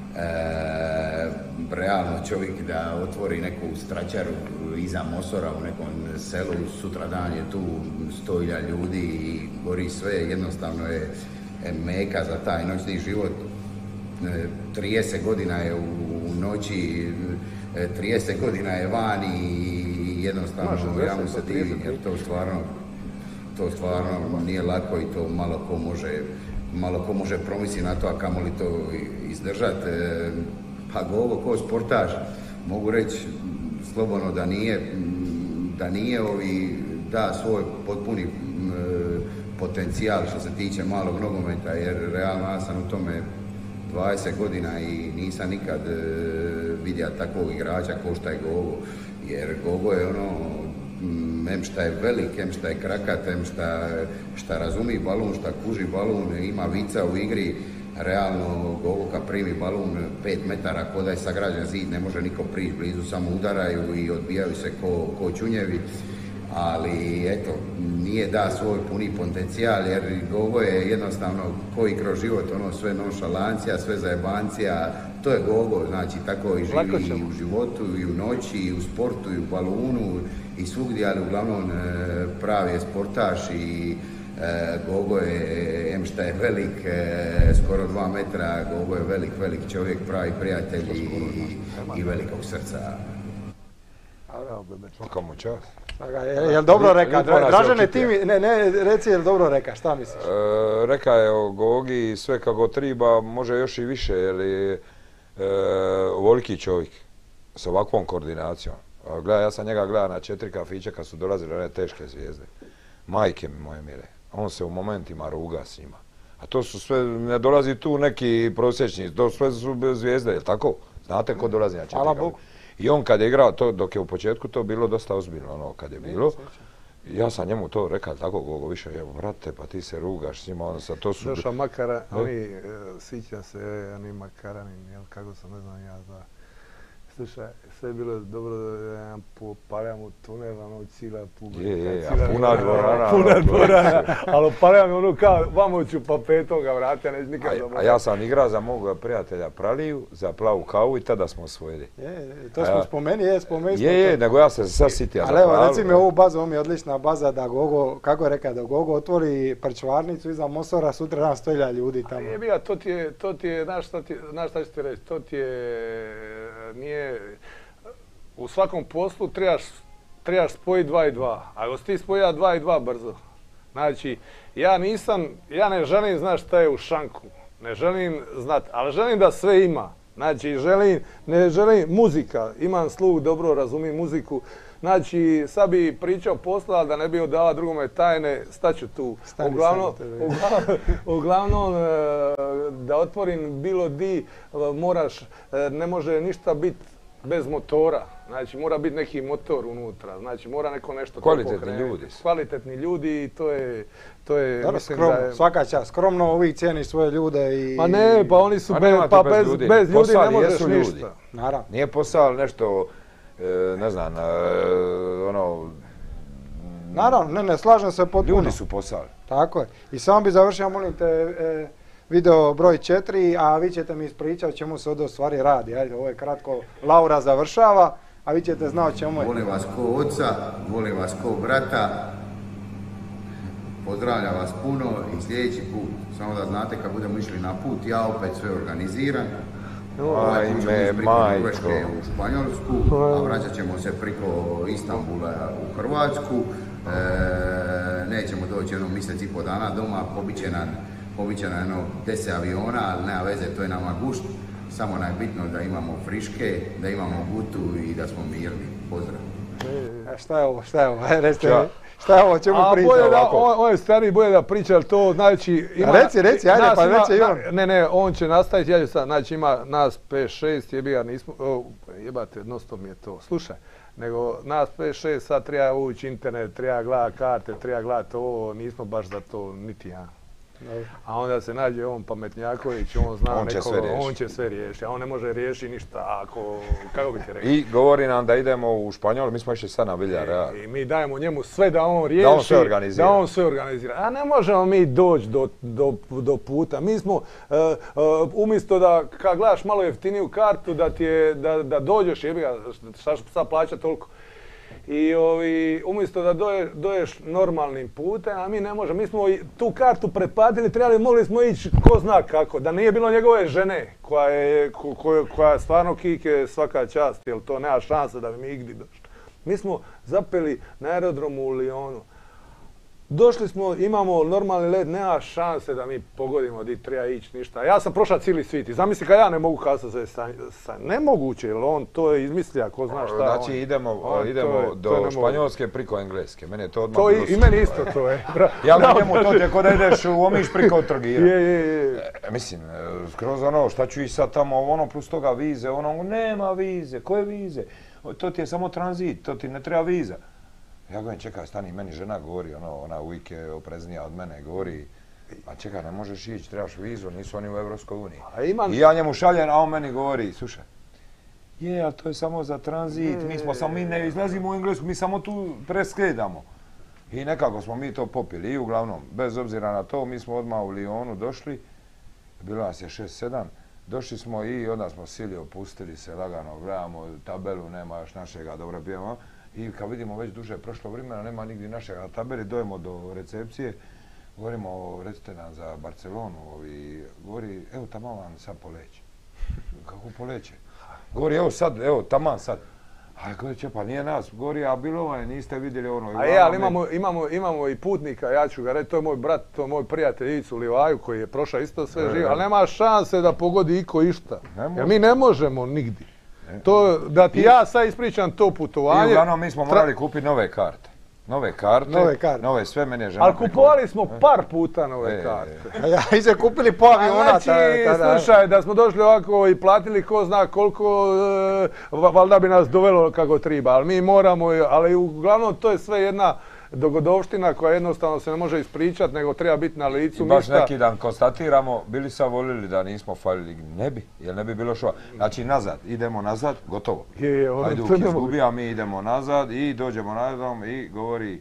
Speaker 8: E, realno čovjek da otvori neku stračaru iza Mosora u nekom selu, sutra dan je tu sto hiljada ljudi i gori sve, jednostavno je meka za taj noćni život. E, trideset godina je u noći, e, trideset godina je van i jednostavno ja mu se divim, jer to stvarno to stvarno nije lako i to malo ko može, malo ko može promisliti na to, a kamoli to izdržati. Pa Gogo ko sportaš, mogu reći slobodno da nije, da nije ovi, da svoj potpuni potencijal što se tiče malog nogometa, jer realno ja sam u tome dvadeset godina i nisam nikad vidio takvog igrača ko šta je Gogo, jer Gogo je ono, em šta je velik, em šta je krakat, em šta, šta razumi balun, šta kuži balun, ima vica u igri. Realno Gogo kad primi balun pet metara ko da je sagrađen zid, ne može niko prići blizu, samo udaraju i odbijaju se ko, ko čunjevi. Ali eto, nije da svoj puni potencijal, jer Gogo je jednostavno koji kroz život, ono sve nonšalancija, sve zajebancija, to je Gogo, znači tako i živi i u životu, i u noći, i u sportu, i u balunu, i svugdje, ali uglavnom pravi je sportaš i e, Gogo je, em šta je velik, e, skoro dva metra, Gogo je velik, velik čovjek, pravi prijatelj i, i velikog srca.
Speaker 2: Komu čast.
Speaker 1: Je, je li dobro reka? Dražene, ti mi, ne, ne, reci je li dobro reka, šta misliš?
Speaker 2: E, reka je o Gogi sve kako treba, može još i više, jer je e, ovoliki čovjek s ovakvom koordinacijom. Gledaj, ja sam njega gledao na četiri kafića kad su dolazile one teške zvijezde. Majke mi moje mile, on se u momentima ruga s njima. A to su sve, ne dolazi tu neki prosječni, to sve su zvijezde, je li tako? Znate ko dolazi na četiri kafića? I on kad je igrao to, dok je u početku to bilo dosta ozbiljno, ono kad je bilo, ja sam njemu to rekao tako Gogo više, evo brate pa ti se rugaš s njima, ono sa to su...
Speaker 3: Došao Makara, oni, sjećam se, oni Makaranin, jel kako sam, ne znam ja da... Slušaj, sve je bilo dobro da jedan popaljam u tunel, ono cijela publika.
Speaker 2: Je, je, a puna dvorana.
Speaker 3: Puna dvorana, ali opaljam ono kao, vamo ću pa petom ga vratiti, neću nikad dobro.
Speaker 2: A ja sam igrao za mog prijatelja Praliju, za plavu kavu i tada smo osvojili.
Speaker 1: Je, to smo spomeni, je, spomeni smo to.
Speaker 2: Je, je, nego ja se sad sitio za
Speaker 1: plavu. Ali evo, reci mi ovu bazu, ovo mi je odlična baza da Gogo, kako je rekao, da Gogo otvori prčvarnicu iza Mosora, sutra nam sto hiljada ljudi tamo.
Speaker 3: Je bija, to ti je, to ti je, znaš šta ti, znaš šta ću ti reći, to ti je, nije, u svakom poslu trebaš, trebaš spojiti dva i dva. Ako si ti spojila dva i dva brzo. Znači, ja nisam, ja ne želim znati šta je u šanku. Ne želim znati, ali želim da sve ima. Znači, želim, ne želim, muzika, imam sluh, dobro razumijem muziku. Znači, sad bi pričao posla, da ne bi odala drugome tajne, staću tu. Uglavnom, uglavnom, uglavnom, da otvorim bilo di, moraš, ne može ništa biti bez motora. Znači, mora biti neki motor unutra. Znači, mora neko nešto to pokrenuti.
Speaker 2: Kvalitetni ljudi.
Speaker 3: Kvalitetni ljudi i to je, to je,
Speaker 1: dobro,
Speaker 3: mislim
Speaker 1: skromno,
Speaker 3: da je...
Speaker 1: svaka čast. Skromno ovih cijeniš svoje ljude i...
Speaker 3: Pa ne, pa oni su, bez, pa bez, bez ljudi, bez ljudi ne možeš ništa.
Speaker 1: Naravno.
Speaker 2: Nije posao nešto, ne znam, ono...
Speaker 1: Naravno, ne, ne, slažem se potpuno.
Speaker 2: Ljudi su posao.
Speaker 1: Tako je. I samo bi završio, molim te, e, video broj četiri, a vi ćete mi ispričati o čemu se ovdje u stvari radi. Ajde, ovo je kratko, Laura završava, a vi ćete znati o čemu je.
Speaker 8: Volim vas ko oca, volim vas ko brata, pozdravljam vas puno i sljedeći put, samo da znate kad budemo išli na put, ja opet sve organiziram. Ovaj put ćemo iz priko Norveške u Španjolsku, a vraćat ćemo se priko Istanbula u Hrvatsku. E, nećemo doći jednom mjesec i po dana doma, pobiće nam Pobiće nam jedno deset aviona, ali nema veze, to je nama gušt. Samo nam je bitno da imamo friške, da imamo gutu i da smo mirni. Pozdrav.
Speaker 1: A šta je ovo, šta je ovo, aj recite, šta je ovo, o čemu priča ovako?
Speaker 3: On, on je stariji, bolje da priča, ali to znači... Ima,
Speaker 1: reci, reci, ajde, pa
Speaker 3: ima,
Speaker 1: reći i on.
Speaker 3: Ne, ne, on će nastaviti, ja ću sad, znači ima nas pet šest, jebiga, nismo, o, jebate, jednostavno mi je to, slušaj, nego nas pet šest, sad treba ući internet, treba gledati karte, treba gledati ovo, nismo baš za to, niti ja. A onda se nađe on pametnjaković, on zna
Speaker 2: on
Speaker 3: nekoga, on će sve riješiti, a on ne može riješiti ništa, ako, kako bi ti rekao.
Speaker 2: I govori nam da idemo u Španjol, mi smo išli sad na Villarreal.
Speaker 3: I mi dajemo njemu sve da on riješi,
Speaker 2: da on sve organizira.
Speaker 3: Da on sve organizira. A ne možemo mi doći do, do, do puta. Mi smo, uh, uh, umjesto da kad gledaš malo jeftiniju kartu, da, ti je, da, da dođeš, jebi ga, šta sad plaća toliko. I ovi, umjesto da doje, doješ normalnim putem, a mi ne možemo. Mi smo tu kartu preplatili, trebali, mogli smo ići ko zna kako. Da nije bilo njegove žene, koja je, ko, ko, koja stvarno kike svaka čast, jer to nema šanse da bi mi igdje došli. Mi smo zapeli na aerodromu u Lyonu. Došli smo, imamo normalni let, nema šanse da mi pogodimo di treba ići ništa. Ja sam prošao cijeli svit i zamisli kad ja ne mogu kasati za sa, sa nemoguće, jer on to je izmislija, ko zna šta.
Speaker 2: Znači
Speaker 3: on,
Speaker 2: idemo,
Speaker 3: on,
Speaker 2: idemo
Speaker 3: to je,
Speaker 2: do
Speaker 3: to
Speaker 2: Španjolske priko Engleske, meni je to odmah
Speaker 3: to
Speaker 2: bilo
Speaker 3: i, i meni isto to je.
Speaker 2: Ja da, njemu to je ko da ideš u Omiš priko Trogira.
Speaker 3: Je, je, je.
Speaker 2: E, mislim, skroz ono, šta ću i sad tamo, ono plus toga vize, ono, nema vize, koje vize? To ti je samo tranzit, to ti ne treba viza. Ja govorim, čekaj, stani, meni žena govori, ono, ona uvijek je opreznija od mene, govori, a čekaj, ne možeš ići, trebaš vizu, nisu oni u Evropskoj uniji. Imam... I ja njemu šaljem, a on meni govori, slušaj, je, ali to je samo za tranzit, mi smo samo, mi ne izlazimo u Englesku, mi samo tu preskledamo. I nekako smo mi to popili i uglavnom, bez obzira na to, mi smo odmah u Lyonu došli, bilo nas je šest sedam, došli smo i onda smo sili opustili se, lagano gledamo tabelu, nema još našega, dobro pijemo. I kad vidimo već duže prošlo vremena, nema nigdje našega tabeli, dojemo do recepcije, govorimo, recite nam za Barcelonu, ovi, govori, evo tamo vam sad poleće. Kako poleće? Govori, evo sad, evo, taman sad. A govori, će, pa nije nas, govori, a bilo vam je, niste vidjeli ono.
Speaker 3: A je, ali imamo, imamo, imamo i putnika, ja ću ga reći, to je moj brat, to je moj prijatelj Ivicu Livaju koji je prošao isto sve živo, ali nema šanse da pogodi iko išta. Jer mi ne možemo nigdje. To, da ti ja sad ispričam to putovanje...
Speaker 2: I uglavnom mi smo morali kupiti nove karte. Nove karte,
Speaker 1: nove, karte.
Speaker 2: nove sve, mene je žena...
Speaker 3: Ali kupovali smo par puta nove karte.
Speaker 1: A ja i se kupili po aviona.
Speaker 3: Znači, slušaj, da smo došli ovako i platili ko zna koliko, valjda bi nas dovelo kako treba, ali mi moramo, ali uglavnom to je sve jedna dogodovština koja jednostavno se ne može ispričati, nego treba biti na licu
Speaker 2: mjesta. I baš neki dan konstatiramo, bili sam volili da nismo falili, ne bi, jer ne bi bilo što. Znači nazad, idemo nazad, gotovo. Hajduk izgubi, a mi idemo nazad i dođemo nazad i govori...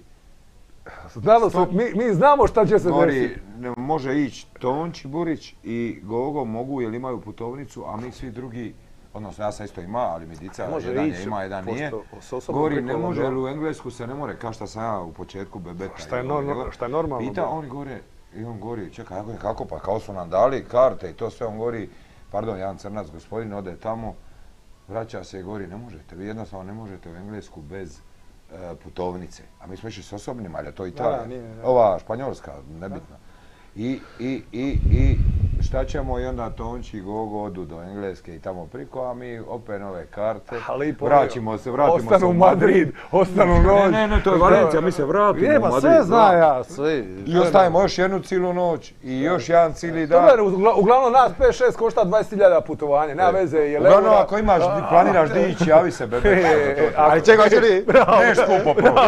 Speaker 3: Znalo se, mi, mi znamo šta će se
Speaker 2: desiti. Može ići Tonči, Burić i Gogo mogu jer imaju putovnicu, a mi svi drugi, odnosno ja sam isto ima, ali mi dica jedan je ima, jedan nije. Govori, ne može, jer u Englesku se ne more, kao što sam ja u početku bebeta.
Speaker 3: Šta je, normal, šta je normalno?
Speaker 2: Pita, oni govore, i on govori, čekaj, kako pa, kao su nam dali karte i to sve, on govori, pardon, jedan crnac gospodin ode tamo, vraća se i govori, ne možete, vi jednostavno ne možete u Englesku bez putovnice. A mi smo išli s osobnim, ali je to Italija. Ova Španjolska, nebitna. I, i, i, i šta ćemo i onda Tonči i Gogo odu do Engleske i tamo priko, a mi opet nove karte, vraćimo se, vratimo
Speaker 3: se u Madrid, ostanu noć.
Speaker 2: Ne, ne, to je Valencija, mi se vratimo u Madrid.
Speaker 3: Sve zna ja, sve.
Speaker 2: I ostavimo još jednu cijelu noć i još jedan cijeli dan.
Speaker 3: Uglavnom nas pet šest košta dvadeset hiljada putovanja, nema veze.
Speaker 2: Uglavnom ako imaš, planiraš di ići, javi se bebe.
Speaker 1: Ali čega hoće li?
Speaker 2: Ne skupo prvo.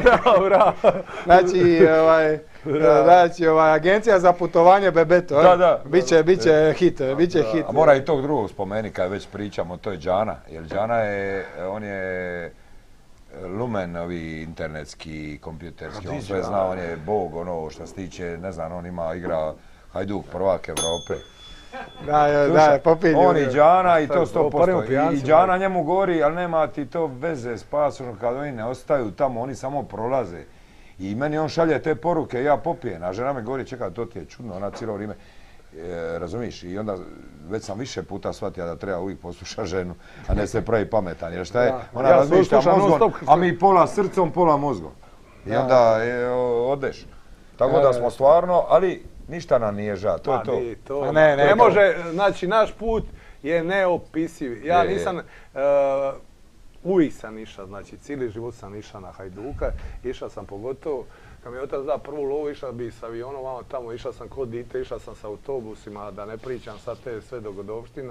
Speaker 1: Znači, ovaj... Znači, agencija za putovanje Bebeto,
Speaker 2: da, da,
Speaker 1: biće, biće hit, biće hit.
Speaker 2: A mora i tog drugog spomeni kad već pričamo, to je Džana, jer Džana je, on je lumen ovi internetski, kompjuterski, on sve zna, on je bog, ono što se tiče, ne znam, on ima, igra Hajduk, prvak Evrope.
Speaker 1: Da, da, popilju.
Speaker 2: On i Džana i to sto posto. I Džana njemu govori, ali nema ti to veze s pasošom kad oni ne ostaju tamo, oni samo prolaze. I meni on šalje te poruke, ja popijem, a žena me govori, čekaj, to ti je čudno, ona cijelo vrijeme, e, razumiš, i onda već sam više puta shvatio da treba uvijek poslušati ženu, a ne se pravi pametan, jer šta je, ona ja razmišlja mozgom, a mi pola srcom, pola mozgom. I onda je, o, odeš. Tako da smo stvarno, ali ništa nam nije žao, to je to.
Speaker 3: to a ne, ne, ne može, znači naš put je neopisiv. Ja nisam... Uh, uvijek sam išao, znači cijeli život sam išao na Hajduka, išao sam pogotovo, kad mi je otac da prvu lovu, išao bi s avionom, vamo tamo, išao sam kod dite, išao sam s autobusima, da ne pričam sad te sve dogodovštine.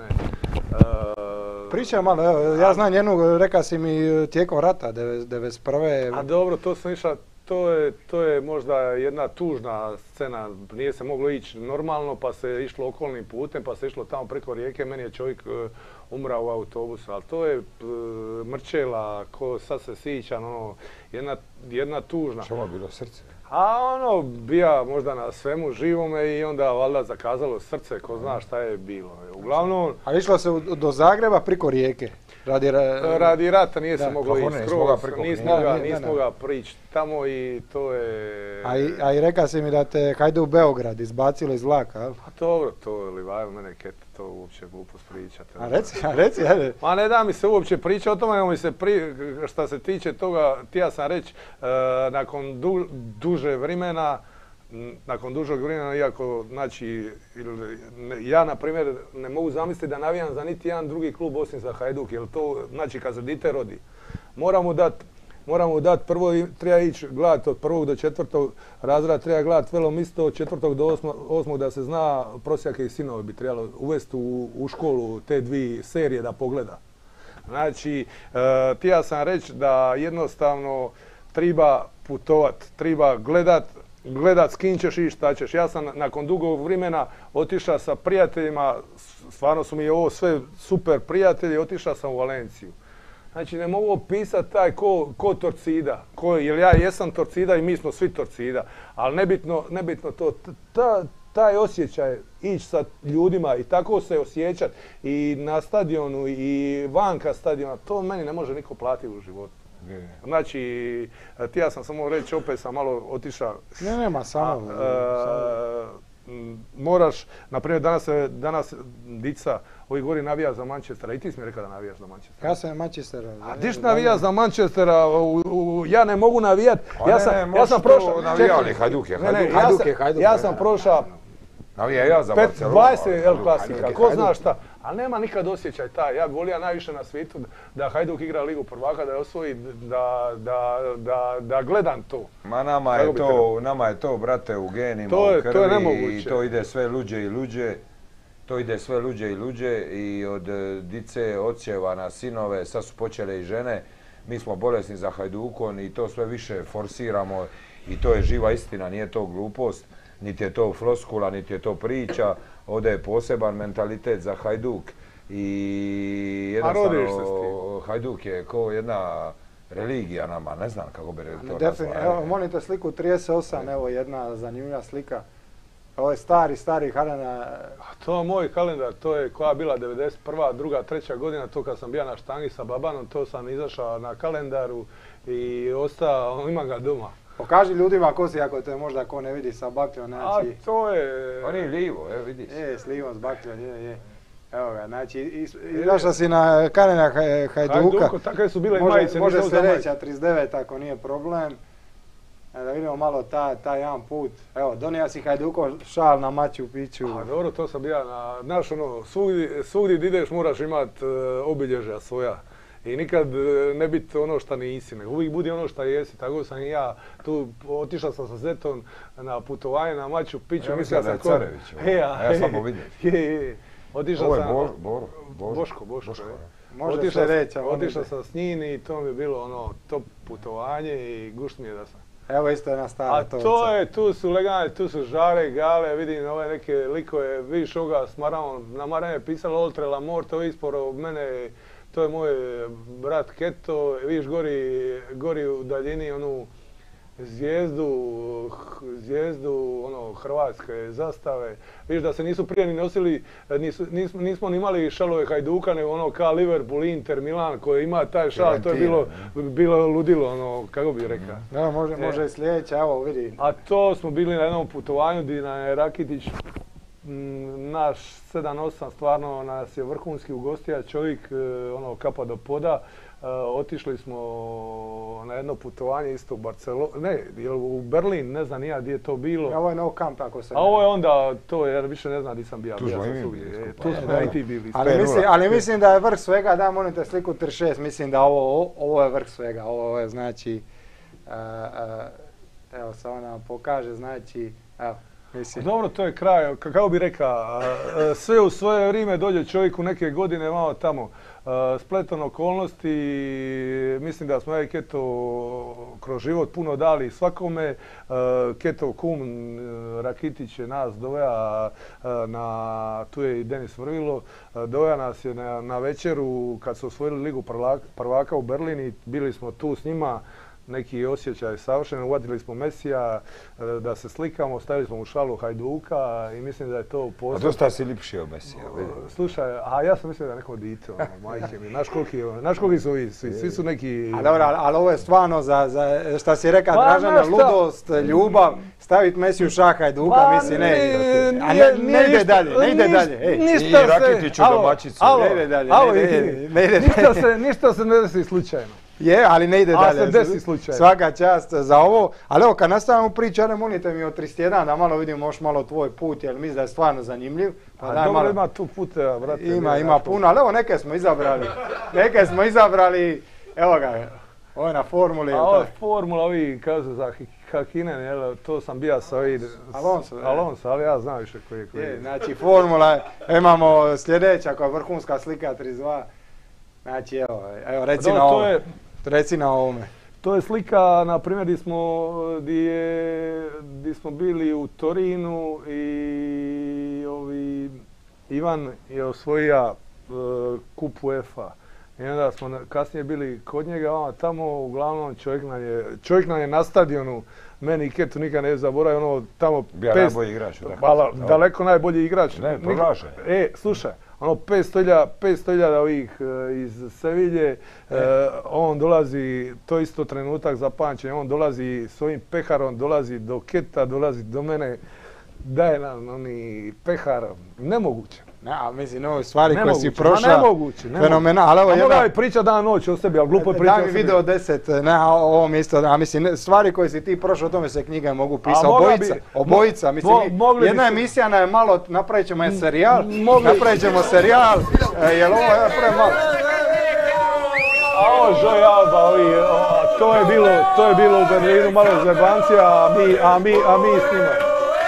Speaker 3: E,
Speaker 1: Pričam malo, evo, ja znam jednu, reka si mi tijekom rata, devedeset prve.
Speaker 3: A dobro, to sam išao, to je, to je možda jedna tužna scena, nije se moglo ići normalno, pa se išlo okolnim putem, pa se išlo tamo preko rijeke, meni je čovjek uh, umrao u autobusu, ali to je uh, mrčela, ko sad se sićan, ono, jedna, jedna tužna.
Speaker 2: Što je bilo srce?
Speaker 3: A ono, bija možda na svemu živome i onda valjda zakazalo srce, ko zna šta je bilo. Uglavnom...
Speaker 1: A išlo se do Zagreba preko rijeke? Radi, ra...
Speaker 3: Radi rata nije se moglo ići skroz, nismo ga,
Speaker 1: ga,
Speaker 3: nismo ga prići tamo i to je...
Speaker 1: A i, a i reka si mi da te Hajdu u Beograd izbacilo iz vlaka, jel?
Speaker 3: A dobro, to je Livajo, mene kete, to uopće glupost pričati.
Speaker 1: A reci, a reci, ajde.
Speaker 3: Ma ne da mi se uopće priča o tome, nego mi se pri, šta se tiče toga, htio sam reći, e, nakon du, duže vremena, nakon dužeg vremena, iako, znači, ja, na primjer, ne mogu zamisliti da navijam za niti jedan drugi klub osim za Hajduk, jer to, znači, kad se dite rodi, moramo dati Moramo dati prvo, treba ići gledati od prvog do četvrtog razreda, treba gledati velom isto od četvrtog do osmog da se zna prosjake i sinove bi trebalo uvesti u, u školu te dvije serije da pogleda. Znači, e, htio sam reći da jednostavno treba putovat, treba gledat, gledat s kim ćeš i šta ćeš. Ja sam nakon dugog vremena otišao sa prijateljima, stvarno su mi ovo sve super prijatelji, otišao sam u Valenciju. Znači, ne mogu opisati taj ko, ko Torcida, ko, jer ja jesam Torcida i mi smo svi Torcida, ali nebitno, nebitno to, ta, taj osjećaj ići sa ljudima i tako se osjećati i na stadionu i vanka stadiona, to meni ne može niko platiti u životu. Znači, ti ja sam samo reći, opet sam malo otišao.
Speaker 1: Ne, nema, samo.
Speaker 3: A, e, moraš, na primjer, danas, danas Dica ovih gori navija za Manchestera. I ti si mi rekao da navijaš za Manchestera.
Speaker 1: Ja sam Manchestera.
Speaker 3: A ti navija za Manchestera, u, u, ja ne mogu navijat. Ja sam,
Speaker 2: ne, ne,
Speaker 3: ja sam prošao...
Speaker 2: Navijali, Hajduk je, Hajduk.
Speaker 3: Ne, ne, ja, sam, Hajduk, ja sam prošao...
Speaker 2: Navija ja za Barcelonu.
Speaker 3: dvadeset El Klasika, ko zna šta. Ali nema nikad osjećaj taj. Ja volija najviše na svijetu da Hajduk igra Ligu prvaka, da je osvoji, da, da, da, da gledam to.
Speaker 2: Ma nama je to, nama je to, brate, u genima,
Speaker 3: to je,
Speaker 2: u krvi
Speaker 3: to je nemoguće.
Speaker 2: I to ide sve luđe i luđe. To ide sve luđe i luđe i od dice, očeva na sinove, sad su počele i žene. Mi smo bolesni za Hajdukom i to sve više forsiramo i to je živa istina, nije to glupost, niti je to floskula, niti je to priča. Ovdje je poseban mentalitet za Hajduk i jednostavno Hajduk je kao jedna religija nama, ne znam kako bi to nazvao.
Speaker 1: Evo, molite sliku trideset osam, evo jedna zanimljiva slika. Ovo je stari, stari kalendar.
Speaker 3: To je moj kalendar, to je koja bila devedeset prva, druga, treća godina, to kad sam bio na štangi sa babanom, to sam izašao na kalendaru i ostao, imam ga doma.
Speaker 1: Pokaži ljudima ko si, ako te možda ko ne vidi sa bakljom, znači...
Speaker 3: A to je...
Speaker 2: On je livo, evo vidiš.
Speaker 1: Je, s livom, s bakljom, je, je. Evo ga, znači, izašao si na kalendar Hajduka.
Speaker 3: Hajduko, takve su bile i majice,
Speaker 1: može sljedeća trideset devet ako nije problem. Da vidimo malo taj ta jedan put. Evo, donija si Hajduko šal na Machu Picchu.
Speaker 3: A dobro, to sam ja na, znaš ono, svugdje, svugdje gdje ideš moraš imat uh, obilježja svoja. I nikad uh, ne biti ono šta nisi, nego uvijek budi ono šta jesi. Tako sam i ja tu, otišao sam sa zetom na putovanje na Machu Picchu.
Speaker 2: Ja mislim da je Carević.
Speaker 3: E,
Speaker 2: a ja sam vidio.
Speaker 3: Je, je. Otišao
Speaker 2: Ovo je
Speaker 3: sam...
Speaker 2: Bo, Bo, Bo,
Speaker 3: Boško, Boško.
Speaker 2: Boško
Speaker 1: može
Speaker 3: otišao,
Speaker 1: se reći.
Speaker 3: Otišao sam s njim i to mi je bilo ono top putovanje i gušt mi je da sam.
Speaker 1: Evo isto jedna stara
Speaker 3: A to je, tu su legalne, tu su Žare, Gale, vidim ove neke likove, vidiš ovoga s Maravom, na Maran je pisalo Oltre la Mort, to je isporo mene, to je moj brat Keto, vidiš gori, gori u daljini onu zvijezdu, zvijezdu ono, hrvatske zastave. Vidiš da se nisu prije ni nosili, nisu, nismo, nismo ni imali šalove Hajduka, nego ono kao Liverpool, Inter, Milan koji ima taj šal, to je bilo, bilo ludilo, ono, kako bih rekao.
Speaker 1: Da, može, može i sljedeća, evo vidi.
Speaker 3: A to smo bili na jednom putovanju gdje nam je Rakitić naš sedam osam stvarno nas je vrhunski ugostija čovjek, ono kapa do poda. Otišli smo na jedno putovanje isto u Barcelonu, ne, u Berlin, ne znam nija gdje je to bilo.
Speaker 1: Ovo je No Camp, ako se...
Speaker 3: A ovo je onda, to je, više ne znam gdje sam bio.
Speaker 2: Tu smo i mi bili.
Speaker 3: Tu smo da i ti bili.
Speaker 1: Ali mislim, ali mislim da je vrh svega, da molim te sliku trideset šest, mislim da ovo, ovo je vrh svega, ovo je znači, uh, uh, evo samo nam pokaže, znači, evo. Mislim.
Speaker 3: Dobro, to je kraj, kako bi rekao, sve u svoje vrijeme dođe čovjek u neke godine malo tamo. Spletom okolnosti, mislim da smo ja i Keto kroz život puno dali svakome. Keto kum Rakitić je nas doveo na, tu je i Denis Vrvilo, doveo nas je na, na večeru kad su osvojili Ligu prvaka u Berlini, bili smo tu s njima. Neki osjećaj savršeno, uvatili smo Mesija da se slikamo, stavili smo u šalu Hajduka i mislim da je to posao.
Speaker 2: A dosta si lipši od Mesija, vidi.
Speaker 3: Slušaj, a ja sam mislio da je neko dite, ono, majke mi, znaš koliki, znaš koliki su ovi, svi, svi su neki...
Speaker 1: A dobro, ali ovo je stvarno za, za šta si rekao, Dražana, ludost, ljubav, staviti Mesiju u šah Hajduka, misli, ne, a ne, ne ide dalje, ne ide dalje.
Speaker 2: I Rakitiću domaćicu.
Speaker 1: Ne ide dalje,
Speaker 3: ne ide dalje. Ništa se ne desi slučajno.
Speaker 1: Je, ali ne ide dalje.
Speaker 3: A se desi slučaj.
Speaker 1: Svaka čast za ovo. Ali evo, kad nastavimo priču, ajde molite mi od trideset jedan da malo vidimo još malo tvoj put, jer mislim da je stvarno zanimljiv.
Speaker 3: Pa dobro, malo... ima tu puta, brate.
Speaker 1: Ima, ima puno, ali evo neke smo izabrali. Neke smo izabrali, evo ga, ovo je na formuli.
Speaker 3: A ovo je formula, ovi kažu za Hakinen, jel, to sam bija sa ovi...
Speaker 1: Alonso.
Speaker 3: Alonso, ali ja znam više koji je koji.
Speaker 1: Je, znači formula, imamo sljedeća koja je vrhunska slika trideset dva. Znači evo, evo reci na ovo. Reci na ovome.
Speaker 3: To je slika, na primjer, gdje smo, gdje smo bili u Torinu i ovi, Ivan je osvojio uh, kup UEFA. I onda smo kasnije bili kod njega, a tamo uglavnom čovjek nam je, čovjek nam je na stadionu, meni i Ketu nikad ne zaboravio, ono tamo...
Speaker 2: Bija pest, najbolji igrač.
Speaker 3: Hvala, daleko najbolji igrač.
Speaker 2: Ne, proglašaj.
Speaker 3: E, slušaj. Ono petsto hiljada ovih e, iz Sevilje, e, on dolazi, to isto trenutak za pamćenje, on dolazi s ovim peharom, dolazi do Keta, dolazi do mene, daje nam oni pehar, nemoguće.
Speaker 1: Ne, ali mislim, ovo stvari
Speaker 3: nemoguće,
Speaker 1: koje si prošla,
Speaker 3: nemoguće,
Speaker 1: fenomenalno.
Speaker 3: A mogla je priča dan noć o sebi, ali glupo je priča o sebi.
Speaker 1: Daj mi video deset, ne, ovo isto, a mislim, stvari koje si ti prošla, o tome se knjige mogu pisati, obojica, bi, obojica, mislim, mo, jedna bi emisija na je malo, napravit ćemo je serijal, napravit ćemo serijal, jel ovo je pre malo.
Speaker 3: A ovo Joy Alba, ovi, to je bilo, to je bilo u Berlinu, malo zebancija, a mi, a mi, a mi s njima.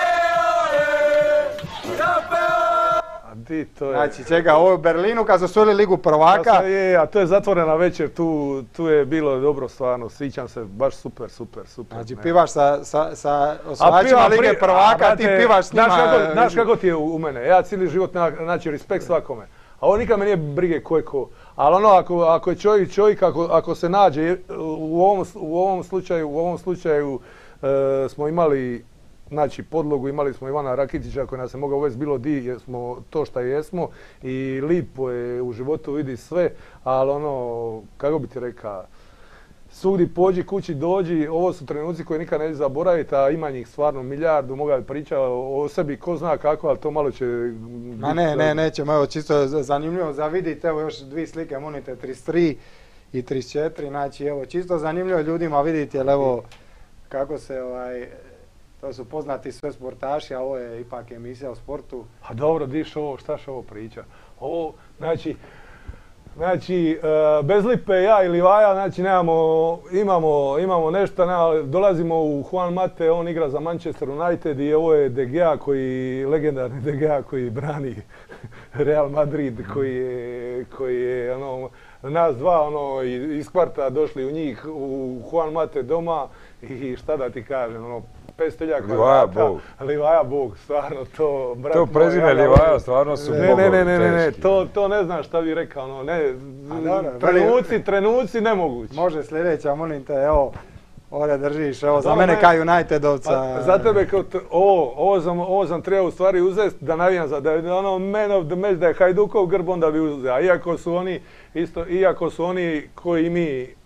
Speaker 3: Di, to je...
Speaker 1: Znači, čega, ovo je u Berlinu kad su osvojili Ligu prvaka.
Speaker 3: Ja, je, a to je zatvorena večer, tu, tu je bilo dobro stvarno, sviđam se, baš super, super, super.
Speaker 1: Znači, ne. Pivaš sa, sa, sa osvajačima Lige pri... prvaka, a, brate, ti pivaš s njima.
Speaker 3: Znaš kako, znaš kako ti je u, u mene, ja cijeli život, znači, respekt svakome. A ovo nikad me nije brige ko je ko. Ali ono, ako, ako je čovjek čovjek, ako, ako se nađe, u ovom, u ovom slučaju, u ovom slučaju e, smo imali... Znači, podlogu imali smo Ivana Rakitića koji nas je mogao uvesti bilo di, jer smo to šta jesmo i lipo je u životu vidi sve, ali ono, kako bi ti rekao, svugdje pođi, kući dođi, ovo su trenuci koje nikad neće zaboraviti, a ima njih stvarno milijardu, moga pričati o sebi, ko zna kako, ali to malo će...
Speaker 1: Ma ne, ne, nećemo, evo čisto zanimljivo za vidjeti, evo još dvije slike, monite trideset tri i trideset četiri, znači evo čisto zanimljivo ljudima vidjeti, jer evo kako se ovaj... To su poznati sve sportaši, a ovo je ipak emisija o sportu.
Speaker 3: A dobro, diš ovo, šta će ovo priča? Ovo, znači, znači, bez lipe ja i Livaja, znači, nemamo, imamo, imamo nešto, nema, dolazimo u Juan Mate, on igra za Manchester United i ovo je De Gea koji, legendarni De Gea koji brani Real Madrid, koji je, koji je, ono, nas dva, ono, iz kvarta došli u njih, u Juan Mate doma i šta da ti kažem, ono, petsto hiljada
Speaker 2: Livaja Bog.
Speaker 3: Livaja Bog, stvarno to... Brat
Speaker 2: to prezime Livaja stvarno su
Speaker 3: ne, ne, ne, ne, ne, ne, to, to ne znam šta bi rekao, no, ne, dobro, trenuci, trenuci nemogući.
Speaker 1: Može sljedeća, molim te, evo, ovdje držiš, evo, za mene kao Unitedovca.
Speaker 3: Pa, za tebe, kao ovo, ovo sam, ovo sam trebao u stvari uzeti da navijam za, da je ono man of the match, da je Hajdukov grb, onda bi uzeo, a iako su oni, isto, iako su oni koji mi,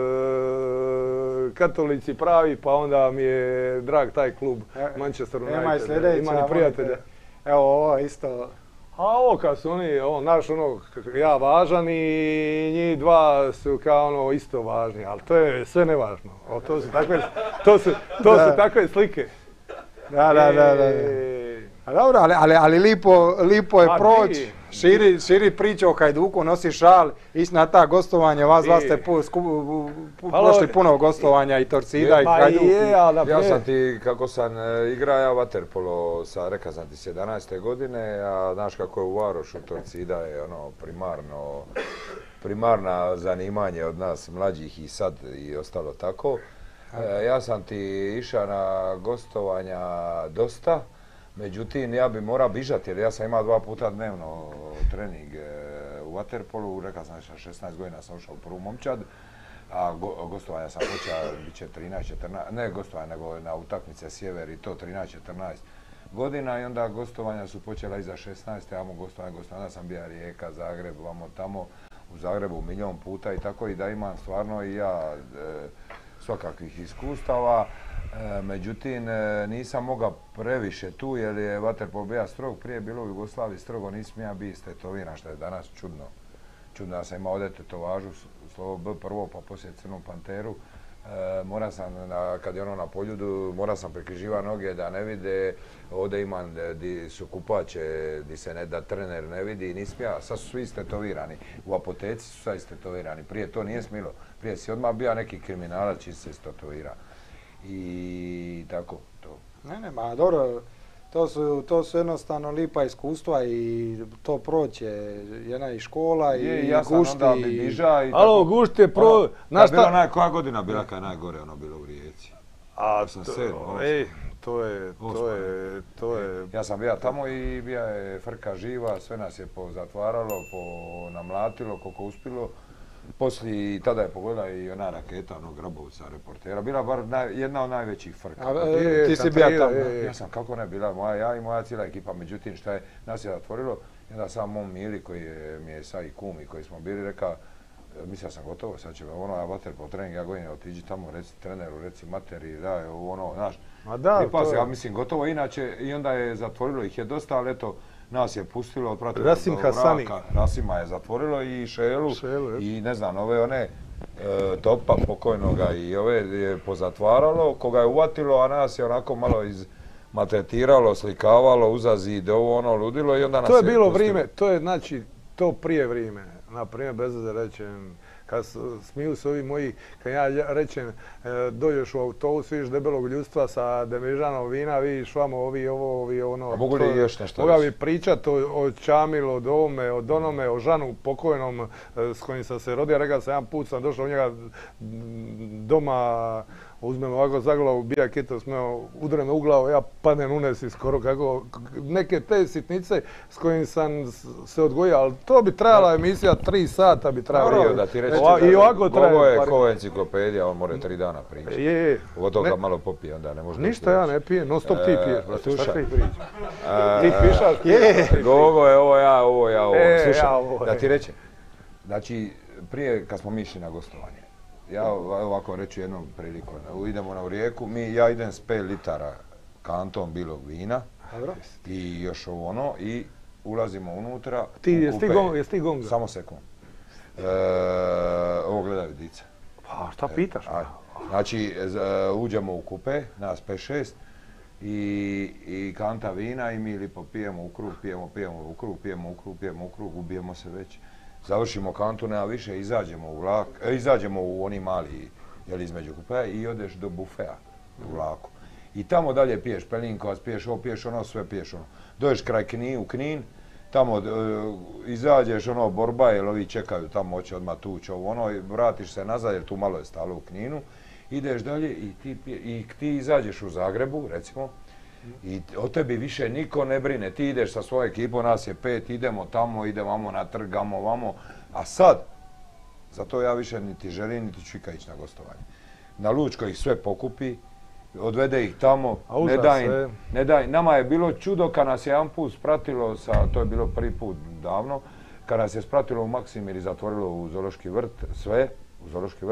Speaker 3: E, katolici pravi, pa onda mi je drag taj klub Manchester United.
Speaker 1: Ima i sljedeća,
Speaker 3: ima ni prijatelja.
Speaker 1: Evo ovo isto.
Speaker 3: A ovo kad su oni, ovo, naš ono, ja važan i njih dva su kao ono isto važni, ali to je sve nevažno. O, to su takve, to su, to su takve slike.
Speaker 1: Da, da, da, da. A dobro, ali, ali, ali lipo, lipo je proći, širi, širi priču o Hajduku, nosi šal, ići na ta gostovanja, vas dva ste pu, sku, pu, prošli puno gostovanja i Torcida i Hajduk.
Speaker 2: Ja sam ti, kako sam igra ja vaterpolo, sa, reka sam ti, sedamnaeste godine, a znaš kako je u Varošu, Torcida je ono primarno, primarna zanimanje od nas mlađih i sad i ostalo tako. E, ja sam ti išao na gostovanja dosta. Međutim, ja bi morao bižati jer ja sam imao dva puta dnevno trening u vaterpolu, rekao sam sa šesnaest godina sam ušao u prvu momčad, a go, gostovanja sam počeo, bit će trinaest četrnaest, ne gostovanja nego na utakmice Sjever i to trinaest četrnaest godina i onda gostovanja su počela iza šesnaest, ja mu gostovanja, gostovanja, sam bio Rijeka, Zagreb, vamo tamo, u Zagrebu milion puta i tako i da imam stvarno i ja e, svakakvih iskustava. E, međutim, e, nisam mogao previše tu jer je vaterpolo bio strog, prije bilo u Jugoslaviji strogo, nisam ja bio istetoviran, što je danas čudno. Čudno da sam imao ovdje tetovažu, slovo B prvo, pa poslije crnu panteru. E, mora sam, na, kad je ono na poljudu, mora sam prikriživa noge da ne vide, ovdje imam di su kupače, di se ne da trener ne vidi, nisam ja, sad su svi istetovirani, u apoteci su sad istetovirani, prije to nije smilo, prije si odmah bio neki kriminalac čim se istetovira. I tako, to.
Speaker 1: Ne, ne, ma dobro, to su, to su jednostavno lipa iskustva i to proće, jedna i škola i,
Speaker 2: je, ja
Speaker 1: i gušti.
Speaker 2: Onda bi biža i tako.
Speaker 3: Alo, gušti je pro...
Speaker 2: Ono, da, bila naj, koja godina bila kad je najgore ono bilo u Rijeci?
Speaker 3: A,
Speaker 2: sam sedam,
Speaker 3: ej, to je, to je, to je...
Speaker 2: Ja sam bio tamo i bija je frka živa, sve nas je pozatvaralo, ponamlatilo koliko uspilo. Poslije, tada je pogodila i ona raketa onog Grabovca reportera, bila bar naj, jedna od najvećih frka.
Speaker 1: A, e, ti si bio tamo?
Speaker 2: Ja sam, kako ne, bila moja, ja i moja cijela ekipa, međutim šta je, nas je zatvorilo, i onda sam mom Mili koji je, mi je sad i kum i koji smo bili, reka, mislio sam gotovo, sad će ono, ja vaterpolo trening, ja govorim, otiđi tamo, reci treneru, reci materi, daj, ono, znaš.
Speaker 3: A da,
Speaker 2: to je...
Speaker 3: Ja
Speaker 2: mislim, gotovo, inače, i onda je zatvorilo, ih je dosta, ali eto, nas je pustilo, otpratilo
Speaker 3: Rasim Hasani.
Speaker 2: Rasima je zatvorilo i Šelu, Šelu i ne znam, ove one e, Topa pokojnoga i ove je pozatvaralo, koga je uvatilo, a nas je onako malo izmaltretiralo, slikavalo, uza zid, ovo ono ludilo i onda nas je
Speaker 3: To je bilo
Speaker 2: pustilo.
Speaker 3: vrijeme, to je znači, to prije vrijeme, na primjer, bez da rečem, kad smiju se ovi moji, kad ja rečem, e, dođeš u autobus, vidiš debelog ljudstva sa demižanom vina, vidiš vamo ovi, ovo, ovi, ono...
Speaker 2: A mogu li još nešto
Speaker 3: reći? Moga bi pričat o, o Čamilu, od ovome, od onome, o Žanu pokojnom e, s kojim sam se rodio, rekao sam, jedan put sam došao u njega doma, uzmem ovako za glavu, bija keto, smeo, udre me u glavu, ja padnem unesi skoro kako, neke te sitnice s kojim sam se odgojio, ali to bi trajala emisija, tri sata bi trajala.
Speaker 2: Da ti reći,
Speaker 3: Ova, i ovako traje.
Speaker 2: Ovo je ko enciklopedija, on mora tri dana pričati.
Speaker 3: Je, je.
Speaker 2: Ovo kad malo popije, onda ne može...
Speaker 3: Ništa ja ne pijem, non stop ti piješ, brate, šta ti pričaš?
Speaker 2: Ti
Speaker 3: pišaš? Je.
Speaker 2: Gogo je ovo ja, ovo ja, ovo. Slušaj,
Speaker 3: ja, ovo,
Speaker 2: da ti rećem, znači, prije kad smo mi išli na gostovanje, ja ovako reću jednom prilikom, idemo na Rijeku, mi, ja idem s pet litara kantom bilog vina i još ovo ono i ulazimo unutra.
Speaker 3: Ti, jes ti gong, jes ti gonga?
Speaker 2: Samo sekund. E, ovo gledaju dica.
Speaker 3: Pa šta pitaš?
Speaker 2: E, znači, uđemo u kupe, nas pet šest i, i kanta vina i mi lipo pijemo u krug, pijemo, pijemo u krug, pijemo u krug, pijemo u krug, ubijemo se već. Završimo kantu, nema više, izađemo u vlak, e, izađemo u oni mali, jel, između kupeja i odeš do bufea u vlaku. I tamo dalje piješ pelinkovac, piješ ovo, piješ ono, sve piješ ono. Dođeš kraj Knin, u Knin, tamo e, izađeš ono borba, jer ovi čekaju tamo, hoće odmah tući ovo ono, i vratiš se nazad jer tu malo je stalo u Kninu, ideš dalje i ti, pije, i ti izađeš u Zagrebu, recimo, i o tebi više niko ne brine, ti ideš sa svojom ekipom, nas je pet, idemo tamo, idemo vamo na trg, vamo, vamo, a sad, zato ja više niti želim, niti ću ikad ići na gostovanje. Na Lučko ih sve pokupi, odvede ih tamo, ne daj, ne daj. Nama je bilo čudo kad nas je jedan put spratilo, sa, to je bilo prvi put davno, kad nas je spratilo u Maksimir i zatvorilo u Zoološki vrt, sve, u Zoološki vrt,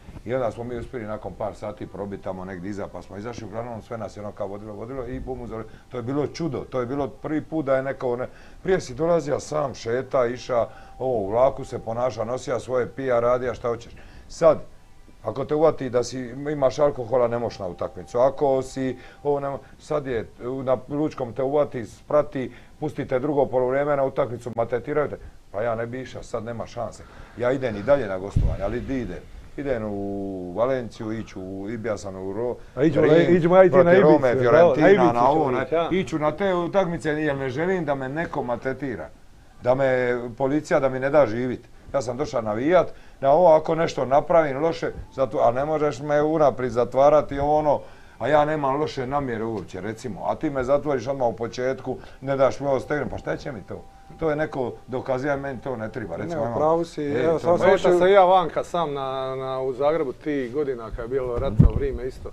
Speaker 2: I onda smo mi uspjeli nakon par sati probiti tamo negdje iza, pa smo izašli, uglavnom sve nas je ono kao vodilo, vodilo i bum, to je bilo čudo, to je bilo prvi put da je neko, ne, prije si dolazio sam, šeta, iša, ovo, u vlaku se ponaša, nosija svoje, pija, radija, šta hoćeš. Sad, ako te uvati da si, imaš alkohola, ne možeš na utakmicu. Ako si, ovo ne, sad je, na ručkom te uvati, sprati, pustite drugo polovreme na utakmicu, matetiraju te. Pa ja ne bi išao, sad nema šanse. Ja idem i dalje na gostovanje, ali di idem? Idem u Valenciju, iću, ibija sam u Ro,
Speaker 3: Rim, proti
Speaker 2: Rome, Fiorentina, na ovo, iću na te utakmice jer ne želim da me neko matetira. Da me policija, da mi ne da živit. Ja sam došao navijat, da ovo ako nešto napravim loše, a ne možeš me unaprijed zatvarati ono, a ja nemam loše namjere uopće, recimo, a ti me zatvoriš odmah u početku, ne daš mi ovo stegnem, pa šta će mi to? To je neko dokazija, meni to ne treba, recimo.
Speaker 3: Ne, pravo si, evo sam slušao sam ja vanka sam u Zagrebu tih godina kad je bilo ratno vrijeme isto.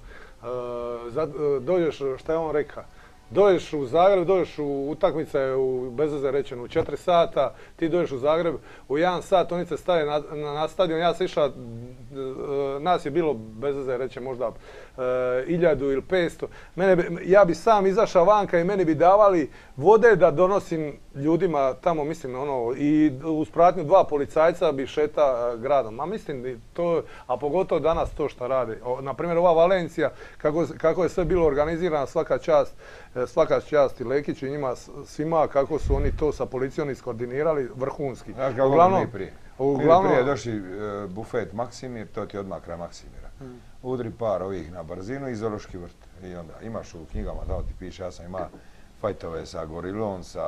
Speaker 3: Dođeš, šta je on rekao? Dođeš u Zagreb, dođeš u utakmice u bezveze rečeno u četiri sata, ti dođeš u Zagreb, u jedan sat oni se stave na, na, na stadion, ja sam išao, nas je bilo bezveze reče možda hiljadu ili petsto, mene, ja bi sam izašao vanka i meni bi davali vode da donosim ljudima tamo, mislim, ono, i uz pratnju dva policajca bi šeta gradom, a mislim, to, a pogotovo danas to što rade. Naprimjer, ova Valencija, kako, kako je sve bilo organizirano, svaka čast, svaka čast i Lekiću i njima svima, kako su oni to sa policijom iskoordinirali, vrhunski.
Speaker 2: Znaš kako uglavnom, mi prije? Uglavnom, prije došli uh, bufet Maksimir, to ti odmah kraj Maksimira. Hmm. Udri par ovih na brzinu i zoološki vrt. I onda imaš u knjigama, da ti piše, ja sam ima fajtove sa gorilom, sa,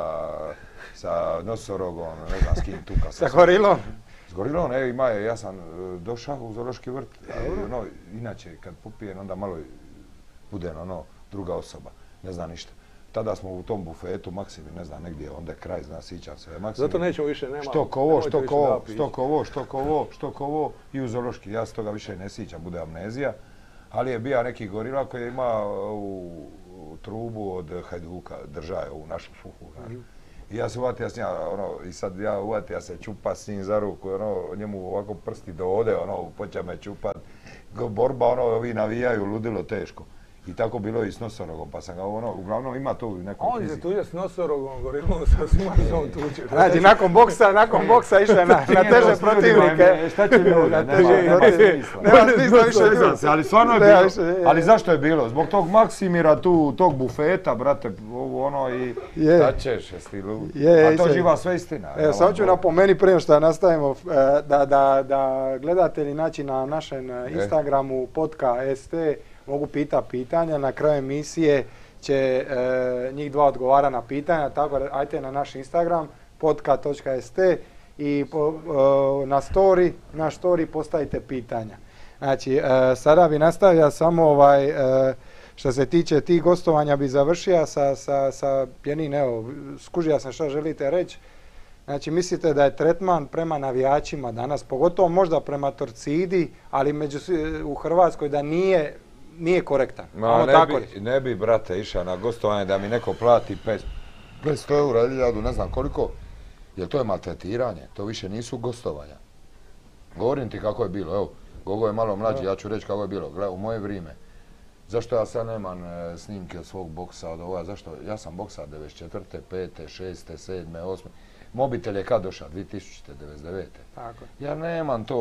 Speaker 2: sa nosorogom, ne znam s kim tuka.
Speaker 1: Sa gorilom?
Speaker 2: S gorilom, evo ima je, ja sam uh, došao u zoološki vrt. I, ono, inače, kad popijem, onda malo budem ono, druga osoba, ne zna ništa. Tada smo u tom bufetu, Maksimir, ne znam, negdje, onda je kraj, zna, sićam se. Maksimir,
Speaker 3: zato nećemo više, nema.
Speaker 2: Što kovo, što kovo, što kovo, što kovo, što kovo i u zoološki. Ja se toga više ne sićam, bude amnezija. Ali je bio neki gorila koji je imao u, u trubu od Hajduka, držao je ovu našu fuhu. Mm. I ja se uvatio s njima, ono, i sad ja uvatio se čupa s njim za ruku, ono, njemu ovako prsti do ode, ono, počeo me čupat. Borba, ono, ovi navijaju, ludilo teško. I tako bilo i s nosorogom, pa sam ga ono, uglavnom ima to u nekom
Speaker 3: knjizi. On se tuđe s nosorogom, gorilom, sa svima se on tuđe.
Speaker 1: Znači, nakon boksa, nakon boksa išle na, na teže protivnike.
Speaker 2: Šta će ljudi, nema smisla.
Speaker 1: Nema smisla više ljudi.
Speaker 2: Ali stvarno je bilo, ali zašto je bilo? Zbog tog Maksimira, tu, tog bufeta, brate, ovo ono i šta ćeš, jesi lud. A to živa sve istina.
Speaker 1: Evo, samo ću napomeni prije što nastavimo da, da, da gledatelji naći na našem Instagramu potka st mogu pita pitanja, na kraju emisije će e, njih dva odgovara na pitanja, tako da ajte na naš Instagram potka točka st i po, e, na story, na story postavite pitanja. Znači, e, sada bi nastavio samo ovaj, e, što se tiče tih gostovanja bi završio sa, sa, sa Pjenin, evo, skužio sam što želite reći. Znači, mislite da je tretman prema navijačima danas, pogotovo možda prema Torcidi, ali među, u Hrvatskoj da nije Nije korektan.
Speaker 2: Ma, ne, bi, ne bi, brate, išao na gostovanje da mi neko plati petsto eura, hiljadu, ne znam koliko, jer to je maltretiranje, to više nisu gostovanja. Govorim ti kako je bilo, evo, Gogo je malo mlađi, ja ću reći kako je bilo, gledaj, u moje vrijeme. Zašto ja sad nemam e, snimke od svog boksa, od ovoga, zašto? Ja sam boksa devedeset četvrte, pete, šeste, sedme, osme. Mobitel je kad došao? dvije tisućite, devedeset devete.
Speaker 1: Tako.
Speaker 2: Ja nemam to,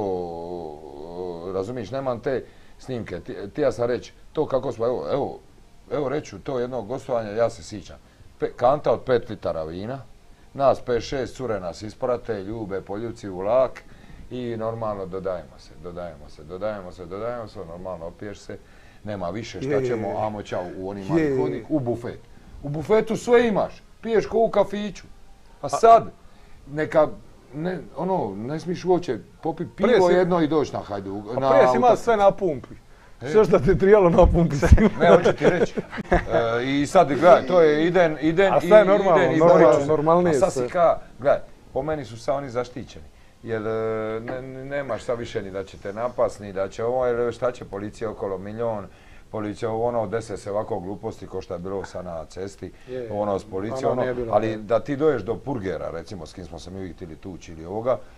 Speaker 2: razumiješ, nemam te snimke. Ti, ti ja sam reći, to kako smo, evo, evo, evo reću, to jedno gostovanje, ja se sićam. Pe, kanta od pet litara vina, nas pet šest cure nas isprate, ljube, poljubci u lak i normalno dodajemo se, dodajemo se, dodajemo se, dodajemo se, normalno opiješ se, nema više, šta ćemo, amo čao u onim mali hodnik, u bufet. U bufetu sve imaš, piješ ko u kafiću. A sad, neka, ne, ono, ne smiješ uopće popiti pivo jedno i doći na Hajduk.
Speaker 3: A prije si imao sve na pumpi. Sve što ti je trijalo na pumpi.
Speaker 2: Ne, hoću ti reći. E, I sad, gledaj, to je iden, iden
Speaker 3: i iden i Boriću. Normalnije
Speaker 2: sve. A sad si ka, gledaj, po meni su sad oni zaštićeni. Jer ne, nemaš sad više ni da će te napast, ni da će ovo, jer šta će policija okolo milion. Policija, ono, dese se ovako gluposti ko što je bilo sad na cesti, je, ono, s policijom, ono, ali da ti doješ do purgera, recimo, s kim smo se mi uvijek htjeli tući ili ovoga,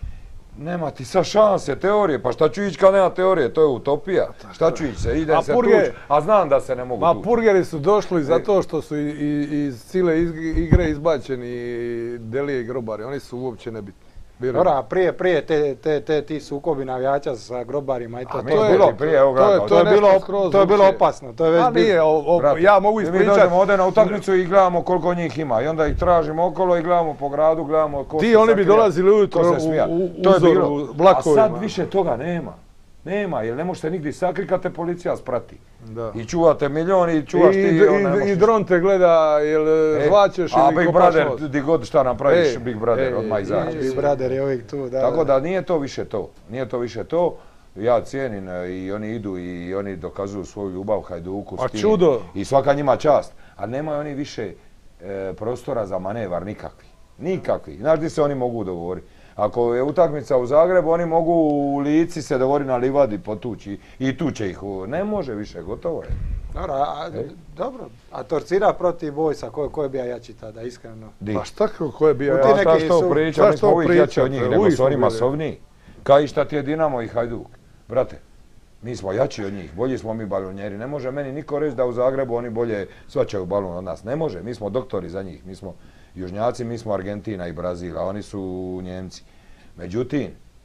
Speaker 2: Nema ti sad šanse, teorije, pa šta ću ići kad nema teorije, to je utopija. Šta ću ići se, idem se tući, a znam da se ne mogu tući.
Speaker 3: Ma purgeri su došli zato što su iz cijele igre izbačeni Delije i Grobari, oni su uopće nebitni.
Speaker 1: Dobra, prije, prije te, te, te, ti sukobi navijača sa grobarima i to,
Speaker 2: to je bilo, prije, evo,
Speaker 1: to je, to je bilo, to je bilo opasno, to je već
Speaker 3: bilo. Nije, o, o, ja mogu ispričati.
Speaker 2: Mi dođemo ovdje na utakmicu i gledamo koliko njih ima i onda ih tražimo okolo i gledamo po gradu, gledamo ko se
Speaker 3: Ti oni bi dolazili ujutro u, u uzoru vlakovima.
Speaker 2: A sad više toga nema. Nema, jer ne možete nigdje sakriti kad te policija sprati.
Speaker 3: Da.
Speaker 2: I čuvate milion i čuvaš ti...
Speaker 3: I, i, i dron te gleda, jel e, zvačeš ili
Speaker 2: kopaš nos. A Big Brother, di god šta napraviš, e, Big Brother, e, odmah izađe.
Speaker 1: Big Brother je uvijek tu, da.
Speaker 2: Tako da nije to više to. Nije to više to. Ja cijenim i oni idu i oni dokazuju svoju ljubav Hajduku.
Speaker 3: A čudo!
Speaker 2: I svaka njima čast. A nemaju oni više e, prostora za manevar nikakvi. Nikakvi. Znaš gdje se oni mogu dogovoriti? Ako je utakmica u Zagrebu, oni mogu u Lici se dogovoriti na livadi potući i tu će ih. Ne može više, gotovo je.
Speaker 1: Dobro, a, dobro. A Torcida protiv Vojsa, ko, ko je bio jači tada, iskreno?
Speaker 2: Di?
Speaker 3: Pa šta ko je bio jači?
Speaker 2: Šta što priča, mi smo uvijek jači od njih, nego su oni masovniji. Kaj šta ti je Dinamo i Hajduk? Brate, mi smo jači od njih, bolji smo mi balonjeri. Ne može meni niko reći da u Zagrebu oni bolje svačaju balon od nas. Ne može, mi smo doktori za njih, mi smo Južnjaci, mi smo Argentina i Brazil, a oni su Njemci. Međutim,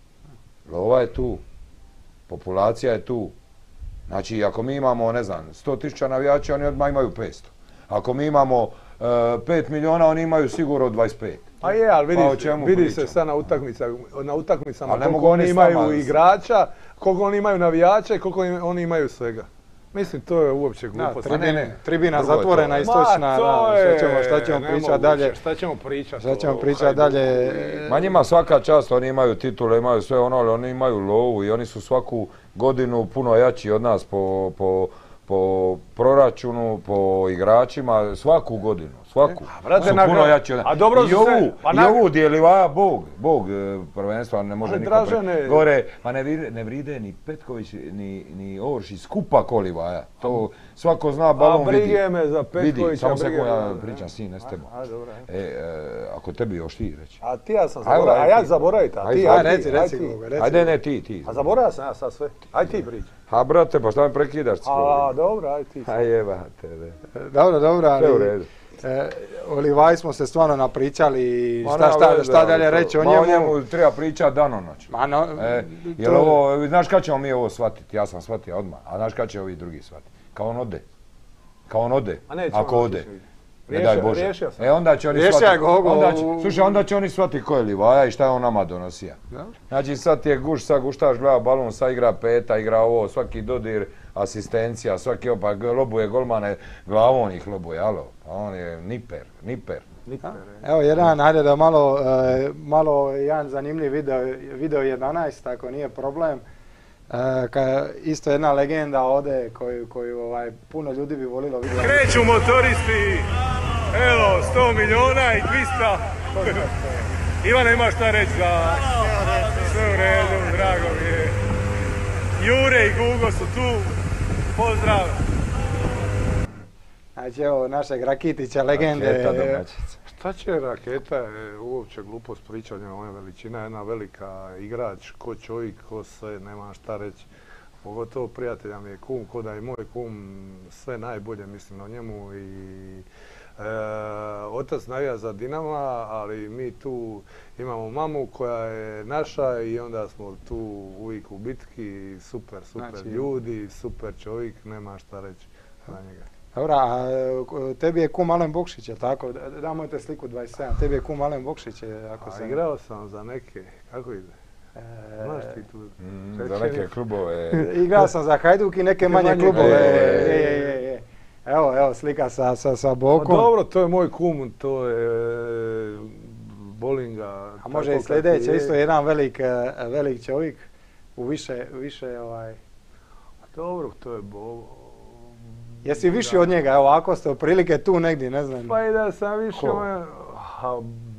Speaker 2: lova je tu, populacija je tu. Znači, ako mi imamo, ne znam, sto tisuća navijača, oni odmah imaju petsto. Ako mi imamo uh, pet miliona, oni imaju sigurno dvadeset pet.
Speaker 3: A je, ali vidi, pa vidi se sad na, utakmica, na utakmicama koliko oni imaju igrača, koliko oni imaju navijača i koliko oni imaju svega. Mislim, to je uopće glupost.
Speaker 1: Da, tribina, tribina zatvorena, istočna, šta ćemo, šta ćemo pričati dalje.
Speaker 3: Šta ćemo pričati?
Speaker 1: Šta ćemo pričati dalje?
Speaker 2: Ma njima svaka čast, oni imaju titule, imaju sve ono, ali oni imaju lovu i oni su svaku godinu puno jači od nas po, po, po proračunu, po igračima, svaku godinu. Svaku.
Speaker 3: A, brate,
Speaker 2: su puno jači od nas.
Speaker 3: A dobro
Speaker 2: I ovu, pa i ovu dijeliva Bog, Bog prvenstva ne može niko pre... Gore, pa ne vride, ne vride ni Petković, ni, ni Oršić, skupa kolivaja. To svako zna, balon vidi.
Speaker 3: A brige me za Petkovića,
Speaker 2: vidi. Samo se ja pričam s njim, ne s tebom.
Speaker 3: A, dobro.
Speaker 2: E, e, ako tebi još ti reći.
Speaker 3: A ti ja sam zaboravio, a ja zaboravite, a ti,
Speaker 1: aj, reci, reci.
Speaker 2: Ajde, ne, ti, ti.
Speaker 3: A zaboravio sam ja sad sve. Aj ti priča.
Speaker 2: A brate, pa šta me prekidaš?
Speaker 3: A, dobro, aj ti.
Speaker 2: Aj jebate, ne.
Speaker 1: Dobro, dobro, ali...
Speaker 2: Sve u redu.
Speaker 1: E, Olivaj smo se stvarno napričali i šta, šta, šta dalje reći o njemu.
Speaker 2: O njemu treba pričati danonoć.
Speaker 1: No,
Speaker 2: e, jer ovo, znaš kad ćemo mi ovo shvatiti? Ja sam shvatio odmah, a znaš kad će ovi drugi shvatiti? Kao on ode. Kao on ode, ako ode. Ne daj Bože. E onda će oni shvatiti. Onda će, slušaj, onda će oni shvatiti ko je Livaja i šta je on nama donosija. Znači sad ti je guš, sad guštaš, gleda balon, sad igra peta, igra ovo, svaki dodir, asistencija, svaki opak, lobuje golmane, glavom ih lobuje, alo. On je niper, niper.
Speaker 1: Evo jedan, ajde da malo, malo jedan zanimljiv video, video jedanaest, ako nije problem. Ka, isto jedna legenda ovdje koju, koju ovaj, puno ljudi bi volilo vidjeti.
Speaker 9: Kreću motoristi, evo sto milijuna i dvista. Ivana ima šta reći za sve u redu, drago mi je. Jure i Gugo su tu, pozdrav.
Speaker 1: Znači evo našeg Rakitića, legende.
Speaker 2: Raketa domaćica.
Speaker 3: Šta će Raketa, je uopće glupost pričanja, on je veličina, jedna velika igrač, ko čovjek, ko sve, nema šta reći. Pogotovo prijatelja mi je kum, ko da je moj kum, sve najbolje mislim o njemu i e, otac navija za Dinama, ali mi tu imamo mamu koja je naša i onda smo tu uvijek u bitki, super, super znači, ljudi, super čovjek, nema šta reći za njega.
Speaker 1: Dobro, a tebi je kum Alen Bokšić, je tako? Damo te sliku dvadeset sedam, tebi je kum Alen Bokšić, ako
Speaker 3: sam... Igrao sam za neke, kako ide? E... Znaš ti tu...
Speaker 2: Mm, za neke klubove...
Speaker 1: Igrao sam za Hajduk i neke manje, manje klubove. E, e, e, e. Evo, evo slika sa, sa, sa Bokom.
Speaker 3: A dobro, to je moj kum, to je Bolinga.
Speaker 1: A može i sljedeće, isto jedan velik, velik čovjek u više, više ovaj...
Speaker 3: A dobro, to je Bo...
Speaker 1: Jesi viši od njega, evo ako ste otprilike tu negdje, ne znam.
Speaker 3: Pa i da sam više,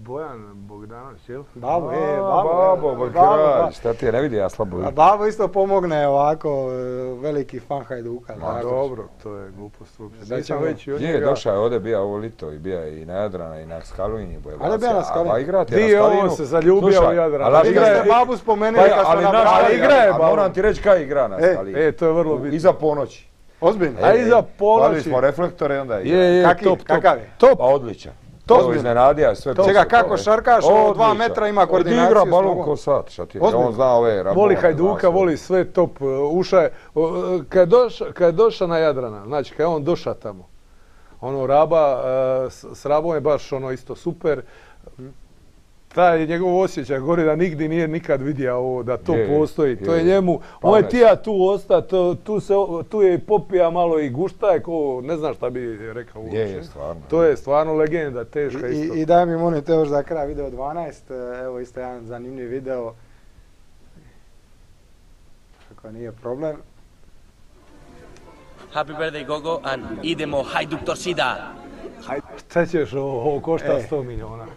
Speaker 3: Bojan Bogdanović, jel?
Speaker 1: Babo, e,
Speaker 2: A,
Speaker 1: babo.
Speaker 2: Babo,
Speaker 1: Babo,
Speaker 2: kralj,
Speaker 1: da.
Speaker 2: šta ti je, ne vidi, ja slabo
Speaker 1: A
Speaker 2: vidim.
Speaker 1: Babo isto pomogne ovako, e, veliki fan Hajduka.
Speaker 3: Ma
Speaker 1: tako.
Speaker 3: dobro, to je glupost uopće.
Speaker 1: Sad
Speaker 3: Nisam
Speaker 1: ćemo-
Speaker 3: već i od
Speaker 2: Je,
Speaker 3: njega...
Speaker 2: došao je ovdje, bija ovo lito i bija i na Jadrana i na Skaluini.
Speaker 1: Ali je bio na Skaluini.
Speaker 2: A igrati
Speaker 3: Di
Speaker 2: je
Speaker 3: je
Speaker 2: na
Speaker 3: on
Speaker 2: Skalinu.
Speaker 3: se zaljubio
Speaker 2: Slušaj,
Speaker 3: u Jadrana?
Speaker 2: ali naš
Speaker 1: Vi
Speaker 3: igra
Speaker 1: da
Speaker 3: je-
Speaker 1: ste babu spomenuli
Speaker 2: Pa,
Speaker 1: kad ste
Speaker 2: ali naš,
Speaker 1: nabrali.
Speaker 3: ali igra je,
Speaker 2: a
Speaker 3: Babo.
Speaker 2: moram ti reći kaj igra na
Speaker 1: E,
Speaker 2: Skalini.
Speaker 3: E, to je vrlo
Speaker 2: U-
Speaker 3: bitno.
Speaker 2: Iza ponoći.
Speaker 1: Ozbiljno?
Speaker 3: A iza ponoći-
Speaker 2: Palili smo reflektore i onda igra.
Speaker 3: Je, je,
Speaker 1: Kaki,
Speaker 3: top, top.
Speaker 1: kakav je?
Speaker 3: Top.
Speaker 2: Pa odličan.
Speaker 1: Top.
Speaker 2: Evo, iznenadio sve.
Speaker 1: Čega,
Speaker 2: poslije
Speaker 1: kako
Speaker 2: toga.
Speaker 1: šarkaš, ono, dva
Speaker 2: Odličan.
Speaker 1: metra ima koordinaciju
Speaker 2: Igra
Speaker 1: s
Speaker 2: balon
Speaker 1: nogom.
Speaker 2: ko sat, šta ti je.
Speaker 1: Ozbiljno.
Speaker 2: On zna ove rabone.
Speaker 3: Voli
Speaker 2: zna
Speaker 3: Hajduka,
Speaker 2: sve.
Speaker 3: voli sve top. Uša je, o, kad je došao, kad je došao na Jadrana, znači kad je on došao tamo, ono Raba, e, s, s Rabom je baš ono isto super. Taj njegov osjećaj govori da nigdje nije nikad vidio ovo, da to
Speaker 2: Je,
Speaker 3: postoji. To je
Speaker 2: je.
Speaker 3: njemu,
Speaker 2: Pa
Speaker 3: on je
Speaker 2: ne.
Speaker 3: tija tu osta, to, tu, se, tu je i popija malo i guštaj, ko, ne znam šta bi rekao uopće.
Speaker 2: Je, je, stvarno.
Speaker 3: To je stvarno legenda, teška
Speaker 1: I,
Speaker 3: isto.
Speaker 1: i, I daj mi molim te još za kraj video dvanaest, e, evo isto jedan zanimljiv video. Ako nije problem.
Speaker 5: Happy birthday Gogo and idemo Hajduk Torcida.
Speaker 3: Šta ćeš, ovo, ovo košta
Speaker 1: E.
Speaker 3: sto milijuna.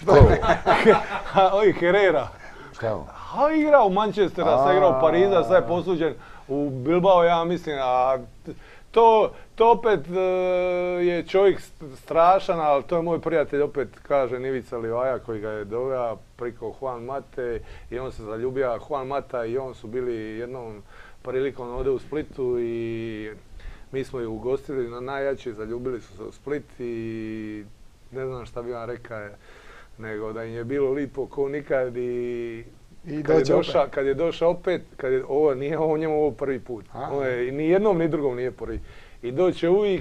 Speaker 3: A ovi Herrera.
Speaker 2: Šta je ovo?
Speaker 3: A igrao u Manchestera, sad igrao u Pariza, sad je posuđen u Bilbao, ja mislim, a to, to opet e, je čovjek strašan, ali to je moj prijatelj, opet kaže Ivica Livaja koji ga je doveo priko Juan Mate i on se zaljubio, Juan Mata i on su bili jednom prilikom ovdje u Splitu i mi smo ih ugostili na najjači, zaljubili su se u Split i ne znam šta bi vam rekao, nego da im je bilo lipo ko nikad i
Speaker 1: I
Speaker 3: kad je,
Speaker 1: dođe
Speaker 3: došao,
Speaker 1: opet.
Speaker 3: kad je došao opet, kad je, ovo nije ovo njemu ovo prvi put.
Speaker 1: A.
Speaker 3: Ovo je, ni jednom ni drugom nije prvi. I doće uvijek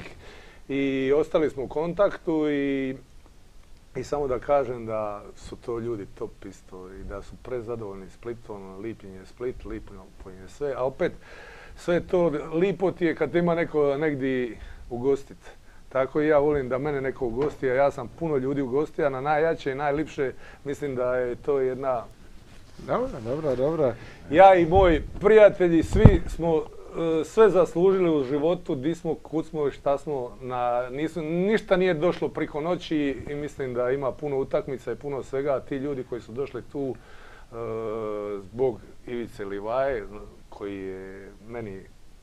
Speaker 3: i ostali smo u kontaktu i, i samo da kažem da su to ljudi top isto i da su prezadovoljni Splitom, lip im je Split, lipo im je sve, a opet sve to lipo ti je kad ima neko negdje ugostit. Tako i ja volim da mene neko ugosti, a ja sam puno ljudi ugostio, a na najjače i najlipše mislim da je to jedna...
Speaker 1: Dobro, dobro, dobro.
Speaker 3: Ja i moji prijatelji, svi smo e, sve zaslužili u životu, di smo, kud smo i šta smo, na, nisu, ništa nije došlo priko noći i mislim da ima puno utakmica i puno svega, a ti ljudi koji su došli tu e, zbog Ivice Livaje, koji je meni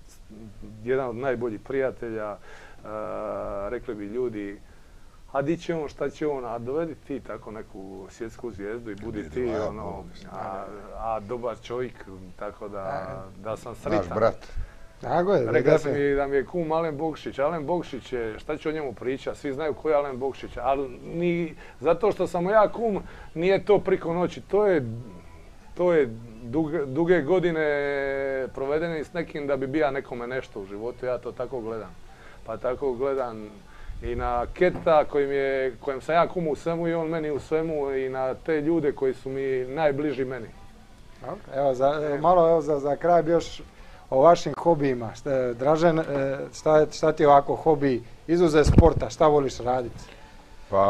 Speaker 3: jedan od najboljih prijatelja, e, rekli bi ljudi, a di će on, šta će on, a dovedi ti tako neku svjetsku zvijezdu i budi ti
Speaker 2: Livaja,
Speaker 3: ono,
Speaker 2: mislim,
Speaker 3: a, a dobar čovjek, tako da, da sam sritan.
Speaker 2: Naš brat.
Speaker 1: Tako je.
Speaker 3: Rekao
Speaker 1: da
Speaker 3: sam mi da mi je kum Alen Bokšić. Alen Bokšić je, šta ću o njemu pričati, svi znaju ko je Alen Bokšić, ali ni, zato što sam ja kum, nije to priko noći, to je, to je duge, duge godine provedene s nekim da bi bija nekome nešto u životu, ja to tako gledam. Pa tako gledam i na Keta kojim, je, kojem sam ja kum u svemu i on meni u svemu i na te ljude koji su mi najbliži meni.
Speaker 1: Dobro, evo, za, malo evo, za, za kraj bi još o vašim hobijima. Šta, Dražen, e, šta, je- šta ti je ovako hobi, izuzev sporta, šta voliš raditi?
Speaker 2: Pa...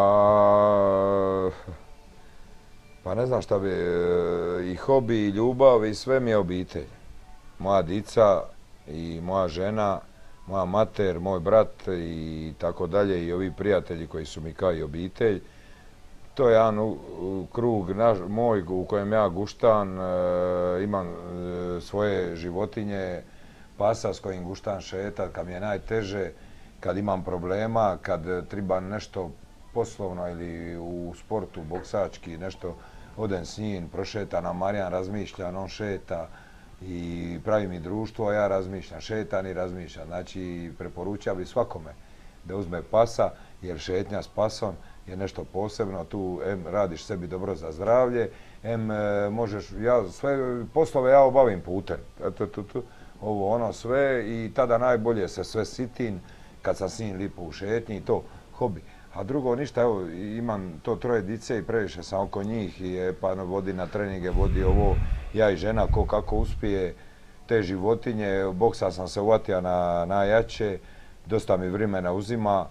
Speaker 2: Pa ne znam šta bi, e, i hobi, i ljubav, i sve mi je obitelj. Moja dica i moja žena, moja mater, moj brat i tako dalje i ovi prijatelji koji su mi kao i obitelj. To je jedan u- u krug naš, moj u kojem ja guštan, e, imam e, svoje životinje, pasa s kojim guštan šetat kad mi je najteže, kad imam problema, kad treba nešto poslovno ili u sportu, boksački, nešto odem s njim, prošeta nam Marijan, razmišlja, on šeta i pravi mi društvo, a ja razmišljam, šetam i razmišljam. Znači, preporučio bi svakome da uzme pasa, jer šetnja s pasom je nešto posebno, tu em radiš sebi dobro za zdravlje, em e, možeš, ja sve poslove ja obavim putem, tu, tu, tu, ovo ono sve i tada najbolje se sve sitim kad sam s njim lipo u šetnji i to, hobi. A drugo ništa, evo, imam to troje dice i previše sam oko njih i e, pa vodi na treninge, vodi ovo, ja i žena, ko kako uspije te životinje, boksa sam se uvatio na najjače, dosta mi vremena uzima,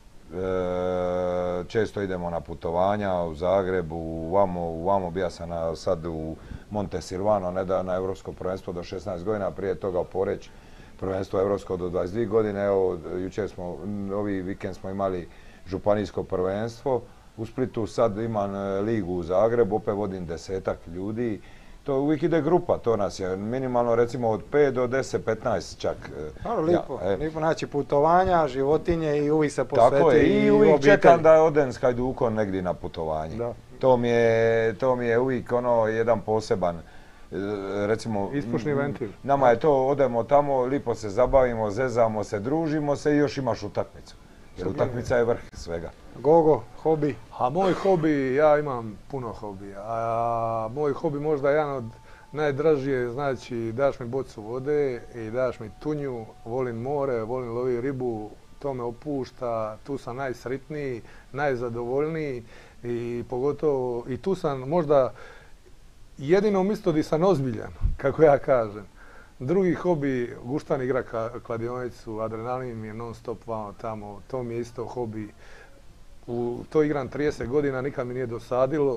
Speaker 2: e, često idemo na putovanja u Zagrebu, u vamo, u vamo bija sam na, sad u Monte Silvano, ne da na Europsko prvenstvo do šesnaest godina, prije toga u Poreć, prvenstvo Europsko do dvadeset dvije godine, evo, jučer smo, ovi vikend smo imali županijsko prvenstvo u Splitu, sad imam ligu u Zagrebu, opet vodim desetak ljudi. To uvijek ide grupa, to nas je minimalno recimo od pet do deset, petnaest čak.
Speaker 1: Dobro, lipo, ja, e. lipo, znači putovanja, životinje i uvijek se posveti
Speaker 2: tako je, i uvijek
Speaker 1: obitelji.
Speaker 2: čekam da odem s Hajdukom negdje na putovanje.
Speaker 1: Da.
Speaker 2: To mi je, to mi je uvijek ono jedan poseban, recimo...
Speaker 3: Ispušni ventil.
Speaker 2: Nama je to, odemo tamo, lipo se zabavimo, zezamo se, družimo se i još imaš utakmicu. Jer utakmica je vrh svega.
Speaker 1: Gogo, hobi?
Speaker 3: A moj hobi, ja imam puno hobija. A moj hobi možda jedan od najdražije, znači daš mi bocu vode i daš mi tunju, volim more, volim loviti ribu, to me opušta, tu sam najsretniji, najzadovoljniji i pogotovo, i tu sam možda jedino mjesto gdje sam ozbiljan, kako ja kažem. Drugi hobi, guštan igra kladionicu, adrenalin mi je non stop vamo tamo, to mi je isto hobi. U to igram trideset godina, nikad mi nije dosadilo.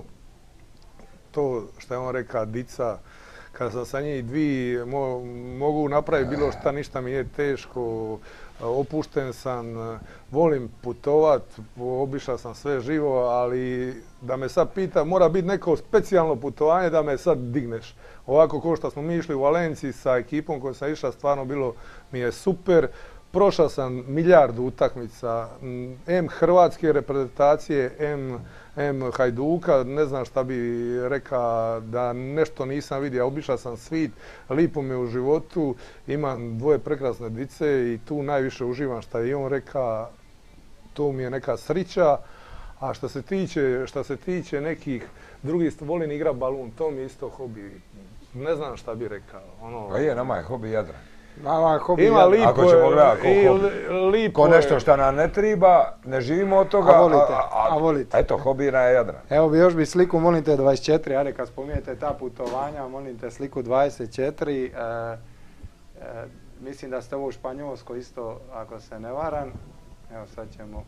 Speaker 3: To što je on rekao, dica, kad sam sa njih dvi, mo, mogu napraviti bilo šta, ništa mi nije teško, opušten sam, volim putovat, obišao sam sve živo, ali da me sad pita, mora biti neko specijalno putovanje da me sad digneš. Ovako kao što smo mi išli u Valenciji sa ekipom kojom sam išao, stvarno bilo mi je super. Prošao sam milijardu utakmica, em hrvatske reprezentacije, em, em Hajduka, ne znam šta bi rekao da nešto nisam vidio, obišao sam svit, lipo mi je u životu, imam dvoje prekrasne dice i tu najviše uživam šta je on rekao, to mi je neka srića. A što se tiče, što se tiče nekih drugih, volim igra balun, to mi je isto hobi, ne znam šta bi rekao. Ono,
Speaker 2: a je, nama je hobi Jadran.
Speaker 1: Nama hobi
Speaker 3: ima lipo,
Speaker 2: ako ćemo gledati ko,
Speaker 3: hobi,
Speaker 2: ko nešto što nam ne triba, ne živimo od toga,
Speaker 1: a volite.
Speaker 2: A, a,
Speaker 1: a volite.
Speaker 2: Eto, hobina je Jadran.
Speaker 1: Evo bi još bi sliku, molim te dvadeset četiri, ajde kad spominjete ta putovanja, molim te sliku dvadeset četiri. E, e, mislim da ste ovo u Španjolskoj isto, ako se ne varam. Evo sad ćemo...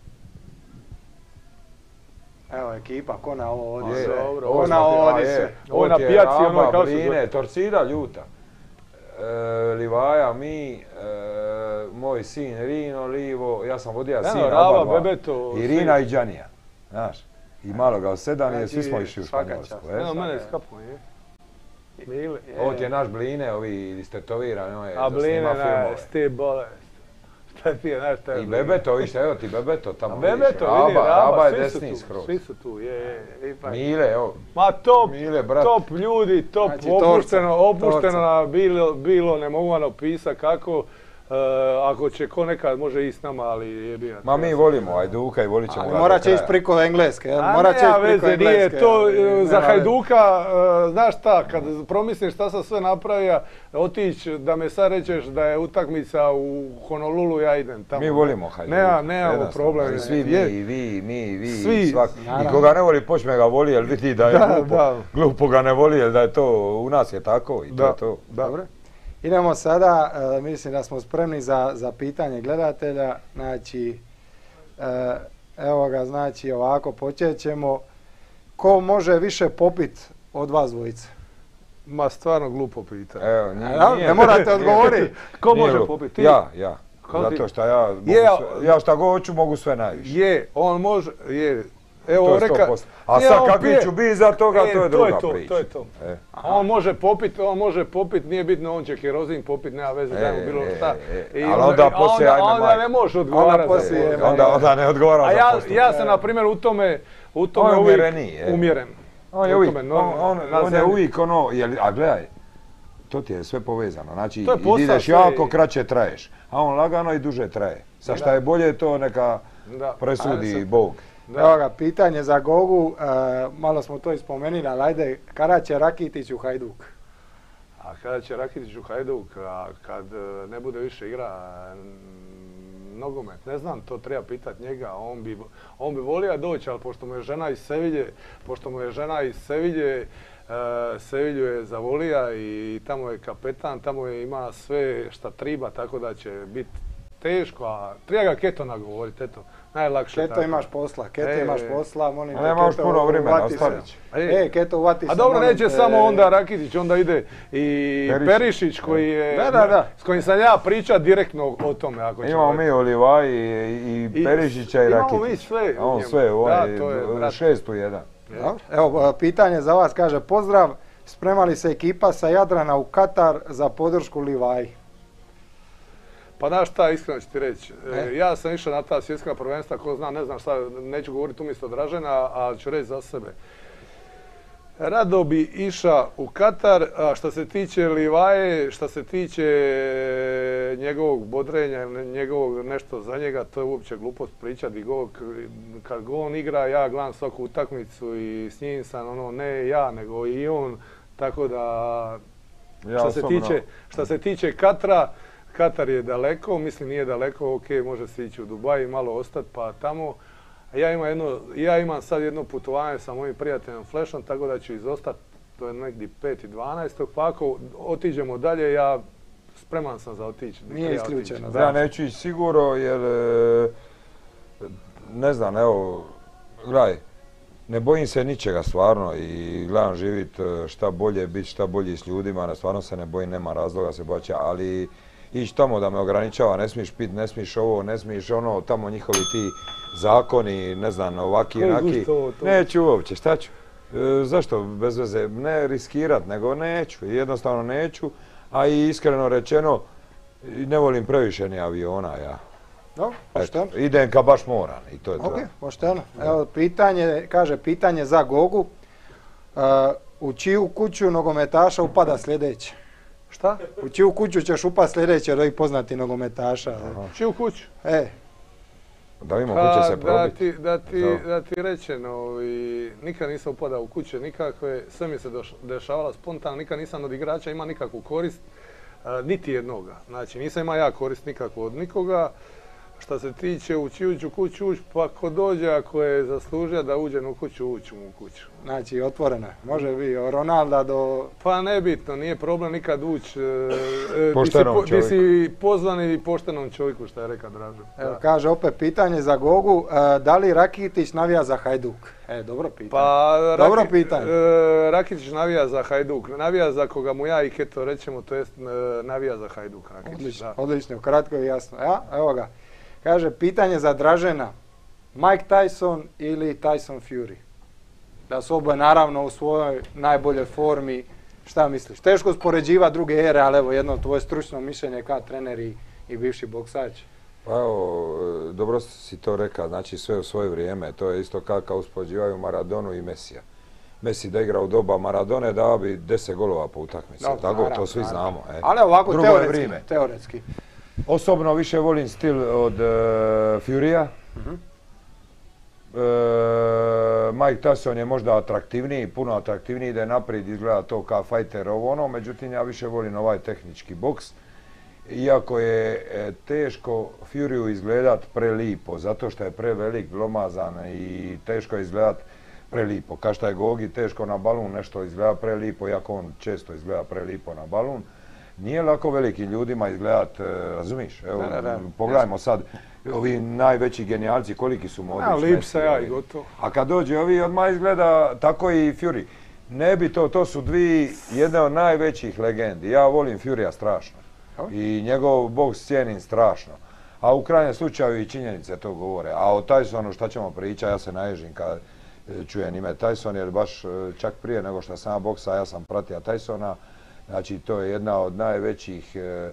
Speaker 1: Evo ekipa, ko na ovo odi sve. Ko na ovo odi sve.
Speaker 3: Ovo je na pijaci, ono kao
Speaker 2: Bline, Torcida, Ljuta. E, Livaja, mi, e, moj sin Rino, Livo, ja sam vodio sin
Speaker 3: Rava, Bebeto,
Speaker 2: i Rina i Đanija, znaš. I malo ga sedam i svi smo išli u Španjolsku.
Speaker 3: Evo mene skapno je. Mile.
Speaker 2: Ovo ti je naš Bline, ovi istetovirani, ovo je
Speaker 3: za snima filmove. A Bline, ste bolest. Šta ti je, znaš šta je?
Speaker 2: I Bebeto, viš, evo ti Bebeto tamo vidiš.
Speaker 3: Bebeto, vidi,
Speaker 2: Raba,
Speaker 3: Raba,
Speaker 2: je desni skroz.
Speaker 3: Svi su tu, je, je.
Speaker 2: Mile, evo.
Speaker 3: Ma top,
Speaker 2: Mile, brat.
Speaker 3: top ljudi, top, znači, opušteno, opušteno na bilo, bilo, ne mogu vam opisati kako. Uh, ako će ko nekad može i s nama, ali je bio.
Speaker 2: Ma mi volimo Hajduka i volit ćemo.
Speaker 1: Morat će ići priko Engleske, jel? Morat će ići priko Engleske.
Speaker 3: Nije to, za Hajduka, uh, znaš šta, kad promisliš šta sam sve napravio, otići da me sad rečeš da je utakmica u Honolulu, ja idem tamo.
Speaker 2: Mi volimo Hajduka.
Speaker 3: Nema, nemamo problem.
Speaker 2: Svi mi, vi, mi, vi, svi. Svak. I koga ne voli počne ga voli, jer vidi da je da, glupo, da. glupo ga ne voli, jer da je to, u nas je tako i to je to.
Speaker 1: Dobro. Idemo sada, uh, mislim da smo spremni za, za pitanje gledatelja, znači, uh, evo ga, znači ovako, počet ćemo. Ko može više popit od vas dvojice?
Speaker 3: Ma stvarno glupo pitanje.
Speaker 2: Evo, nije,
Speaker 1: A,
Speaker 2: nije.
Speaker 1: Ne morate odgovoriti.
Speaker 3: Ko nije može popiti? Ti?
Speaker 2: Ja, ja. Zato što ja, mogu
Speaker 3: je,
Speaker 2: sve, ja šta god hoću mogu sve najviše.
Speaker 3: Je, on može, je. Evo, reka,
Speaker 2: a sad kakvi ću biti za toga, e, to je druga
Speaker 3: to,
Speaker 2: priča.
Speaker 3: To je to. E. On može popit, on može popit, nije bitno, on će kerozin popit, nema veze, e, dajmo bilo šta.
Speaker 2: E, e, ali onda poslije, ajme
Speaker 3: Onda ne može odgovarati.
Speaker 2: Onda, onda, onda ne odgovara
Speaker 3: a
Speaker 2: za
Speaker 3: ja,
Speaker 2: postup.
Speaker 3: ja sam, na primjer, u tome, u tome
Speaker 2: on
Speaker 3: uvijek
Speaker 2: umjeren.
Speaker 3: On
Speaker 2: je uvijek, on, on, on je uvijek ono, jel, a gledaj, to ti je sve povezano, znači ideš jako, kraće traješ, a on lagano i duže traje. Sa šta je bolje, to neka presudi Bog.
Speaker 1: Evo ga, pitanje za Gogu, e, malo smo to ispomenuli, ali ajde, kada će Rakitić u Hajduk?
Speaker 3: A kada će Rakitić u Hajduk, a kad ne bude više igra nogomet, ne znam, to treba pitati njega, on bi, on bi volio doći, ali pošto mu je žena iz Sevilje, pošto mu je žena iz Sevilje, Uh, Sevilju je zavolija i tamo je kapetan, tamo je ima sve šta triba, tako da će biti teško, a treba ga Keto nagovoriti, eto, najlakše.
Speaker 1: Keto imaš posla, Keto
Speaker 3: E,
Speaker 1: imaš posla, molim te,
Speaker 2: nemaš
Speaker 1: Keto,
Speaker 2: puno vremena,
Speaker 1: uvati se.
Speaker 2: ostavljam.
Speaker 1: E, Keto, uvati se.
Speaker 3: A dobro,
Speaker 1: molim
Speaker 3: neće
Speaker 1: te.
Speaker 3: samo onda Rakitić, onda ide i
Speaker 2: Perišić.
Speaker 3: Perišić koji je,
Speaker 1: Da, da, da.
Speaker 3: s kojim sam ja priča direktno o tome. Ako ćemo
Speaker 2: Imamo mi
Speaker 3: reći.
Speaker 2: Olivaj i, i
Speaker 3: I-
Speaker 2: Perišića i
Speaker 3: imamo
Speaker 2: Rakitića.
Speaker 3: mi sve u
Speaker 2: On
Speaker 3: njemu.
Speaker 2: sve, ovaj,
Speaker 3: Da, to je, brat.
Speaker 2: šest u jedan.
Speaker 1: Dobro. Evo, pitanje za vas, kaže, pozdrav, sprema li se ekipa sa Jadrana u Katar za podršku Livaji?
Speaker 3: Pa znaš šta, iskreno ću ti reći. E,
Speaker 1: E?
Speaker 3: ja sam išao na ta svjetska prvenstva, ko zna, ne znam šta, neću govoriti umjesto Dražena, a ću reći za sebe. Rado bi iša u Katar, a što se tiče Livaje, što se tiče njegovog bodrenja ili njegovog nešto za njega, to je uopće glupost pričati. Go, kad go on igra, ja gledam svaku utakmicu i s njim sam, ono, ne ja, nego i on, tako da,
Speaker 2: Ja
Speaker 3: što se
Speaker 2: osobno-
Speaker 3: tiče, što se tiče Katra, Katar je daleko, mislim nije daleko, ok, može se ići u Dubaj i malo ostati pa tamo. A ja imam, jedno, ja imam sad jedno putovanje sa mojim prijateljem Flashom, tako da ću izostati, to je negdje pet dvanaestog pa ako otiđemo dalje, ja spreman sam za otići.
Speaker 1: Nije isključeno.
Speaker 2: Ja neću ići sigurno jer, e, ne znam, evo, gledaj, ne bojim se ničega stvarno i gledam živit e, šta bolje, biti šta bolji s ljudima, ne, stvarno se ne bojim, nema razloga se bojati, ali ići tamo da me ograničava, ne smiješ pit, ne smiješ ovo, ne smiješ ono, tamo njihovi ti zakoni, ne znam, ovaki,
Speaker 3: Koji
Speaker 2: onaki.
Speaker 3: guš to- to-
Speaker 2: Neću uopće, šta ću? E, zašto bez veze? Ne riskirat, nego neću, jednostavno neću, a i iskreno rečeno, i ne volim previše ni aviona ja.
Speaker 1: Dobro, pošteno.
Speaker 2: Eto, idem kad baš moram i to je to.
Speaker 1: Ok, pošteno. Evo, pitanje, kaže, pitanje za Gogu. Uh, u čiju kuću nogometaša upada sljedeće?
Speaker 3: Šta?
Speaker 1: U čiju kuću ćeš upast sljedeće od ovih poznatih nogometaša?
Speaker 3: Čiju kuću?
Speaker 1: E,
Speaker 2: Da vidimo
Speaker 3: Pa,
Speaker 2: ko će se
Speaker 3: da
Speaker 2: probiti.
Speaker 3: ti, da ti,
Speaker 2: Da.
Speaker 3: da ti rečem, ovi, nikad nisam upadao u kuće nikakve, sve mi se doš- dešavalo spontano, nikad nisam od igrača imao nikakvu korist, a, niti jednoga. Znači nisam imao ja korist nikakvu od nikoga. Što se tiče u čiju ću kuću ući, pa ko dođe ako je zaslužio da uđe u kuću, ući mu u kuću.
Speaker 1: znači, otvoreno je. Može biti od Ronalda do...
Speaker 3: Pa nebitno, nije problem nikad ući. e, e,
Speaker 2: Poštenom
Speaker 3: di si, po- di
Speaker 2: čovjeku.
Speaker 3: si pozvan i poštenom čovjeku, što je rekao Dražen.
Speaker 1: Evo,
Speaker 3: Da.
Speaker 1: kaže opet pitanje za Gogu. Uh, da li Rakitić navija za Hajduk? E, dobro pitanje.
Speaker 3: Pa,
Speaker 1: Dobro
Speaker 3: Raki-
Speaker 1: pitanje.
Speaker 3: e, Rakitić navija za Hajduk. Navija za koga mu ja i Keto rećemo, to jest e, navija za Hajduk Rakitić.
Speaker 1: Odlično,
Speaker 3: Da.
Speaker 1: odlično, kratko i jasno. Ja, evo ga. Kaže, pitanje za Dražena. Mike Tyson ili Tyson Fury? Da su oboje naravno u svojoj najboljoj formi. Šta misliš? Teško uspoređivati druge ere, ali evo jedno tvoje stručno mišljenje kao trener i, i bivši boksač.
Speaker 2: Pa evo, e, dobro si to rekao, znači sve u svoje vrijeme, to je isto kao kad uspoređivaju Maradonu i Mesija. Messi da igra u doba Maradone dao bi deset golova po utakmici,
Speaker 1: Dobro,
Speaker 2: tako
Speaker 1: naravno,
Speaker 2: to svi
Speaker 1: naravno.
Speaker 2: znamo. E.
Speaker 1: Ali ovako
Speaker 2: Drugo je
Speaker 1: teoretski,
Speaker 2: vrijeme.
Speaker 1: teoretski.
Speaker 2: Osobno više volim stil od uh, Furya.
Speaker 1: Mhm.
Speaker 2: E, Mike Tyson je možda atraktivniji, puno atraktivniji, da je naprijed izgleda to kao fighter ovo ono, međutim ja više volim ovaj tehnički boks. Iako je e, teško Furyu izgledat prelipo, zato što je prevelik, glomazan i teško je izgledat prelipo. Kao što je Gogi teško na balun nešto izgleda prelipo, iako on često izgleda prelipo na balun. Nije lako velikim ljudima izgledat, e, razumiš? Evo,
Speaker 1: Da, da, da.
Speaker 2: pogledajmo sad, ovi najveći genijalci, koliki su Modrić,
Speaker 3: A, lip
Speaker 2: Messi,
Speaker 3: se ja
Speaker 2: ovi.
Speaker 3: i gotovo.
Speaker 2: A kad dođe ovi, odmah izgleda tako i Fury. Ne bi to, to su dvi, jedne od najvećih legendi. Ja volim Furya strašno. I njegov boks cijenim strašno. A u krajnjem slučaju i činjenice to govore. A o Tysonu šta ćemo pričati, ja se naježim kad e, čujem ime Tyson, jer baš e, čak prije nego što sam ja boksa, ja sam pratio Tysona. Znači to je jedna od najvećih, e, e,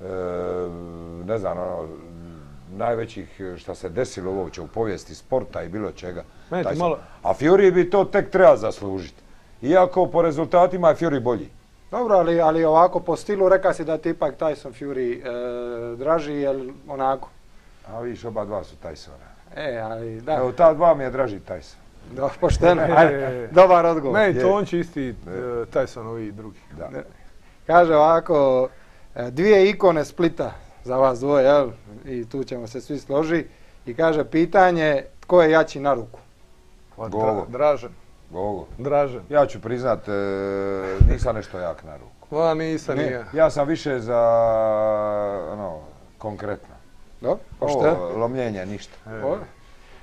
Speaker 2: ne znam, ono, najvećih šta se desilo uopće u povijesti sporta i bilo čega.
Speaker 3: Meni ti
Speaker 2: Tyson.
Speaker 3: malo-
Speaker 2: A Fury bi to tek treba zaslužiti. Iako po rezultatima je Fury bolji.
Speaker 1: Dobro, ali, ali ovako po stilu reka si da ti ipak Tyson Fury e, draži, jel onako?
Speaker 2: A vidiš, oba dva su Tysona.
Speaker 1: E, ali da.
Speaker 2: Evo, ta dva mi je draži Tyson.
Speaker 1: Da, pošteno.
Speaker 3: E,
Speaker 1: Ajde, dobar odgovor.
Speaker 3: Meni
Speaker 2: Je.
Speaker 3: Tonči isti e, Tysonovi i drugi.
Speaker 2: Da.
Speaker 1: Kaže ovako, e, dvije ikone Splita za vas dvoje, jel? I tu ćemo se svi složiti. I kaže pitanje, tko je jači na ruku?
Speaker 3: Pa,
Speaker 2: Gogo.
Speaker 3: Dra- Dražen.
Speaker 2: Gogo.
Speaker 3: Dražen.
Speaker 2: Ja ću priznat, e, nisam nešto jak na ruku.
Speaker 3: Pa nisam
Speaker 1: Ne.
Speaker 3: ni ja.
Speaker 2: Ja sam više za, ono, konkretno.
Speaker 1: Dobro, pošteno.
Speaker 2: Ovo, lomljenje, ništa.
Speaker 3: E,
Speaker 1: O,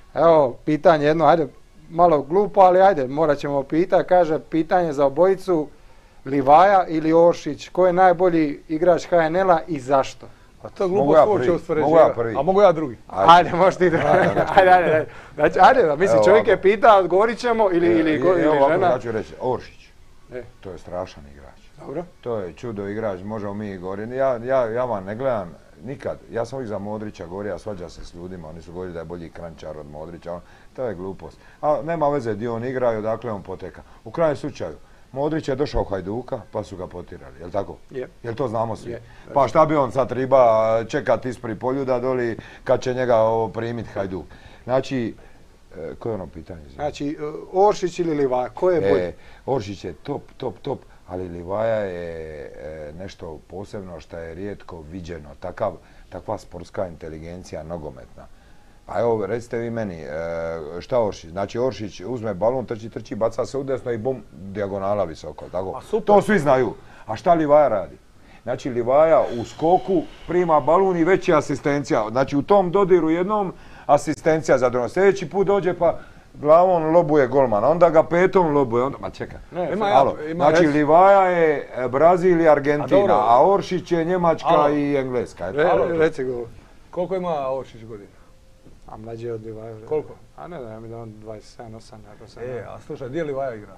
Speaker 1: Evo, pitanje jedno, ajde, malo glupo, ali ajde, morat ćemo pitati. Kaže, pitanje za obojicu, Livaja ili Oršić, ko je najbolji igrač H N L-a i zašto?
Speaker 3: A to je glupo uopće uspoređivati. A mogu ja drugi?
Speaker 1: Ajde, možeš ti drugi. Ajde, ajde, ajde. Znači, ajde, mislim, čovjek je pita, odgovorit ćemo ili, ili, ili žena.
Speaker 2: Ja ću reći, Oršić, to je strašan igrač.
Speaker 1: Dobro.
Speaker 2: To je čudo igrač, možemo mi govoriti. Ja, ja, ja vam ne gledam nikad. Ja sam uvijek za Modrića govorio, svađa se s ljudima, oni su govorili da je bolji krančar od Modrića. To je glupost. A nema veze gdje on igra i odakle on poteka. U krajnjem slučaju, Modrić je došao u Hajduka, pa su ga potirali, jel' tako?
Speaker 1: Je.
Speaker 2: Jel' to znamo svi?
Speaker 1: Je.
Speaker 2: Pa šta bi on sad triba čekati ispred Poljuda doli kad će njega primiti Hajduk? Znači, e, koje je ono pitanje?
Speaker 1: Znači, Oršić ili Livaja, ko je bolji?
Speaker 2: E, Oršić je top, top, top, ali Livaja je e, nešto posebno što je rijetko viđeno, takav, takva sportska inteligencija nogometna. A evo, recite vi meni, šta Oršić? Znači Oršić uzme balon, trči, trči, baca se u desno i bum, dijagonala visoko, tako? To svi znaju. A šta Livaja radi? Znači Livaja u skoku prima balon i već je asistencija. Znači u tom dodiru jednom asistencija za drugom. Sljedeći put dođe pa glavom lobuje golmana, onda ga petom lobuje, onda... Ma čekaj. Znači Livaja je Brazil i Argentina, a Oršić je Njemačka i Engleska.
Speaker 1: Reci go.
Speaker 3: Koliko ima Oršić godina?
Speaker 1: A mlađi je od Livaja.
Speaker 3: Koliko?
Speaker 1: A ne znam, ja mi da on dvadeset sedam, osam, ako sam...
Speaker 3: E, a slušaj, gdje Livaja igra?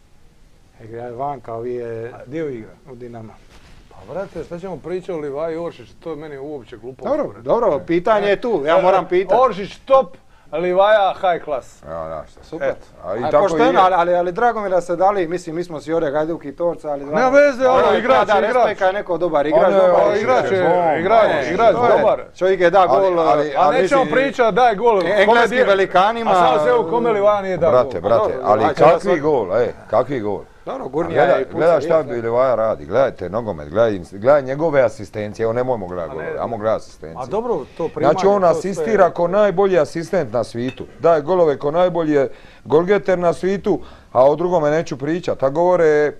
Speaker 1: Igra je vanka, ovi je...
Speaker 3: A gdje igra?
Speaker 1: U Dinama.
Speaker 3: Pa vrate, šta ćemo pričati o Livaji i Oršiću, to je meni uopće glupo.
Speaker 1: Dobro, dobro, pitanje je tu, ja moram pitati.
Speaker 3: Oršić top, Livaja high class.
Speaker 2: Ja, da, šta.
Speaker 1: Super. Pošteno, ali drago mi da ste dali, mislim, mi smo Sjore, Hajduk i Torca, ali...
Speaker 3: Nema veze, ono, igrač,
Speaker 1: igrač. Respekta je neko dobar, igrač dobar.
Speaker 3: Igrač je, igrač, igrač, dobar.
Speaker 1: Čovjek je da gol...
Speaker 3: A nećemo pričati, daj gol.
Speaker 1: Engleskim velikanima...
Speaker 3: A sad se u kome Livaja nije dao gol.
Speaker 2: Brate, brate, ali kakvi gol, ej, kakvi gol.
Speaker 1: Dobro, Gurnija je i puca.
Speaker 2: Gledaj šta bi Livaja radi, gledajte nogomet, gledaj njegove asistencije, evo nemojmo gledati golove, ajmo gledati asistencije.
Speaker 3: A dobro, to primanje...
Speaker 2: Znači on asistira ko najbolji asistent na svijetu, daje golove ko najbolji golgeter na svijetu, a o drugome neću pričati, a govore,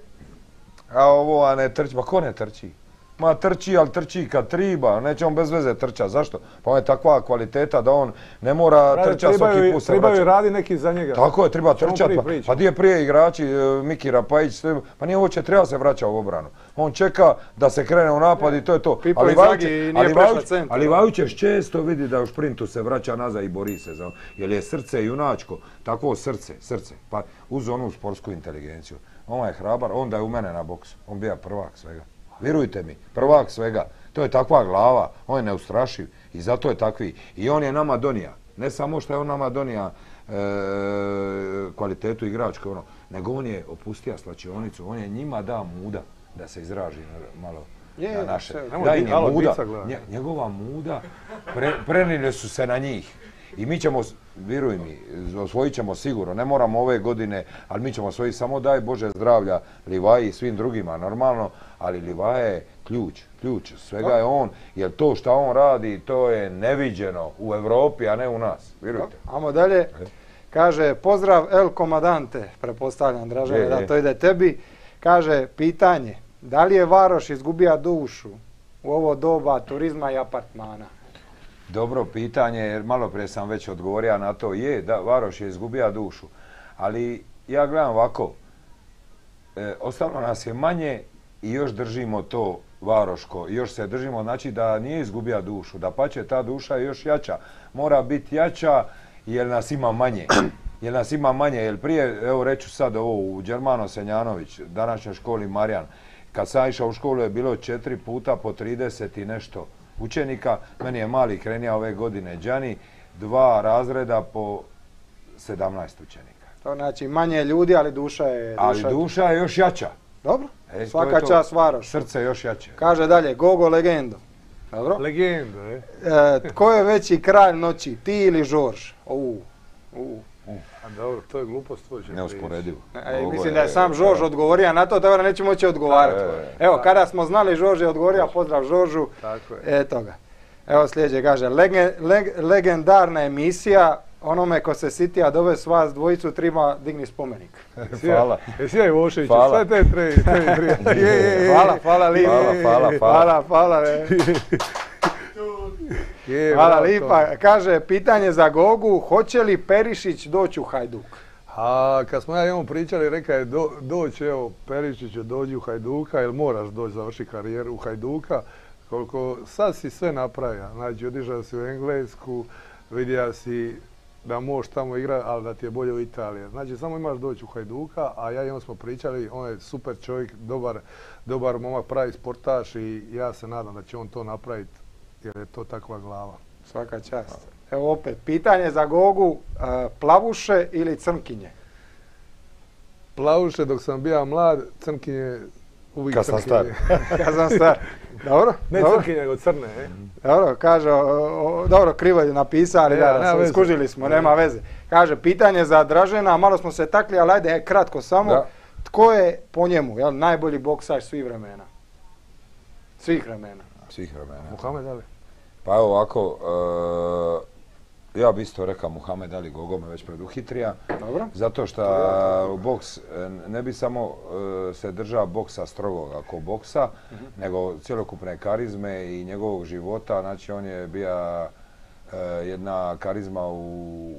Speaker 2: a ovo, a ne trči, pa ko ne trči? Ma trči, ali trči kad triba, neće on bez veze trča, zašto? Pa on je takva kvaliteta da on ne mora trčati svaki put se vraća.
Speaker 3: Trebaju radi neki za njega.
Speaker 2: Tako je, treba trčati, pa gdje prije igrači, Miki Rapajić, pa nije uopće treba se vraća u obranu. On čeka da se krene u napad i to je to. Ali Livajućeš često vidi da u šprintu se vraća nazad i bori se, jer je srce junačko, takvo srce, srce, pa uz onu sportsku inteligenciju. On je hrabar, on da je u mene na boksu, on bija prvak svega. Vjerujte mi, prvak svega, to je takva glava, on je neustrašiv i zato je takvi. I on je nama donija, ne samo što je on nama donija e, kvalitetu igračke, ono, nego on je opustija slačionicu, on je njima da muda da se izraži malo je, na naše. Da im je muda, njegova muda, pre, prenijeli su se na njih. I mi ćemo, vjeruj mi, osvojit ćemo sigurno, ne moramo ove godine, ali mi ćemo osvojiti, samo daj Bože zdravlja Livaji i svim drugima, normalno, ali Livaja je ključ, ključ, svega je on, jer to što on radi, to je neviđeno u Evropi, a ne u nas, vjerujte.
Speaker 1: Amo dalje, kaže, pozdrav El Komadante, prepostavljam Dražene, da to ide tebi, kaže, pitanje, da li je Varoš izgubija dušu u ovo doba turizma i apartmana?
Speaker 2: Dobro pitanje, jer malo prije sam već odgovorio na to. Je, da, Varoš je izgubija dušu. Ali ja gledam ovako, e, ostalo nas je manje i još držimo to varoško. Još se držimo, znači da nije izgubija dušu. Da pače, ta duša je još jača. Mora biti jača jer nas ima manje. Jer nas ima manje, jer prije, evo reću sad ovo u Đermano Senjanović, današnjoj školi Marijan. Kad sam išao u školu je bilo četiri puta po trideset i nešto učenika, meni je mali krenija ove godine Đani, dva razreda po sedamnaest učenika.
Speaker 1: To znači manje ljudi, ali duša je...
Speaker 2: Ali duša je još jača.
Speaker 1: Dobro, svaka čast Varoš.
Speaker 2: Srce još jače.
Speaker 1: Kaže dalje, Gogo legendo. Dobro?
Speaker 3: Legendo, je.
Speaker 1: Tko je veći kralj noći, ti ili Žorž? Uuu, uuu.
Speaker 3: A dobro, to je glupost tvođe.
Speaker 2: Neusporedivo.
Speaker 1: Mislim da je sam Žorž odgovorio na to, tako da neće moći odgovarati. Evo, kada smo znali Žorž je odgovorio, pozdrav Žoržu.
Speaker 3: Tako je.
Speaker 1: Eto ga. Evo sljedeće, kaže, legendarna emisija, onome ko se sitija dove s vas dvojicu treba digni spomenik.
Speaker 3: Hvala. Jesi ja i Vošević, sve te tri, tri, tri.
Speaker 1: Hvala, hvala Liv.
Speaker 2: Hvala, hvala,
Speaker 1: hvala. Hvala, hvala. Hvala lipa. Kaže, pitanje za Gogu, hoće li Perišić doći u Hajduk?
Speaker 3: A kad smo ja njemu pričali, rekao je do, doći, evo, Perišiću dođi u Hajduka, jer moraš doći završiti karijeru u Hajduka. Koliko sad si sve napravio, znači odišao si u Englesku, vidio si da možeš tamo igrati, ali da ti je bolje u Italiji. Znači samo imaš doći u Hajduka, a ja i on smo pričali, on je super čovjek, dobar, dobar momak, pravi sportaš i ja se nadam da će on to napraviti, jer je to takva glava.
Speaker 1: Svaka čast. Evo opet, pitanje za Gogu, plavuše ili crnkinje?
Speaker 3: Plavuše dok sam bio mlad, crnkinje uvijek
Speaker 2: Kad sam star.
Speaker 1: Kad sam star. Dobro.
Speaker 3: Ne
Speaker 1: dobro.
Speaker 3: crnkinje, nego crne. E?
Speaker 1: Dobro, kaže, o, o, dobro, krivo je napisali, da, da, da skužili smo, nema veze. Kaže, pitanje za Dražena, malo smo se takli, ali ajde, kratko samo. Da. Tko je po njemu, jel, najbolji boksač svih vremena? Svih vremena.
Speaker 2: Svih vremena.
Speaker 3: Muhamed Ali.
Speaker 2: Pa evo ovako, e, ja bi isto rekao Muhamed Ali, Gogo me već preduhitrija. Dobro. Zato što u boks ne bi samo e, se držao boksa strogog ako boksa, uh-huh. nego cjelokupne karizme i njegovog života. Znači on je bio e, jedna karizma u,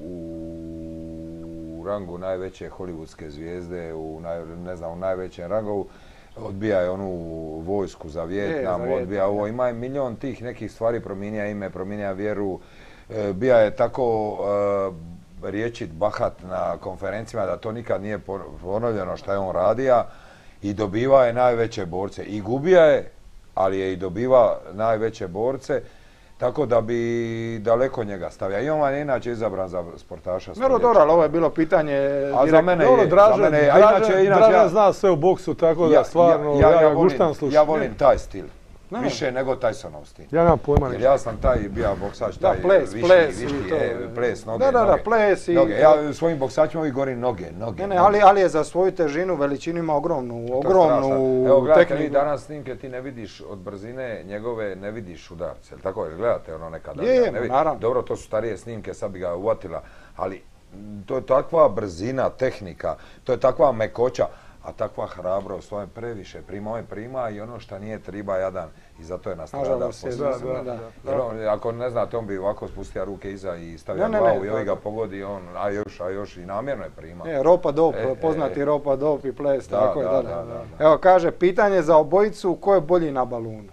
Speaker 2: u rangu najveće hollywoodske zvijezde, u, naj, ne znam, u najvećem rangu. Odbija je onu vojsku za Vijetnam, e, odbija ovo, ima je milion tih nekih stvari, promijenja ime, promijenja vjeru. E, bija je tako e, riječit, bahat na konferencijama da to nikad nije ponovljeno šta je on radija i dobiva je najveće borce. I gubija je, ali je i dobiva najveće borce. Tako da bi daleko njega stavio. I on je inače izabran za sportaša.
Speaker 1: Dobro, dobro, ali ovo je bilo pitanje...
Speaker 2: A za mene je.
Speaker 3: Dražen, Dražen zna sve u boksu, tako da stvarno ja, ja, ja, ja guštam slušati.
Speaker 2: Ja volim taj stil. Ne. Više nego Tysonov stil.
Speaker 3: Ja nemam pojma.
Speaker 2: Jer ja sam taj bio boksač, taj
Speaker 1: da, ples,
Speaker 2: viški,
Speaker 1: ples,
Speaker 2: viški,
Speaker 1: to,
Speaker 2: e, ples, noge,
Speaker 1: da, da, da,
Speaker 2: noge.
Speaker 1: Ples i...
Speaker 2: Noge. Ja svojim boksačima uvijek govorim noge, noge.
Speaker 1: Ne, ne, ali, ali je za svoju težinu, veličinu ima ogromnu, ogromnu
Speaker 2: Evo, gledajte,
Speaker 1: tehniku.
Speaker 2: vi danas snimke, ti ne vidiš od brzine njegove, ne vidiš udarce, jel tako? Jer gledate ono nekada.
Speaker 1: Je, je,
Speaker 2: ne
Speaker 1: naravno.
Speaker 2: Dobro, to su starije snimke, sad bi ga uvatila, ali to je takva brzina, tehnika, to je takva mekoća, a takva hrabrost, on je previše prima, on je prima i ono što nije triba jadan i zato je nastradao.
Speaker 1: Da, da,
Speaker 2: da. On, ako ne znate, on bi ovako spustio ruke iza i stavio glavu i ovi ga pogodi, on, a još, a još i namjerno je prima.
Speaker 1: E, Ropa Dop, e, poznati e, Ropa Dop i ples,
Speaker 2: da,
Speaker 1: tako
Speaker 2: da,
Speaker 1: je, da,
Speaker 2: da,
Speaker 1: da,
Speaker 2: da,
Speaker 1: da. Evo, kaže, pitanje za obojicu, ko je bolji na balunu?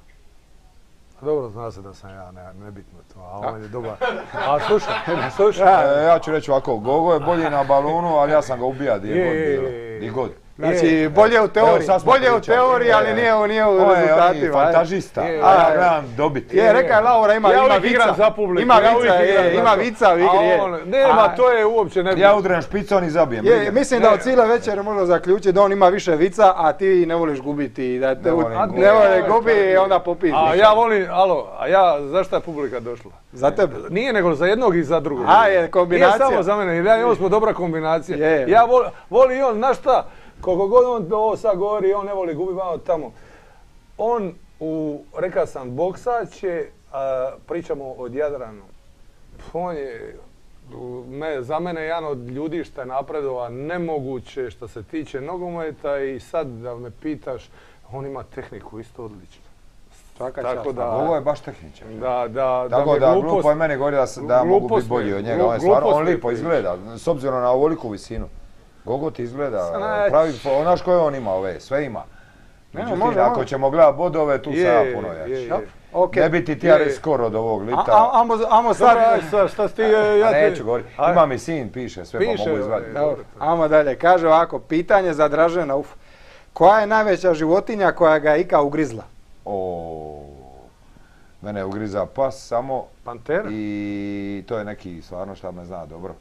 Speaker 3: Dobro, zna se da sam ja, ne, nebitno to, a on je dobar. A slušaj, slušaj.
Speaker 2: E, ja ću reći ovako, Gogo je bolji na balunu, ali ja sam ga ubija gdje god bilo, gdje god.
Speaker 1: Znači, bolje u teoriji, bolje u teoriji, ali nije u, nije u rezultatima.
Speaker 2: On je fantažista, a ja gledam dobiti.
Speaker 1: Je, rekao je Laura, ima, ima vica,
Speaker 3: za publiku.
Speaker 1: ima vica, je, ima vica u igri, je.
Speaker 3: Nema, to je uopće ne...
Speaker 2: Ja udrem špicom i zabijem.
Speaker 1: Je, mislim da od cijele večere možemo zaključiti da on ima više vica, a ti ne voliš gubiti. Da te ne voliš gubi i onda popiti.
Speaker 3: A ja volim, alo, a ja, zašto je publika došla?
Speaker 1: Za tebe?
Speaker 3: Nije nego za jednog i za drugog.
Speaker 1: A, je, kombinacija.
Speaker 3: Nije samo za mene, ja i on smo dobra kombinacija. Ja volim i on, znaš šta? Koliko god on ovo sad govori, on ne voli gubi malo tamo. On, u, rekao sam, boksač je, a, pričamo od Jadranu. On je, me, za mene, jedan od ljudi što je napredova nemoguće što se tiče nogometa i sad da me pitaš, on ima tehniku isto odlično.
Speaker 2: Svaka čast, da, ovo je baš tehničan.
Speaker 3: Da, da,
Speaker 2: tako da, da glupo je meni govori da, da mogu biti bolji od njega. On je stvarno, on lipo izgleda, s obzirom na ovoliku visinu. Gogo ti izgleda, pravi, onaš koje on ima ove, sve ima. Međutim, ne, može, ako može. ćemo gledati bodove, tu se ja puno jači. Okay. Ne bi ti tijari skoro od ovog lita.
Speaker 1: Amo, amo sad,
Speaker 3: šta si ti... Ja
Speaker 2: neću govoriti, ima mi sin, piše sve, piše, pa mogu izvaditi.
Speaker 1: Amo dalje, kaže ovako, pitanje za Dražena, uf. Koja je najveća životinja koja ga je ikad ugrizla?
Speaker 2: O, mene je ugriza pas samo.
Speaker 3: Pantera?
Speaker 2: I to je neki, stvarno šta me zna dobro.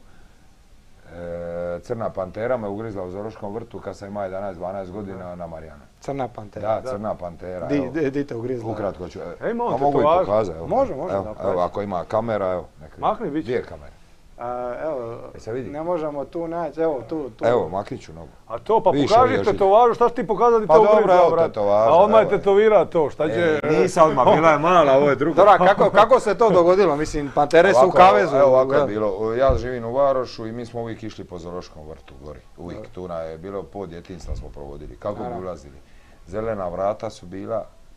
Speaker 2: E, crna pantera me ugrizla u Zoroškom vrtu kad sam imao jedanaest dvanaest godina na Marijanu.
Speaker 1: Crna pantera?
Speaker 2: Da, crna pantera.
Speaker 1: Di, di, di te ugrizla?
Speaker 2: Ukratko ću.
Speaker 3: Ej,
Speaker 2: a mogu i pokazati.
Speaker 1: Može, može.
Speaker 2: Evo, evo, ako ima kamera, evo.
Speaker 3: Makni, bit će.
Speaker 2: Gdje je kamera?
Speaker 1: A, evo, ne možemo tu naći, evo tu, tu.
Speaker 2: Evo, maknit ću nogu.
Speaker 3: A to, pa pokaži tetovažu, šta ću ti pokazati
Speaker 2: pa
Speaker 3: to ugrizla,
Speaker 2: dobro, evo tetovažu.
Speaker 3: A odmah je tetovira to, šta će...
Speaker 2: E, nisam odmah, bila je mala, ovo je drugo.
Speaker 1: Dobra, kako, kako se to dogodilo? Mislim, pantere su u kavezu.
Speaker 2: Evo, ovako je bilo. Ja živim u Varošu i mi smo uvijek išli po Zoroškom vrtu, gori. Uvijek, tu je bilo, po djetinjstva smo provodili. Kako bi ulazili? Zelena vrata su bila,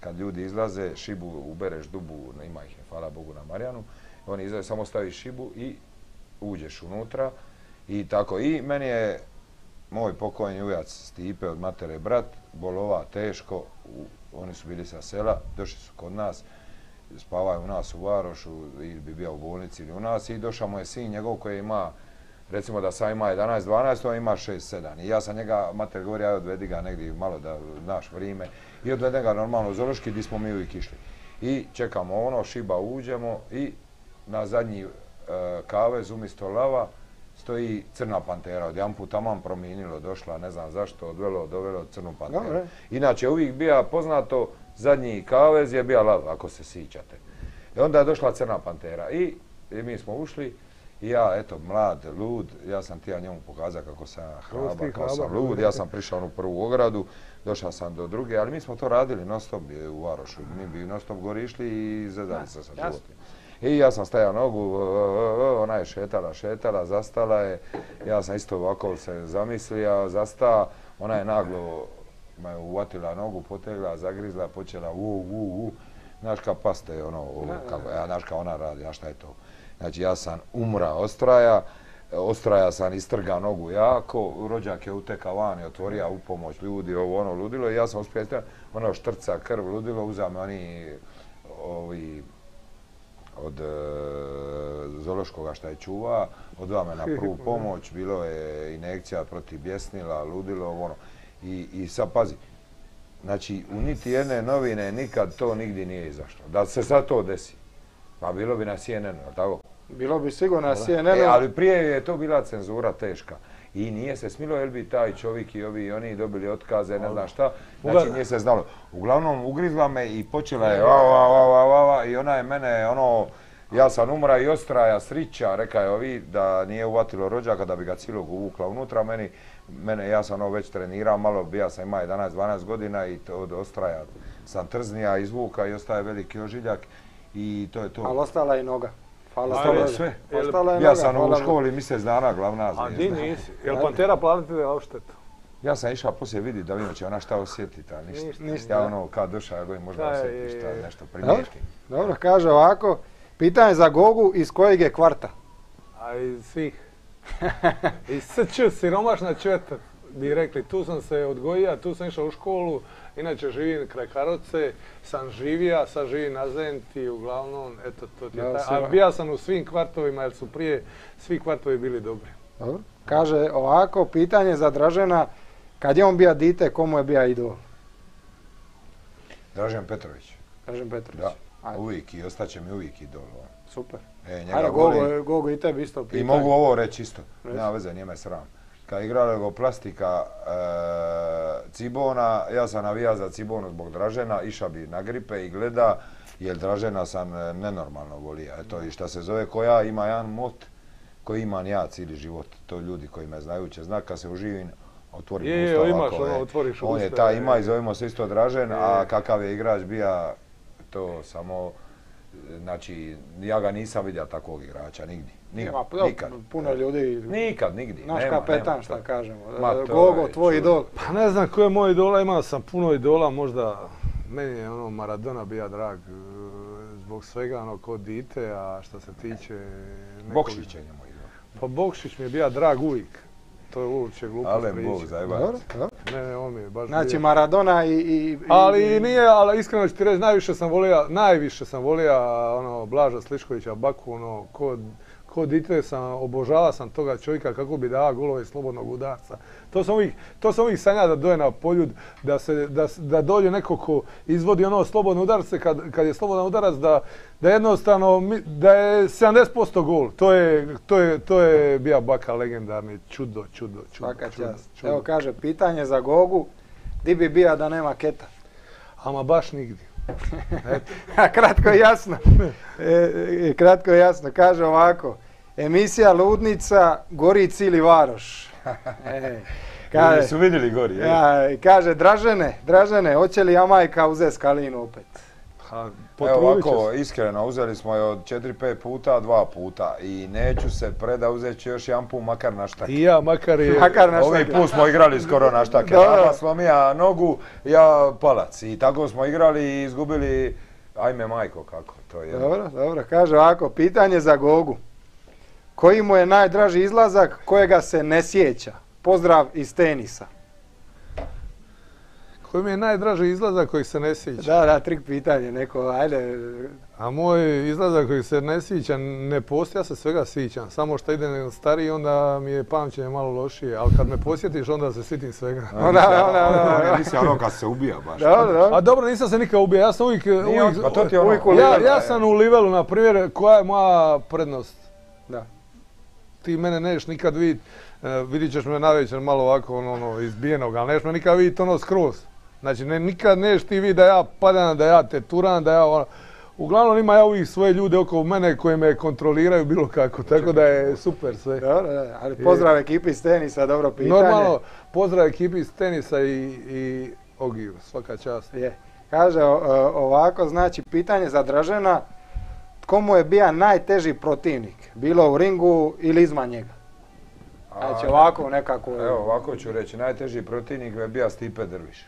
Speaker 2: kad ljudi izlaze, šibu ubereš dubu, ima ih je, hvala Bogu, na Marijanu, oni izlaze, samo staviš šibu i uđeš unutra i tako. I meni je moj pokojni ujac Stipe od matere brat, bolova teško, oni su bili sa sela, došli su kod nas, spavaju u nas u Varošu ili bi bio u bolnici ili u nas i došao mu je sin njegov koji ima, recimo da sam ima jedanaest dvanaest, on ima šest sedam. I ja sam njega, mater govori, aj odvedi ga negdje malo da znaš vrijeme i odvede ga normalno u zoološki gdje smo mi uvijek išli. I čekamo ono, šiba uđemo i na zadnji e, kavez umjesto lava stoji crna pantera. Odjedanput taman promijenilo, došla, ne znam zašto, odvelo, dovelo crnu panteru. Dobre. Inače uvijek bija poznato, zadnji kavez je bija lav, ako se sjećate. I onda je došla crna pantera i, i mi smo ušli i ja, eto, mlad, lud, ja sam tija njemu pokazati kako sam hrabar, kako sam lud, ja sam prišao u prvu ogradu, došao sam do druge, ali mi smo to radili non stop u Varošu, mi bi non stop gori išli i zezali se sa životima. I ja sam stajao nogu, ona je šetala, šetala, zastala je, ja sam isto ovako se zamislio, zastao, ona je naglo me uvatila nogu, potegla, zagrizla, počela u, u, u, znaš ka paste, ono, kako, ja, znaš ka ona radi, a šta je to? Znači ja sam umra ostraja, ostraja sam istrga nogu jako, rođak je uteka van i otvorio u pomoć ljudi, ovo ono ludilo i ja sam uspio, ono štrca krv ludilo, uzame oni ovi od e, zoološkoga šta je čuva, odva me na prvu pomoć, bilo je injekcija protiv bjesnila, ludilo, ono. I, i sad pazi, znači u niti jedne novine nikad to nigdje nije izašlo. Da se sad to desi, pa bilo bi na C N N u, tako?
Speaker 1: Bilo bi sigurno na C N N u.
Speaker 2: E, ali prije je to bila cenzura teška. I nije se smilo, jer bi taj čovjek i ovi i oni dobili otkaze, ne znam šta. Znači nije se znalo. Uglavnom ugrizla me i počela je va, va, va, va, va, va, i ona je mene, ono, ja sam umra i ostraja, srića, reka je ovi da nije uvatilo rođaka da bi ga cijelog uvukla unutra. Meni, mene, ja sam ono već trenirao malo, ja sam imao jedanaest dvanaest godina i od ostraja sam trznija, izvuka i ostaje veliki ožiljak i to je to.
Speaker 1: Ali ostala je noga.
Speaker 2: Ostalo je sve. Ja sam u školi mjesec dana glavna zvijezda.
Speaker 3: A di nisi? Je li pantera platila odštetu?
Speaker 2: Ja sam išao poslije vidjeti da vidimo će ona šta osjetiti, a ništa. Ja ono, kad došao, ja govorim možda osjeti šta, nešto primijeti.
Speaker 1: Dobro, kaže ovako, pitanje za Gogu, iz kojeg je kvarta?
Speaker 3: A iz svih. Iz S Č, siromašna četvrt, bi rekli, tu sam se odgojio, tu sam išao u školu, inače živim kraj Karoce, sam živija, sad živim na Zenti, uglavnom, eto, to ti je taj. A bija sam u svim kvartovima, jer su prije svi kvartovi bili dobri.
Speaker 1: Dobro. Kaže ovako, pitanje za Dražena, kad je on bija dite, komu je bija idol?
Speaker 2: Dražen Petrović.
Speaker 1: Dražen Petrović.
Speaker 2: Da, uvijek i ostaće mi uvijek idol.
Speaker 1: Super.
Speaker 2: E, njega volim.
Speaker 1: Gogo i tebi isto pitanje.
Speaker 2: I mogu ovo reći isto, nema veze, nije me sram. Kad je igrala go plastika e, Cibona, ja sam navija za Cibonu zbog Dražena, iša bi na gripe i gleda, jer Dražena sam nenormalno volija. Eto, i šta se zove koja ima jedan mot koji imam ja cijeli život. To ljudi koji me znaju će znak, kad se uživim, otvorim
Speaker 3: je,
Speaker 2: usta
Speaker 3: je,
Speaker 2: ovako.
Speaker 3: Ono, otvoriš
Speaker 2: on je taj ima i zovemo se isto Dražen, je. A kakav je igrač bija, to samo, znači, ja ga nisam vidio takvog igrača, nigdje.
Speaker 1: Nima, nikad. Puno ljudi...
Speaker 2: Nikad, nigdje.
Speaker 1: Naš kapetan, šta kažemo. Gogo, tvoj idol.
Speaker 3: Pa ne znam ko je moj idola, imao sam puno idola, možda meni je ono Maradona bija drag zbog svega ono ko dite, a što se tiče... Nekog...
Speaker 2: Bokšić je njemu idol.
Speaker 3: Pa Bokšić mi je bija drag uvijek. To je uopće glupost
Speaker 2: priča. Ale Bog, zajebati.
Speaker 3: Ne, ne, on mi je baš
Speaker 1: znači
Speaker 3: bio.
Speaker 1: Maradona i... i
Speaker 3: ali i nije, ali iskreno ću ti reći, najviše sam volio, najviše sam volio ono, Blaža Sliškovića, Baku, ono, kod... Ko dite sam, obožava sam toga čovjeka kako bi dao golove slobodnog udarca. To sam uvijek, to sam uvijek sanja da doje na poljud, da, se, da, da dođe neko ko izvodi ono slobodno udarce, kad, kad je slobodan udarac, da, da jednostavno, da je sedamdeset posto gol. To je, to je, to je bija Baka legendarni, čudo, čudo, čudo.
Speaker 1: Svaka čast. Evo kaže, pitanje za Gogu, di bi bija da nema Keta?
Speaker 3: Ama baš nigdje.
Speaker 1: Kratko i jasno. E, kratko i jasno. Kaže ovako. Emisija Ludnica, gori cili Varoš. E,
Speaker 2: kaže, su vidjeli gori.
Speaker 1: Ja, kaže, Dražene, Dražene, hoće li Jamajka uzeti Skalinu opet?
Speaker 2: Evo ovako, iskreno, uzeli smo je od četiri pet puta, dva puta i neću se preda, uzet ću još jedan put makar na štake.
Speaker 3: I ja, makar je...
Speaker 2: Ovi put smo igrali skoro na štake. Nama slomija nogu, ja palac. I tako smo igrali i izgubili, ajme majko kako, to je...
Speaker 1: Dobro, dobro, kaže ovako, pitanje za Gogu. Koji mu je najdraži izlazak kojega se ne sjeća? Pozdrav iz tenisa.
Speaker 3: Koji mi je najdraži izlazak koji se ne sjeća?
Speaker 1: Da, da, trik pitanje, neko, ajde.
Speaker 3: A moj izlazak koji se ne sjeća, ne postoji, ja se svega sjećam. Samo što idem stariji, onda mi je pamćenje malo lošije. Ali kad me posjetiš, onda se sjetim svega.
Speaker 2: Onda, onda, onda. Nisi ono kad se ubija baš.
Speaker 1: Dobro, dobro.
Speaker 3: A dobro, nisam se nikad ubija, ja sam uvijek...
Speaker 2: Pa to ti je ono...
Speaker 3: Ja, ja sam u livelu, na primjer, koja je moja prednost?
Speaker 1: Da.
Speaker 3: Ti mene neš nikad vidjeti, vidit ćeš me navečer malo ovako ono, izbijenog, ali neš me nikad vidjeti ono skroz. Znači, ne, nikad neš ti vidi da ja padam, da ja te turam, da ja ono... Uglavnom ima ja uvijek svoje ljude oko mene koji me kontroliraju bilo kako, tako da je super sve.
Speaker 1: Dobro, da, ali pozdrav ekipi iz tenisa, dobro pitanje.
Speaker 3: Normalno, pozdrav ekipi iz tenisa i, i Ogiju, svaka čast.
Speaker 1: Je. Kaže ovako, znači pitanje za Dražena, tko mu je bio najteži protivnik? Bilo u ringu ili izvan njega? Znači ovako nekako...
Speaker 2: Evo, ovako ću reći, najteži protivnik je bio Stipe Drviš.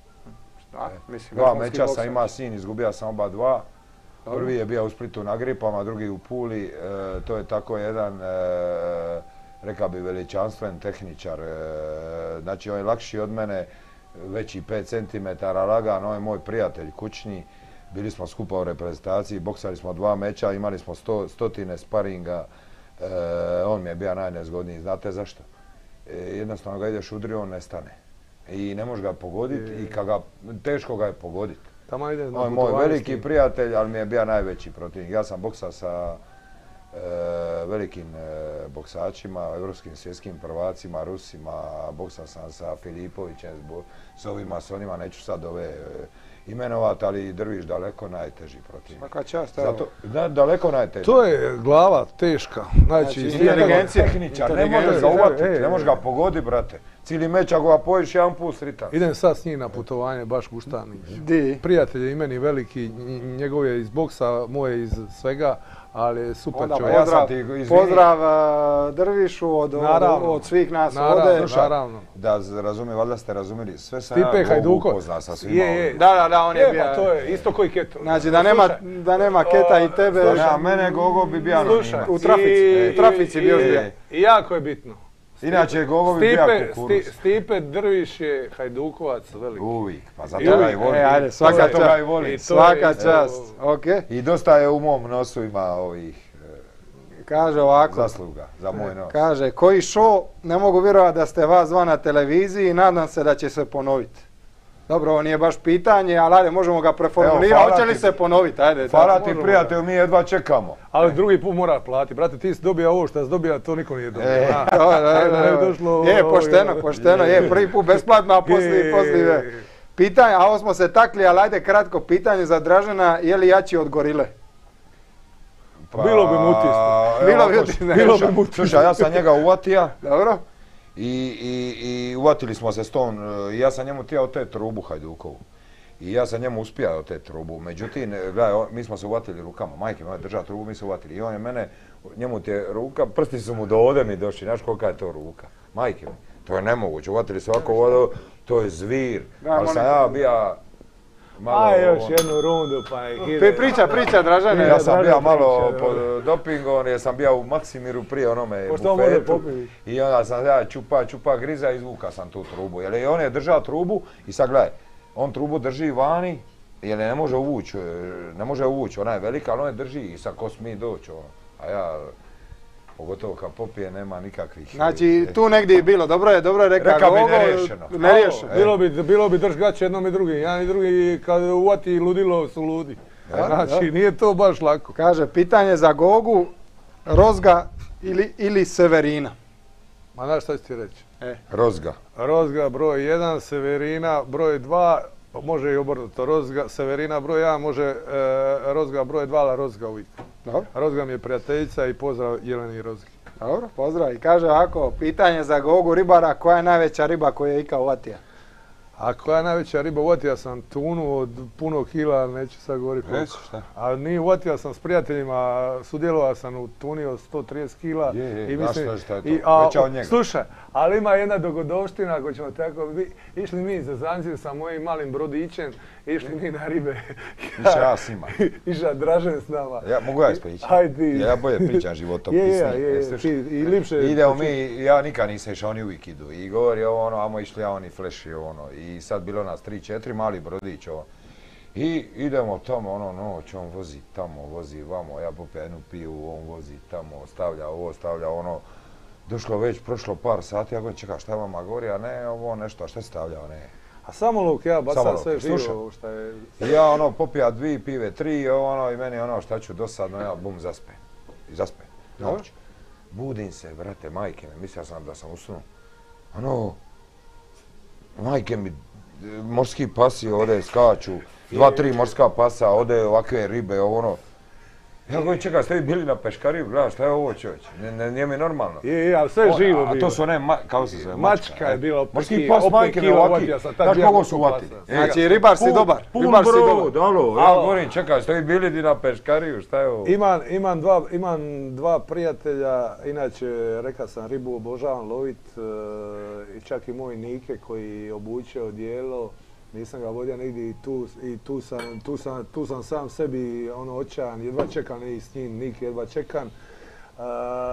Speaker 1: Da, mislim,
Speaker 2: dva meča sam imao sin, izgubio sam oba dva. Prvi je bio u Splitu na gripama, drugi u Puli. E, to je tako jedan, e, rekao bi, veličanstven tehničar. E, znači, on je lakši od mene, veći pet centimetara, lagan, on je moj prijatelj kućni. Bili smo skupa u reprezentaciji, boksali smo dva meča, imali smo sto, stotine sparinga. E, on mi je bio najnezgodniji. Znate zašto? E, jednostavno ga ideš udri, on nestane. I ne možeš ga pogoditi i kad ga, teško ga je pogoditi. On je moj veliki prijatelj, ali mi je bio najveći protivnik. Ja sam boksao sa e, velikim e, boksačima, evropskim svjetskim prvacima, Rusima, boksao sam sa Filipovićem, s ovima, s onima, neću sad ove e, imenovati, ali Drviš daleko najteži protivnik.
Speaker 1: Svaka čast,
Speaker 2: Zato, da, daleko najteži.
Speaker 3: To je glava teška. Znači,
Speaker 2: inteligencija. Tehničar, ne možeš ga uvatiti, ne možeš ga pogoditi, brate. Cijeli meč ako ga pojiš, jedan put sritan.
Speaker 3: Idem sad s njim na putovanje, baš guštani. Prijatelj je i meni veliki, njegov je iz boksa, moj je iz svega, ali je super
Speaker 1: onda
Speaker 3: čovjek.
Speaker 1: Pozdrav, pozdrav uh, Drvišu od, od, od svih nas
Speaker 3: naravno,
Speaker 1: ovdje.
Speaker 3: Naravno.
Speaker 2: Da razumije, valjda ste razumjeli, sve sam
Speaker 3: Stipe
Speaker 2: ja
Speaker 3: Hajdukov
Speaker 2: upoznao sa svima.
Speaker 3: Je, je.
Speaker 1: Da, da, da, on je,
Speaker 3: je
Speaker 1: bio...
Speaker 3: Pa to je isto koji Keto.
Speaker 1: Znači da nema, da nema Keta i tebe.
Speaker 2: Slušaj, mene Gogo bi bio
Speaker 3: Slušaj,
Speaker 1: u trafici, u trafici bio bio.
Speaker 3: I jako je bitno.
Speaker 2: Inače, Gogo bi bio kukuruz.
Speaker 3: Stipe Drviš je Hajdukovac veliki.
Speaker 2: Uvijek, pa zato ga i voli.
Speaker 1: E, ajde, svaka čast. Svaka čast, okej.
Speaker 2: I dosta je u mom nosu ima ovih
Speaker 1: kaže ovako,
Speaker 2: zasluga za moj nos.
Speaker 1: Kaže, koji show, ne mogu vjerovati da ste vas dva na televiziji i nadam se da će se ponoviti. Dobro, ovo nije baš pitanje, ali ajde, možemo ga preformulirati. Hoće li se ponoviti? Ajde.
Speaker 2: Hvala ti, prijatelju, mi jedva čekamo.
Speaker 3: Ali drugi put mora platiti. Brate, ti si dobija ovo što si dobija, to niko nije dobio.
Speaker 1: Je, pošteno, pošteno. Je, prvi put besplatno, a poslije pitanje. A ovo smo se takli, ali ajde, kratko pitanje za Dražena. Je li jači od gorile?
Speaker 3: Bilo bi mutisno.
Speaker 1: Bilo bi mutisno.
Speaker 3: Bilo bi mutisno.
Speaker 2: Slušaj, ja sam njega uvatio.
Speaker 1: Dobro.
Speaker 2: I, i, i uvatili smo se s tom, i ja sam njemu tijao te trubu Hajdukovu. I ja sam njemu uspijao te trubu. Međutim, gledaj, mi smo se uvatili rukama, majke moje drža trubu, mi se uvatili. I on je mene, njemu ti je ruka, prsti su mu do ovdje mi došli, znaš kolika je to ruka. Majke mi, to je nemoguće, uvatili se ovako vodu, to je zvir. Ali sam ja bija...
Speaker 3: Aj, još jednu rundu pa je...
Speaker 1: Priča, priča, Dražane.
Speaker 2: Ja sam bio malo pod dopingom jer sam bio u Maksimiru prije onome bufetu. I onda sam ja čupa, čupa griza i izvuka sam tu trubu. Jer on je držao trubu i sad gledaj, on trubu drži vani jer ne može uvući, ne može uvući, ona je velika, ali on je drži i sad ko smije doći. A ja, pogotovo kad popije, nema nikakvih...
Speaker 1: Znači, tu negdje je bilo, dobro je, dobro je rekao Gogo.
Speaker 2: Rekao bi neriješeno.
Speaker 1: Neriješeno.
Speaker 3: Bilo bi, bilo bi drž gaće jednom i drugim. Jedan i drugi kad uvati ludilo su ludi. Znači, nije to baš lako.
Speaker 1: Kaže, pitanje za Gogu, Rozga ili, ili Severina?
Speaker 3: Ma znaš šta ću ti reći?
Speaker 2: E. Rozga.
Speaker 3: Rozga broj jedan, Severina broj dva, može i obrnuto. Rozga, Severina broj jedan, može e, Rozga broj dva, ali Rozga uvijek.
Speaker 1: Dobro.
Speaker 3: Rozga mi je prijateljica i pozdrav Jeleni i Rozgi.
Speaker 1: Dobro, pozdrav. I kaže ovako, pitanje za Gogu ribara, koja je najveća riba koju je ikad uvatio?
Speaker 3: Ako ja najveća riba, uvatio sam tunu od puno kila, neću sad govoriti koliko.
Speaker 2: šta?
Speaker 3: A nije, uvatio sam s prijateljima, sudjelovao sam u tuni od sto trideset kila.
Speaker 2: Je, je,
Speaker 3: i
Speaker 2: znaš
Speaker 3: mislim,
Speaker 2: šta je to,
Speaker 3: i, a,
Speaker 2: veća od njega.
Speaker 3: Slušaj, ali ima jedna dogodovština, ako ćemo tako, vi, išli mi za Zanzibar sa mojim malim brodićem, išli mi na ribe.
Speaker 2: Iša ja s njima.
Speaker 3: Iša Dražen s nama.
Speaker 2: Ja, mogu ja ispričati?
Speaker 3: Hajde.
Speaker 2: Ja bolje pričam životopisni.
Speaker 3: Je, je, je, je, ti, i lipše.
Speaker 2: Idemo mi, ja nikad nisam išao, oni uvijek idu. I govori ovo ono, amo išli ja oni fleši ono. I sad bilo nas tri, četiri, mali brodić ovo. I idemo tamo, ono, noć, on vozi tamo, vozi vamo, ja popija jednu piju, on vozi tamo, stavlja ovo, stavlja ono. Došlo već, prošlo par sati, ja govorim, čekaj, šta vama govori, a ne, ovo nešto, a šta stavljao, ne.
Speaker 3: A samoluk ja bacam
Speaker 2: Samoluk,
Speaker 3: sve živo
Speaker 2: slušaj.
Speaker 3: šta je...
Speaker 2: I ja ono, popija dvi pive, tri, ono, i meni ono, šta ću dosadno, ja bum, zaspe. I zaspe, noć. Budim se, brate, majke mi, mislio sam da sam usnuo. Ono, majke mi, morski pasi ovdje skaču, dva, tri morska pasa, ovdje ovakve ribe, ono. Ja govorim, čekaj, ste vi bili na peškariju, gledaj, šta je ovo čovječ? Nije mi normalno.
Speaker 3: Je, je, ali sve je živo bilo.
Speaker 2: A to su one, kako se zove,
Speaker 3: mačka je bila opet.
Speaker 2: Morski pas, majke mi ovaki, znaš kogo su uvatili?
Speaker 1: Znači, ribar si dobar.
Speaker 2: Pun
Speaker 1: Ribar si
Speaker 2: brod,
Speaker 1: dobar.
Speaker 2: alo, ja govorim, čekaj, ste vi bili di na peškariju, šta je ovo?
Speaker 3: Imam, imam, dva, imam dva prijatelja, inače, rekao sam, ribu obožavam lovit, e, i čak i moj Nike koji obuče odijelo. Nisam ga vodio negdje i tu, i tu, sam, tu, sam, tu sam sam sebi ono očajan, jedva čekam i s njim, Nik jedva čekam. Uh,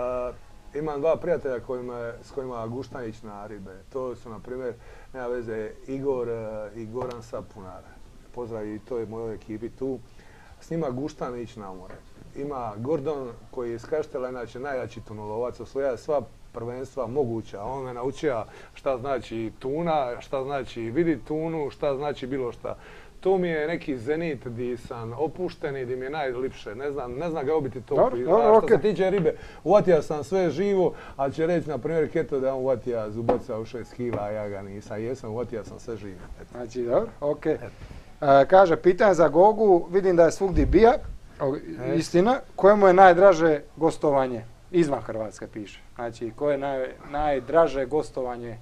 Speaker 3: imam dva prijatelja kojima, s kojima guštanić na ribe. To su, na primjer, nema veze, Igor uh, i Goran Sapunar. Pozdrav i toj mojoj ekipi tu. S njima guštanić na more. Ima Gordon koji je iz Kaštela, inače najjači tunolovac, osvoja sva prvenstva moguća. On me naučio šta znači tuna, šta znači vidi tunu, šta znači bilo šta. To mi je neki zenit gdje sam opušten i gdje mi je najlipše. Ne znam, ne znam ga obiti to.
Speaker 1: Dobro, dobro,
Speaker 3: što
Speaker 1: okej.
Speaker 3: se tiče ribe, uvatio sam sve živo, ali će reći, na primjer, Keto da on uvatio zubaca u šest kila, a ja ga nisam. Jesam, uvatio sam sve živo.
Speaker 1: Znači, dobro, okej. E, kaže, pitanje za Gogu, vidim da je svugdje bija, o, istina, kojemu je najdraže gostovanje? Izvan Hrvatske piše. Znači, koje je naj, najdraže gostovanje?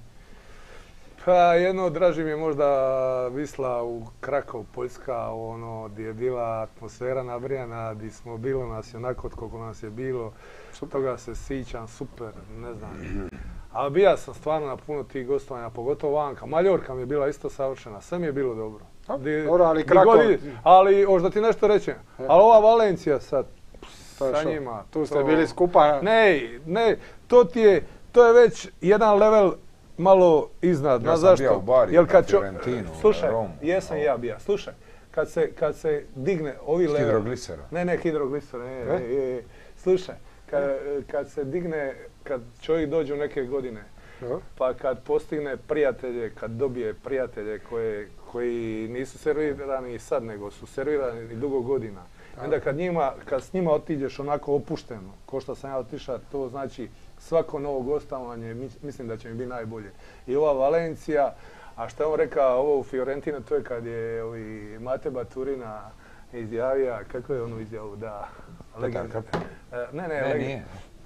Speaker 3: Pa jedno od draži mi je možda Visla u Krakov, Poljska, ono gdje je bila atmosfera nabrijana, gdje smo bilo nas i onako koliko nas je bilo. Toga se sićam, super, ne znam. Ali bija sam stvarno na puno tih gostovanja, pogotovo vanka. Maljorka mi je bila isto savršena, sve mi je bilo dobro. Di,
Speaker 1: dobro, ali Krakov...
Speaker 3: Ali, hoš da ti nešto rećem, ali ova Valencija sad,
Speaker 1: to
Speaker 3: sa
Speaker 1: šo?
Speaker 3: njima.
Speaker 1: Tu ste
Speaker 3: to...
Speaker 1: bili skupa?
Speaker 3: Ne, ne, to ti je, to je već jedan level malo iznad.
Speaker 2: Ja
Speaker 3: na
Speaker 2: sam
Speaker 3: zašto?
Speaker 2: bio u Bari,
Speaker 3: Jel kad
Speaker 2: na
Speaker 3: čo...
Speaker 2: Fiorentinu,
Speaker 3: Slušaj,
Speaker 2: Romu.
Speaker 3: jesam ja bija. Slušaj, kad se, kad se digne ovi level...
Speaker 2: Hidroglisera.
Speaker 3: Ne, ne, hidroglisera, ne, ne, ne, ne. Slušaj, kad, kad se digne, kad čovjek dođe u neke godine, pa kad postigne prijatelje, kad dobije prijatelje koje, koji nisu servirani i sad, nego su servirani i dugo godina, onda kad, njima, kad s njima otiđeš onako opušteno, ko što sam ja otišao, to znači svako novo gostovanje, mislim da će mi biti najbolje. I ova Valencija, a što je on rekao, ovo u Fiorentinu, to je kad je ovi Mate Baturina izjavio, kako je onu izjavu, da...
Speaker 2: Petar Krp?
Speaker 3: Ne, ne,
Speaker 2: ne nije.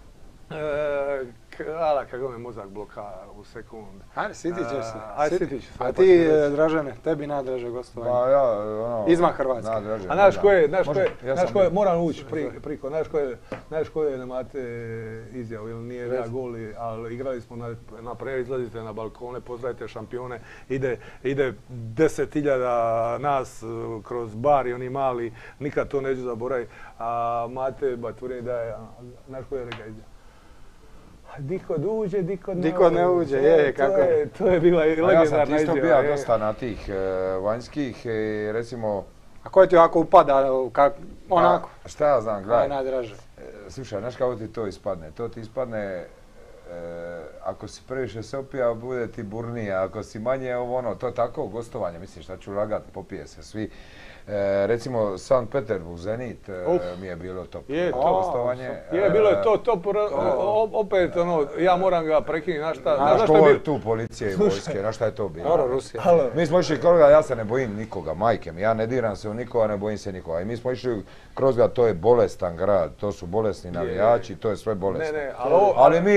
Speaker 3: Ala, kako me mozak bloka u sekund.
Speaker 1: Ajde, sitit ćeš se.
Speaker 3: Ajde, sitit ću se.
Speaker 1: A ti, Dražene, tebi najdraže gostovanje?
Speaker 2: Pa ja, ono...
Speaker 1: Izvan Hrvatske.
Speaker 2: Najdraže.
Speaker 3: A znaš ko je, znaš ko je,
Speaker 2: ja
Speaker 3: znaš ko je, moram ući priko, znaš ko je, znaš ko je Mate izjavu, ili nije ja gol, ali igrali smo na, na pre, izlazite na balkone, pozdravite šampione, ide, ide deset hiljada nas kroz bar i oni mali, nikad to neću zaboraviti, a Mate Baturin daje, znaš ko je rekao izjavu? Dikod uđe, dikod ne uđe.
Speaker 1: Dikod ne uđe, je, kako je.
Speaker 3: To je bila legendarna izjava.
Speaker 2: Ja sam isto bio dosta na tih vanjskih, recimo...
Speaker 1: A koje ti ovako upada, onako?
Speaker 2: Šta ja znam, gledaj.
Speaker 1: Najdraže.
Speaker 2: Slušaj, znaš kako ti to ispadne? To ti ispadne, ako si previše se opija, bude ti burnije, ako si manje ovo ono, to je tako gostovanje, mislim šta ću lagat, popije se svi. E, recimo Sankt Petersburg, Zenit Uf. mi je bilo top
Speaker 3: je,
Speaker 2: to gostovanje.
Speaker 3: Je, bilo je to top, opet ono, ja moram ga prekinuti, znaš šta,
Speaker 2: znaš šta je tu policije i vojske, znaš šta je to bilo?
Speaker 1: Dobro, Rusija.
Speaker 2: Mi smo išli kroz ga, ja se ne bojim nikoga, majke mi, ja ne diram se u nikoga, ne bojim se nikoga. I mi smo išli kroz ga, to je bolestan grad, to su bolesni navijači, to je sve bolesno.
Speaker 3: Ne, ne, ali, ovo,
Speaker 2: ali mi idemo,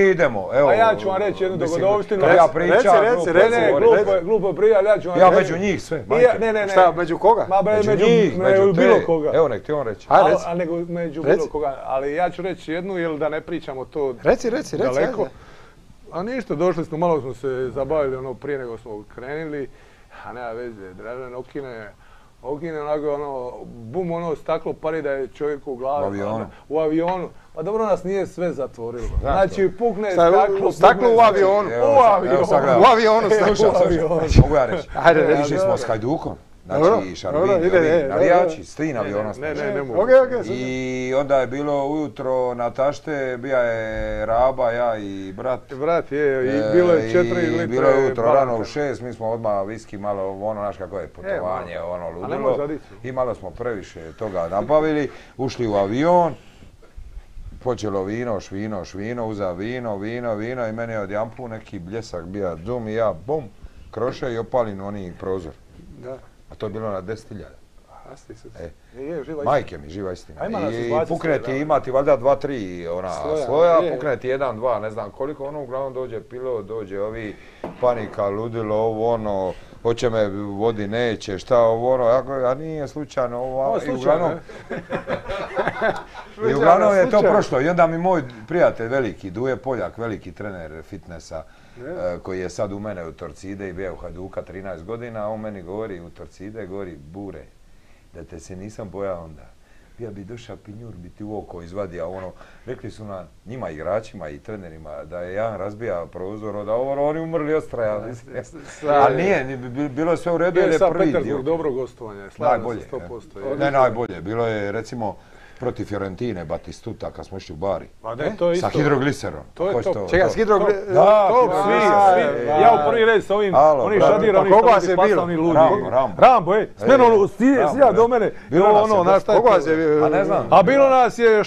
Speaker 2: recimo, evo...
Speaker 3: A ja ću vam reći jednu dogodovštinu.
Speaker 2: Ja pričam,
Speaker 1: reci, reci,
Speaker 3: reci. Glupo prijatelj, ja ću vam
Speaker 2: reći.
Speaker 3: Ja
Speaker 2: među njih sve,
Speaker 3: majke. Ne, ne, ne.
Speaker 1: Šta, među koga?
Speaker 3: Ma bre, među njih, među bilo koga.
Speaker 2: Evo, nek ti on reći.
Speaker 3: A nego među bilo koga. Ali ja ću reći jednu, jer da ne pričamo to
Speaker 1: Reci, reci, reci.
Speaker 3: daleko. A ništa, došli smo, malo smo se zabavili ono prije nego smo krenili. A nema veze, Dražen okine, okine onako ono, bum ono staklo pari da je čovjeku u glavi.
Speaker 2: U avionu.
Speaker 3: U avionu. Pa dobro nas nije sve zatvorilo. Znači pukne
Speaker 1: staklo. Staklo u avionu.
Speaker 3: U avionu.
Speaker 1: U avionu staklo.
Speaker 2: Mogu ja reći. Išli smo s Hajdukom. Znači, Šarbini, ovi navijači, s tri aviona smo.
Speaker 3: Ne, ne, ne mogu.
Speaker 2: I onda je bilo ujutro na tašte, bija je Raba, ja i brat.
Speaker 3: Brat je, i bilo je četiri litre.
Speaker 2: I bilo je ujutro rano u šest, mi smo odmah viski malo, ono, znaš kako je putovanje, ono, ludilo. I malo smo previše toga nabavili, ušli u avion. Počelo vino, švino, švino, uza vino, vino, vino i meni je odjedanput neki bljesak bija dum i ja bum, kroše i opalim oni prozor.
Speaker 1: Da.
Speaker 2: A to je bilo na deset hiljada.
Speaker 3: E,
Speaker 2: majke mi, živa istina. I pukne ti, ima ti valjda dva, tri ona sloja, pukne ti jedan, dva, ne znam koliko, ono uglavnom dođe pilot, dođe ovi, panika, ludilo, ovo ono, hoće me vodi, neće, šta ovo ono, a nije slučajno ovo, i uglavnom... I uglavnom je to prošlo i onda mi moj prijatelj veliki, Duje Poljak, veliki trener fitnessa, koji je sad u mene u Torcide i bio u Hajduka trinaest godina, on meni govori u Torcide, govori, Bure, da te se nisam bojao onda. Ja bi došao pinjur, bi ti u oko izvadio, ono, rekli su na njima igračima i trenerima da je jedan razbija prozor, da ovo, oni umrli ostraja. Ali nije, bilo je sve u redu jer je prvi dio.
Speaker 3: Petersburg dobro gostovanje, slavno se sto posto.
Speaker 2: Ne, najbolje, bilo je recimo protiv Fiorentine, Batistuta, kad smo išli u Bari.
Speaker 3: Pa ne, to je isto.
Speaker 2: Sa hidrogliserom.
Speaker 3: To je to.
Speaker 1: Čekaj, s hidrogliserom?
Speaker 2: Da,
Speaker 3: svi, svi. Ja u prvi red s ovim, oni šadira, oni stavili pasa, oni ludi.
Speaker 2: Rambo, Rambo.
Speaker 3: Rambo, ej, smeno, sija do mene.
Speaker 2: Bilo nas
Speaker 3: ono,
Speaker 2: je dosta.
Speaker 1: Koga vas je bio?
Speaker 2: A ne znam.
Speaker 3: A bilo nas je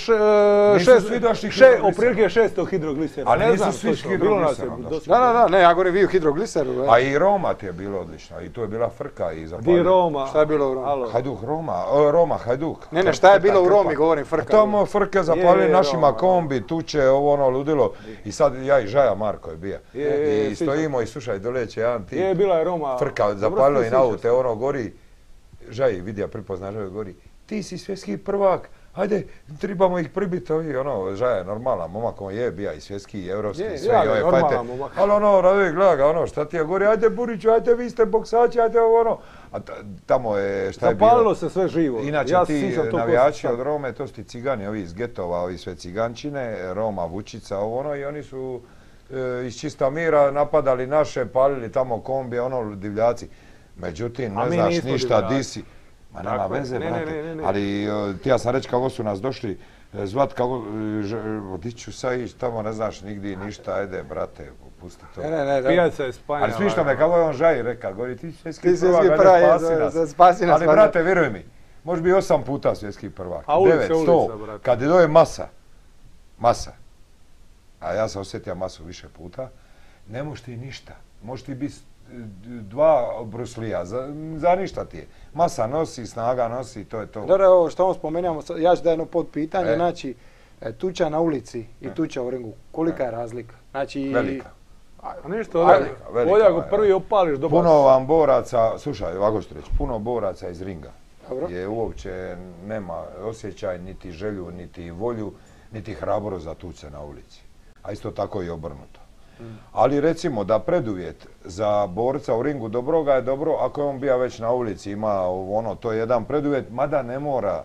Speaker 2: šest,
Speaker 3: oprilike šesto hidroglisera.
Speaker 2: A nisu svi s hidrogliserom.
Speaker 1: Da, da, da, ne, ja govorim vi u hidrogliseru.
Speaker 2: A i Roma ti je bilo odlično, i to je bila frka i zapalila.
Speaker 3: Di Roma?
Speaker 1: Šta je bilo u Romi?
Speaker 2: Hajduk, Roma, Roma, Hajduk.
Speaker 1: Ne, ne, šta je bilo u Romi, govorim frka.
Speaker 2: Tamo frke zapalili našima kombi, tuče, ovo ono ludilo. I sad ja i Žaja Marko je bija. I stojimo i slušaj, doleće jedan tip.
Speaker 3: Je, bila je Roma.
Speaker 2: Frka zapalilo i na aute, ono gori. Žaj vidija pripozna Žaj gori. Ti si svjetski prvak, hajde, trebamo ih pribiti ovi, ono, Žaja je normalan, momak on je bija i svjetski i evropski i sve i ove fajte. Ali ono, Radovi gleda ga, ono, šta ti je gori, hajde Buriću, hajde vi ste boksači, hajde ovo ono. A tamo je, šta je bilo?
Speaker 3: Zapalilo se sve živo.
Speaker 2: Inače ti navijači od Rome, to su ti cigani, ovi iz getova, ovi sve cigančine, Roma, Vučica, ovo ono, i oni su iz čista mira napadali naše, palili tamo kombije, ono, divljaci. Međutim, ne znaš ništa, di si. Ma nema veze, brate. Ali ti ja sam reći kako su nas došli zvat, kako, di ću sad ići tamo, ne znaš nigdje ništa, ajde, brate, pusti to.
Speaker 3: Pijaca je Spanja.
Speaker 2: Ali smišno me, kako je on Žaj rekao, govori, ti svjetski
Speaker 1: prvak,
Speaker 2: ajde, spasi nas. Ali, brate, vjeruj mi, može bi osam puta svjetski prvak, devet, sto, kad je doje masa, masa, a ja sam osjetio masu više puta, ne možeš ti ništa, možeš ti biti dva Bruslija, za, za ništa ti je. Masa nosi, snaga nosi, to je to.
Speaker 1: Dobro, ovo što vam spomenjamo, ja ću da jedno pod pitanje, e. znači, tuča na ulici i tuča u ringu, kolika je razlika? Znači,
Speaker 2: velika.
Speaker 3: A nešto, velika, velika, bolje ako prvi opališ do
Speaker 2: puno vam boraca, slušaj, ovako ću reći, puno boraca iz ringa. Dobro. Je uopće nema osjećaj, niti želju, niti volju, niti hrabrost za tuče na ulici. A isto tako i obrnuto. Ali recimo da preduvjet za borca u ringu dobroga je dobro ako je on bija već na ulici, ima ono, to je jedan preduvjet, mada ne mora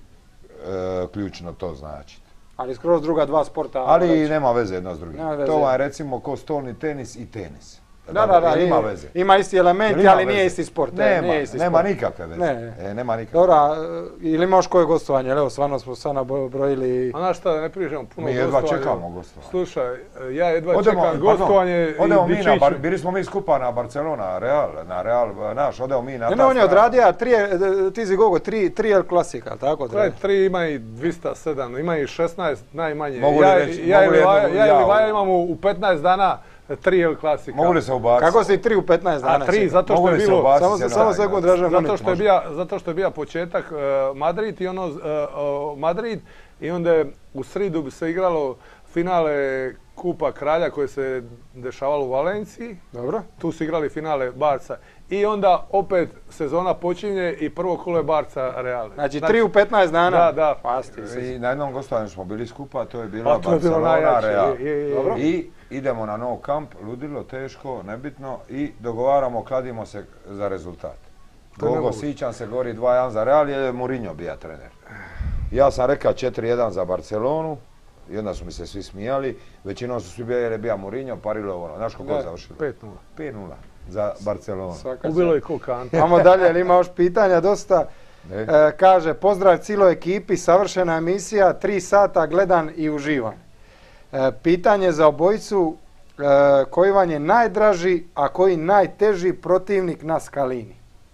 Speaker 2: e, ključno to značiti.
Speaker 1: Ali skroz druga dva sporta.
Speaker 2: Ali reći. Nema veze jedno s drugim. To je recimo ko stolni tenis i tenis.
Speaker 1: Da, da, da, ima veze. Ima isti elementi, ali nije isti sport.
Speaker 2: Nema, nema nikakve veze. Ne, nema nikakve.
Speaker 1: Dobro, ili imaš koje gostovanje? Evo, stvarno smo sad nabrojili...
Speaker 3: A znaš šta, da ne pričamo puno
Speaker 2: gostovanja. Mi jedva čekamo gostovanje.
Speaker 3: Slušaj, ja jedva čekam gostovanje i Dičiću.
Speaker 2: Bili smo mi skupa na Barcelona, Real, na Real, naš, odeo mi na...
Speaker 1: Ne, ne, on je odradio Tizi Gogo, tri El Klasika, tako?
Speaker 3: Tri ima i dvista sedam, ima i šesnaest najmanje.
Speaker 2: Mogu li reći,
Speaker 3: ja i Livaja imamo u petnaest dana tri El Klasika.
Speaker 2: Mogu li se ubaciti?
Speaker 1: Kako si tri u petnaest dana?
Speaker 3: A tri, zato što je bilo...
Speaker 1: Samo sekund, Dražen Monik.
Speaker 3: Zato što je bio početak Madrid i ono... Madrid i onda u sridu bi se igralo finale Kupa Kralja koje se dešavalo u Valenciji.
Speaker 1: Dobro.
Speaker 3: Tu su igrali finale Barca. I onda opet sezona počinje i prvo kolo je Barca Real.
Speaker 1: Znači tri u petnaest dana?
Speaker 3: Da, da.
Speaker 1: Pasti.
Speaker 2: I na jednom gostovanju smo bili skupa, to je bila
Speaker 3: Pa to je bilo
Speaker 2: Barcelona
Speaker 3: najjače.
Speaker 2: Real.
Speaker 3: Je, je, je.
Speaker 1: Dobro.
Speaker 2: I idemo na Nou Camp, ludilo, teško, nebitno i dogovaramo, kladimo se za rezultat.
Speaker 3: To je
Speaker 2: Gogo,
Speaker 3: nemoguće.
Speaker 2: sićam se, gori dva jedan za Real, jer je Mourinho bija trener. Ja sam rekao četiri jedan za Barcelonu i onda su mi se svi smijali. Većinom su svi bili jer je bija Mourinho, parilo ono. Znaš kako je završilo?
Speaker 3: pet nula.
Speaker 2: pet nula za Barcelonu.
Speaker 1: Svaka
Speaker 3: Ubilo je ko Kante.
Speaker 1: Ajmo dalje, jer ima još pitanja dosta.
Speaker 2: Ne?
Speaker 1: E, kaže, pozdrav cijeloj ekipi, savršena emisija, tri sata gledan i uživan. E, pitanje za obojicu, e, koji vam je najdraži, a koji najteži protivnik na Skalini?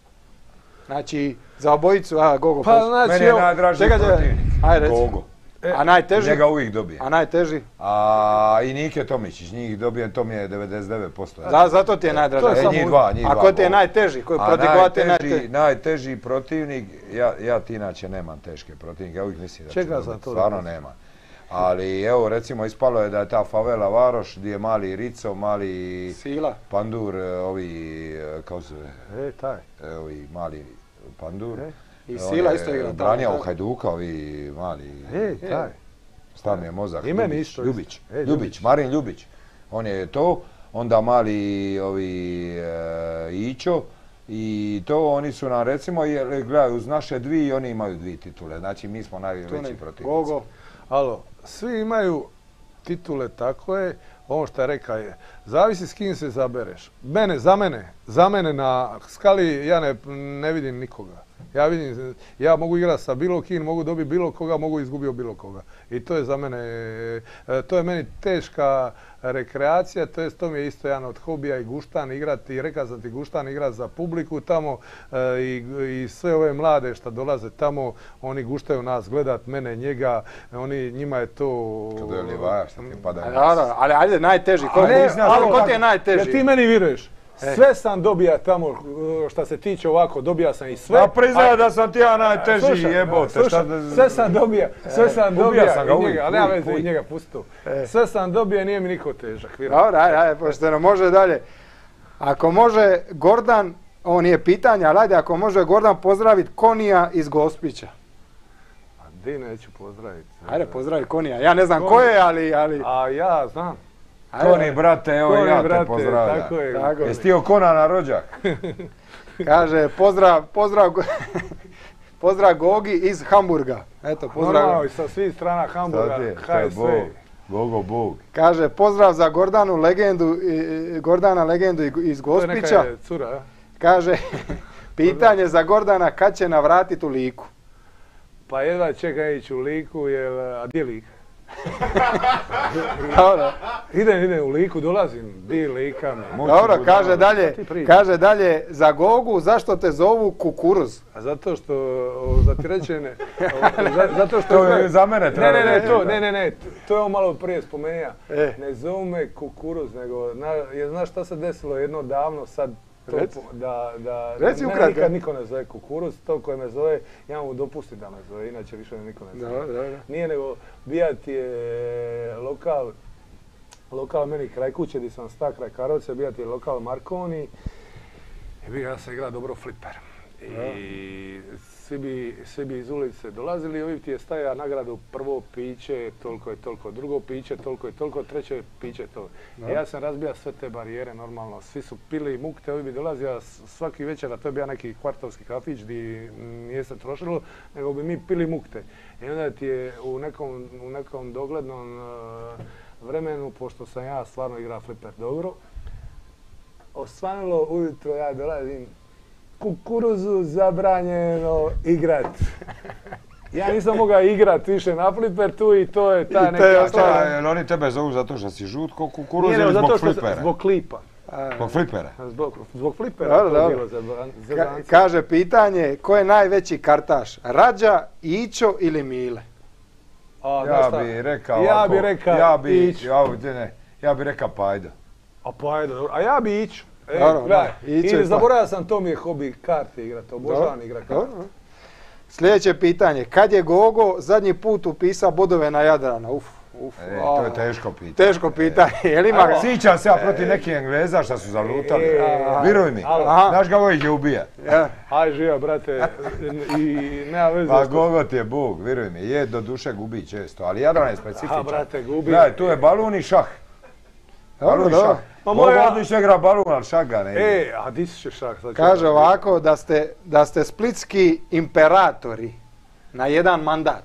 Speaker 1: Znači, za obojicu, a Gogo,
Speaker 3: Pa
Speaker 1: hoće.
Speaker 3: znači,
Speaker 2: Meni je
Speaker 3: evo,
Speaker 2: najdraži
Speaker 1: čekaj, čekaj.
Speaker 2: protivnik.
Speaker 1: Ajde, reci.
Speaker 2: Gogo.
Speaker 1: A najteži?
Speaker 2: Njega uvijek dobije.
Speaker 1: A najteži?
Speaker 2: A i Nike Tomičić, njih dobijem, to mi je devedeset devet posto.
Speaker 1: Za, zato ti je najdraži.
Speaker 3: To je
Speaker 2: E,
Speaker 3: samo-
Speaker 2: njih dva, njih
Speaker 1: A
Speaker 2: dva.
Speaker 1: ko ti je najteži? Koji
Speaker 2: A
Speaker 1: protiv koga ti je
Speaker 2: najteži,
Speaker 1: najteži?
Speaker 2: najteži protivnik, ja, ja ti inače nemam teške protivnike, ja uvijek mislim da ću
Speaker 3: Čega sam
Speaker 2: dobiti,
Speaker 3: to
Speaker 2: stvarno
Speaker 3: rekao?
Speaker 2: nema. Ali evo recimo ispalo je da je ta favela Varoš gdje je mali Rico, mali
Speaker 1: Sila.
Speaker 2: Pandur, e, ovi, e, kao se zove,
Speaker 3: E, taj.
Speaker 2: e, ovi mali Pandur.
Speaker 3: E,
Speaker 1: I
Speaker 2: On
Speaker 1: Sila
Speaker 2: je
Speaker 1: isto igra tamo,
Speaker 2: branio u
Speaker 1: tako?
Speaker 2: Hajduka, ovi mali,
Speaker 3: E, taj.
Speaker 2: stav mi je mozak,
Speaker 3: I meni
Speaker 2: Ljubić,
Speaker 3: isto,
Speaker 2: Ljubić,
Speaker 3: isto. E,
Speaker 2: Ljubić,
Speaker 3: Ljubić.
Speaker 2: Marin Ljubić. On je to, onda mali ovi e, Ićo i to oni su nam recimo, jer, gledaj, uz naše dvije oni imaju dvije titule, znači mi smo
Speaker 1: Tu
Speaker 2: najveći
Speaker 1: ne-
Speaker 2: protivnici.
Speaker 1: Gogo.
Speaker 3: Alo, svi imaju titule, tako je. Ovo što je rekao je, zavisi s kim se zabereš. Mene, za mene, za mene na Skali ja ne, ne vidim nikoga. Ja vidim, ja mogu igrati sa bilo kim, mogu dobiti bilo koga, mogu izgubiti bilo koga. I to je za mene, e, to je meni teška rekreacija, to jest to mi je isto jedan od hobija i guštan igrati, i rekao sam ti guštan igrati za publiku tamo e, i, i sve ove mlade što dolaze tamo, oni guštaju nas gledat, mene, njega, oni, njima je to...
Speaker 2: Kad je Livaja, šta ti pada
Speaker 1: A,
Speaker 2: na
Speaker 1: da, da, ali ajde, najteži. Ko,
Speaker 3: Ne,
Speaker 1: ali
Speaker 3: alo,
Speaker 1: ko ti je najteži?
Speaker 3: Jer ti meni vjeruješ.
Speaker 1: E.
Speaker 3: Sve sam dobija tamo, uh, šta se tiče ovako, dobija sam i sve.
Speaker 2: A priznaj da sam ti ja najteži,
Speaker 3: Slušaj,
Speaker 2: jebote.
Speaker 3: slušaj,
Speaker 2: šta da-
Speaker 3: sve sam dobija, sve sam
Speaker 2: ubija
Speaker 3: dobija
Speaker 2: sam ga
Speaker 3: i
Speaker 2: uvijek,
Speaker 3: njega, ali nema
Speaker 2: uvijek,
Speaker 3: veze i
Speaker 2: uvijek.
Speaker 3: njega pusti to.
Speaker 1: E.
Speaker 3: Sve sam dobija, nije mi niko težak. vjerujem.
Speaker 1: Dobro, ajde, ajde, pošteno, može dalje. Ako može Gordan, ovo nije pitanje, ali ajde, ako može Gordan pozdraviti Konija iz Gospića.
Speaker 3: A di neću pozdraviti.
Speaker 1: Ajde, pozdravi Konija. Ja ne znam ko
Speaker 3: Konija.
Speaker 1: je, ali... ali...
Speaker 3: A ja znam.
Speaker 1: Ajde,
Speaker 2: Koni, brate, evo
Speaker 3: Koni,
Speaker 2: ja te
Speaker 3: brate,
Speaker 2: pozdravljam.
Speaker 3: tako je.
Speaker 1: Tako je.
Speaker 2: Jesi ti Kona na rođak?
Speaker 1: Kaže, pozdrav, pozdrav, Go- pozdrav Gogi iz Hamburga. Eto, pozdrav.
Speaker 3: Normalno, i sa svih strana Hamburga,
Speaker 2: Sad je, to je
Speaker 3: H S
Speaker 2: Bog.
Speaker 3: V.
Speaker 2: Bogo Bog.
Speaker 1: Kaže, pozdrav za Gordanu legendu, i- i- Gordana legendu i- iz
Speaker 3: To je neka
Speaker 1: Gospića.
Speaker 3: je cura, a?
Speaker 1: Kaže, pitanje za Gordana, kad će navratiti u Liku?
Speaker 3: Pa jedva čekaj ići u Liku, jer, a gdje je Lik?
Speaker 1: Dobro,
Speaker 3: Idem, idem u Liku, dolazim, di Lika me.
Speaker 2: Moći
Speaker 1: dobro,
Speaker 2: budala.
Speaker 1: kaže dalje,
Speaker 3: ti priča.
Speaker 1: kaže dalje, za Gogu, zašto te zovu kukuruz?
Speaker 3: A zato što, o, da ti rečem, ne, o, za- zato što...
Speaker 2: To je za mene
Speaker 3: Ne,
Speaker 2: treba
Speaker 3: ne, ne,
Speaker 2: reći,
Speaker 3: to,
Speaker 2: da.
Speaker 3: ne, ne, ne, to je on malo prije spomenuo.
Speaker 1: E.
Speaker 3: Ne zovu me kukuruz, nego, na, jer znaš šta se desilo jedno davno, sad, to,
Speaker 1: Reci.
Speaker 3: po- da, da,
Speaker 1: Reci
Speaker 3: mene
Speaker 1: ukratko.
Speaker 3: nikad niko ne zove kukuruz, to koje me zove, ja mu dopustim da me zove, inače više me niko ne zove.
Speaker 1: Dobro, dobro.
Speaker 3: Nije nego, bijat je lokal, lokal meni kraj kuće gdje sam sta kraj Karlovca, bijat je lokal Marconi i bi ja sam igrao dobro fliper. I svi bi, svi bi iz ulice dolazili i ovdje ti je staja nagradu prvo piće, toliko je toliko, drugo piće, toliko je toliko, treće piće to. I ja sam razbija sve te barijere normalno, svi su pili mukte, ovi bi dolazio svaki večer, a to je bio neki kvartovski kafić gdje nije se trošilo, nego bi mi pili mukte. I onda ti je u nekom, u nekom doglednom uh, vremenu, pošto sam ja stvarno igrao fliper dobro, osvanulo ujutro, ja dolazim, kukuruzu zabranjeno igrat. Ja nisam mogao igrat više na fliper tu i to je ta
Speaker 1: I to je
Speaker 3: neka...
Speaker 1: ostalo.
Speaker 2: Šta, jel oni tebe zovu zato što si žut ko kukuruz
Speaker 3: Nije,
Speaker 2: ili
Speaker 3: nego zato
Speaker 2: zbog
Speaker 3: što
Speaker 2: flipera?
Speaker 3: zbog klipa.
Speaker 2: Zbog flipera?
Speaker 3: Zbog, zbog flipera
Speaker 1: Dobro,
Speaker 3: to je
Speaker 1: dobro.
Speaker 3: bilo za, za
Speaker 1: Ka-
Speaker 3: danci.
Speaker 1: kaže pitanje, ko je najveći kartaš? Rađa, Ićo ili Mile?
Speaker 3: A, znaš
Speaker 2: Ja
Speaker 3: šta?
Speaker 2: bi rekao
Speaker 3: Ja
Speaker 2: ovako,
Speaker 3: bi rekao
Speaker 2: ja bi,
Speaker 3: Ić.
Speaker 2: ja, bi- ne, ja bi rekao Pajdo.
Speaker 3: A pa ajde, dobro. A ja bi Iću. E,
Speaker 1: Dobro,
Speaker 3: gledaj,
Speaker 1: da, Ićo i
Speaker 3: i
Speaker 1: pa-
Speaker 3: zaboravio sam, to mi je hobi karte igrati, obožavam igrati karte.
Speaker 1: Dobro. Sljedeće pitanje, kad je Gogo zadnji put upisao bodove na Jadrana? Uf, Uf,
Speaker 2: E, to je teško pitanje.
Speaker 1: Teško pitanje, je li ima ga?
Speaker 2: Sjećam se ja protiv nekih Engleza što su zalutali. Viruj mi, znaš ga ovo ih je ubija.
Speaker 3: Aj živio, brate, i nema veze.
Speaker 2: Pa Gogo ti je Bog, viruj mi, je do duše gubi često, ali Jadran je specifičan.
Speaker 3: A, brate, gubi.
Speaker 2: Gledaj, tu je balun i šah. Balun i šah. Gogo odlično igra balun, ali šah ga ne ide.
Speaker 3: E, a di si šah?
Speaker 1: Kaže ovako, da ste, da ste splitski imperatori na jedan mandat.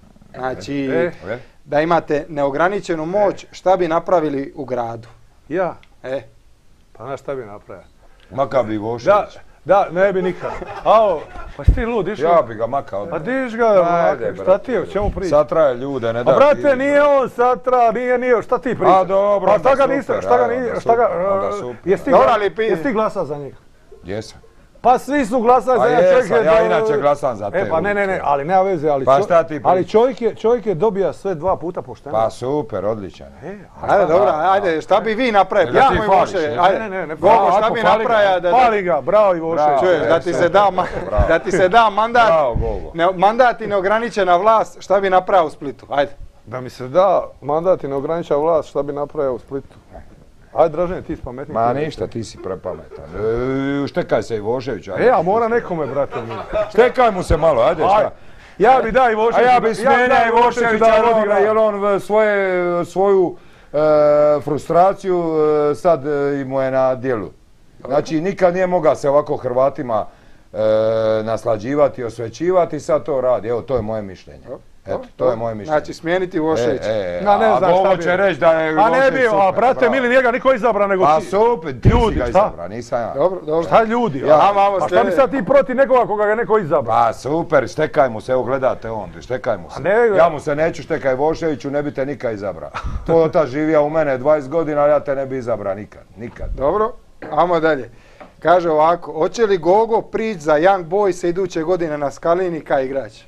Speaker 1: Znači,
Speaker 3: E.
Speaker 1: da imate neograničenu moć, šta bi napravili u gradu?
Speaker 3: Ja?
Speaker 1: E.
Speaker 3: Pa znaš šta bi napravio?
Speaker 2: Makabi Ivošević.
Speaker 3: Da, da, ne bi nikad. Ao, pa si ti lud, išao?
Speaker 2: Ja bi ga makao.
Speaker 3: Pa diš ga,
Speaker 2: Ajde,
Speaker 3: šta ti je, o čemu pričaš?
Speaker 2: Satraje ljude, ne da...
Speaker 3: A brate, nije on satra, nije, nije, šta ti pričaš?
Speaker 2: A dobro,
Speaker 3: pa šta ga
Speaker 2: onda
Speaker 3: niste,
Speaker 2: super,
Speaker 3: šta ga
Speaker 2: ajde,
Speaker 3: nije,
Speaker 2: onda
Speaker 3: šta ga...
Speaker 2: super, onda super.
Speaker 3: Jesi ti,
Speaker 1: Dobro,
Speaker 3: gla-
Speaker 1: ali pi-
Speaker 3: jesi ti glasa za njega?
Speaker 2: Jesam.
Speaker 3: Pa svi su glasali za
Speaker 2: A
Speaker 3: njega,
Speaker 2: jesam,
Speaker 3: čovjek je...
Speaker 2: ja
Speaker 3: do-
Speaker 2: inače glasam za te
Speaker 3: E, pa ne, ne, ne,
Speaker 2: ulice.
Speaker 3: ali nema veze, ali,
Speaker 2: Pa
Speaker 3: čo-
Speaker 2: šta ti
Speaker 3: ali
Speaker 2: pričaš?
Speaker 3: čovjek je, čovjek je dobija sve dva puta pošteno.
Speaker 2: Pa super, odličan.
Speaker 3: E,
Speaker 1: Ajde, dobro, ajde, šta bi vi napravili?
Speaker 2: Da
Speaker 1: Ja
Speaker 2: ti
Speaker 1: moj
Speaker 2: fališ,
Speaker 1: Ivošević,
Speaker 2: ne?
Speaker 1: ajde.
Speaker 3: Ne, ne, ne,
Speaker 1: Gogo,
Speaker 3: bravo,
Speaker 1: šta
Speaker 3: ako
Speaker 1: bi
Speaker 3: fali ga,
Speaker 1: napravio da...
Speaker 3: Pali ga, bravo Ivošević.
Speaker 1: Čuješ, da ti se da, ma- da ti se da mandat,
Speaker 2: Bravo, Gogo.
Speaker 1: ne, mandat i neograničena vlast, šta bi napravio u Splitu? Ajde.
Speaker 3: Da mi se da mandat i neograničena vlast, šta bi napravio u Splitu? Ajde, Dražen, ti si pametniji.
Speaker 2: Ma ništa, ti si prepametan. E, štekaj se Ivošević.
Speaker 3: E, a mora nekome, brate. mi.
Speaker 2: Štekaj mu se malo, ajde šta.
Speaker 3: Aj, ja bi da
Speaker 2: A
Speaker 3: Ivošević.
Speaker 2: ja bi smijenja Ivoševića
Speaker 3: da
Speaker 2: jer on,
Speaker 3: vodi ga.
Speaker 2: jer on svoje, svoju e, frustraciju e, sad e, mu je na djelu. Znači nikad nije mogao se ovako Hrvatima e, naslađivati, osvećivati, sad to radi. Evo, to je moje mišljenje. Eto, to je moje mišljenje.
Speaker 1: Znači, smijeniti Ivoševića.
Speaker 2: E, e,
Speaker 3: Na, ne
Speaker 2: a
Speaker 3: znam šta
Speaker 2: Gogo
Speaker 3: bi-
Speaker 2: će reći da je
Speaker 3: A ne
Speaker 2: Ivošević
Speaker 3: bi, a
Speaker 2: super,
Speaker 3: brate,
Speaker 2: bravo.
Speaker 3: mili, njega niko izabra nego
Speaker 2: Pa
Speaker 3: ti.
Speaker 2: super, ti
Speaker 3: Ljudi,
Speaker 2: si ga
Speaker 3: šta?
Speaker 2: izabrao, nisam ja.
Speaker 1: Dobro, dobro.
Speaker 3: Šta ljudi?
Speaker 2: Ja,
Speaker 3: a?
Speaker 1: Ajmo, ajmo,
Speaker 3: Pa šta bi
Speaker 1: sljedeće.
Speaker 3: sad ti protiv nekoga koga ga neko izabra?
Speaker 2: Pa super, štekaj mu se, evo gledate on, štekaj mu se.
Speaker 3: A ne,
Speaker 2: Ja mu se neću štekaj Ivoševiću, ne bi te nikad izabra. Tvoj otac živio u mene dvadeset godina, ali ja te ne bi izabra nikad, nikad.
Speaker 1: Dobro, ajmo dalje. Kaže ovako, hoće li Gogo prići za Young Boys iduće godine na Skalini kao igrač?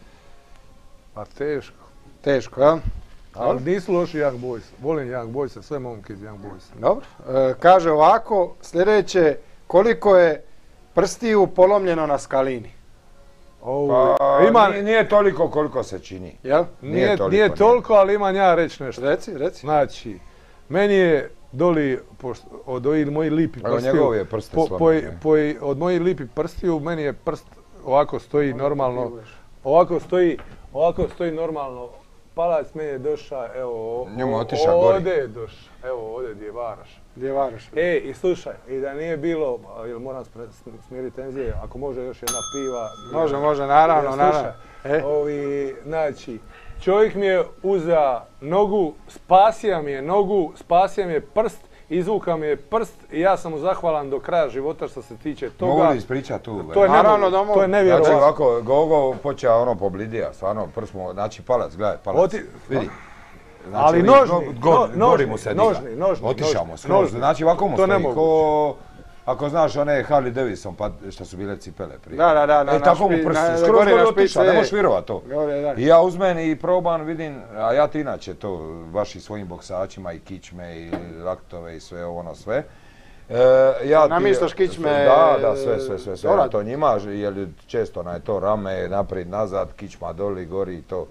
Speaker 3: Pa teško.
Speaker 1: Teško, jel?
Speaker 3: Ali nisu loši Young Boys. Volim Young Boys, sve momke iz Young Boys.
Speaker 1: Dobro. E, kaže ovako, sljedeće, koliko je prstiju polomljeno na Skalini?
Speaker 3: Ovo,
Speaker 2: Pa,
Speaker 3: ima,
Speaker 2: nije, nije toliko koliko se čini.
Speaker 1: Jel?
Speaker 3: nije,
Speaker 2: nije
Speaker 3: nije,
Speaker 2: toliko,
Speaker 3: toliko, ali imam ja reći nešto.
Speaker 1: Reci, reci.
Speaker 3: Znači, meni je doli, pošto, od ovih mojih lipi
Speaker 2: Evo,
Speaker 3: prstiju,
Speaker 2: njegov je prste
Speaker 3: po,
Speaker 2: slomljen,
Speaker 3: po-
Speaker 2: ne?
Speaker 3: po- od mojih lipi prstiju, meni je prst ovako stoji normalno, ovako stoji, ovako stoji normalno. Palac meni je došao, evo,
Speaker 2: Njemu otiša gori.
Speaker 3: ovdje je došao, evo ovdje gdje je Varaš.
Speaker 1: Gdje je Varaš?
Speaker 3: E, i slušaj, i da nije bilo, a, jel moram spre- smiriti tenzije, ako može još jedna piva.
Speaker 1: Može, može, naravno,
Speaker 3: Ja, slušaj,
Speaker 1: naravno. E?
Speaker 3: Ovi, znači, čovjek mi je uzeo nogu, spasio mi je nogu, spasio mi je prst, izvukao mi je prst i ja sam mu zahvalan do kraja života što se tiče toga.
Speaker 2: Mogu li ispričati tu?
Speaker 3: To je,
Speaker 1: Naravno
Speaker 3: nemoguće,
Speaker 1: da mogu.
Speaker 3: to je
Speaker 2: Znači
Speaker 3: nevjerovatno.
Speaker 2: ovako, Gogo počeo ono poblidija, stvarno prst mu, znači palac, gledaj, palac,
Speaker 3: Oti-
Speaker 2: vidi. Znači,
Speaker 3: Ali
Speaker 2: vidi,
Speaker 3: nožni,
Speaker 2: go- go-
Speaker 3: no-
Speaker 2: gori mu se
Speaker 3: nožni,
Speaker 2: diga.
Speaker 3: nožni,
Speaker 2: Otišao
Speaker 3: nožni,
Speaker 2: mu skroz,
Speaker 3: nožni.
Speaker 2: znači ovako mu
Speaker 3: To
Speaker 2: stoji,
Speaker 3: nemoguće.
Speaker 2: ko, ako znaš one Harley Davidson, pa što su bile cipele prije.
Speaker 1: Da, da, da, na-
Speaker 2: E,
Speaker 1: na
Speaker 2: tako mu
Speaker 1: špi-
Speaker 2: prst,
Speaker 1: na-
Speaker 2: skroz
Speaker 1: gori
Speaker 2: gori
Speaker 1: na
Speaker 2: otišao,
Speaker 1: špice,
Speaker 2: ne
Speaker 1: e.
Speaker 2: možeš vjerovat to.
Speaker 1: Gore, da.
Speaker 2: I ja uzmem i probam, vidim, a ja ti inače to, baš i svojim boksačima i kičme i laktove i sve ovo ono sve. E, ja ti-
Speaker 1: Namještaš kičme,
Speaker 2: Da, da, sve, sve, sve, sve.
Speaker 1: dobro.
Speaker 2: Ja to njima, jer često na to rame, naprijed, nazad, kičma doli, gori i to.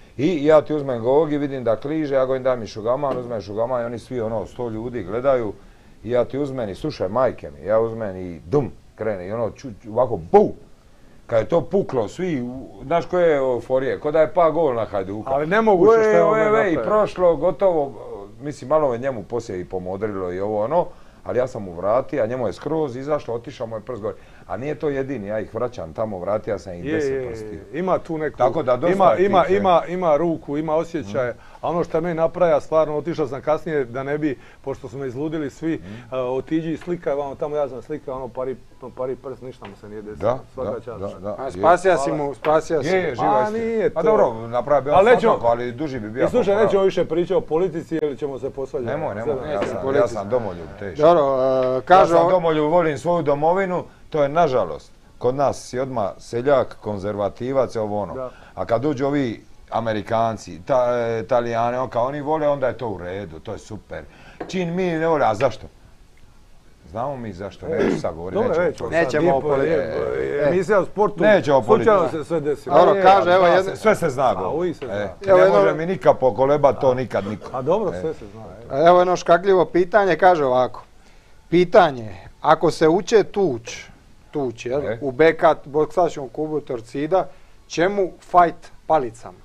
Speaker 2: I ja ti uzmem Gogi, vidim da kliže, ja govorim daj mi šugaman, uzmem šugaman i oni svi ono, sto ljudi gledaju. I ja ti uzmem i slušaj majke mi, ja uzmem i dum, krene i ono ču, ču, ovako bu. Kad je to puklo, svi, u- znaš koje je euforije, ko da je pa gol na Hajduka.
Speaker 3: Ali nemoguće što je
Speaker 2: Ue,
Speaker 3: on
Speaker 2: ue,
Speaker 3: meni
Speaker 2: ue, I
Speaker 3: napravio.
Speaker 2: prošlo, gotovo, mislim malo me njemu poslije i pomodrilo i ovo ono, ali ja sam mu vratio, a njemu je skroz izašlo, otišao mu je prst gore. A nije to jedini, ja ih vraćam tamo, vratio sam ih
Speaker 3: Je, je,
Speaker 2: deset
Speaker 3: je,
Speaker 2: prstiju.
Speaker 3: ima tu neku,
Speaker 2: Tako da dosta
Speaker 3: ima,
Speaker 2: je tih,
Speaker 3: ima,
Speaker 2: e.
Speaker 3: ima, ima ruku, ima osjećaje, a ono što me napraja, stvarno otišao sam kasnije da ne bi, pošto su me izludili svi, a, otiđi i slikaj, vamo tamo ja sam slikao, ono pari, pari prst, ništa mu se nije desilo.
Speaker 2: Da,
Speaker 3: Svaka
Speaker 2: da,
Speaker 3: čast.
Speaker 2: da, da.
Speaker 1: A
Speaker 2: je.
Speaker 1: spasija si mu, spasija si
Speaker 2: Je,
Speaker 1: mu.
Speaker 2: je, živa
Speaker 3: Pa
Speaker 2: istina.
Speaker 3: nije
Speaker 2: Pa
Speaker 3: to.
Speaker 2: dobro, napravio bi
Speaker 3: Ali
Speaker 2: on
Speaker 3: nećemo-
Speaker 2: svakako, ali duži bi bio.
Speaker 3: I slušaj,
Speaker 2: popravio.
Speaker 3: nećemo više pričati o politici ili ćemo se posvađati.
Speaker 2: Nemoj, nemoj,
Speaker 3: Sve,
Speaker 2: ja
Speaker 3: sve.
Speaker 2: sam, ja sam domoljub, teško.
Speaker 1: Dobro, e,
Speaker 2: Ja
Speaker 1: kaže
Speaker 2: sam
Speaker 1: on-
Speaker 2: domoljub, volim svoju domovinu, to je nažalost. Kod nas si odmah seljak, konzervativac, ovo ono.
Speaker 3: Da.
Speaker 2: A kad dođu ovi Amerikanci, ta, Italijani, on, kao oni vole, onda je to u redu, to je super. Čim mi ne vole, a zašto? Znamo mi zašto, neću sad govoriti.
Speaker 3: Dobro, nećemo.
Speaker 1: Nećemo
Speaker 3: emisija o sportu.
Speaker 2: Nećemo
Speaker 3: slučajno se sve desilo.
Speaker 1: Dobro, kaže, evo jedno...
Speaker 2: Sve se zna. Ne može mi nikad pokolebati to nikad niko.
Speaker 3: A dobro, sve se zna.
Speaker 1: Evo jedno škakljivo pitanje, kaže ovako. Pitanje, ako se uče tuč, tuč, jel, u B K boksačkom klubu Torcida, čemu fight palicama?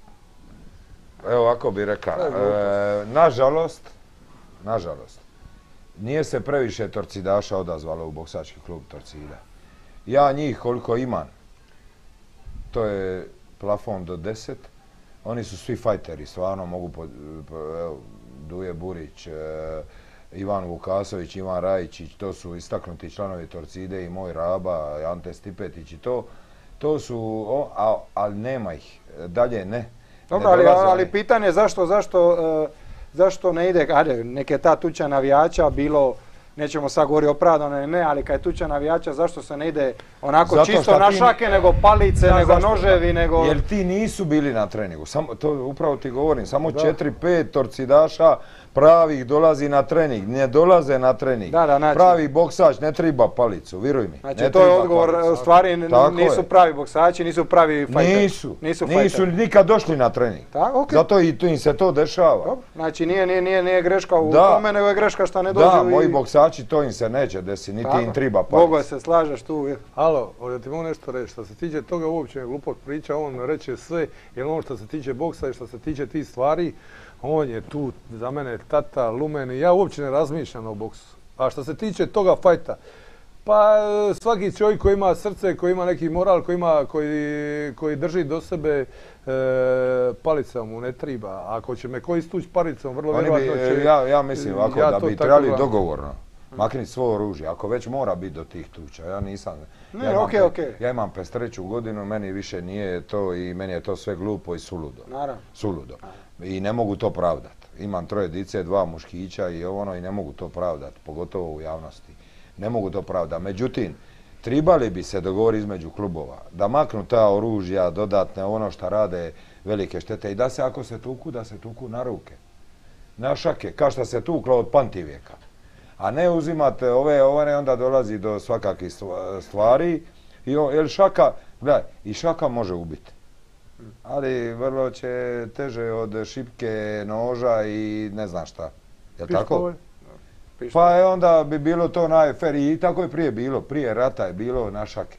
Speaker 2: Evo ovako bi rekao, nažalost, nažalost, nije se previše torcidaša odazvalo u boksački klub Torcida. Ja njih koliko imam, to je plafon do deset, oni su svi fajteri, stvarno mogu, evo, Duje Burić, Ivan Vukasović, Ivan Rajičić, to su istaknuti članovi Torcide i moj Raba, Ante Stipetić i to, to su, ali nema ih, dalje ne.
Speaker 1: Dobro, ali, ali pitanje je zašto, zašto, uh, zašto ne ide, ajde, neke ta tuča navijača bilo, nećemo sad govoriti opravdano ne, ali kad je tuča navijača, zašto se ne ide onako zato čisto na šake, ti... nego palice, ja, nego zašto? Noževi, nego...
Speaker 2: Jer ti nisu bili na treningu, samo, to upravo ti govorim, samo četiri pet torcidaša pravih dolazi na trening, ne dolaze na trening. Da, da, znači, pravi boksač ne triba palicu, vjeruj mi.
Speaker 1: Znači to je odgovor, palicu. U stvari tako nisu je. Pravi boksači, nisu pravi fajteri.
Speaker 2: Nisu, nisu, nisu nikad došli na trening. Ta, okay. Zato i tu im se to dešava.
Speaker 1: Dobro. Znači nije, nije, nije, nije greška u da. Tome, nego je greška što ne dođu.
Speaker 2: Da,
Speaker 1: i...
Speaker 2: moji boksači to im se neće desiti, niti tako. Im triba palicu.
Speaker 1: Bogo se slažeš tu.
Speaker 3: Alo, ovdje ti mogu nešto reći, što se tiče toga uopće glupog priča, on reče sve, jer ono što se tiče boksa i što se tiče tih stvari, on je tu za mene tata, lumen i ja uopće ne razmišljam o boksu. A što se tiče toga fajta, pa svaki čovjek koji ima srce, koji ima neki moral, koji, ima, koji, koji drži do sebe e, palicom mu ne triba. Ako će me koji istući palicom, vrlo vjerovatno će...
Speaker 2: Ja, ja mislim ovako ja da bi trebali dogovorno maknuti svoje oružje, ako već mora biti do tih tuča. Ja nisam...
Speaker 1: Ne,
Speaker 2: ja, imam,
Speaker 1: okay, okay.
Speaker 2: ja imam pestreću godinu, meni više nije to i meni je to sve glupo i suludo.
Speaker 1: Naravno.
Speaker 2: Suludo. I ne mogu to pravdati. Imam troje dice, dva muškića i ono i ne mogu to pravdati, pogotovo u javnosti. Ne mogu to pravdati. Međutim, tribali bi se dogovoriti između klubova da maknu ta oružja, dodatne ono što rade velike štete i da se ako se tuku, da se tuku na ruke. Na šake, kao što se tuklo od pamtivijeka. A ne uzimate ove, ove onda dolazi do svakakvih stvari. I, jer šaka, gledaj, i šaka može ubiti. Ali vrlo će teže od šipke, noža i ne znam šta. Je li tako? Pa je onda bi bilo to najfer i tako je prije bilo. Prije rata je bilo na šake.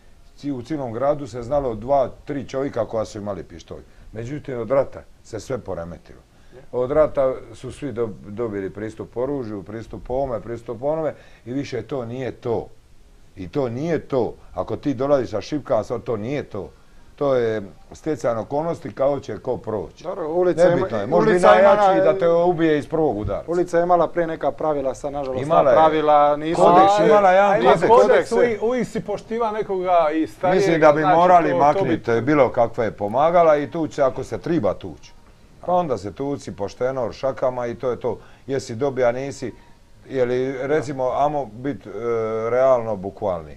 Speaker 2: U cijelom gradu se znalo dva, tri čovjeka koja su imali pištolj. Međutim, od rata se sve poremetilo. Od rata su svi dobili pristup oružju, pristup ovome, pristup onome i više to nije to. I to nije to. Ako ti dolaziš sa šipkama, to nije to. To je stjecajan okolnosti kao će ko proći. Nebitno je. Može biti najjači da te ubije iz prvog udara.
Speaker 1: Ulica je imala prije neka pravila, sad nažalost ta pravila nisu...
Speaker 2: Kodeks, imala jedan kodeks.
Speaker 3: Uvijek si poštiva nekoga i starijega.
Speaker 2: Mislim da bi morali maknuti bilo kakve pomagala i tući ako se triba tući. Pa onda se tuci pošteno šakama i to je to. Jesi dobija, nisi... Jeli, recimo, amo biti realno bukvalni.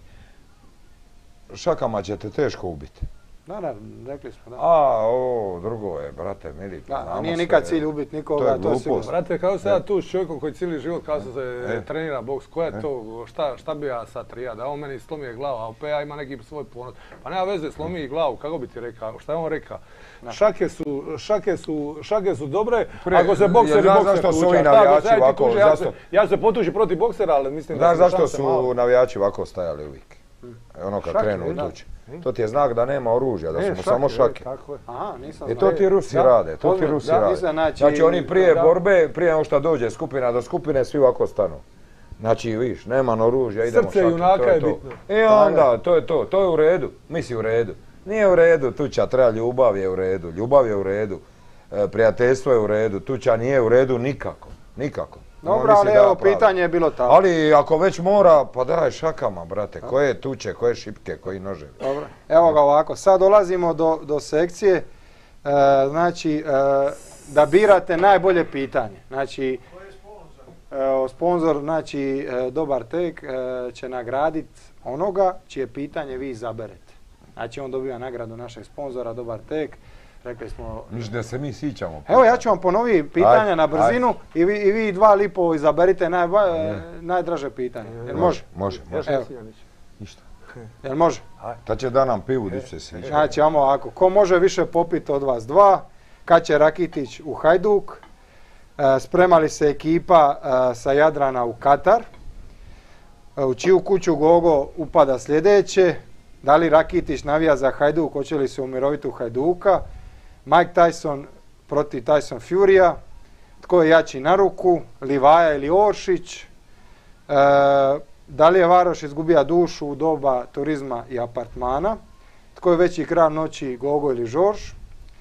Speaker 2: Šakama će te teško ubiti.
Speaker 1: Da, da, rekli smo, da.
Speaker 2: A, ovo, drugo je, brate, mili.
Speaker 1: Da, nije nikad cilj ubiti nikoga,
Speaker 2: to je glupost.
Speaker 3: Brate, kako se ja tu s čovjekom koji cijeli život kao se trenira boks, koja je to, šta bi ja sad trija, da on meni slomi glavu, a opet ja ima neki svoj ponos. Pa nema veze, slomi i glavu, kako bi ti rekao, šta je on rekao? Šake su, šake su, šake su dobre, ako se bokseri bokseri
Speaker 2: tuča. Zašto su ovi navijači ovako, zašto?
Speaker 3: Ja se potuži protiv boksera, ali mislim da
Speaker 2: su šanse malo. Znaš zašto su navijači ovako stajali uvijek? Ono kad krenu u tuči. To ti je znak da nema oružja, da su mu samo šake.
Speaker 1: Aha, nisam
Speaker 2: znao. I to ti Rusi rade, to ti Rusi rade. Znači oni prije borbe, prije nego što dođe skupina do skupine, svi ovako stanu. Znači, viš, nema oružja, idemo šake.
Speaker 3: Srce junaka je bitno.
Speaker 2: I onda, to je to, to je u redu, misli u redu. Nije u redu, tuča treba, ljubav je u redu, ljubav je u redu, prijateljstvo je u redu, tuča nije u redu nikako, nikako.
Speaker 1: Dobro, ali evo, pitanje je bilo tako.
Speaker 2: Ali ako već mora, pa daj šakama, brate. Koje tuče, koje šipke, koji noževi.
Speaker 1: Dobro, evo ga ovako. Sad dolazimo do, do sekcije. E, znači, e, da birate najbolje pitanje. Znači, e, sponzor, znači, e, Dobar tek e, će nagraditi onoga čije pitanje vi izaberete. Znači, on dobiva nagradu našeg sponzora, Dobar tek. Rekli smo...
Speaker 2: Mislim da se mi sićamo.
Speaker 1: Evo ja ću vam ponoviti pitanja
Speaker 2: Ajde,
Speaker 1: na brzinu i vi, i vi dva lipo izaberite naj, najdraže pitanje. Jel može?
Speaker 2: Može, može.
Speaker 1: Evo.
Speaker 2: Ništa.
Speaker 1: Jel može?
Speaker 2: Ta će da nam pivu, di se sića.
Speaker 1: Znači, ajmo ovako. Ko može više popiti od vas dva? Kad će Rakitić u Hajduk? E, sprema li se ekipa e, sa Jadrana u Katar? E, u čiju kuću Gogo upada sljedeće? Da li Rakitić navija za Hajduk? Hoće li se umiroviti u Hajduka? Mike Tyson protiv Tyson Furya? Tko je jači na ruku? Livaja ili Oršić? E, da li je Varoš izgubija dušu u doba turizma i apartmana? Tko je veći kralj noći, Gogo ili Žorž? E,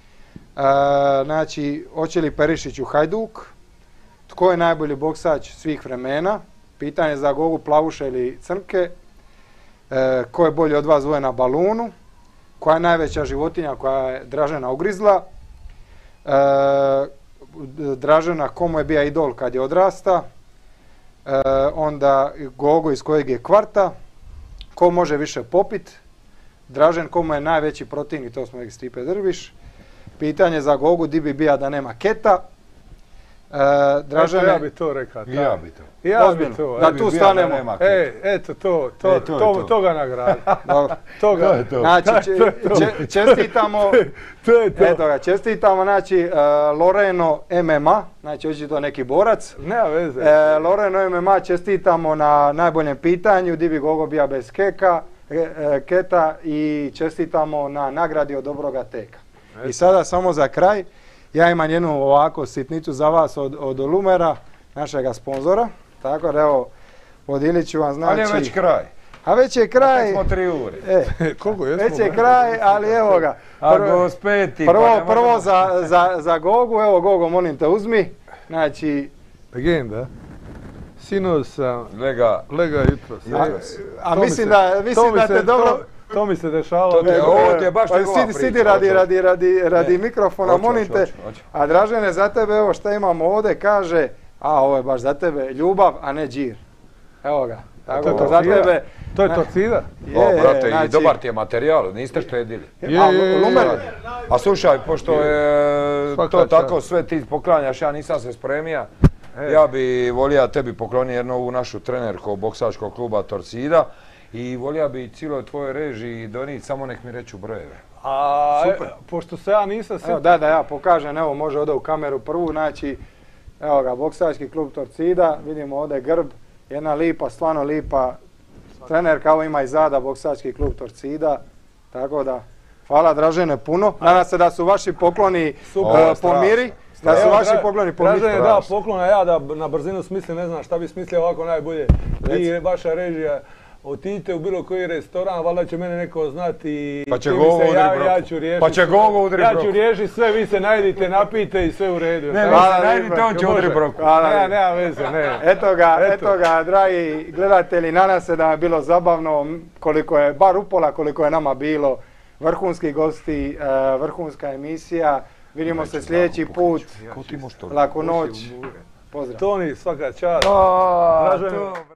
Speaker 1: znači, hoće li Perišić u Hajduk? Tko je najbolji boksač svih vremena? Pitanje za Gogu, Plavuša ili Crnke? E, ko je bolji od vas dvoje na balunu? Koja je najveća životinja koja je Dražena ugrizla? E, Dražena, komu je bio idol kad je odrasta? E, onda Gogo iz kojeg je kvarta? Ko može više popit? Dražen, komu je najveći protivnik? To smo rekli Stipe Drviš. Pitanje za Gogu, di bi bija da nema Keta? E, Dražene,
Speaker 3: eto, ja bi to rekao.
Speaker 2: Ja bi to.
Speaker 3: Ja
Speaker 1: ozbiljno,
Speaker 3: bi to.
Speaker 1: da
Speaker 3: ja
Speaker 1: tu
Speaker 3: bi
Speaker 1: stanemo.
Speaker 3: E, eto to, to,
Speaker 2: E, to je
Speaker 3: to,
Speaker 2: to.
Speaker 3: toga nagrada.
Speaker 1: Dobro.
Speaker 3: Toga.
Speaker 2: To je to.
Speaker 1: Znači,
Speaker 3: Da,
Speaker 1: če-
Speaker 3: to je to.
Speaker 1: če- čestitamo,
Speaker 3: To je to.
Speaker 1: eto ga, čestitamo, znači, uh, Loreno M M A, znači očito neki borac.
Speaker 3: Nema veze.
Speaker 1: E, Loreno M M A čestitamo na najboljem pitanju, di bi Gogo bija bez keka, e, e, keta i čestitamo na nagradi od dobroga teka. I sada samo za kraj, ja imam jednu ovako sitnicu za vas od, od Lumera, našega sponzora. Tako da evo, podijelit ću vam, znači...
Speaker 2: Ali je već kraj.
Speaker 1: A već je kraj.
Speaker 2: Tek smo tri ure.
Speaker 1: E,
Speaker 3: Koliko jesmo?
Speaker 1: već je kraj, ali evo ga.
Speaker 2: A
Speaker 1: Prvo,
Speaker 2: gospeti,
Speaker 1: prvo,
Speaker 2: pa ne
Speaker 1: prvo
Speaker 2: možemo-
Speaker 1: za, za, za Gogu, evo Gogo, molim te uzmi. Znači,
Speaker 3: Legenda. Sinoć sam
Speaker 2: Lega,
Speaker 3: lega jutro.
Speaker 1: a, a mislim da, mislim da te dobro...
Speaker 3: To, to mi se dešavalo.
Speaker 2: To te- ovo ti je baš
Speaker 1: Pa
Speaker 2: njegova
Speaker 1: sidi, sidi
Speaker 2: priča,
Speaker 1: radi,
Speaker 2: hoću.
Speaker 1: radi, radi, radi
Speaker 2: Ne.
Speaker 1: mikrofona,
Speaker 2: Hoću,
Speaker 1: molim
Speaker 2: hoću,
Speaker 1: te.
Speaker 2: hoću, hoću.
Speaker 1: A Dražene, za tebe, evo šta imamo ovdje, kaže, a ovo je baš za tebe, ljubav, a ne džir. Evo ga. Tako
Speaker 3: to je
Speaker 1: da za
Speaker 3: torcida.
Speaker 1: tebe...
Speaker 3: To je torcida.
Speaker 1: Je,
Speaker 2: o, brate,
Speaker 1: znači-
Speaker 2: i dobar ti je materijal, niste štedili.
Speaker 3: Je,
Speaker 1: A,
Speaker 3: je, je,
Speaker 1: Lumer,
Speaker 3: je.
Speaker 2: A slušaj, pošto je
Speaker 3: Svaka
Speaker 2: to
Speaker 3: čast.
Speaker 2: tako, sve ti poklanjaš, ja nisam se spremija, ja bi volio tebi pokloniti jednu ovu našu trenerku boksačkog kluba Torcida i volio bi cijeloj tvojoj režiji doniti, samo nek mi reću brojeve.
Speaker 3: A,
Speaker 1: Super.
Speaker 3: e, pošto se ja nisam
Speaker 1: evo,
Speaker 3: sjetio.
Speaker 1: da, da ja pokažem, evo može ovdje u kameru prvu, znači, evo ga, boksački klub Torcida, vidimo ovdje grb, jedna lipa, stvarno lipa trener, kao ima i zada boksački klub Torcida, tako da, hvala Dražene puno, nadam se da su vaši pokloni
Speaker 2: Super.
Speaker 1: e,
Speaker 2: O, strašno.
Speaker 1: pomiri, da su
Speaker 3: Evo,
Speaker 1: vaši
Speaker 3: Dra-
Speaker 1: pokloni pomiri.
Speaker 3: Dražen je dao
Speaker 2: strašno.
Speaker 3: poklon, a ja da na brzinu smislim, ne znam šta bi smislio ovako najbolje. Vi i vaša režija, otiđite u bilo koji restoran, valjda će mene neko znati i
Speaker 2: Pa će
Speaker 3: ti mi
Speaker 2: Gogo
Speaker 3: se
Speaker 2: udri
Speaker 3: javi,
Speaker 2: broku.
Speaker 3: ja ću riješiti.
Speaker 2: Pa će
Speaker 3: sve.
Speaker 2: Gogo udri
Speaker 3: Ja
Speaker 2: broku.
Speaker 3: ću riješiti sve, vi se najdite, napijte i sve u redu.
Speaker 2: Ne,
Speaker 3: Tako?
Speaker 2: vi se
Speaker 1: Hvala
Speaker 2: najdite,
Speaker 1: lijepo.
Speaker 2: on će
Speaker 3: Može.
Speaker 2: udri broku.
Speaker 1: Hvala
Speaker 3: Ne,
Speaker 1: lijepo.
Speaker 3: nema veze, ne.
Speaker 1: Eto ga,
Speaker 3: Eto.
Speaker 1: eto ga, dragi gledatelji, nadam se da je bilo zabavno, m, koliko je, bar upola koliko je nama bilo, vrhunski gosti, e, vrhunska emisija, vidimo se sljedeći put,
Speaker 2: Ko ti možeš to?
Speaker 1: laku noć, pozdrav.
Speaker 3: Toni, svaka čast.
Speaker 2: A,
Speaker 3: Dražen,
Speaker 2: to-